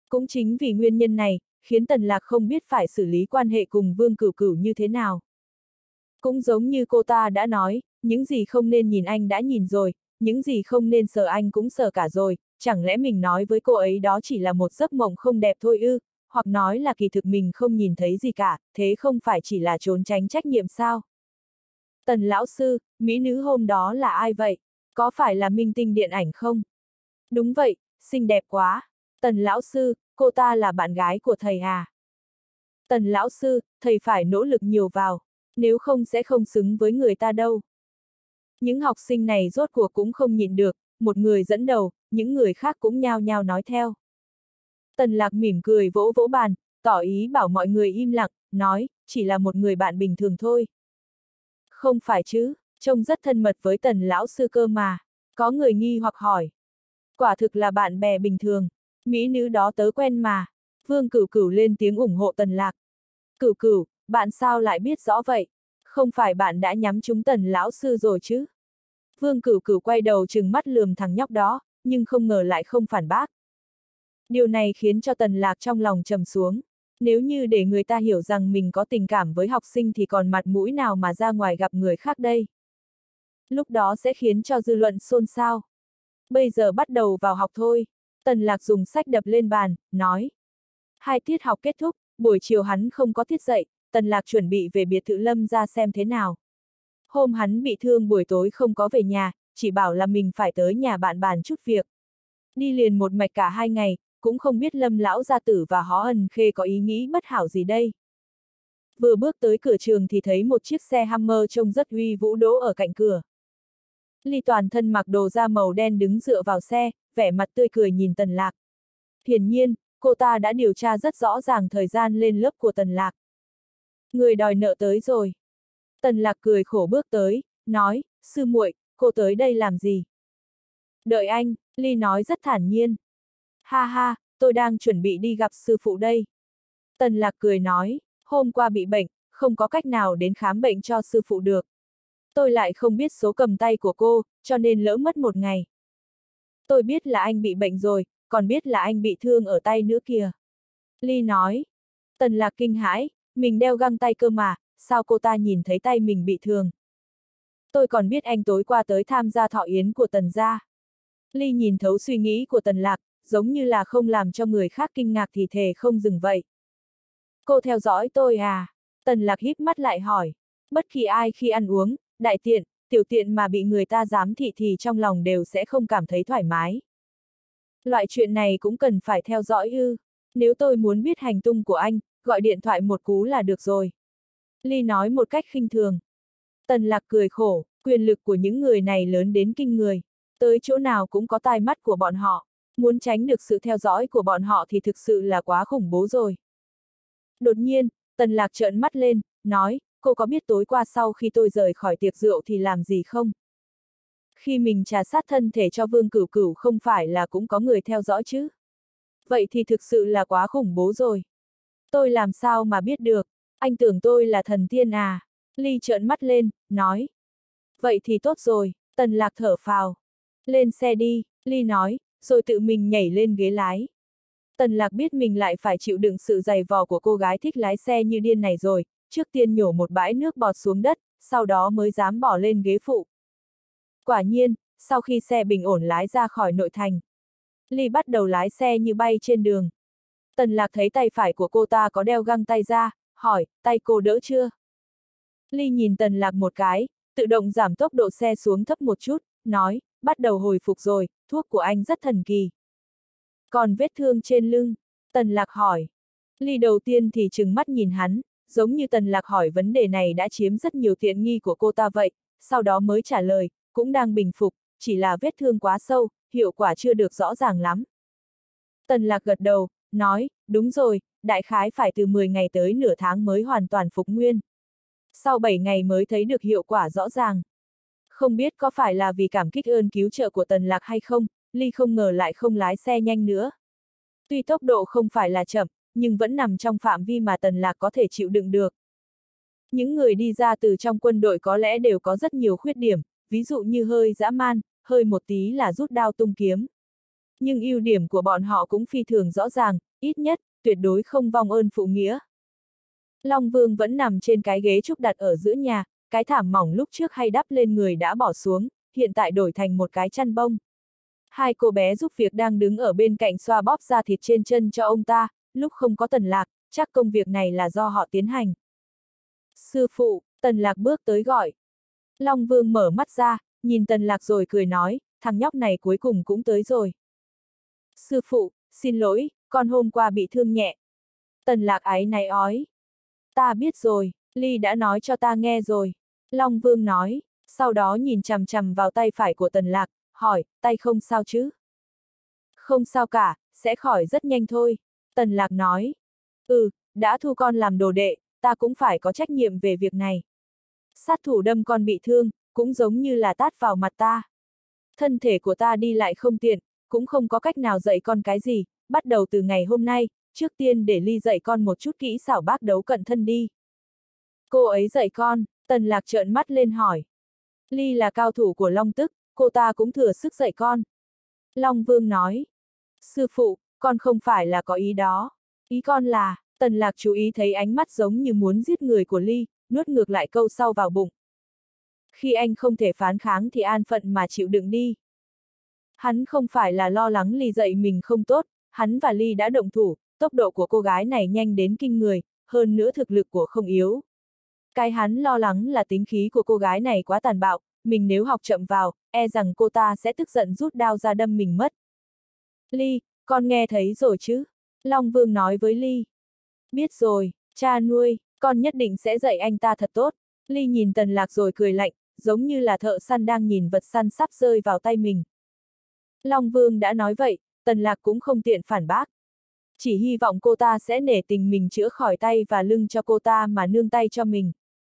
Cũng chính vì nguyên nhân này, khiến Tần Lạc không biết phải xử lý quan hệ cùng Vương Cửu Cửu như thế nào. Cũng giống như cô ta đã nói, những gì không nên nhìn anh đã nhìn rồi, những gì không nên sờ anh cũng sờ cả rồi, chẳng lẽ mình nói với cô ấy đó chỉ là một giấc mộng không đẹp thôi ư, hoặc nói là kỳ thực mình không nhìn thấy gì cả, thế không phải chỉ là trốn tránh trách nhiệm sao? Tần lão sư, mỹ nữ hôm đó là ai vậy? Có phải là minh tinh điện ảnh không? Đúng vậy, xinh đẹp quá. Tần lão sư, cô ta là bạn gái của thầy à? Tần lão sư, thầy phải nỗ lực nhiều vào, nếu không sẽ không xứng với người ta đâu. Những học sinh này rốt cuộc cũng không nhịn được, một người dẫn đầu, những người khác cũng nhao nhao nói theo. Tần Lạc mỉm cười vỗ vỗ bàn, tỏ ý bảo mọi người im lặng, nói, chỉ là một người bạn bình thường thôi. Không phải chứ, trông rất thân mật với Tần lão sư cơ mà. Có người nghi hoặc hỏi. Quả thực là bạn bè bình thường, mỹ nữ đó tớ quen mà. Vương Cửu Cửu lên tiếng ủng hộ Tần Lạc. Cửu Cửu, bạn sao lại biết rõ vậy? Không phải bạn đã nhắm trúng Tần lão sư rồi chứ? Vương Cửu Cửu quay đầu trừng mắt lườm thằng nhóc đó, nhưng không ngờ lại không phản bác. Điều này khiến cho Tần Lạc trong lòng trầm xuống. Nếu như để người ta hiểu rằng mình có tình cảm với học sinh thì còn mặt mũi nào mà ra ngoài gặp người khác đây? Lúc đó sẽ khiến cho dư luận xôn xao. Bây giờ bắt đầu vào học thôi. Tần Lạc dùng sách đập lên bàn, nói. Hai tiết học kết thúc, buổi chiều hắn không có tiết dạy, Tần Lạc chuẩn bị về biệt thự Lâm ra xem thế nào. Hôm hắn bị thương buổi tối không có về nhà, chỉ bảo là mình phải tới nhà bạn bàn chút việc. Đi liền một mạch cả hai ngày, cũng không biết Lâm lão gia tử và Hó Ân Khê có ý nghĩ bất hảo gì đây. Vừa bước tới cửa trường thì thấy một chiếc xe Hummer trông rất uy vũ đỗ ở cạnh cửa. Ly toàn thân mặc đồ da màu đen đứng dựa vào xe, vẻ mặt tươi cười nhìn Tần Lạc. Hiển nhiên, cô ta đã điều tra rất rõ ràng thời gian lên lớp của Tần Lạc. Người đòi nợ tới rồi. Tần Lạc cười khổ bước tới, nói, sư muội, cô tới đây làm gì? Đợi anh, Ly nói rất thản nhiên. Ha ha, tôi đang chuẩn bị đi gặp sư phụ đây. Tần Lạc cười nói, hôm qua bị bệnh, không có cách nào đến khám bệnh cho sư phụ được. Tôi lại không biết số cầm tay của cô, cho nên lỡ mất một ngày. Tôi biết là anh bị bệnh rồi, còn biết là anh bị thương ở tay nữa kìa. Ly nói. Tần Lạc kinh hãi, mình đeo găng tay cơ mà, sao cô ta nhìn thấy tay mình bị thương? Tôi còn biết anh tối qua tới tham gia thọ yến của Tần gia. Ly nhìn thấu suy nghĩ của Tần Lạc, giống như là không làm cho người khác kinh ngạc thì thề không dừng vậy. Cô theo dõi tôi à? Tần Lạc híp mắt lại hỏi. Bất kỳ ai khi ăn uống, đại tiện, tiểu tiện mà bị người ta giám thị thì trong lòng đều sẽ không cảm thấy thoải mái. Loại chuyện này cũng cần phải theo dõi ư. Nếu tôi muốn biết hành tung của anh, gọi điện thoại một cú là được rồi. Ly nói một cách khinh thường. Tần Lạc cười khổ, quyền lực của những người này lớn đến kinh người. Tới chỗ nào cũng có tai mắt của bọn họ. Muốn tránh được sự theo dõi của bọn họ thì thực sự là quá khủng bố rồi. Đột nhiên, Tần Lạc trợn mắt lên, nói, cô có biết tối qua sau khi tôi rời khỏi tiệc rượu thì làm gì không? Khi mình trà sát thân thể cho Vương Cửu Cửu không phải là cũng có người theo dõi chứ? Vậy thì thực sự là quá khủng bố rồi. Tôi làm sao mà biết được, anh tưởng tôi là thần tiên à? Ly trợn mắt lên, nói. Vậy thì tốt rồi, Tần Lạc thở phào. Lên xe đi, Ly nói, rồi tự mình nhảy lên ghế lái. Tần Lạc biết mình lại phải chịu đựng sự giày vò của cô gái thích lái xe như điên này rồi, trước tiên nhổ một bãi nước bọt xuống đất, sau đó mới dám bỏ lên ghế phụ. Quả nhiên, sau khi xe bình ổn lái ra khỏi nội thành, Ly bắt đầu lái xe như bay trên đường. Tần Lạc thấy tay phải của cô ta có đeo găng tay ra, hỏi, tay cô đỡ chưa? Ly nhìn Tần Lạc một cái, tự động giảm tốc độ xe xuống thấp một chút, nói, bắt đầu hồi phục rồi, thuốc của anh rất thần kỳ. Còn vết thương trên lưng? Tần Lạc hỏi. Ly đầu tiên thì trừng mắt nhìn hắn, giống như Tần Lạc hỏi vấn đề này đã chiếm rất nhiều tiện nghi của cô ta vậy, sau đó mới trả lời, cũng đang bình phục, chỉ là vết thương quá sâu, hiệu quả chưa được rõ ràng lắm. Tần Lạc gật đầu, nói, đúng rồi, đại khái phải từ mười ngày tới nửa tháng mới hoàn toàn phục nguyên. Sau bảy ngày mới thấy được hiệu quả rõ ràng. Không biết có phải là vì cảm kích ơn cứu trợ của Tần Lạc hay không, Ly không ngờ lại không lái xe nhanh nữa. Tuy tốc độ không phải là chậm, nhưng vẫn nằm trong phạm vi mà Tần Lạc có thể chịu đựng được. Những người đi ra từ trong quân đội có lẽ đều có rất nhiều khuyết điểm, ví dụ như hơi dã man, hơi một tí là rút đao tung kiếm. Nhưng ưu điểm của bọn họ cũng phi thường rõ ràng, ít nhất, tuyệt đối không vong ơn phụ nghĩa. Long Vương vẫn nằm trên cái ghế trúc đặt ở giữa nhà, cái thảm mỏng lúc trước hay đắp lên người đã bỏ xuống, hiện tại đổi thành một cái chăn bông. Hai cô bé giúp việc đang đứng ở bên cạnh xoa bóp da thịt trên chân cho ông ta, lúc không có Tần Lạc, chắc công việc này là do họ tiến hành. Sư phụ, Tần Lạc bước tới gọi. Long Vương mở mắt ra, nhìn Tần Lạc rồi cười nói, thằng nhóc này cuối cùng cũng tới rồi. Sư phụ, xin lỗi, con hôm qua bị thương nhẹ. Tần Lạc áy náy ói. Ta biết rồi, Ly đã nói cho ta nghe rồi. Long Vương nói, sau đó nhìn chằm chằm vào tay phải của Tần Lạc, hỏi, tay không sao chứ? Không sao cả, sẽ khỏi rất nhanh thôi. Tần Lạc nói, ừ, đã thu con làm đồ đệ, ta cũng phải có trách nhiệm về việc này. Sát thủ đâm con bị thương, cũng giống như là tát vào mặt ta. Thân thể của ta đi lại không tiện, cũng không có cách nào dạy con cái gì, bắt đầu từ ngày hôm nay, trước tiên để Ly dạy con một chút kỹ xảo bác đấu cận thân đi. Cô ấy dạy con, Tần Lạc trợn mắt lên hỏi. Ly là cao thủ của Long Tức, cô ta cũng thừa sức dạy con. Long Vương nói. Sư phụ, con không phải là có ý đó. Ý con là, Tần Lạc chú ý thấy ánh mắt giống như muốn giết người của Ly, nuốt ngược lại câu sau vào bụng. Khi anh không thể phán kháng thì an phận mà chịu đựng đi. Hắn không phải là lo lắng Ly dạy mình không tốt, hắn và Ly đã động thủ, tốc độ của cô gái này nhanh đến kinh người, hơn nữa thực lực của không yếu. Cái hắn lo lắng là tính khí của cô gái này quá tàn bạo, mình nếu học chậm vào, e rằng cô ta sẽ tức giận rút đao ra đâm mình mất. Ly, con nghe thấy rồi chứ? Long Vương nói với Ly. Biết rồi, cha nuôi, con nhất định sẽ dạy anh ta thật tốt. Ly nhìn Tần Lạc rồi cười lạnh, giống như là thợ săn đang nhìn vật săn sắp rơi vào tay mình. Long Vương đã nói vậy, Tần Lạc cũng không tiện phản bác. Chỉ hy vọng cô ta sẽ nể tình mình chữa khỏi tay và lưng cho cô ta mà nương tay cho mình.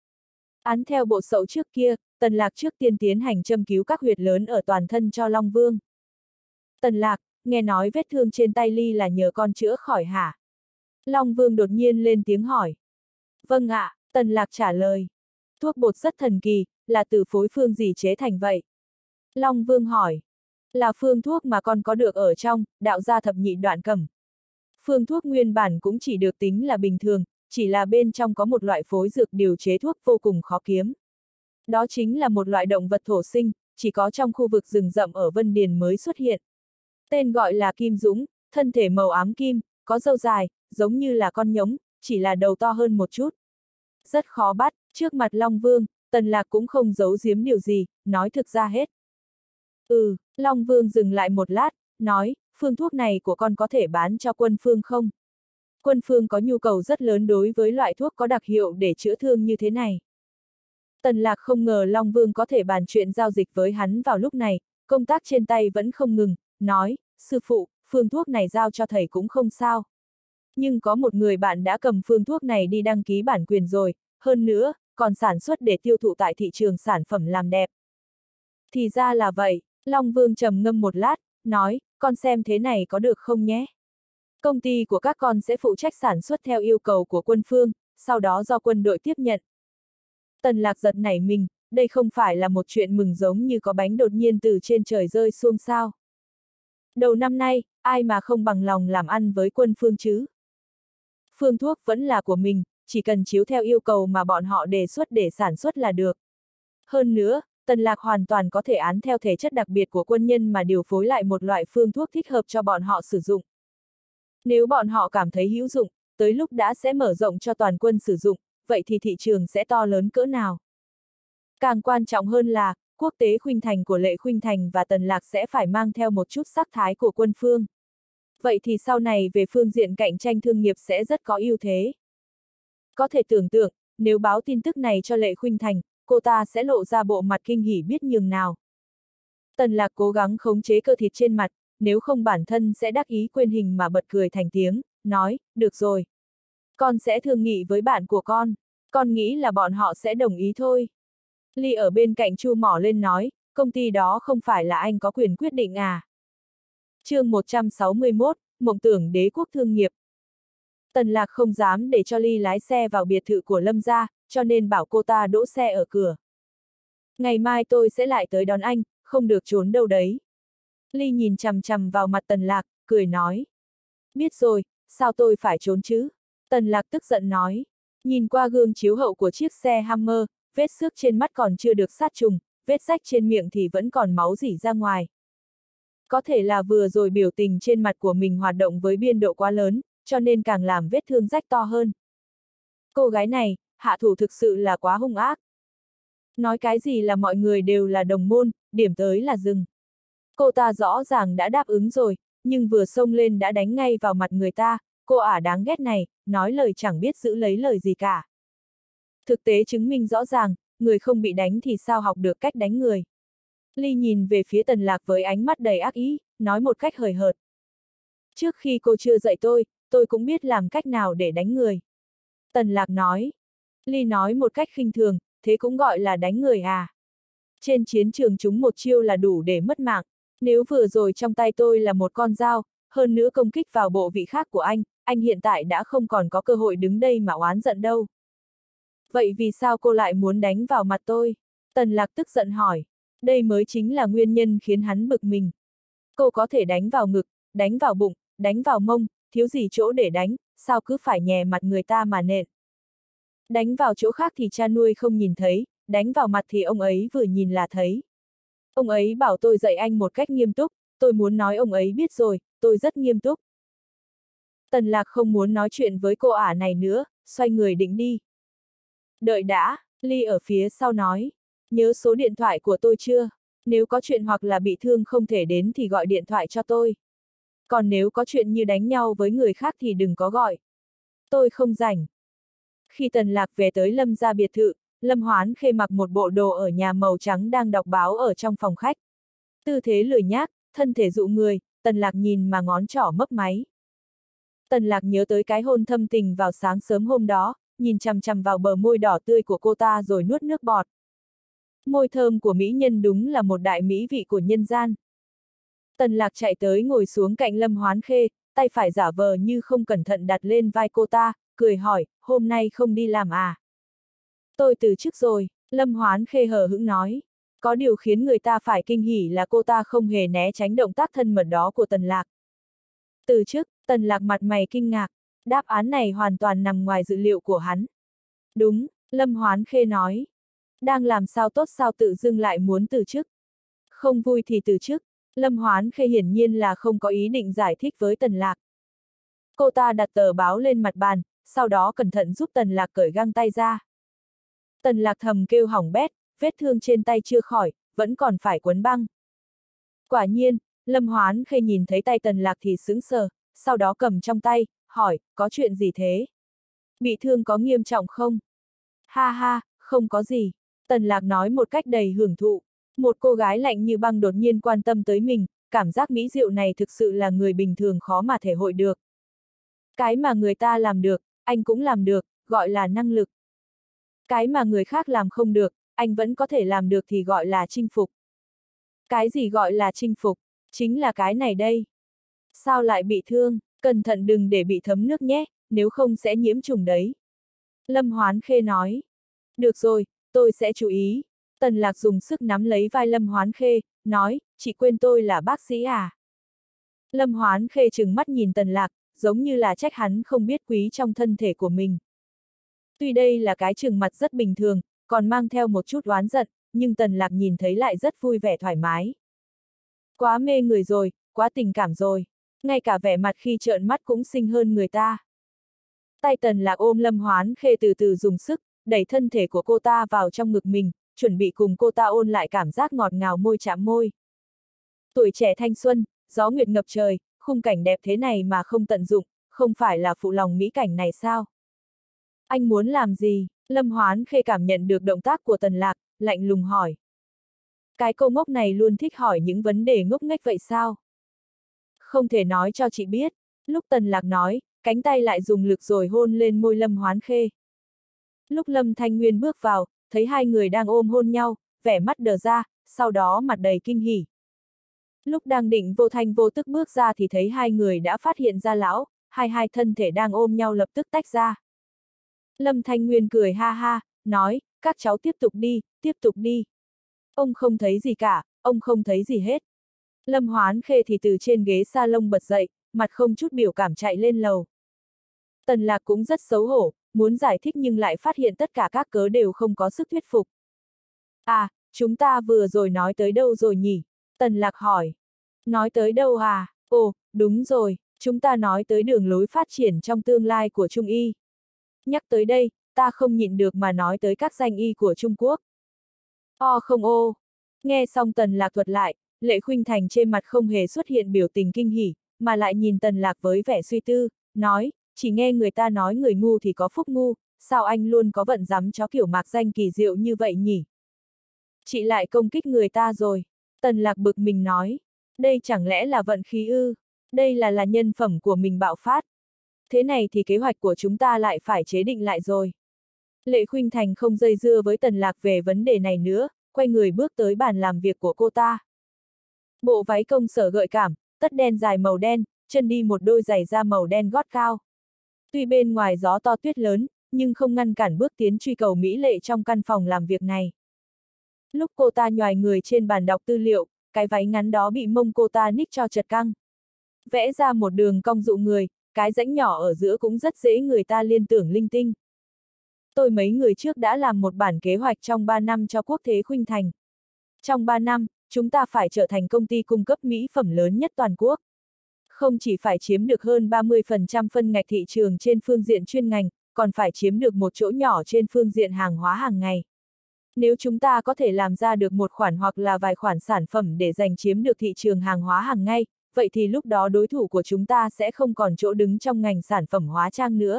Án theo bộ sậu trước kia, Tần Lạc trước tiên tiến hành châm cứu các huyệt lớn ở toàn thân cho Long Vương. Tần Lạc, nghe nói vết thương trên tay Ly là nhờ con chữa khỏi hả? Long Vương đột nhiên lên tiếng hỏi. Vâng ạ, Tần Lạc trả lời. Thuốc bột rất thần kỳ, là từ phối phương gì chế thành vậy? Long Vương hỏi. Là phương thuốc mà con có được ở trong đạo gia thập nhị đoạn cẩm. Phương thuốc nguyên bản cũng chỉ được tính là bình thường, chỉ là bên trong có một loại phối dược điều chế thuốc vô cùng khó kiếm. Đó chính là một loại động vật thổ sinh, chỉ có trong khu vực rừng rậm ở Vân Điền mới xuất hiện. Tên gọi là Kim Dũng, thân thể màu ám kim, có râu dài, giống như là con nhống, chỉ là đầu to hơn một chút. Rất khó bắt, trước mặt Long Vương, Tần Lạc cũng không giấu giếm điều gì, nói thực ra hết. Ừ, Long Vương dừng lại một lát, nói, phương thuốc này của con có thể bán cho Quân Phương không? Quân Phương có nhu cầu rất lớn đối với loại thuốc có đặc hiệu để chữa thương như thế này. Tần Lạc không ngờ Long Vương có thể bàn chuyện giao dịch với hắn vào lúc này, công tác trên tay vẫn không ngừng, nói, sư phụ, phương thuốc này giao cho thầy cũng không sao. Nhưng có một người bạn đã cầm phương thuốc này đi đăng ký bản quyền rồi, hơn nữa, còn sản xuất để tiêu thụ tại thị trường sản phẩm làm đẹp. Thì ra là vậy, Long Vương trầm ngâm một lát, nói, con xem thế này có được không nhé? Công ty của các con sẽ phụ trách sản xuất theo yêu cầu của Quân Phương, sau đó do quân đội tiếp nhận. Tần Lạc giật nảy mình, đây không phải là một chuyện mừng giống như có bánh đột nhiên từ trên trời rơi xuống sao. Đầu năm nay, ai mà không bằng lòng làm ăn với Quân Phương chứ? Phương thuốc vẫn là của mình, chỉ cần chiếu theo yêu cầu mà bọn họ đề xuất để sản xuất là được. Hơn nữa, Tần Lạc hoàn toàn có thể án theo thể chất đặc biệt của quân nhân mà điều phối lại một loại phương thuốc thích hợp cho bọn họ sử dụng. Nếu bọn họ cảm thấy hữu dụng, tới lúc đã sẽ mở rộng cho toàn quân sử dụng, vậy thì thị trường sẽ to lớn cỡ nào. Càng quan trọng hơn là, quốc tế khuynh thành của Lệ Khuynh Thành và Tần Lạc sẽ phải mang theo một chút sắc thái của Quân Phương. Vậy thì sau này về phương diện cạnh tranh thương nghiệp sẽ rất có ưu thế. Có thể tưởng tượng, nếu báo tin tức này cho Lệ Khuynh Thành, cô ta sẽ lộ ra bộ mặt kinh hỉ biết nhường nào. Tần Lạc cố gắng khống chế cơ thịt trên mặt, nếu không bản thân sẽ đắc ý quên hình mà bật cười thành tiếng, nói, được rồi. Con sẽ thương nghị với bạn của con, con nghĩ là bọn họ sẽ đồng ý thôi. Ly ở bên cạnh chu mỏ lên nói, công ty đó không phải là anh có quyền quyết định à. Chương một trăm sáu mươi mốt, mộng tưởng đế quốc thương nghiệp. Tần Lạc không dám để cho Ly lái xe vào biệt thự của Lâm gia, cho nên bảo cô ta đỗ xe ở cửa. Ngày mai tôi sẽ lại tới đón anh, không được trốn đâu đấy. Ly nhìn chằm chằm vào mặt Tần Lạc, cười nói. Biết rồi, sao tôi phải trốn chứ? Tần Lạc tức giận nói. Nhìn qua gương chiếu hậu của chiếc xe Hammer, vết xước trên mắt còn chưa được sát trùng, vết rách trên miệng thì vẫn còn máu rỉ ra ngoài. Có thể là vừa rồi biểu tình trên mặt của mình hoạt động với biên độ quá lớn, cho nên càng làm vết thương rách to hơn. Cô gái này, hạ thủ thực sự là quá hung ác. Nói cái gì là mọi người đều là đồng môn, điểm tới là dừng. Cô ta rõ ràng đã đáp ứng rồi, nhưng vừa xông lên đã đánh ngay vào mặt người ta, cô ả đáng ghét này, nói lời chẳng biết giữ lấy lời gì cả. Thực tế chứng minh rõ ràng, người không bị đánh thì sao học được cách đánh người. Ly nhìn về phía Tần Lạc với ánh mắt đầy ác ý, nói một cách hời hợt. Trước khi cô chưa dạy tôi, tôi cũng biết làm cách nào để đánh người. Tần Lạc nói. Ly nói một cách khinh thường, thế cũng gọi là đánh người à? Trên chiến trường chúng một chiêu là đủ để mất mạng. Nếu vừa rồi trong tay tôi là một con dao, hơn nữa công kích vào bộ vị khác của anh, anh hiện tại đã không còn có cơ hội đứng đây mà oán giận đâu. Vậy vì sao cô lại muốn đánh vào mặt tôi? Tần Lạc tức giận hỏi. Đây mới chính là nguyên nhân khiến hắn bực mình. Cô có thể đánh vào ngực, đánh vào bụng, đánh vào mông, thiếu gì chỗ để đánh, sao cứ phải nhè mặt người ta mà nện. Đánh vào chỗ khác thì cha nuôi không nhìn thấy, đánh vào mặt thì ông ấy vừa nhìn là thấy. Ông ấy bảo tôi dạy anh một cách nghiêm túc, tôi muốn nói ông ấy biết rồi, tôi rất nghiêm túc. Tần Lạc không muốn nói chuyện với cô ả này nữa, xoay người định đi. Đợi đã, Ly ở phía sau nói, nhớ số điện thoại của tôi chưa? Nếu có chuyện hoặc là bị thương không thể đến thì gọi điện thoại cho tôi. Còn nếu có chuyện như đánh nhau với người khác thì đừng có gọi. Tôi không rảnh. Khi Tần Lạc về tới Lâm gia biệt thự, Lâm Hoán Khê mặc một bộ đồ ở nhà màu trắng đang đọc báo ở trong phòng khách. Tư thế lười nhác, thân thể dụ người, Tần Lạc nhìn mà ngón trỏ mấp máy. Tần Lạc nhớ tới cái hôn thâm tình vào sáng sớm hôm đó, nhìn chằm chằm vào bờ môi đỏ tươi của cô ta rồi nuốt nước bọt. Môi thơm của mỹ nhân đúng là một đại mỹ vị của nhân gian. Tần Lạc chạy tới ngồi xuống cạnh Lâm Hoán Khê, tay phải giả vờ như không cẩn thận đặt lên vai cô ta, cười hỏi, hôm nay không đi làm à? Tôi từ chức rồi, Lâm Hoán Khê hờ hững nói. Có điều khiến người ta phải kinh hỉ là cô ta không hề né tránh động tác thân mật đó của Tần Lạc. Từ chức, Tần Lạc mặt mày kinh ngạc, đáp án này hoàn toàn nằm ngoài dự liệu của hắn. Đúng, Lâm Hoán Khê nói. Đang làm sao tốt sao tự dưng lại muốn từ chức. Không vui thì từ chức, Lâm Hoán Khê hiển nhiên là không có ý định giải thích với Tần Lạc. Cô ta đặt tờ báo lên mặt bàn, sau đó cẩn thận giúp Tần Lạc cởi găng tay ra. Tần Lạc thầm kêu hỏng bét, vết thương trên tay chưa khỏi, vẫn còn phải quấn băng. Quả nhiên, Lâm Hoán Khê nhìn thấy tay Tần Lạc thì sững sờ, sau đó cầm trong tay, hỏi, có chuyện gì thế? Bị thương có nghiêm trọng không? Ha ha, không có gì. Tần Lạc nói một cách đầy hưởng thụ. Một cô gái lạnh như băng đột nhiên quan tâm tới mình, cảm giác mỹ diệu này thực sự là người bình thường khó mà thể hội được. Cái mà người ta làm được, anh cũng làm được, gọi là năng lực. Cái mà người khác làm không được, anh vẫn có thể làm được thì gọi là chinh phục. Cái gì gọi là chinh phục? Chính là cái này đây. Sao lại bị thương? Cẩn thận đừng để bị thấm nước nhé, nếu không sẽ nhiễm trùng đấy. Lâm Hoán Khê nói. Được rồi, tôi sẽ chú ý. Tần Lạc dùng sức nắm lấy vai Lâm Hoán Khê, nói, chị quên tôi là bác sĩ à? Lâm Hoán Khê trừng mắt nhìn Tần Lạc, giống như là trách hắn không biết quý trong thân thể của mình. Tuy đây là cái trừng mặt rất bình thường, còn mang theo một chút oán giận, nhưng Tần Lạc nhìn thấy lại rất vui vẻ thoải mái. Quá mê người rồi, quá tình cảm rồi, ngay cả vẻ mặt khi trợn mắt cũng xinh hơn người ta. Tay Tần Lạc ôm Lâm Hoán Khê từ từ dùng sức, đẩy thân thể của cô ta vào trong ngực mình, chuẩn bị cùng cô ta ôn lại cảm giác ngọt ngào môi chạm môi. Tuổi trẻ thanh xuân, gió nguyệt ngập trời, khung cảnh đẹp thế này mà không tận dụng, không phải là phụ lòng mỹ cảnh này sao? Anh muốn làm gì? Lâm Hoán Khê cảm nhận được động tác của Tần Lạc, lạnh lùng hỏi. Cái cô ngốc này luôn thích hỏi những vấn đề ngốc nghếch vậy sao? Không thể nói cho chị biết. Lúc Tần Lạc nói, cánh tay lại dùng lực rồi hôn lên môi Lâm Hoán Khê. Lúc Lâm Thanh Nguyên bước vào, thấy hai người đang ôm hôn nhau, vẻ mắt đờ ra, sau đó mặt đầy kinh hỉ. Lúc đang định vô thanh vô tức bước ra thì thấy hai người đã phát hiện ra lão, hai hai thân thể đang ôm nhau lập tức tách ra. Lâm Thanh Nguyên cười ha ha, nói, các cháu tiếp tục đi, tiếp tục đi. Ông không thấy gì cả, ông không thấy gì hết. Lâm Hoán Khê thì từ trên ghế salon bật dậy, mặt không chút biểu cảm chạy lên lầu. Tần Lạc cũng rất xấu hổ, muốn giải thích nhưng lại phát hiện tất cả các cớ đều không có sức thuyết phục. À, chúng ta vừa rồi nói tới đâu rồi nhỉ? Tần Lạc hỏi. Nói tới đâu à? Ồ, đúng rồi, chúng ta nói tới đường lối phát triển trong tương lai của Trung Y. Nhắc tới đây, ta không nhịn được mà nói tới các danh y của Trung Quốc. O không ô. Nghe xong Tần Lạc thuật lại, Lệ Khuynh Thành trên mặt không hề xuất hiện biểu tình kinh hỉ, mà lại nhìn Tần Lạc với vẻ suy tư, nói, chỉ nghe người ta nói người ngu thì có phúc ngu, sao anh luôn có vận dám chó kiểu mạc danh kỳ diệu như vậy nhỉ? Chị lại công kích người ta rồi. Tần Lạc bực mình nói, đây chẳng lẽ là vận khí ư? Đây là là nhân phẩm của mình bạo phát. Thế này thì kế hoạch của chúng ta lại phải chế định lại rồi. Lệ Khuynh Thành không dây dưa với Tần Lạc về vấn đề này nữa, quay người bước tới bàn làm việc của cô ta. Bộ váy công sở gợi cảm, tất đen dài màu đen, chân đi một đôi giày da màu đen gót cao. Tuy bên ngoài gió to tuyết lớn, nhưng không ngăn cản bước tiến truy cầu mỹ lệ trong căn phòng làm việc này. Lúc cô ta nhoài người trên bàn đọc tư liệu, cái váy ngắn đó bị mông cô ta ních cho chật căng. Vẽ ra một đường cong dụ người, cái rãnh nhỏ ở giữa cũng rất dễ người ta liên tưởng linh tinh. Tôi mấy người trước đã làm một bản kế hoạch trong ba năm cho Quốc Thế Khuynh Thành. Trong ba năm, chúng ta phải trở thành công ty cung cấp mỹ phẩm lớn nhất toàn quốc. Không chỉ phải chiếm được hơn ba mươi phần trăm phân ngạch thị trường trên phương diện chuyên ngành, còn phải chiếm được một chỗ nhỏ trên phương diện hàng hóa hàng ngày. Nếu chúng ta có thể làm ra được một khoản hoặc là vài khoản sản phẩm để giành chiếm được thị trường hàng hóa hàng ngày, vậy thì lúc đó đối thủ của chúng ta sẽ không còn chỗ đứng trong ngành sản phẩm hóa trang nữa.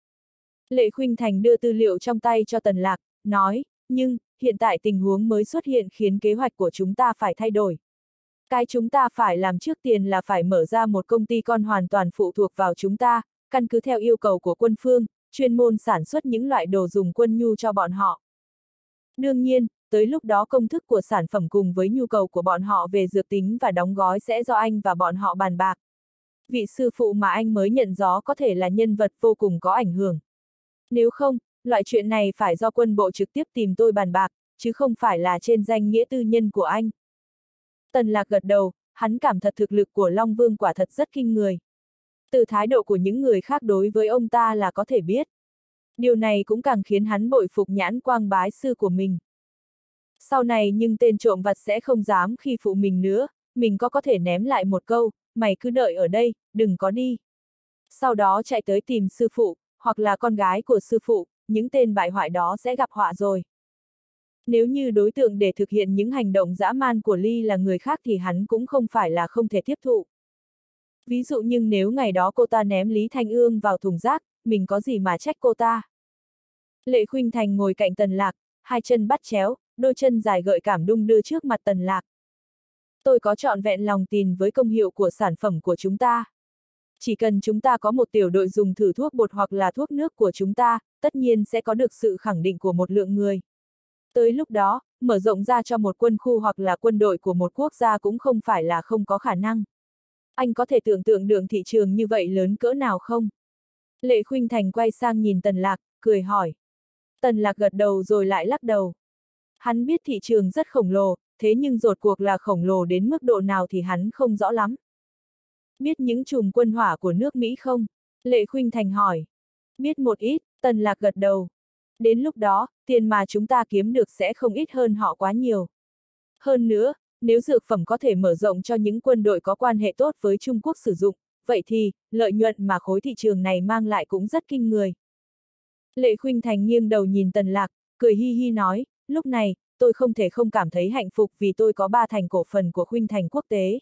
Lệ Khuynh Thành đưa tư liệu trong tay cho Tần Lạc, nói, nhưng, hiện tại tình huống mới xuất hiện khiến kế hoạch của chúng ta phải thay đổi. Cái chúng ta phải làm trước tiên là phải mở ra một công ty con hoàn toàn phụ thuộc vào chúng ta, căn cứ theo yêu cầu của quân phương, chuyên môn sản xuất những loại đồ dùng quân nhu cho bọn họ. Đương nhiên, tới lúc đó công thức của sản phẩm cùng với nhu cầu của bọn họ về dược tính và đóng gói sẽ do anh và bọn họ bàn bạc. Vị sư phụ mà anh mới nhận gió có thể là nhân vật vô cùng có ảnh hưởng. Nếu không, loại chuyện này phải do quân bộ trực tiếp tìm tôi bàn bạc, chứ không phải là trên danh nghĩa tư nhân của anh. Tần Lạc gật đầu, hắn cảm thật thực lực của Long Vương quả thật rất kinh người. Từ thái độ của những người khác đối với ông ta là có thể biết. Điều này cũng càng khiến hắn bội phục nhãn quang bái sư của mình. Sau này nhưng tên trộm vặt sẽ không dám khi phụ mình nữa, mình có có thể ném lại một câu, mày cứ đợi ở đây, đừng có đi. Sau đó chạy tới tìm sư phụ, hoặc là con gái của sư phụ, những tên bại hoại đó sẽ gặp họa rồi. Nếu như đối tượng để thực hiện những hành động dã man của Ly là người khác thì hắn cũng không phải là không thể tiếp thụ. Ví dụ nhưng nếu ngày đó cô ta ném Lý Thanh Ương vào thùng rác, mình có gì mà trách cô ta. Lệ Khuynh Thành ngồi cạnh Tần Lạc, hai chân bắt chéo, đôi chân dài gợi cảm đung đưa trước mặt Tần Lạc. Tôi có trọn vẹn lòng tin với công hiệu của sản phẩm của chúng ta. Chỉ cần chúng ta có một tiểu đội dùng thử thuốc bột hoặc là thuốc nước của chúng ta, tất nhiên sẽ có được sự khẳng định của một lượng người. Tới lúc đó, mở rộng ra cho một quân khu hoặc là quân đội của một quốc gia cũng không phải là không có khả năng. Anh có thể tưởng tượng được thị trường như vậy lớn cỡ nào không? Lệ Khuynh Thành quay sang nhìn Tần Lạc, cười hỏi. Tần Lạc gật đầu rồi lại lắc đầu. Hắn biết thị trường rất khổng lồ, thế nhưng rốt cuộc là khổng lồ đến mức độ nào thì hắn không rõ lắm. Biết những chùm quân hỏa của nước Mỹ không? Lệ Khuynh Thành hỏi. Biết một ít, Tần Lạc gật đầu. Đến lúc đó, tiền mà chúng ta kiếm được sẽ không ít hơn họ quá nhiều. Hơn nữa, nếu dược phẩm có thể mở rộng cho những quân đội có quan hệ tốt với Trung Quốc sử dụng, vậy thì, lợi nhuận mà khối thị trường này mang lại cũng rất kinh người. Lệ Khuynh Thành nghiêng đầu nhìn Tần Lạc, cười hi hi nói, lúc này, tôi không thể không cảm thấy hạnh phúc vì tôi có ba thành cổ phần của Khuynh Thành Quốc tế.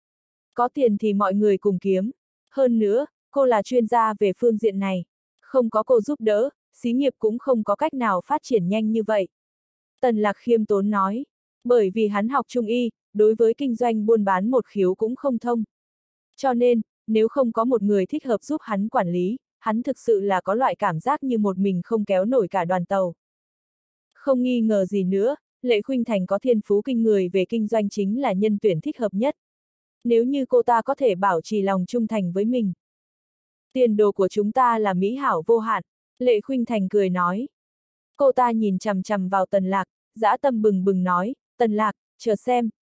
Có tiền thì mọi người cùng kiếm. Hơn nữa, cô là chuyên gia về phương diện này. Không có cô giúp đỡ, xí nghiệp cũng không có cách nào phát triển nhanh như vậy. Tần Lạc khiêm tốn nói, bởi vì hắn học Trung y, đối với kinh doanh buôn bán một khiếu cũng không thông. Cho nên, nếu không có một người thích hợp giúp hắn quản lý, hắn thực sự là có loại cảm giác như một mình không kéo nổi cả đoàn tàu. Không nghi ngờ gì nữa, Lệ Khuynh Thành có thiên phú kinh người về kinh doanh chính là nhân tuyển thích hợp nhất. Nếu như cô ta có thể bảo trì lòng trung thành với mình. Tiền đồ của chúng ta là mỹ hảo vô hạn, Lệ Khuynh Thành cười nói. Cô ta nhìn chằm chằm vào Tần Lạc, dã tâm bừng bừng nói, Tần Lạc, chờ xem,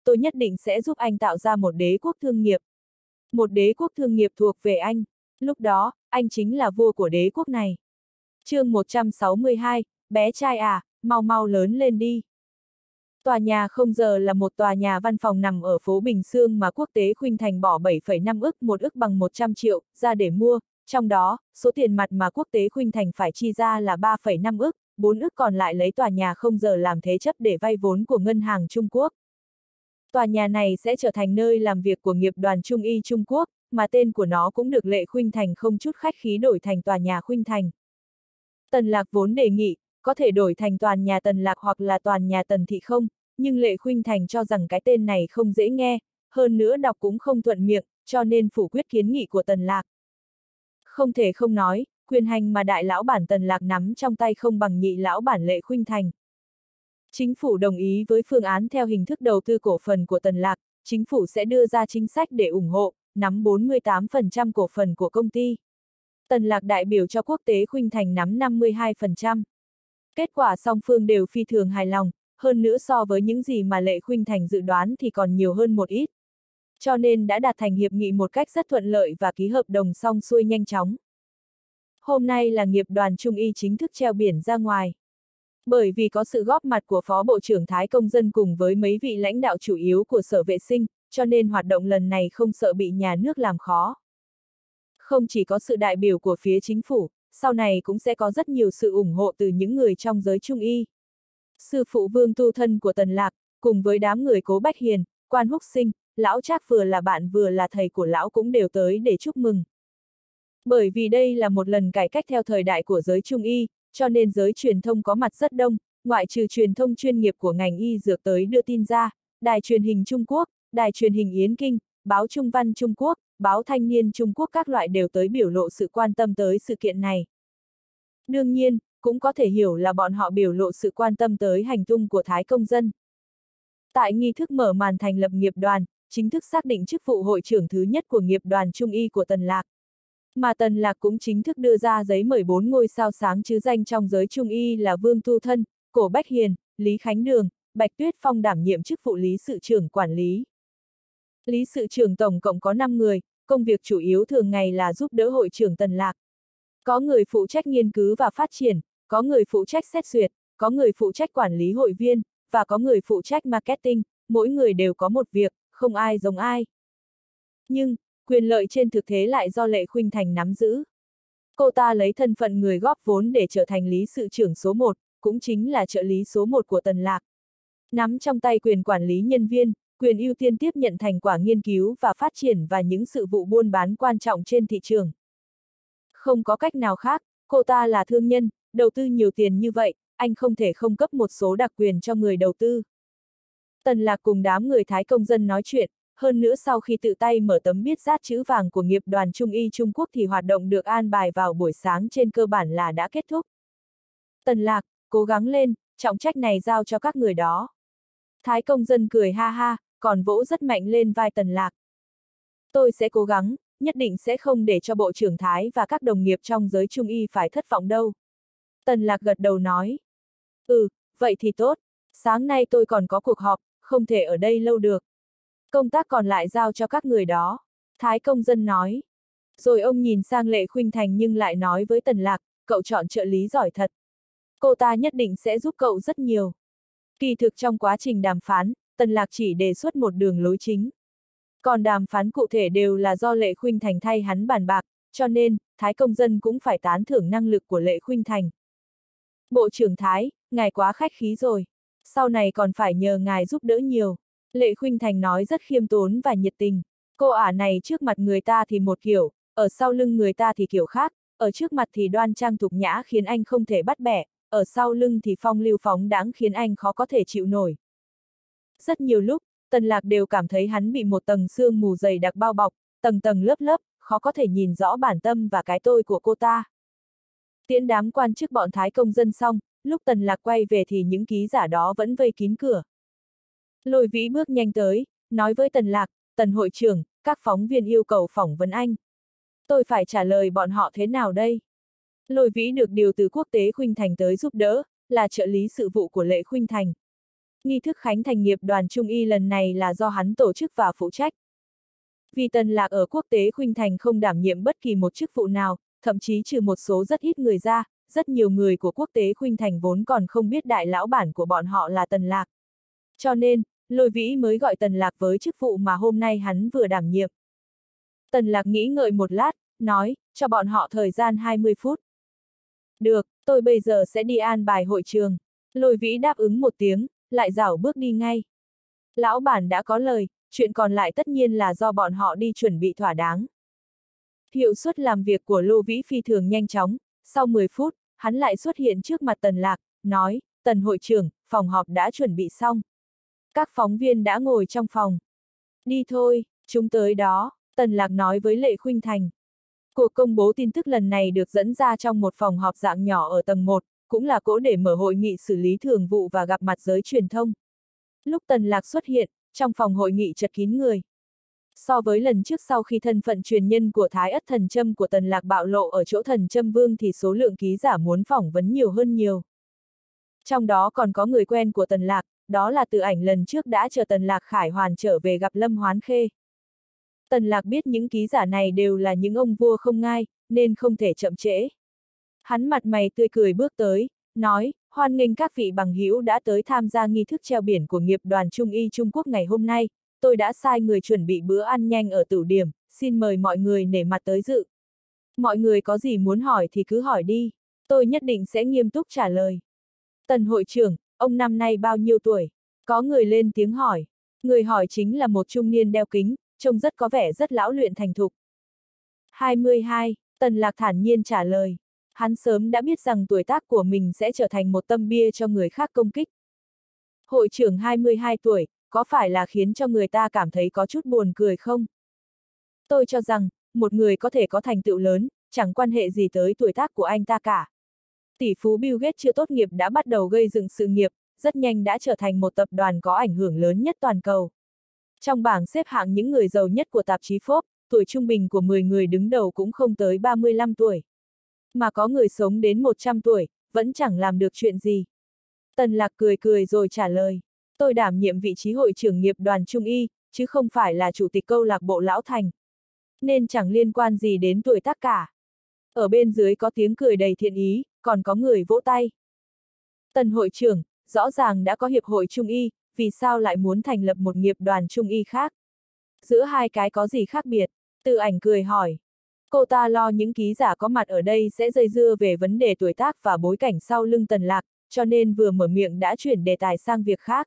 tôi nhất định sẽ giúp anh tạo ra một đế quốc thương nghiệp. Một đế quốc thương nghiệp thuộc về anh. Lúc đó, anh chính là vua của đế quốc này. Chương một trăm sáu mươi hai, bé trai à, mau mau lớn lên đi. Tòa nhà không giờ là một tòa nhà văn phòng nằm ở phố Bình Sương mà Quốc tế Khuynh Thành bỏ bảy phẩy năm ức, một ức bằng một trăm triệu, ra để mua, trong đó, số tiền mặt mà Quốc tế Khuynh Thành phải chi ra là ba phẩy năm ức, bốn ức còn lại lấy tòa nhà không giờ làm thế chấp để vay vốn của Ngân hàng Trung Quốc. Tòa nhà này sẽ trở thành nơi làm việc của nghiệp đoàn Trung y Trung Quốc, mà tên của nó cũng được Lệ Khuynh Thành không chút khách khí đổi thành tòa nhà Khuynh Thành. Tần Lạc vốn đề nghị, có thể đổi thành toàn nhà Tần Lạc hoặc là toàn nhà Tần Thị không, nhưng Lệ Khuynh Thành cho rằng cái tên này không dễ nghe, hơn nữa đọc cũng không thuận miệng, cho nên phủ quyết kiến nghị của Tần Lạc. Không thể không nói, quyền hành mà đại lão bản Tần Lạc nắm trong tay không bằng nhị lão bản Lệ Khuynh Thành. Chính phủ đồng ý với phương án theo hình thức đầu tư cổ phần của Tần Lạc, chính phủ sẽ đưa ra chính sách để ủng hộ, nắm bốn mươi tám phần trăm cổ phần của công ty. Tần Lạc đại biểu cho Quốc tế Khuynh Thành nắm năm mươi hai phần trăm. Kết quả song phương đều phi thường hài lòng, hơn nữa so với những gì mà Lệ Khuynh Thành dự đoán thì còn nhiều hơn một ít. Cho nên đã đạt thành hiệp nghị một cách rất thuận lợi và ký hợp đồng xong xuôi nhanh chóng. Hôm nay là nghiệp đoàn Trung y chính thức treo biển ra ngoài. Bởi vì có sự góp mặt của Phó Bộ trưởng Thái Công Dân cùng với mấy vị lãnh đạo chủ yếu của Sở Vệ sinh, cho nên hoạt động lần này không sợ bị nhà nước làm khó. Không chỉ có sự đại biểu của phía chính phủ, sau này cũng sẽ có rất nhiều sự ủng hộ từ những người trong giới Trung y. Sư phụ Vương Tu thân của Tần Lạc, cùng với đám người Cố Bách Hiền, Quan Húc Sinh, lão Trác vừa là bạn vừa là thầy của lão cũng đều tới để chúc mừng. Bởi vì đây là một lần cải cách theo thời đại của giới Trung y, cho nên giới truyền thông có mặt rất đông, ngoại trừ truyền thông chuyên nghiệp của ngành y dược tới đưa tin ra, đài truyền hình Trung Quốc, đài truyền hình Yến Kinh, báo Trung văn Trung Quốc, báo Thanh niên Trung Quốc các loại đều tới biểu lộ sự quan tâm tới sự kiện này. Đương nhiên, cũng có thể hiểu là bọn họ biểu lộ sự quan tâm tới hành tung của Thái Công Dân. Tại nghi thức mở màn thành lập nghiệp đoàn, chính thức xác định chức vụ hội trưởng thứ nhất của nghiệp đoàn Trung y của Tần Lạc. Mà Tần Lạc cũng chính thức đưa ra giấy mời bốn ngôi sao sáng chứ danh trong giới Trung y là Vương Tu Thân, Cổ Bách Hiền, Lý Khánh Đường, Bạch Tuyết Phong đảm nhiệm chức vụ lý sự trưởng quản lý. Lý sự trưởng tổng cộng có năm người, công việc chủ yếu thường ngày là giúp đỡ hội trưởng Tần Lạc. Có người phụ trách nghiên cứu và phát triển, có người phụ trách xét duyệt, có người phụ trách quản lý hội viên, và có người phụ trách marketing, mỗi người đều có một việc, không ai giống ai. Nhưng, quyền lợi trên thực tế lại do Lệ Khuynh Thành nắm giữ. Cô ta lấy thân phận người góp vốn để trở thành lý sự trưởng số một, cũng chính là trợ lý số một của Tần Lạc. Nắm trong tay quyền quản lý nhân viên, quyền ưu tiên tiếp nhận thành quả nghiên cứu và phát triển và những sự vụ buôn bán quan trọng trên thị trường. Không có cách nào khác, cô ta là thương nhân, đầu tư nhiều tiền như vậy, anh không thể không cấp một số đặc quyền cho người đầu tư. Tần Lạc cùng đám người Thái Công Dân nói chuyện, hơn nữa sau khi tự tay mở tấm biết rát chữ vàng của nghiệp đoàn Trung y Trung Quốc thì hoạt động được an bài vào buổi sáng trên cơ bản là đã kết thúc. Tần Lạc, cố gắng lên, trọng trách này giao cho các người đó. Thái Công Dân cười ha ha, còn vỗ rất mạnh lên vai Tần Lạc. Tôi sẽ cố gắng, nhất định sẽ không để cho Bộ trưởng Thái và các đồng nghiệp trong giới Trung y phải thất vọng đâu. Tần Lạc gật đầu nói. Ừ, vậy thì tốt, sáng nay tôi còn có cuộc họp, không thể ở đây lâu được. Công tác còn lại giao cho các người đó. Thái Công Dân nói. Rồi ông nhìn sang Lệ Khuynh Thành nhưng lại nói với Tần Lạc, cậu chọn trợ lý giỏi thật. Cô ta nhất định sẽ giúp cậu rất nhiều. Kỳ thực trong quá trình đàm phán, Tần Lạc chỉ đề xuất một đường lối chính. Còn đàm phán cụ thể đều là do Lệ Khuynh Thành thay hắn bàn bạc, cho nên, Thái Công Dân cũng phải tán thưởng năng lực của Lệ Khuynh Thành. Bộ trưởng Thái, ngài quá khách khí rồi. Sau này còn phải nhờ ngài giúp đỡ nhiều. Lệ Khuynh Thành nói rất khiêm tốn và nhiệt tình. Cô ả này trước mặt người ta thì một kiểu, ở sau lưng người ta thì kiểu khác, ở trước mặt thì đoan trang thục nhã khiến anh không thể bắt bẻ, ở sau lưng thì phong lưu phóng đãng khiến anh khó có thể chịu nổi. Rất nhiều lúc, Tần Lạc đều cảm thấy hắn bị một tầng sương mù dày đặc bao bọc, tầng tầng lớp lớp, khó có thể nhìn rõ bản tâm và cái tôi của cô ta. Tiễn đám quan chức bọn Thái Công Dân xong, lúc Tần Lạc quay về thì những ký giả đó vẫn vây kín cửa. Lôi Vĩ bước nhanh tới, nói với Tần Lạc, Tần hội trưởng, các phóng viên yêu cầu phỏng vấn anh. Tôi phải trả lời bọn họ thế nào đây? Lôi Vĩ được điều từ Quốc tế Khuynh Thành tới giúp đỡ, là trợ lý sự vụ của Lệ Khuynh Thành. Nghi thức khánh thành nghiệp đoàn Trung y lần này là do hắn tổ chức và phụ trách. Vì Tần Lạc ở quốc tế Khuynh Thành không đảm nhiệm bất kỳ một chức vụ nào, thậm chí trừ một số rất ít người ra, rất nhiều người của quốc tế Khuynh Thành vốn còn không biết đại lão bản của bọn họ là Tần Lạc. Cho nên, Lôi Vĩ mới gọi Tần Lạc với chức vụ mà hôm nay hắn vừa đảm nhiệm. Tần Lạc nghĩ ngợi một lát, nói, cho bọn họ thời gian hai mươi phút. Được, tôi bây giờ sẽ đi an bài hội trường. Lôi Vĩ đáp ứng một tiếng, lại rảo bước đi ngay. Lão bản đã có lời, chuyện còn lại tất nhiên là do bọn họ đi chuẩn bị thỏa đáng. Hiệu suất làm việc của Lô Vĩ phi thường nhanh chóng, sau mười phút, hắn lại xuất hiện trước mặt Tần Lạc, nói, Tần hội trưởng, phòng họp đã chuẩn bị xong. Các phóng viên đã ngồi trong phòng. Đi thôi, chúng tới đó, Tần Lạc nói với Lệ Khuynh Thành. Cuộc công bố tin tức lần này được dẫn ra trong một phòng họp dạng nhỏ ở tầng một, cũng là cỗ để mở hội nghị xử lý thường vụ và gặp mặt giới truyền thông. Lúc Tần Lạc xuất hiện, trong phòng hội nghị chật kín người. So với lần trước sau khi thân phận truyền nhân của Thái Ất Thần Châm của Tần Lạc bạo lộ ở chỗ Thần Châm Vương thì số lượng ký giả muốn phỏng vấn nhiều hơn nhiều. Trong đó còn có người quen của Tần Lạc, đó là Từ Ảnh lần trước đã chờ Tần Lạc khải hoàn trở về gặp Lâm Hoán Khê. Tần Lạc biết những ký giả này đều là những ông vua không ngai, nên không thể chậm trễ. Hắn mặt mày tươi cười bước tới, nói, hoan nghênh các vị bằng hữu đã tới tham gia nghi thức treo biển của nghiệp đoàn Trung y Trung Quốc ngày hôm nay, tôi đã sai người chuẩn bị bữa ăn nhanh ở Tửu Điểm, xin mời mọi người nể mặt tới dự. Mọi người có gì muốn hỏi thì cứ hỏi đi, tôi nhất định sẽ nghiêm túc trả lời. Tần hội trưởng, ông năm nay bao nhiêu tuổi? Có người lên tiếng hỏi. Người hỏi chính là một trung niên đeo kính, trông rất có vẻ rất lão luyện thành thục. hai mươi hai, Tần Lạc thản nhiên trả lời. Hắn sớm đã biết rằng tuổi tác của mình sẽ trở thành một tâm bia cho người khác công kích. Hội trưởng hai mươi hai tuổi, có phải là khiến cho người ta cảm thấy có chút buồn cười không? Tôi cho rằng, một người có thể có thành tựu lớn, chẳng quan hệ gì tới tuổi tác của anh ta cả. Tỷ phú Bill Gates chưa tốt nghiệp đã bắt đầu gây dựng sự nghiệp, rất nhanh đã trở thành một tập đoàn có ảnh hưởng lớn nhất toàn cầu. Trong bảng xếp hạng những người giàu nhất của tạp chí Forbes, tuổi trung bình của mười người đứng đầu cũng không tới ba mươi lăm tuổi. Mà có người sống đến một trăm tuổi, vẫn chẳng làm được chuyện gì. Tần Lạc cười cười rồi trả lời, tôi đảm nhiệm vị trí hội trưởng nghiệp đoàn Trung y, chứ không phải là chủ tịch câu lạc bộ Lão Thành. Nên chẳng liên quan gì đến tuổi tác cả. Ở bên dưới có tiếng cười đầy thiện ý, còn có người vỗ tay. Tần hội trưởng, rõ ràng đã có hiệp hội Trung y, vì sao lại muốn thành lập một nghiệp đoàn Trung y khác? Giữa hai cái có gì khác biệt? Từ Ảnh cười hỏi. Cô ta lo những ký giả có mặt ở đây sẽ dây dưa về vấn đề tuổi tác và bối cảnh sau lưng Tần Lạc, cho nên vừa mở miệng đã chuyển đề tài sang việc khác.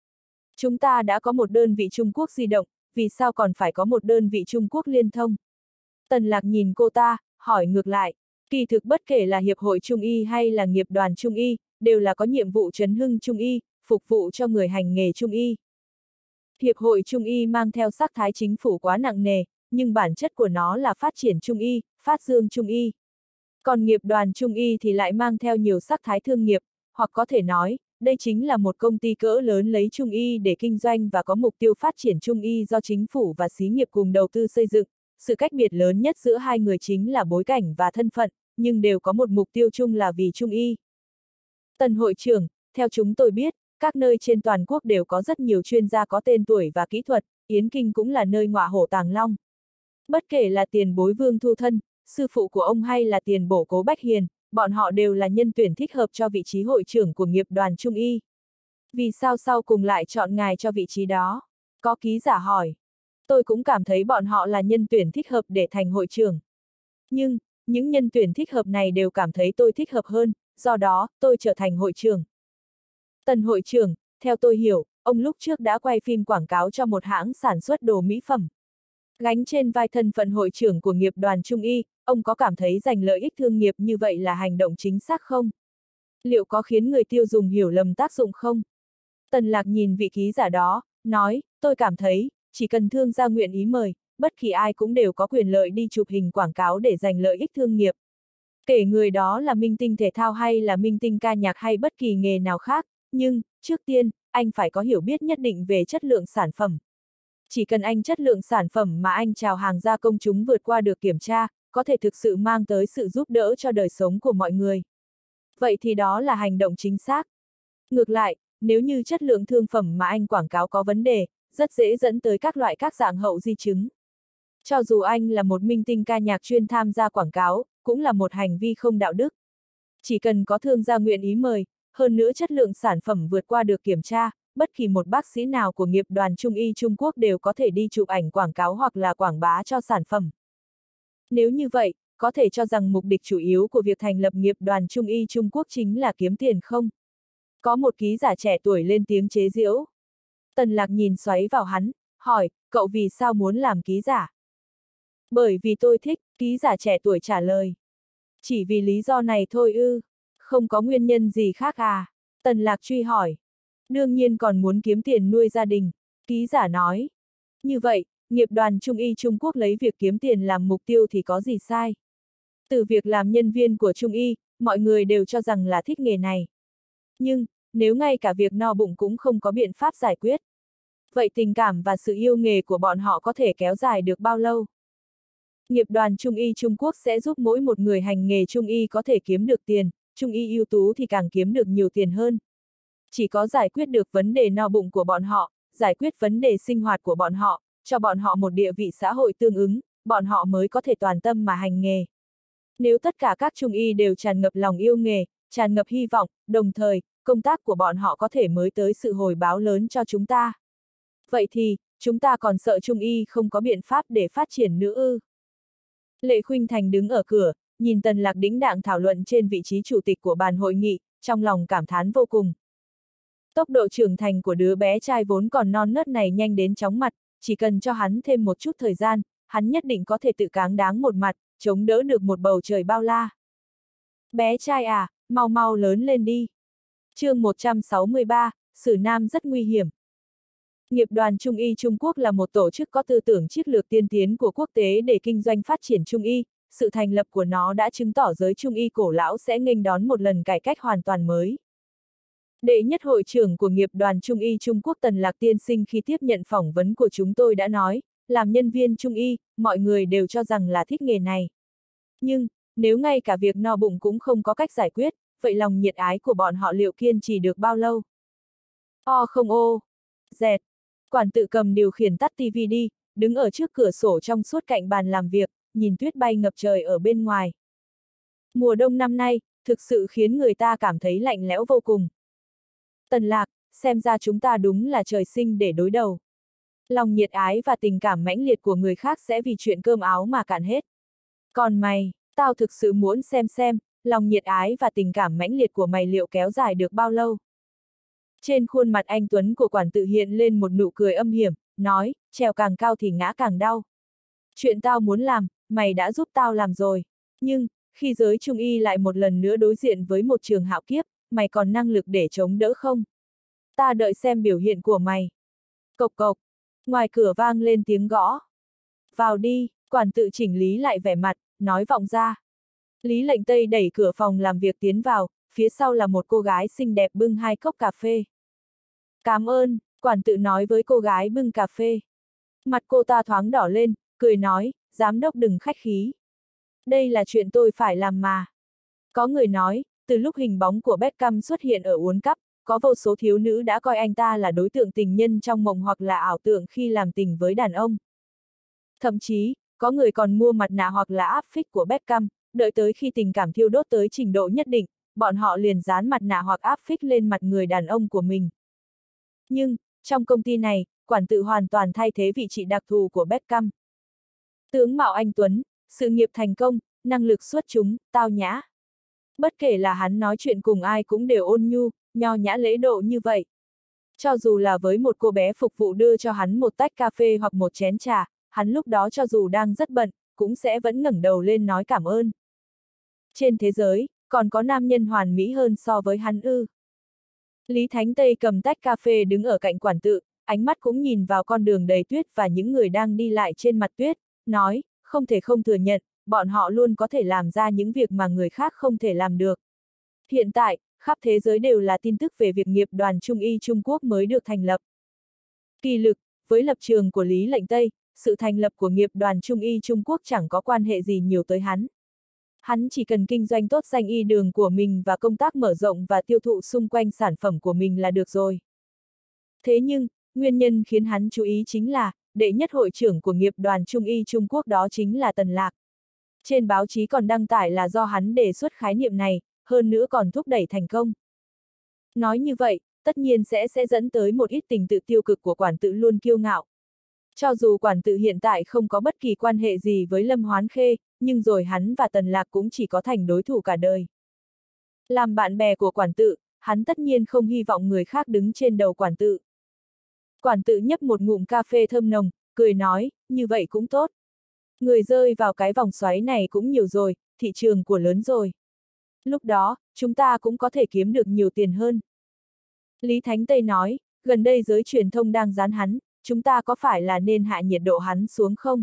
Chúng ta đã có một đơn vị Trung Quốc di động, vì sao còn phải có một đơn vị Trung Quốc liên thông? Tần Lạc nhìn cô ta, hỏi ngược lại. Kỳ thực bất kể là Hiệp hội Trung y hay là nghiệp đoàn Trung y, đều là có nhiệm vụ trấn hưng Trung y, phục vụ cho người hành nghề Trung y. Hiệp hội Trung y mang theo sắc thái chính phủ quá nặng nề, nhưng bản chất của nó là phát triển Trung y, phát dương Trung y. Còn nghiệp đoàn Trung y thì lại mang theo nhiều sắc thái thương nghiệp, hoặc có thể nói, đây chính là một công ty cỡ lớn lấy Trung y để kinh doanh và có mục tiêu phát triển Trung y do chính phủ và xí nghiệp cùng đầu tư xây dựng. Sự cách biệt lớn nhất giữa hai người chính là bối cảnh và thân phận, nhưng đều có một mục tiêu chung là vì Trung y. Tần hội trưởng, theo chúng tôi biết, các nơi trên toàn quốc đều có rất nhiều chuyên gia có tên tuổi và kỹ thuật, Yến Kinh cũng là nơi ngọa hổ tàng long. Bất kể là tiền bối Vương Thu Thân, sư phụ của ông hay là tiền bổ Cố Bách Hiền, bọn họ đều là nhân tuyển thích hợp cho vị trí hội trưởng của nghiệp đoàn Trung y. Vì sao sau cùng lại chọn ngài cho vị trí đó? Có ký giả hỏi. Tôi cũng cảm thấy bọn họ là nhân tuyển thích hợp để thành hội trưởng. Nhưng, những nhân tuyển thích hợp này đều cảm thấy tôi thích hợp hơn, do đó, tôi trở thành hội trưởng. Tần hội trưởng, theo tôi hiểu, ông lúc trước đã quay phim quảng cáo cho một hãng sản xuất đồ mỹ phẩm. Gánh trên vai thân phận hội trưởng của nghiệp đoàn Trung y, ông có cảm thấy giành lợi ích thương nghiệp như vậy là hành động chính xác không? Liệu có khiến người tiêu dùng hiểu lầm tác dụng không? Tần Lạc nhìn vị ký giả đó, nói, tôi cảm thấy, chỉ cần thương gia nguyện ý mời, bất kỳ ai cũng đều có quyền lợi đi chụp hình quảng cáo để giành lợi ích thương nghiệp. Kể người đó là minh tinh thể thao hay là minh tinh ca nhạc hay bất kỳ nghề nào khác, nhưng, trước tiên, anh phải có hiểu biết nhất định về chất lượng sản phẩm. Chỉ cần anh chất lượng sản phẩm mà anh chào hàng ra công chúng vượt qua được kiểm tra, có thể thực sự mang tới sự giúp đỡ cho đời sống của mọi người. Vậy thì đó là hành động chính xác. Ngược lại, nếu như chất lượng thương phẩm mà anh quảng cáo có vấn đề, rất dễ dẫn tới các loại các dạng hậu di chứng. Cho dù anh là một minh tinh ca nhạc chuyên tham gia quảng cáo, cũng là một hành vi không đạo đức. Chỉ cần có thương gia nguyện ý mời, hơn nữa chất lượng sản phẩm vượt qua được kiểm tra, bất kỳ một bác sĩ nào của nghiệp đoàn Trung y Trung Quốc đều có thể đi chụp ảnh quảng cáo hoặc là quảng bá cho sản phẩm. Nếu như vậy, có thể cho rằng mục đích chủ yếu của việc thành lập nghiệp đoàn Trung y Trung Quốc chính là kiếm tiền không? Có một ký giả trẻ tuổi lên tiếng chế giễu. Tần Lạc nhìn xoáy vào hắn, hỏi, cậu vì sao muốn làm ký giả? Bởi vì tôi thích, ký giả trẻ tuổi trả lời. Chỉ vì lý do này thôi ư, không có nguyên nhân gì khác à? Tần Lạc truy hỏi. Đương nhiên còn muốn kiếm tiền nuôi gia đình, ký giả nói. Như vậy, nghiệp đoàn Trung y Trung Quốc lấy việc kiếm tiền làm mục tiêu thì có gì sai? Từ việc làm nhân viên của Trung y, mọi người đều cho rằng là thích nghề này. Nhưng, nếu ngay cả việc no bụng cũng không có biện pháp giải quyết, vậy tình cảm và sự yêu nghề của bọn họ có thể kéo dài được bao lâu? Nghiệp đoàn Trung y Trung Quốc sẽ giúp mỗi một người hành nghề Trung y có thể kiếm được tiền, Trung y ưu tú thì càng kiếm được nhiều tiền hơn. Chỉ có giải quyết được vấn đề no bụng của bọn họ, giải quyết vấn đề sinh hoạt của bọn họ, cho bọn họ một địa vị xã hội tương ứng, bọn họ mới có thể toàn tâm mà hành nghề. Nếu tất cả các Trung y đều tràn ngập lòng yêu nghề, tràn ngập hy vọng, đồng thời, công tác của bọn họ có thể mới tới sự hồi báo lớn cho chúng ta. Vậy thì, chúng ta còn sợ Trung y không có biện pháp để phát triển nữa ư? Lệ Khuynh Thành đứng ở cửa, nhìn Tần Lạc đĩnh đạng thảo luận trên vị trí chủ tịch của bàn hội nghị, trong lòng cảm thán vô cùng. Tốc độ trưởng thành của đứa bé trai vốn còn non nớt này nhanh đến chóng mặt, chỉ cần cho hắn thêm một chút thời gian, hắn nhất định có thể tự cáng đáng một mặt, chống đỡ được một bầu trời bao la. Bé trai à, mau mau lớn lên đi. Chương một trăm sáu mươi ba, Sử Nam rất nguy hiểm. Nghiệp đoàn Trung y Trung Quốc là một tổ chức có tư tưởng chiến lược tiên tiến của quốc tế để kinh doanh phát triển Trung y, sự thành lập của nó đã chứng tỏ giới Trung y cổ lão sẽ nghênh đón một lần cải cách hoàn toàn mới. Đệ nhất hội trưởng của nghiệp đoàn Trung y Trung Quốc Tần Lạc tiên sinh khi tiếp nhận phỏng vấn của chúng tôi đã nói, làm nhân viên Trung y, mọi người đều cho rằng là thích nghề này. Nhưng, nếu ngay cả việc no bụng cũng không có cách giải quyết, vậy lòng nhiệt ái của bọn họ liệu kiên trì được bao lâu? O không ô, dẹt, quản tự cầm điều khiển tắt tivi đi, đứng ở trước cửa sổ trong suốt cạnh bàn làm việc, nhìn tuyết bay ngập trời ở bên ngoài. Mùa đông năm nay, thực sự khiến người ta cảm thấy lạnh lẽo vô cùng. Tần Lạc, xem ra chúng ta đúng là trời sinh để đối đầu. Lòng nhiệt ái và tình cảm mãnh liệt của người khác sẽ vì chuyện cơm áo mà cạn hết. Còn mày, tao thực sự muốn xem xem, lòng nhiệt ái và tình cảm mãnh liệt của mày liệu kéo dài được bao lâu. Trên khuôn mặt anh Tuấn của quản tự hiện lên một nụ cười âm hiểm, nói, trèo càng cao thì ngã càng đau. Chuyện tao muốn làm, mày đã giúp tao làm rồi. Nhưng, khi giới Trung y lại một lần nữa đối diện với một trường hạo kiếp, mày còn năng lực để chống đỡ không? Ta đợi xem biểu hiện của mày. Cộc cộc, ngoài cửa vang lên tiếng gõ. Vào đi, quản tự chỉnh lý lại vẻ mặt, nói vọng ra. Lý Lệnh Tây đẩy cửa phòng làm việc tiến vào, phía sau là một cô gái xinh đẹp bưng hai cốc cà phê. Cảm ơn, quản tự nói với cô gái bưng cà phê. Mặt cô ta thoáng đỏ lên, cười nói, giám đốc đừng khách khí. Đây là chuyện tôi phải làm mà. Có người nói, từ lúc hình bóng của Beckham xuất hiện ở World Cup, có vô số thiếu nữ đã coi anh ta là đối tượng tình nhân trong mộng hoặc là ảo tưởng khi làm tình với đàn ông. Thậm chí, có người còn mua mặt nạ hoặc là áp phích của Beckham, đợi tới khi tình cảm thiêu đốt tới trình độ nhất định, bọn họ liền dán mặt nạ hoặc áp phích lên mặt người đàn ông của mình. Nhưng, trong công ty này, quản tự hoàn toàn thay thế vị trí đặc thù của Beckham. Tướng mạo anh Tuấn, sự nghiệp thành công, năng lực xuất chúng, tao nhã. Bất kể là hắn nói chuyện cùng ai cũng đều ôn nhu, nho nhã lễ độ như vậy. Cho dù là với một cô bé phục vụ đưa cho hắn một tách cà phê hoặc một chén trà, hắn lúc đó cho dù đang rất bận, cũng sẽ vẫn ngẩng đầu lên nói cảm ơn. Trên thế giới, còn có nam nhân hoàn mỹ hơn so với hắn ư? Lý Thánh Tây cầm tách cà phê đứng ở cạnh quản tự, ánh mắt cũng nhìn vào con đường đầy tuyết và những người đang đi lại trên mặt tuyết, nói, không thể không thừa nhận, bọn họ luôn có thể làm ra những việc mà người khác không thể làm được. Hiện tại, khắp thế giới đều là tin tức về việc nghiệp đoàn Trung y Trung Quốc mới được thành lập. Kỳ lực, với lập trường của Lý Lệnh Tây, sự thành lập của nghiệp đoàn Trung y Trung Quốc chẳng có quan hệ gì nhiều tới hắn. Hắn chỉ cần kinh doanh tốt danh y đường của mình và công tác mở rộng và tiêu thụ xung quanh sản phẩm của mình là được rồi. Thế nhưng, nguyên nhân khiến hắn chú ý chính là, đệ nhất hội trưởng của nghiệp đoàn Trung y Trung Quốc đó chính là Tần Lạc. Trên báo chí còn đăng tải là do hắn đề xuất khái niệm này, hơn nữa còn thúc đẩy thành công. Nói như vậy, tất nhiên sẽ sẽ dẫn tới một ít tình tự tiêu cực của quản tự luôn kiêu ngạo. Cho dù quản tự hiện tại không có bất kỳ quan hệ gì với Lâm Hoán Khê, nhưng rồi hắn và Tần Lạc cũng chỉ có thành đối thủ cả đời. Làm bạn bè của quản tự, hắn tất nhiên không hy vọng người khác đứng trên đầu quản tự. Quản tự nhấp một ngụm cà phê thơm nồng, cười nói, như vậy cũng tốt. Người rơi vào cái vòng xoáy này cũng nhiều rồi, thị trường của lớn rồi. Lúc đó, chúng ta cũng có thể kiếm được nhiều tiền hơn. Lý Thánh Tây nói, gần đây giới truyền thông đang dán hắn, chúng ta có phải là nên hạ nhiệt độ hắn xuống không?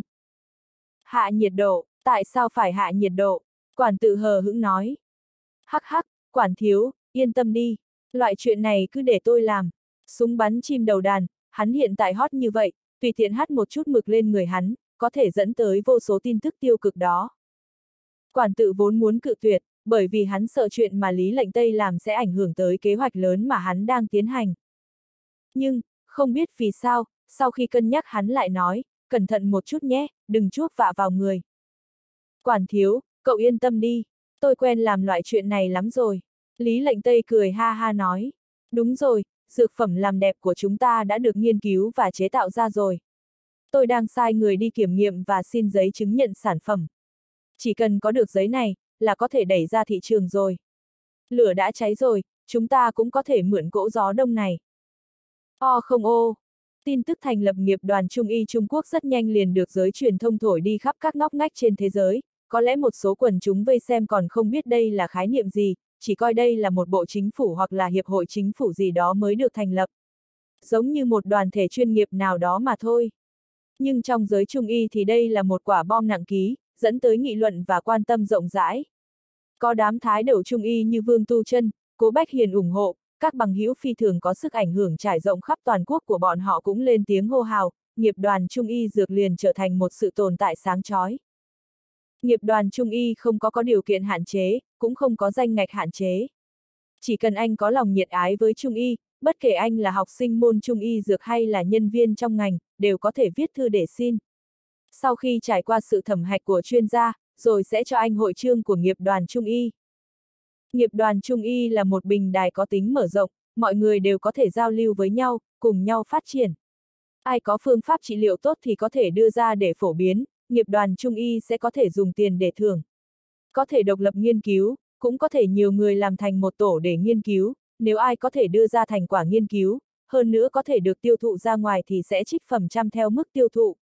Hạ nhiệt độ, tại sao phải hạ nhiệt độ? Quản tự hờ hững nói. Hắc hắc, quản thiếu, yên tâm đi, loại chuyện này cứ để tôi làm. Súng bắn chim đầu đàn, hắn hiện tại hot như vậy, tùy tiện hắt một chút mực lên người hắn, có thể dẫn tới vô số tin tức tiêu cực đó. Quản tự vốn muốn cự tuyệt, bởi vì hắn sợ chuyện mà Lý Lệnh Tây làm sẽ ảnh hưởng tới kế hoạch lớn mà hắn đang tiến hành. Nhưng, không biết vì sao, sau khi cân nhắc hắn lại nói, cẩn thận một chút nhé, đừng chuốc vạ vào người. Quản thiếu, cậu yên tâm đi, tôi quen làm loại chuyện này lắm rồi. Lý Lệnh Tây cười ha ha nói, đúng rồi, dược phẩm làm đẹp của chúng ta đã được nghiên cứu và chế tạo ra rồi. Tôi đang sai người đi kiểm nghiệm và xin giấy chứng nhận sản phẩm. Chỉ cần có được giấy này, là có thể đẩy ra thị trường rồi. Lửa đã cháy rồi, chúng ta cũng có thể mượn cỗ gió đông này. O không ô. Tin tức thành lập nghiệp đoàn Trung y Trung Quốc rất nhanh liền được giới truyền thông thổi đi khắp các ngóc ngách trên thế giới, có lẽ một số quần chúng vây xem còn không biết đây là khái niệm gì, chỉ coi đây là một bộ chính phủ hoặc là hiệp hội chính phủ gì đó mới được thành lập. Giống như một đoàn thể chuyên nghiệp nào đó mà thôi. Nhưng trong giới Trung y thì đây là một quả bom nặng ký, dẫn tới nghị luận và quan tâm rộng rãi. Có đám thái đầu Trung y như Vương Tu Chân, Cố Bách Hiền ủng hộ, các bằng hữu phi thường có sức ảnh hưởng trải rộng khắp toàn quốc của bọn họ cũng lên tiếng hô hào, nghiệp đoàn Trung y dược liền trở thành một sự tồn tại sáng chói. Nghiệp đoàn Trung y không có có điều kiện hạn chế, cũng không có danh ngạch hạn chế. Chỉ cần anh có lòng nhiệt ái với Trung y, bất kể anh là học sinh môn Trung y dược hay là nhân viên trong ngành, đều có thể viết thư để xin. Sau khi trải qua sự thẩm hạch của chuyên gia, rồi sẽ cho anh hội chương của nghiệp đoàn Trung y. Nghiệp đoàn Trung y là một bình đài có tính mở rộng, mọi người đều có thể giao lưu với nhau, cùng nhau phát triển. Ai có phương pháp trị liệu tốt thì có thể đưa ra để phổ biến, nghiệp đoàn Trung y sẽ có thể dùng tiền để thưởng. Có thể độc lập nghiên cứu, cũng có thể nhiều người làm thành một tổ để nghiên cứu, nếu ai có thể đưa ra thành quả nghiên cứu, hơn nữa có thể được tiêu thụ ra ngoài thì sẽ trích phần trăm theo mức tiêu thụ.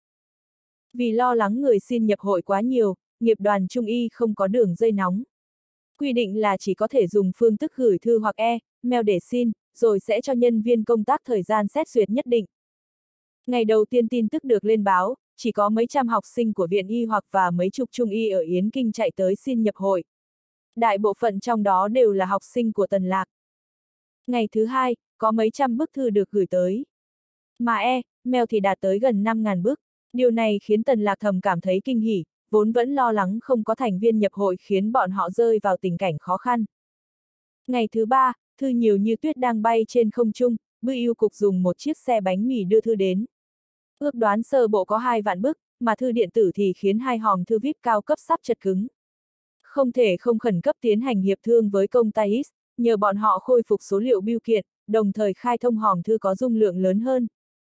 Vì lo lắng người xin nhập hội quá nhiều, nghiệp đoàn Trung y không có đường dây nóng. Quy định là chỉ có thể dùng phương thức gửi thư hoặc e-mail để xin, rồi sẽ cho nhân viên công tác thời gian xét duyệt nhất định. Ngày đầu tiên tin tức được lên báo, chỉ có mấy trăm học sinh của viện y hoặc và mấy chục trung y ở Yến Kinh chạy tới xin nhập hội. Đại bộ phận trong đó đều là học sinh của Tần Lạc. Ngày thứ hai, có mấy trăm bức thư được gửi tới. Mà e-mail thì đạt tới gần năm nghìn bức. Điều này khiến Tần Lạc thầm cảm thấy kinh hỉ, vốn vẫn lo lắng không có thành viên nhập hội khiến bọn họ rơi vào tình cảnh khó khăn. Ngày thứ ba, thư nhiều như tuyết đang bay trên không trung, Bưu Yêu Cục dùng một chiếc xe bánh mì đưa thư đến. Ước đoán sơ bộ có hai vạn bức, mà thư điện tử thì khiến hai hòm thư vi ai pi cao cấp sắp chật cứng. Không thể không khẩn cấp tiến hành hiệp thương với công ty X, nhờ bọn họ khôi phục số liệu bưu kiện, đồng thời khai thông hòm thư có dung lượng lớn hơn.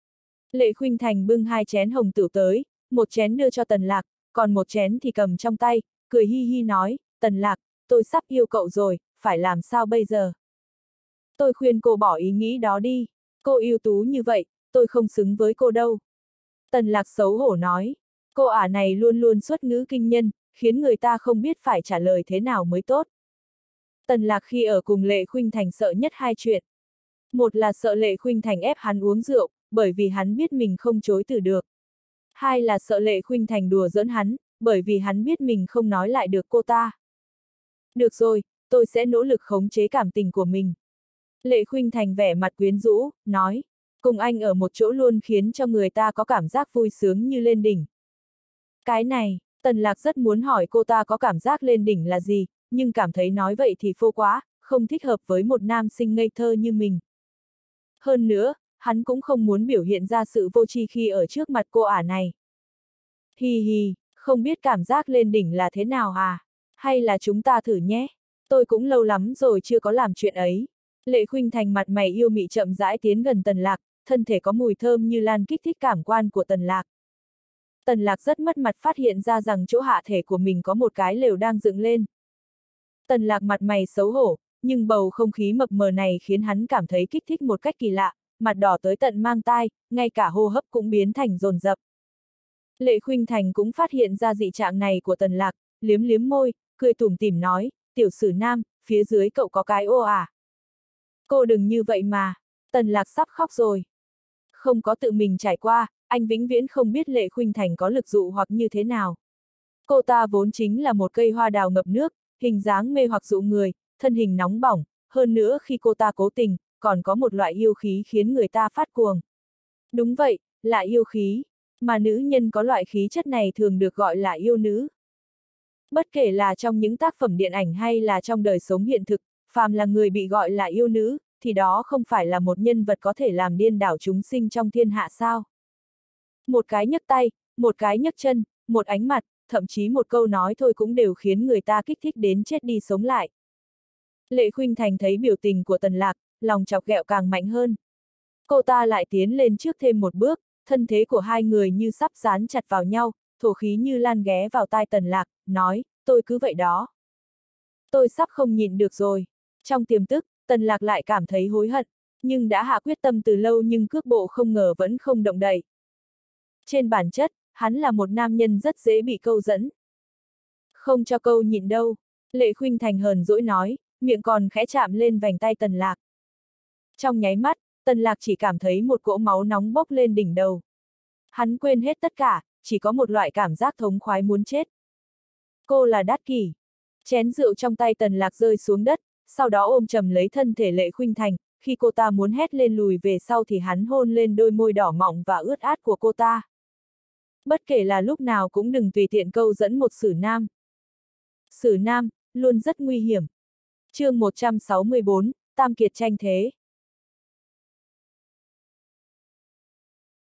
Lệ Khuynh Thành bưng hai chén hồng tửu tới, một chén đưa cho Tần Lạc, còn một chén thì cầm trong tay, cười hi hi nói, Tần Lạc, tôi sắp yêu cậu rồi, phải làm sao bây giờ? Tôi khuyên cô bỏ ý nghĩ đó đi, cô ưu tú như vậy, tôi không xứng với cô đâu. Tần Lạc xấu hổ nói, cô ả này luôn luôn xuất ngữ kinh nhân, khiến người ta không biết phải trả lời thế nào mới tốt. Tần Lạc khi ở cùng Lệ Khuynh Thành sợ nhất hai chuyện. Một là sợ Lệ Khuynh Thành ép hắn uống rượu, bởi vì hắn biết mình không chối từ được. Hai là sợ Lệ Khuynh Thành đùa giỡn hắn, bởi vì hắn biết mình không nói lại được cô ta. Được rồi, tôi sẽ nỗ lực khống chế cảm tình của mình. Lệ Khuynh Thành vẻ mặt quyến rũ, nói, cùng anh ở một chỗ luôn khiến cho người ta có cảm giác vui sướng như lên đỉnh. Cái này, Tần Lạc rất muốn hỏi cô ta có cảm giác lên đỉnh là gì, nhưng cảm thấy nói vậy thì phô quá, không thích hợp với một nam sinh ngây thơ như mình. Hơn nữa, hắn cũng không muốn biểu hiện ra sự vô tri khi ở trước mặt cô ả này. Hi hi, không biết cảm giác lên đỉnh là thế nào à? Hay là chúng ta thử nhé? Tôi cũng lâu lắm rồi chưa có làm chuyện ấy. Lệ Khuynh Thành mặt mày yêu mị chậm rãi tiến gần Tần Lạc, thân thể có mùi thơm như lan kích thích cảm quan của Tần Lạc. Tần Lạc rất mất mặt phát hiện ra rằng chỗ hạ thể của mình có một cái lều đang dựng lên. Tần Lạc mặt mày xấu hổ, nhưng bầu không khí mập mờ này khiến hắn cảm thấy kích thích một cách kỳ lạ, mặt đỏ tới tận mang tai, ngay cả hô hấp cũng biến thành dồn dập. Lệ Khuynh Thành cũng phát hiện ra dị trạng này của Tần Lạc, liếm liếm môi, cười tủm tỉm nói, tiểu sử nam, phía dưới cậu có cái ô à? Cô đừng như vậy mà, Tần Lạc sắp khóc rồi. Không có tự mình trải qua, anh vĩnh viễn không biết Lệ Khuynh Thành có lực dụ hoặc như thế nào. Cô ta vốn chính là một cây hoa đào ngập nước, hình dáng mê hoặc dụ người, thân hình nóng bỏng, hơn nữa khi cô ta cố tình, còn có một loại yêu khí khiến người ta phát cuồng. Đúng vậy, là yêu khí, mà nữ nhân có loại khí chất này thường được gọi là yêu nữ. Bất kể là trong những tác phẩm điện ảnh hay là trong đời sống hiện thực, phàm là người bị gọi là yêu nữ, thì đó không phải là một nhân vật có thể làm điên đảo chúng sinh trong thiên hạ sao. Một cái nhấc tay, một cái nhấc chân, một ánh mặt, thậm chí một câu nói thôi cũng đều khiến người ta kích thích đến chết đi sống lại. Lệ Khuynh Thành thấy biểu tình của Tần Lạc, lòng chọc ghẹo càng mạnh hơn. Cô ta lại tiến lên trước thêm một bước, thân thế của hai người như sắp dán chặt vào nhau, thổ khí như lan ghé vào tai Tần Lạc, nói, tôi cứ vậy đó. Tôi sắp không nhịn được rồi. Trong tiềm tức, Tần Lạc lại cảm thấy hối hận, nhưng đã hạ quyết tâm từ lâu nhưng cước bộ không ngờ vẫn không động đậy. Trên bản chất, hắn là một nam nhân rất dễ bị câu dẫn. Không cho câu nhịn đâu, Lệ Khuynh Thành hờn dỗi nói, miệng còn khẽ chạm lên vành tay Tần Lạc. Trong nháy mắt, Tần Lạc chỉ cảm thấy một cỗ máu nóng bốc lên đỉnh đầu. Hắn quên hết tất cả, chỉ có một loại cảm giác thống khoái muốn chết. Cô là Đát Kỷ. Chén rượu trong tay Tần Lạc rơi xuống đất, sau đó ôm chầm lấy thân thể Lệ Khuynh Thành, khi cô ta muốn hét lên lùi về sau thì hắn hôn lên đôi môi đỏ mọng và ướt át của cô ta. Bất kể là lúc nào cũng đừng tùy tiện câu dẫn một sử nam. Sử nam, luôn rất nguy hiểm. Chương một trăm sáu mươi bốn, Tam Kiệt tranh thế.